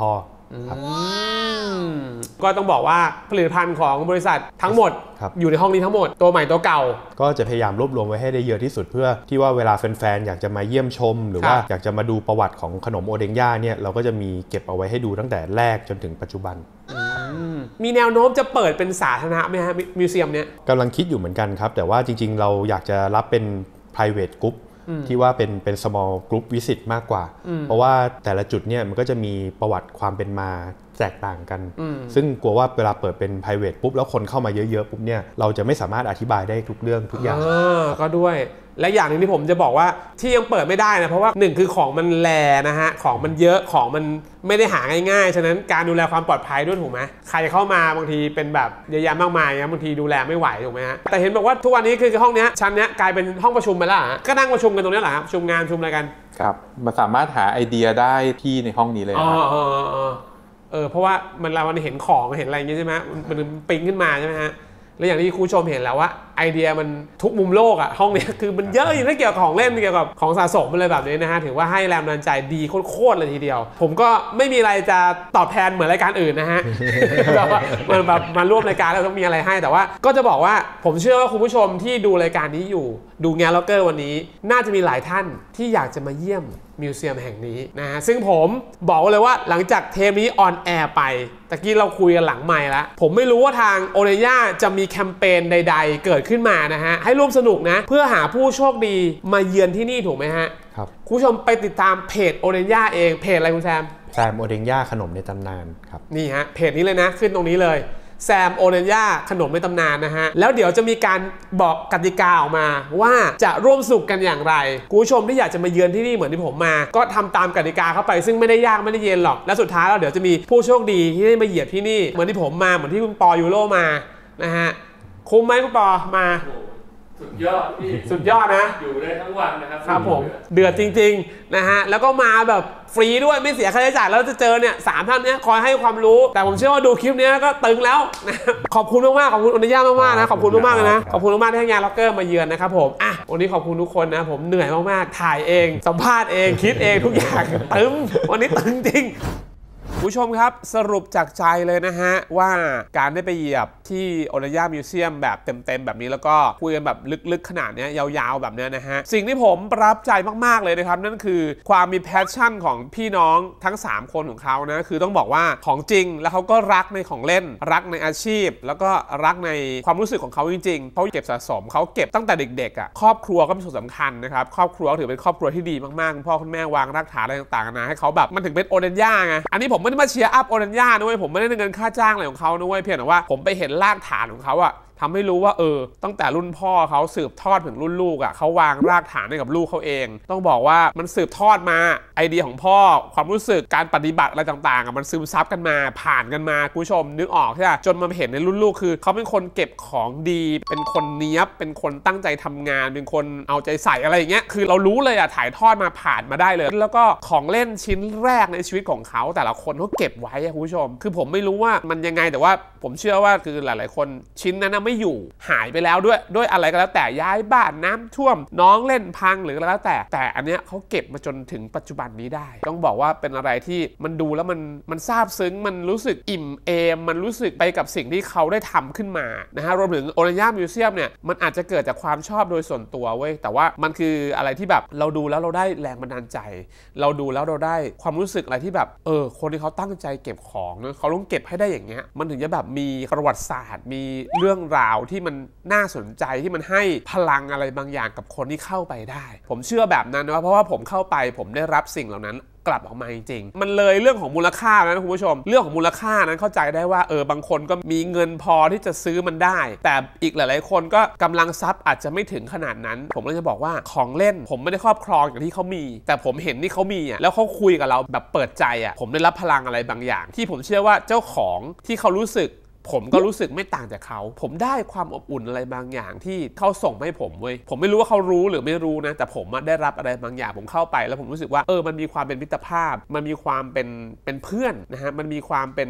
ก็ต้องบอกว่าผลิตภัณฑ์ของบริษัททั้งหมดอยู่ในห้องนี้ทั้งหมดตัวใหม่ตัวเก่าก็จะพยายามรวบรวมไว้ให้ได้เยอะที่สุดเพื่อที่ว่าเวลาแฟนๆอยากจะมาเยี่ยมชมหรือว่าอยากจะมาดูประวัติของขนมโอเด้งย่าเนี่ยเราก็จะมีเก็บเอาไว้ให้ดูตั้งแต่แรกจนถึงปัจจุบันมีแนวโน้มจะเปิดเป็นสาธารณะไหมฮะมิวเซียมเนี้ยกำลังคิดอยู่เหมือนกันครับแต่ว่าจริงๆเราอยากจะรับเป็น private group ที่ว่าเป็น small group visit มากกว่าเพราะว่าแต่ละจุดเนี่ยมันก็จะมีประวัติความเป็นมาแตกต่างกันซึ่งกลัวว่าเวลาเปิดเป็น private ปุ๊บแล้วคนเข้ามาเยอะๆปุ๊บเนี่ยเราจะไม่สามารถอธิบายได้ทุกเรื่องทุกอย่างก็ด้วยและอย่างหนึ่งที่ผมจะบอกว่าที่ยังเปิดไม่ได้นะเพราะว่า1คือของมันแลนะฮะของมันเยอะของมันไม่ได้หาง่ายๆฉะนั้นการดูแลความปลอดภัยด้วยถูกไหมใครเข้ามาบางทีเป็นแบบเยอะแยะมากมายนะบางทีดูแลไม่ไหวถูกไหมฮะแต่เห็นบอกว่าทุกวันนี้คือห้องนี้ชั้นนี้กลายเป็นห้องประชุมไปแล้วก็นั่งประชุมกันตรงนี้แหละครับประชุมงานประชุมอะไรกันครับมันสามารถหาไอเดียได้ที่ในห้องนี้เลยครับเพราะว่ามันเห็นของเห็นอะไรอย่างงี้ใช่ไหมมันปิ๊งขึ้นมาใช่ไหมฮะแล้วอย่างที่คุณผู้ชมเห็นแล้วว่าไอเดียมันทุกมุมโลกอ่ะห้องนี้คือมันเยอะอยู่เกี่ยวกับของเล่นเกี่ยวกับของสะสมอะไรแบบนี้นะฮะถือว่าให้แรงบันดาลใจดีโคตรเลยทีเดียวผมก็ไม่มีอะไรจะตอบแทนเหมือนรายการอื่นนะฮะมันแบบมาร่วมรายการแล้วต้องมีอะไรให้แต่ว่าก็จะบอกว่าผมเชื่อว่าคุณผู้ชมที่ดูรายการนี้อยู่ดูแงล็อกเกอร์วันนี้น่าจะมีหลายท่านที่อยากจะมาเยี่ยมมิวเซียมแห่งนี้นะฮะซึ่งผมบอกเลยว่าหลังจากเทปนี้ออนแอร์ไปตะกี้เราคุยกันหลังไมค์แล้วผมไม่รู้ว่าทางโอเดย่าจะมีแคมเปญใดๆเกิดขึ้นมานะฮะให้ร่วมสนุกนะเพื่อหาผู้โชคดีมาเยือนที่นี่ถูกไหมฮะครับคุณผู้ชมไปติดตามเพจโอเดย่าเองเพจอะไรคุณแซมโอเด้งย่าขนมในตำนานครับนี่ฮะเพจนี้เลยนะขึ้นตรงนี้เลยแซมโอเดย่าขนมในตำนานนะฮะแล้วเดี๋ยวจะมีการบอกกติกาออกมาว่าจะร่วมสนุกกันอย่างไรคุณผู้ชมที่อยากจะมาเยือนที่นี่เหมือนที่ผมมาก็ทำตามกติกาเข้าไปซึ่งไม่ได้ยากไม่ได้เย็นหรอกและสุดท้ายแล้วเดี๋ยวจะมีผู้โชคดีที่ได้มาเหยียบที่นี่เหมือนที่ผมมาเหมือนที่คุณปอยูโรมานะฮะคุ้มไหมคุณปอมาสุดยอดพี่สุดยอดนะอยู่ได้ทั้งวันนะครับครับผมเดือดจริงๆนะฮะแล้วก็มาแบบฟรีด้วยไม่เสียค่าใช้จ่ายแล้วจะเจอเนี่ย3ท่านนี้คอยให้ความรู้แต่ผมเชื่อว่าดูคลิปนี้ก็ตึงแล้วนะขอบคุณมากๆขอบคุณอนุญาตมากๆนะขอบคุณมากๆเลยนะขอบคุณมากๆที่ให้งานล็อกเกอร์มาเยือนนะครับผมวันนี้ขอบคุณทุกคนนะผมเหนื่อยมากๆถ่ายเองสัมภาษณ์เองคิดเองทุกอย่างตึงวันนี้ตึงจริงผู้ชมครับสรุปจากใจเลยนะฮะว่าการได้ไปเหยียบที่โอเดย่ามิวเซียมแบบเต็มๆแบบนี้แล้วก็คุยกันแบบลึกๆขนาดนี้ยาวๆแบบนี้นะฮะสิ่งที่ผมประทับใจมากๆเลยนะครับนั่นคือความมีแพชชั่นของพี่น้องทั้ง3คนของเขานะคือต้องบอกว่าของจริงแล้วเขาก็รักในของเล่นรักในอาชีพแล้วก็รักในความรู้สึกของเขาจริงๆเขาเก็บสะสมเขาเก็บตั้งแต่เด็กๆอ่ะครอบครัวก็เป็นส่วนสำคัญนะครับครอบครัวถือเป็นครอบครัวที่ดีมากๆคุณพ่อคุณแม่วางรากฐานอะไรต่างๆนะให้เขาแบบมันถึงเป็นโอเดย่าไงอันนี้ผมไม่ได้มาเชียร์อัพโอเดย่าด้วยผมไม่ได้เงินค่าจ้างอะไรของเขาด้วยเพียงแต่ว่าผมไปเห็นรากฐานของเขาอะทำให้รู้ว่าตั้งแต่รุ่นพ่อเขาสืบทอดถึงรุ่นลูกอ่ะเขาวางรากฐานให้กับลูกเขาเองต้องบอกว่ามันสืบทอดมาไอเดียของพ่อความรู้สึกการปฏิบัติอะไรต่างๆอ่ะมันซึมซับกันมาผ่านกันมาคุณผู้ชมนึกออกใช่ไหมจนมาเห็นในรุ่นลูกคือเขาเป็นคนเก็บของดีเป็นคนเนี้ยบเป็นคนตั้งใจทำงานเป็นคนเอาใจใส่อะไรอย่างเงี้ยคือเรารู้เลยอ่ะถ่ายทอดมาผ่านมาได้เลยแล้วก็ของเล่นชิ้นแรกในชีวิตของเขาแต่ละคนเขาเก็บไว้คุณผู้ชมคือผมไม่รู้ว่ามันยังไงแต่ว่าผมเชื่อว่าคือหลายๆคนชิ้นนั้นไม่อยู่หายไปแล้วด้วยอะไรก็แล้วแต่ย้ายบ้านน้ำท่วมน้องเล่นพังหรือแล้วแต่อันเนี้ยเขาเก็บมาจนถึงปัจจุบันนี้ได้ต้องบอกว่าเป็นอะไรที่มันดูแล้วมันซาบซึ้งมันรู้สึกอิ่มเอมมันรู้สึกไปกับสิ่งที่เขาได้ทำขึ้นมานะฮะรวมถึงโอเดย่ามิวเซียมเนี่ยมันอาจจะเกิดจากความชอบโดยส่วนตัวเว้ยแต่ว่ามันคืออะไรที่แบบเราดูแล้วเราได้แรงบันดาลใจเราดูแล้วเราได้ความรู้สึกอะไรที่แบบคนที่เขาตั้งใจเก็บของเขาต้องเก็บให้ได้อย่างเงี้ยมันถึงจะแบบมีประวัติศาสตร์มีเรื่องราวที่มันน่าสนใจที่มันให้พลังอะไรบางอย่างกับคนที่เข้าไปได้ผมเชื่อแบบนั้นนะเพราะว่าผมเข้าไปผมได้รับสิ่งเหล่านั้นกลับออกมาจริงๆมันเลยเรื่องของมูลค่านะคุณผู้ชมเรื่องของมูลค่านั้นเข้าใจได้ว่าบางคนก็มีเงินพอที่จะซื้อมันได้แต่อีกหลายๆคนก็กำลังทรัพย์อาจจะไม่ถึงขนาดนั้นผมเลยจะบอกว่าของเล่นผมไม่ได้ครอบครองอย่างที่เขามีแต่ผมเห็นที่เขามีแล้วเขาคุยกับเราแบบเปิดใจผมได้รับพลังอะไรบางอย่างที่ผมเชื่อว่าเจ้าของที่เขารู้สึกผมก็รู้สึกไม่ต่างจากเขาผมได้ความอบอุ่นอะไรบางอย่างที่เขาส่งให้ผมเว้ยผมไม่รู้ว่าเขารู้หรือไม่รู้นะแต่ผมได้รับอะไรบางอย่างผมเข้าไปแล้วผมรู้สึกว่ามันมีความเป็นมิตรภาพมันมีความเป็นเพื่อนนะฮะมันมีความเป็น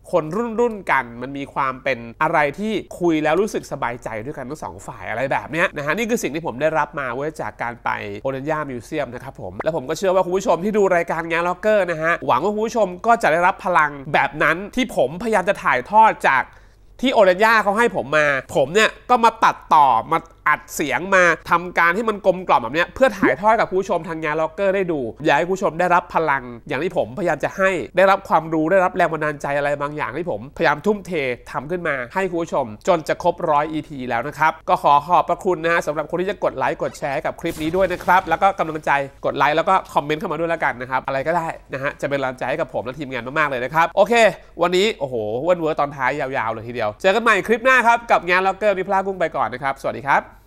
คนรุ่นกันมันมีความเป็นอะไรที่คุยแล้วรู้สึกสบายใจด้วยกันทั้งสองฝ่ายอะไรแบบนี้นะฮะนี่คือสิ่งที่ผมได้รับมาเว้ยจากการไปโอเรนญ่ามิวเซียมนะครับผมและผมก็เชื่อว่าคุณผู้ชมที่ดูรายการแงล็อกเกอร์นะฮะหวังว่าคุณผู้ชมก็จะได้รับพลังแบบนั้นที่ผมพยายามจะถ่ายทอดจากที่โอเรนญ่าเขาให้ผมมาผมเนี่ยก็มาตัดต่อมาอัดเสียงมาทำการให้มันกลมกล่อมแบบนี้เพื่อถ่ายทอดกับผู้ชมทางงานล็อกเกอร์ได้ดูอยากให้ผู้ชมได้รับพลังอย่างที่ผมพยายามจะให้ได้รับความรู้ได้รับแรงบันดาลใจอะไรบางอย่างที่ผมพยายามทุ่มเททำขึ้นมาให้คุณผู้ชมจนจะครบ100 EP แล้วนะครับก็ขอบพระคุณนะฮะสำหรับคนที่จะกดไลค์กดแชร์กับคลิปนี้ด้วยนะครับแล้วก็กำลังใจกดไลค์แล้วก็คอมเมนต์เข้ามาด้วยแล้วกันนะครับอะไรก็ได้นะฮะจะเป็นกำลังใจให้กับผมและทีมงานมากๆเลยนะครับโอเควันนี้โอ้โหเวิร์ดตอนท้ายยาวๆเลยทีเดียวเจอกันใหม่คลิปหน้าครับกับงานล็อกเกอร์มีพลากุ้งไปก่อนนะครับสวัสดีครับ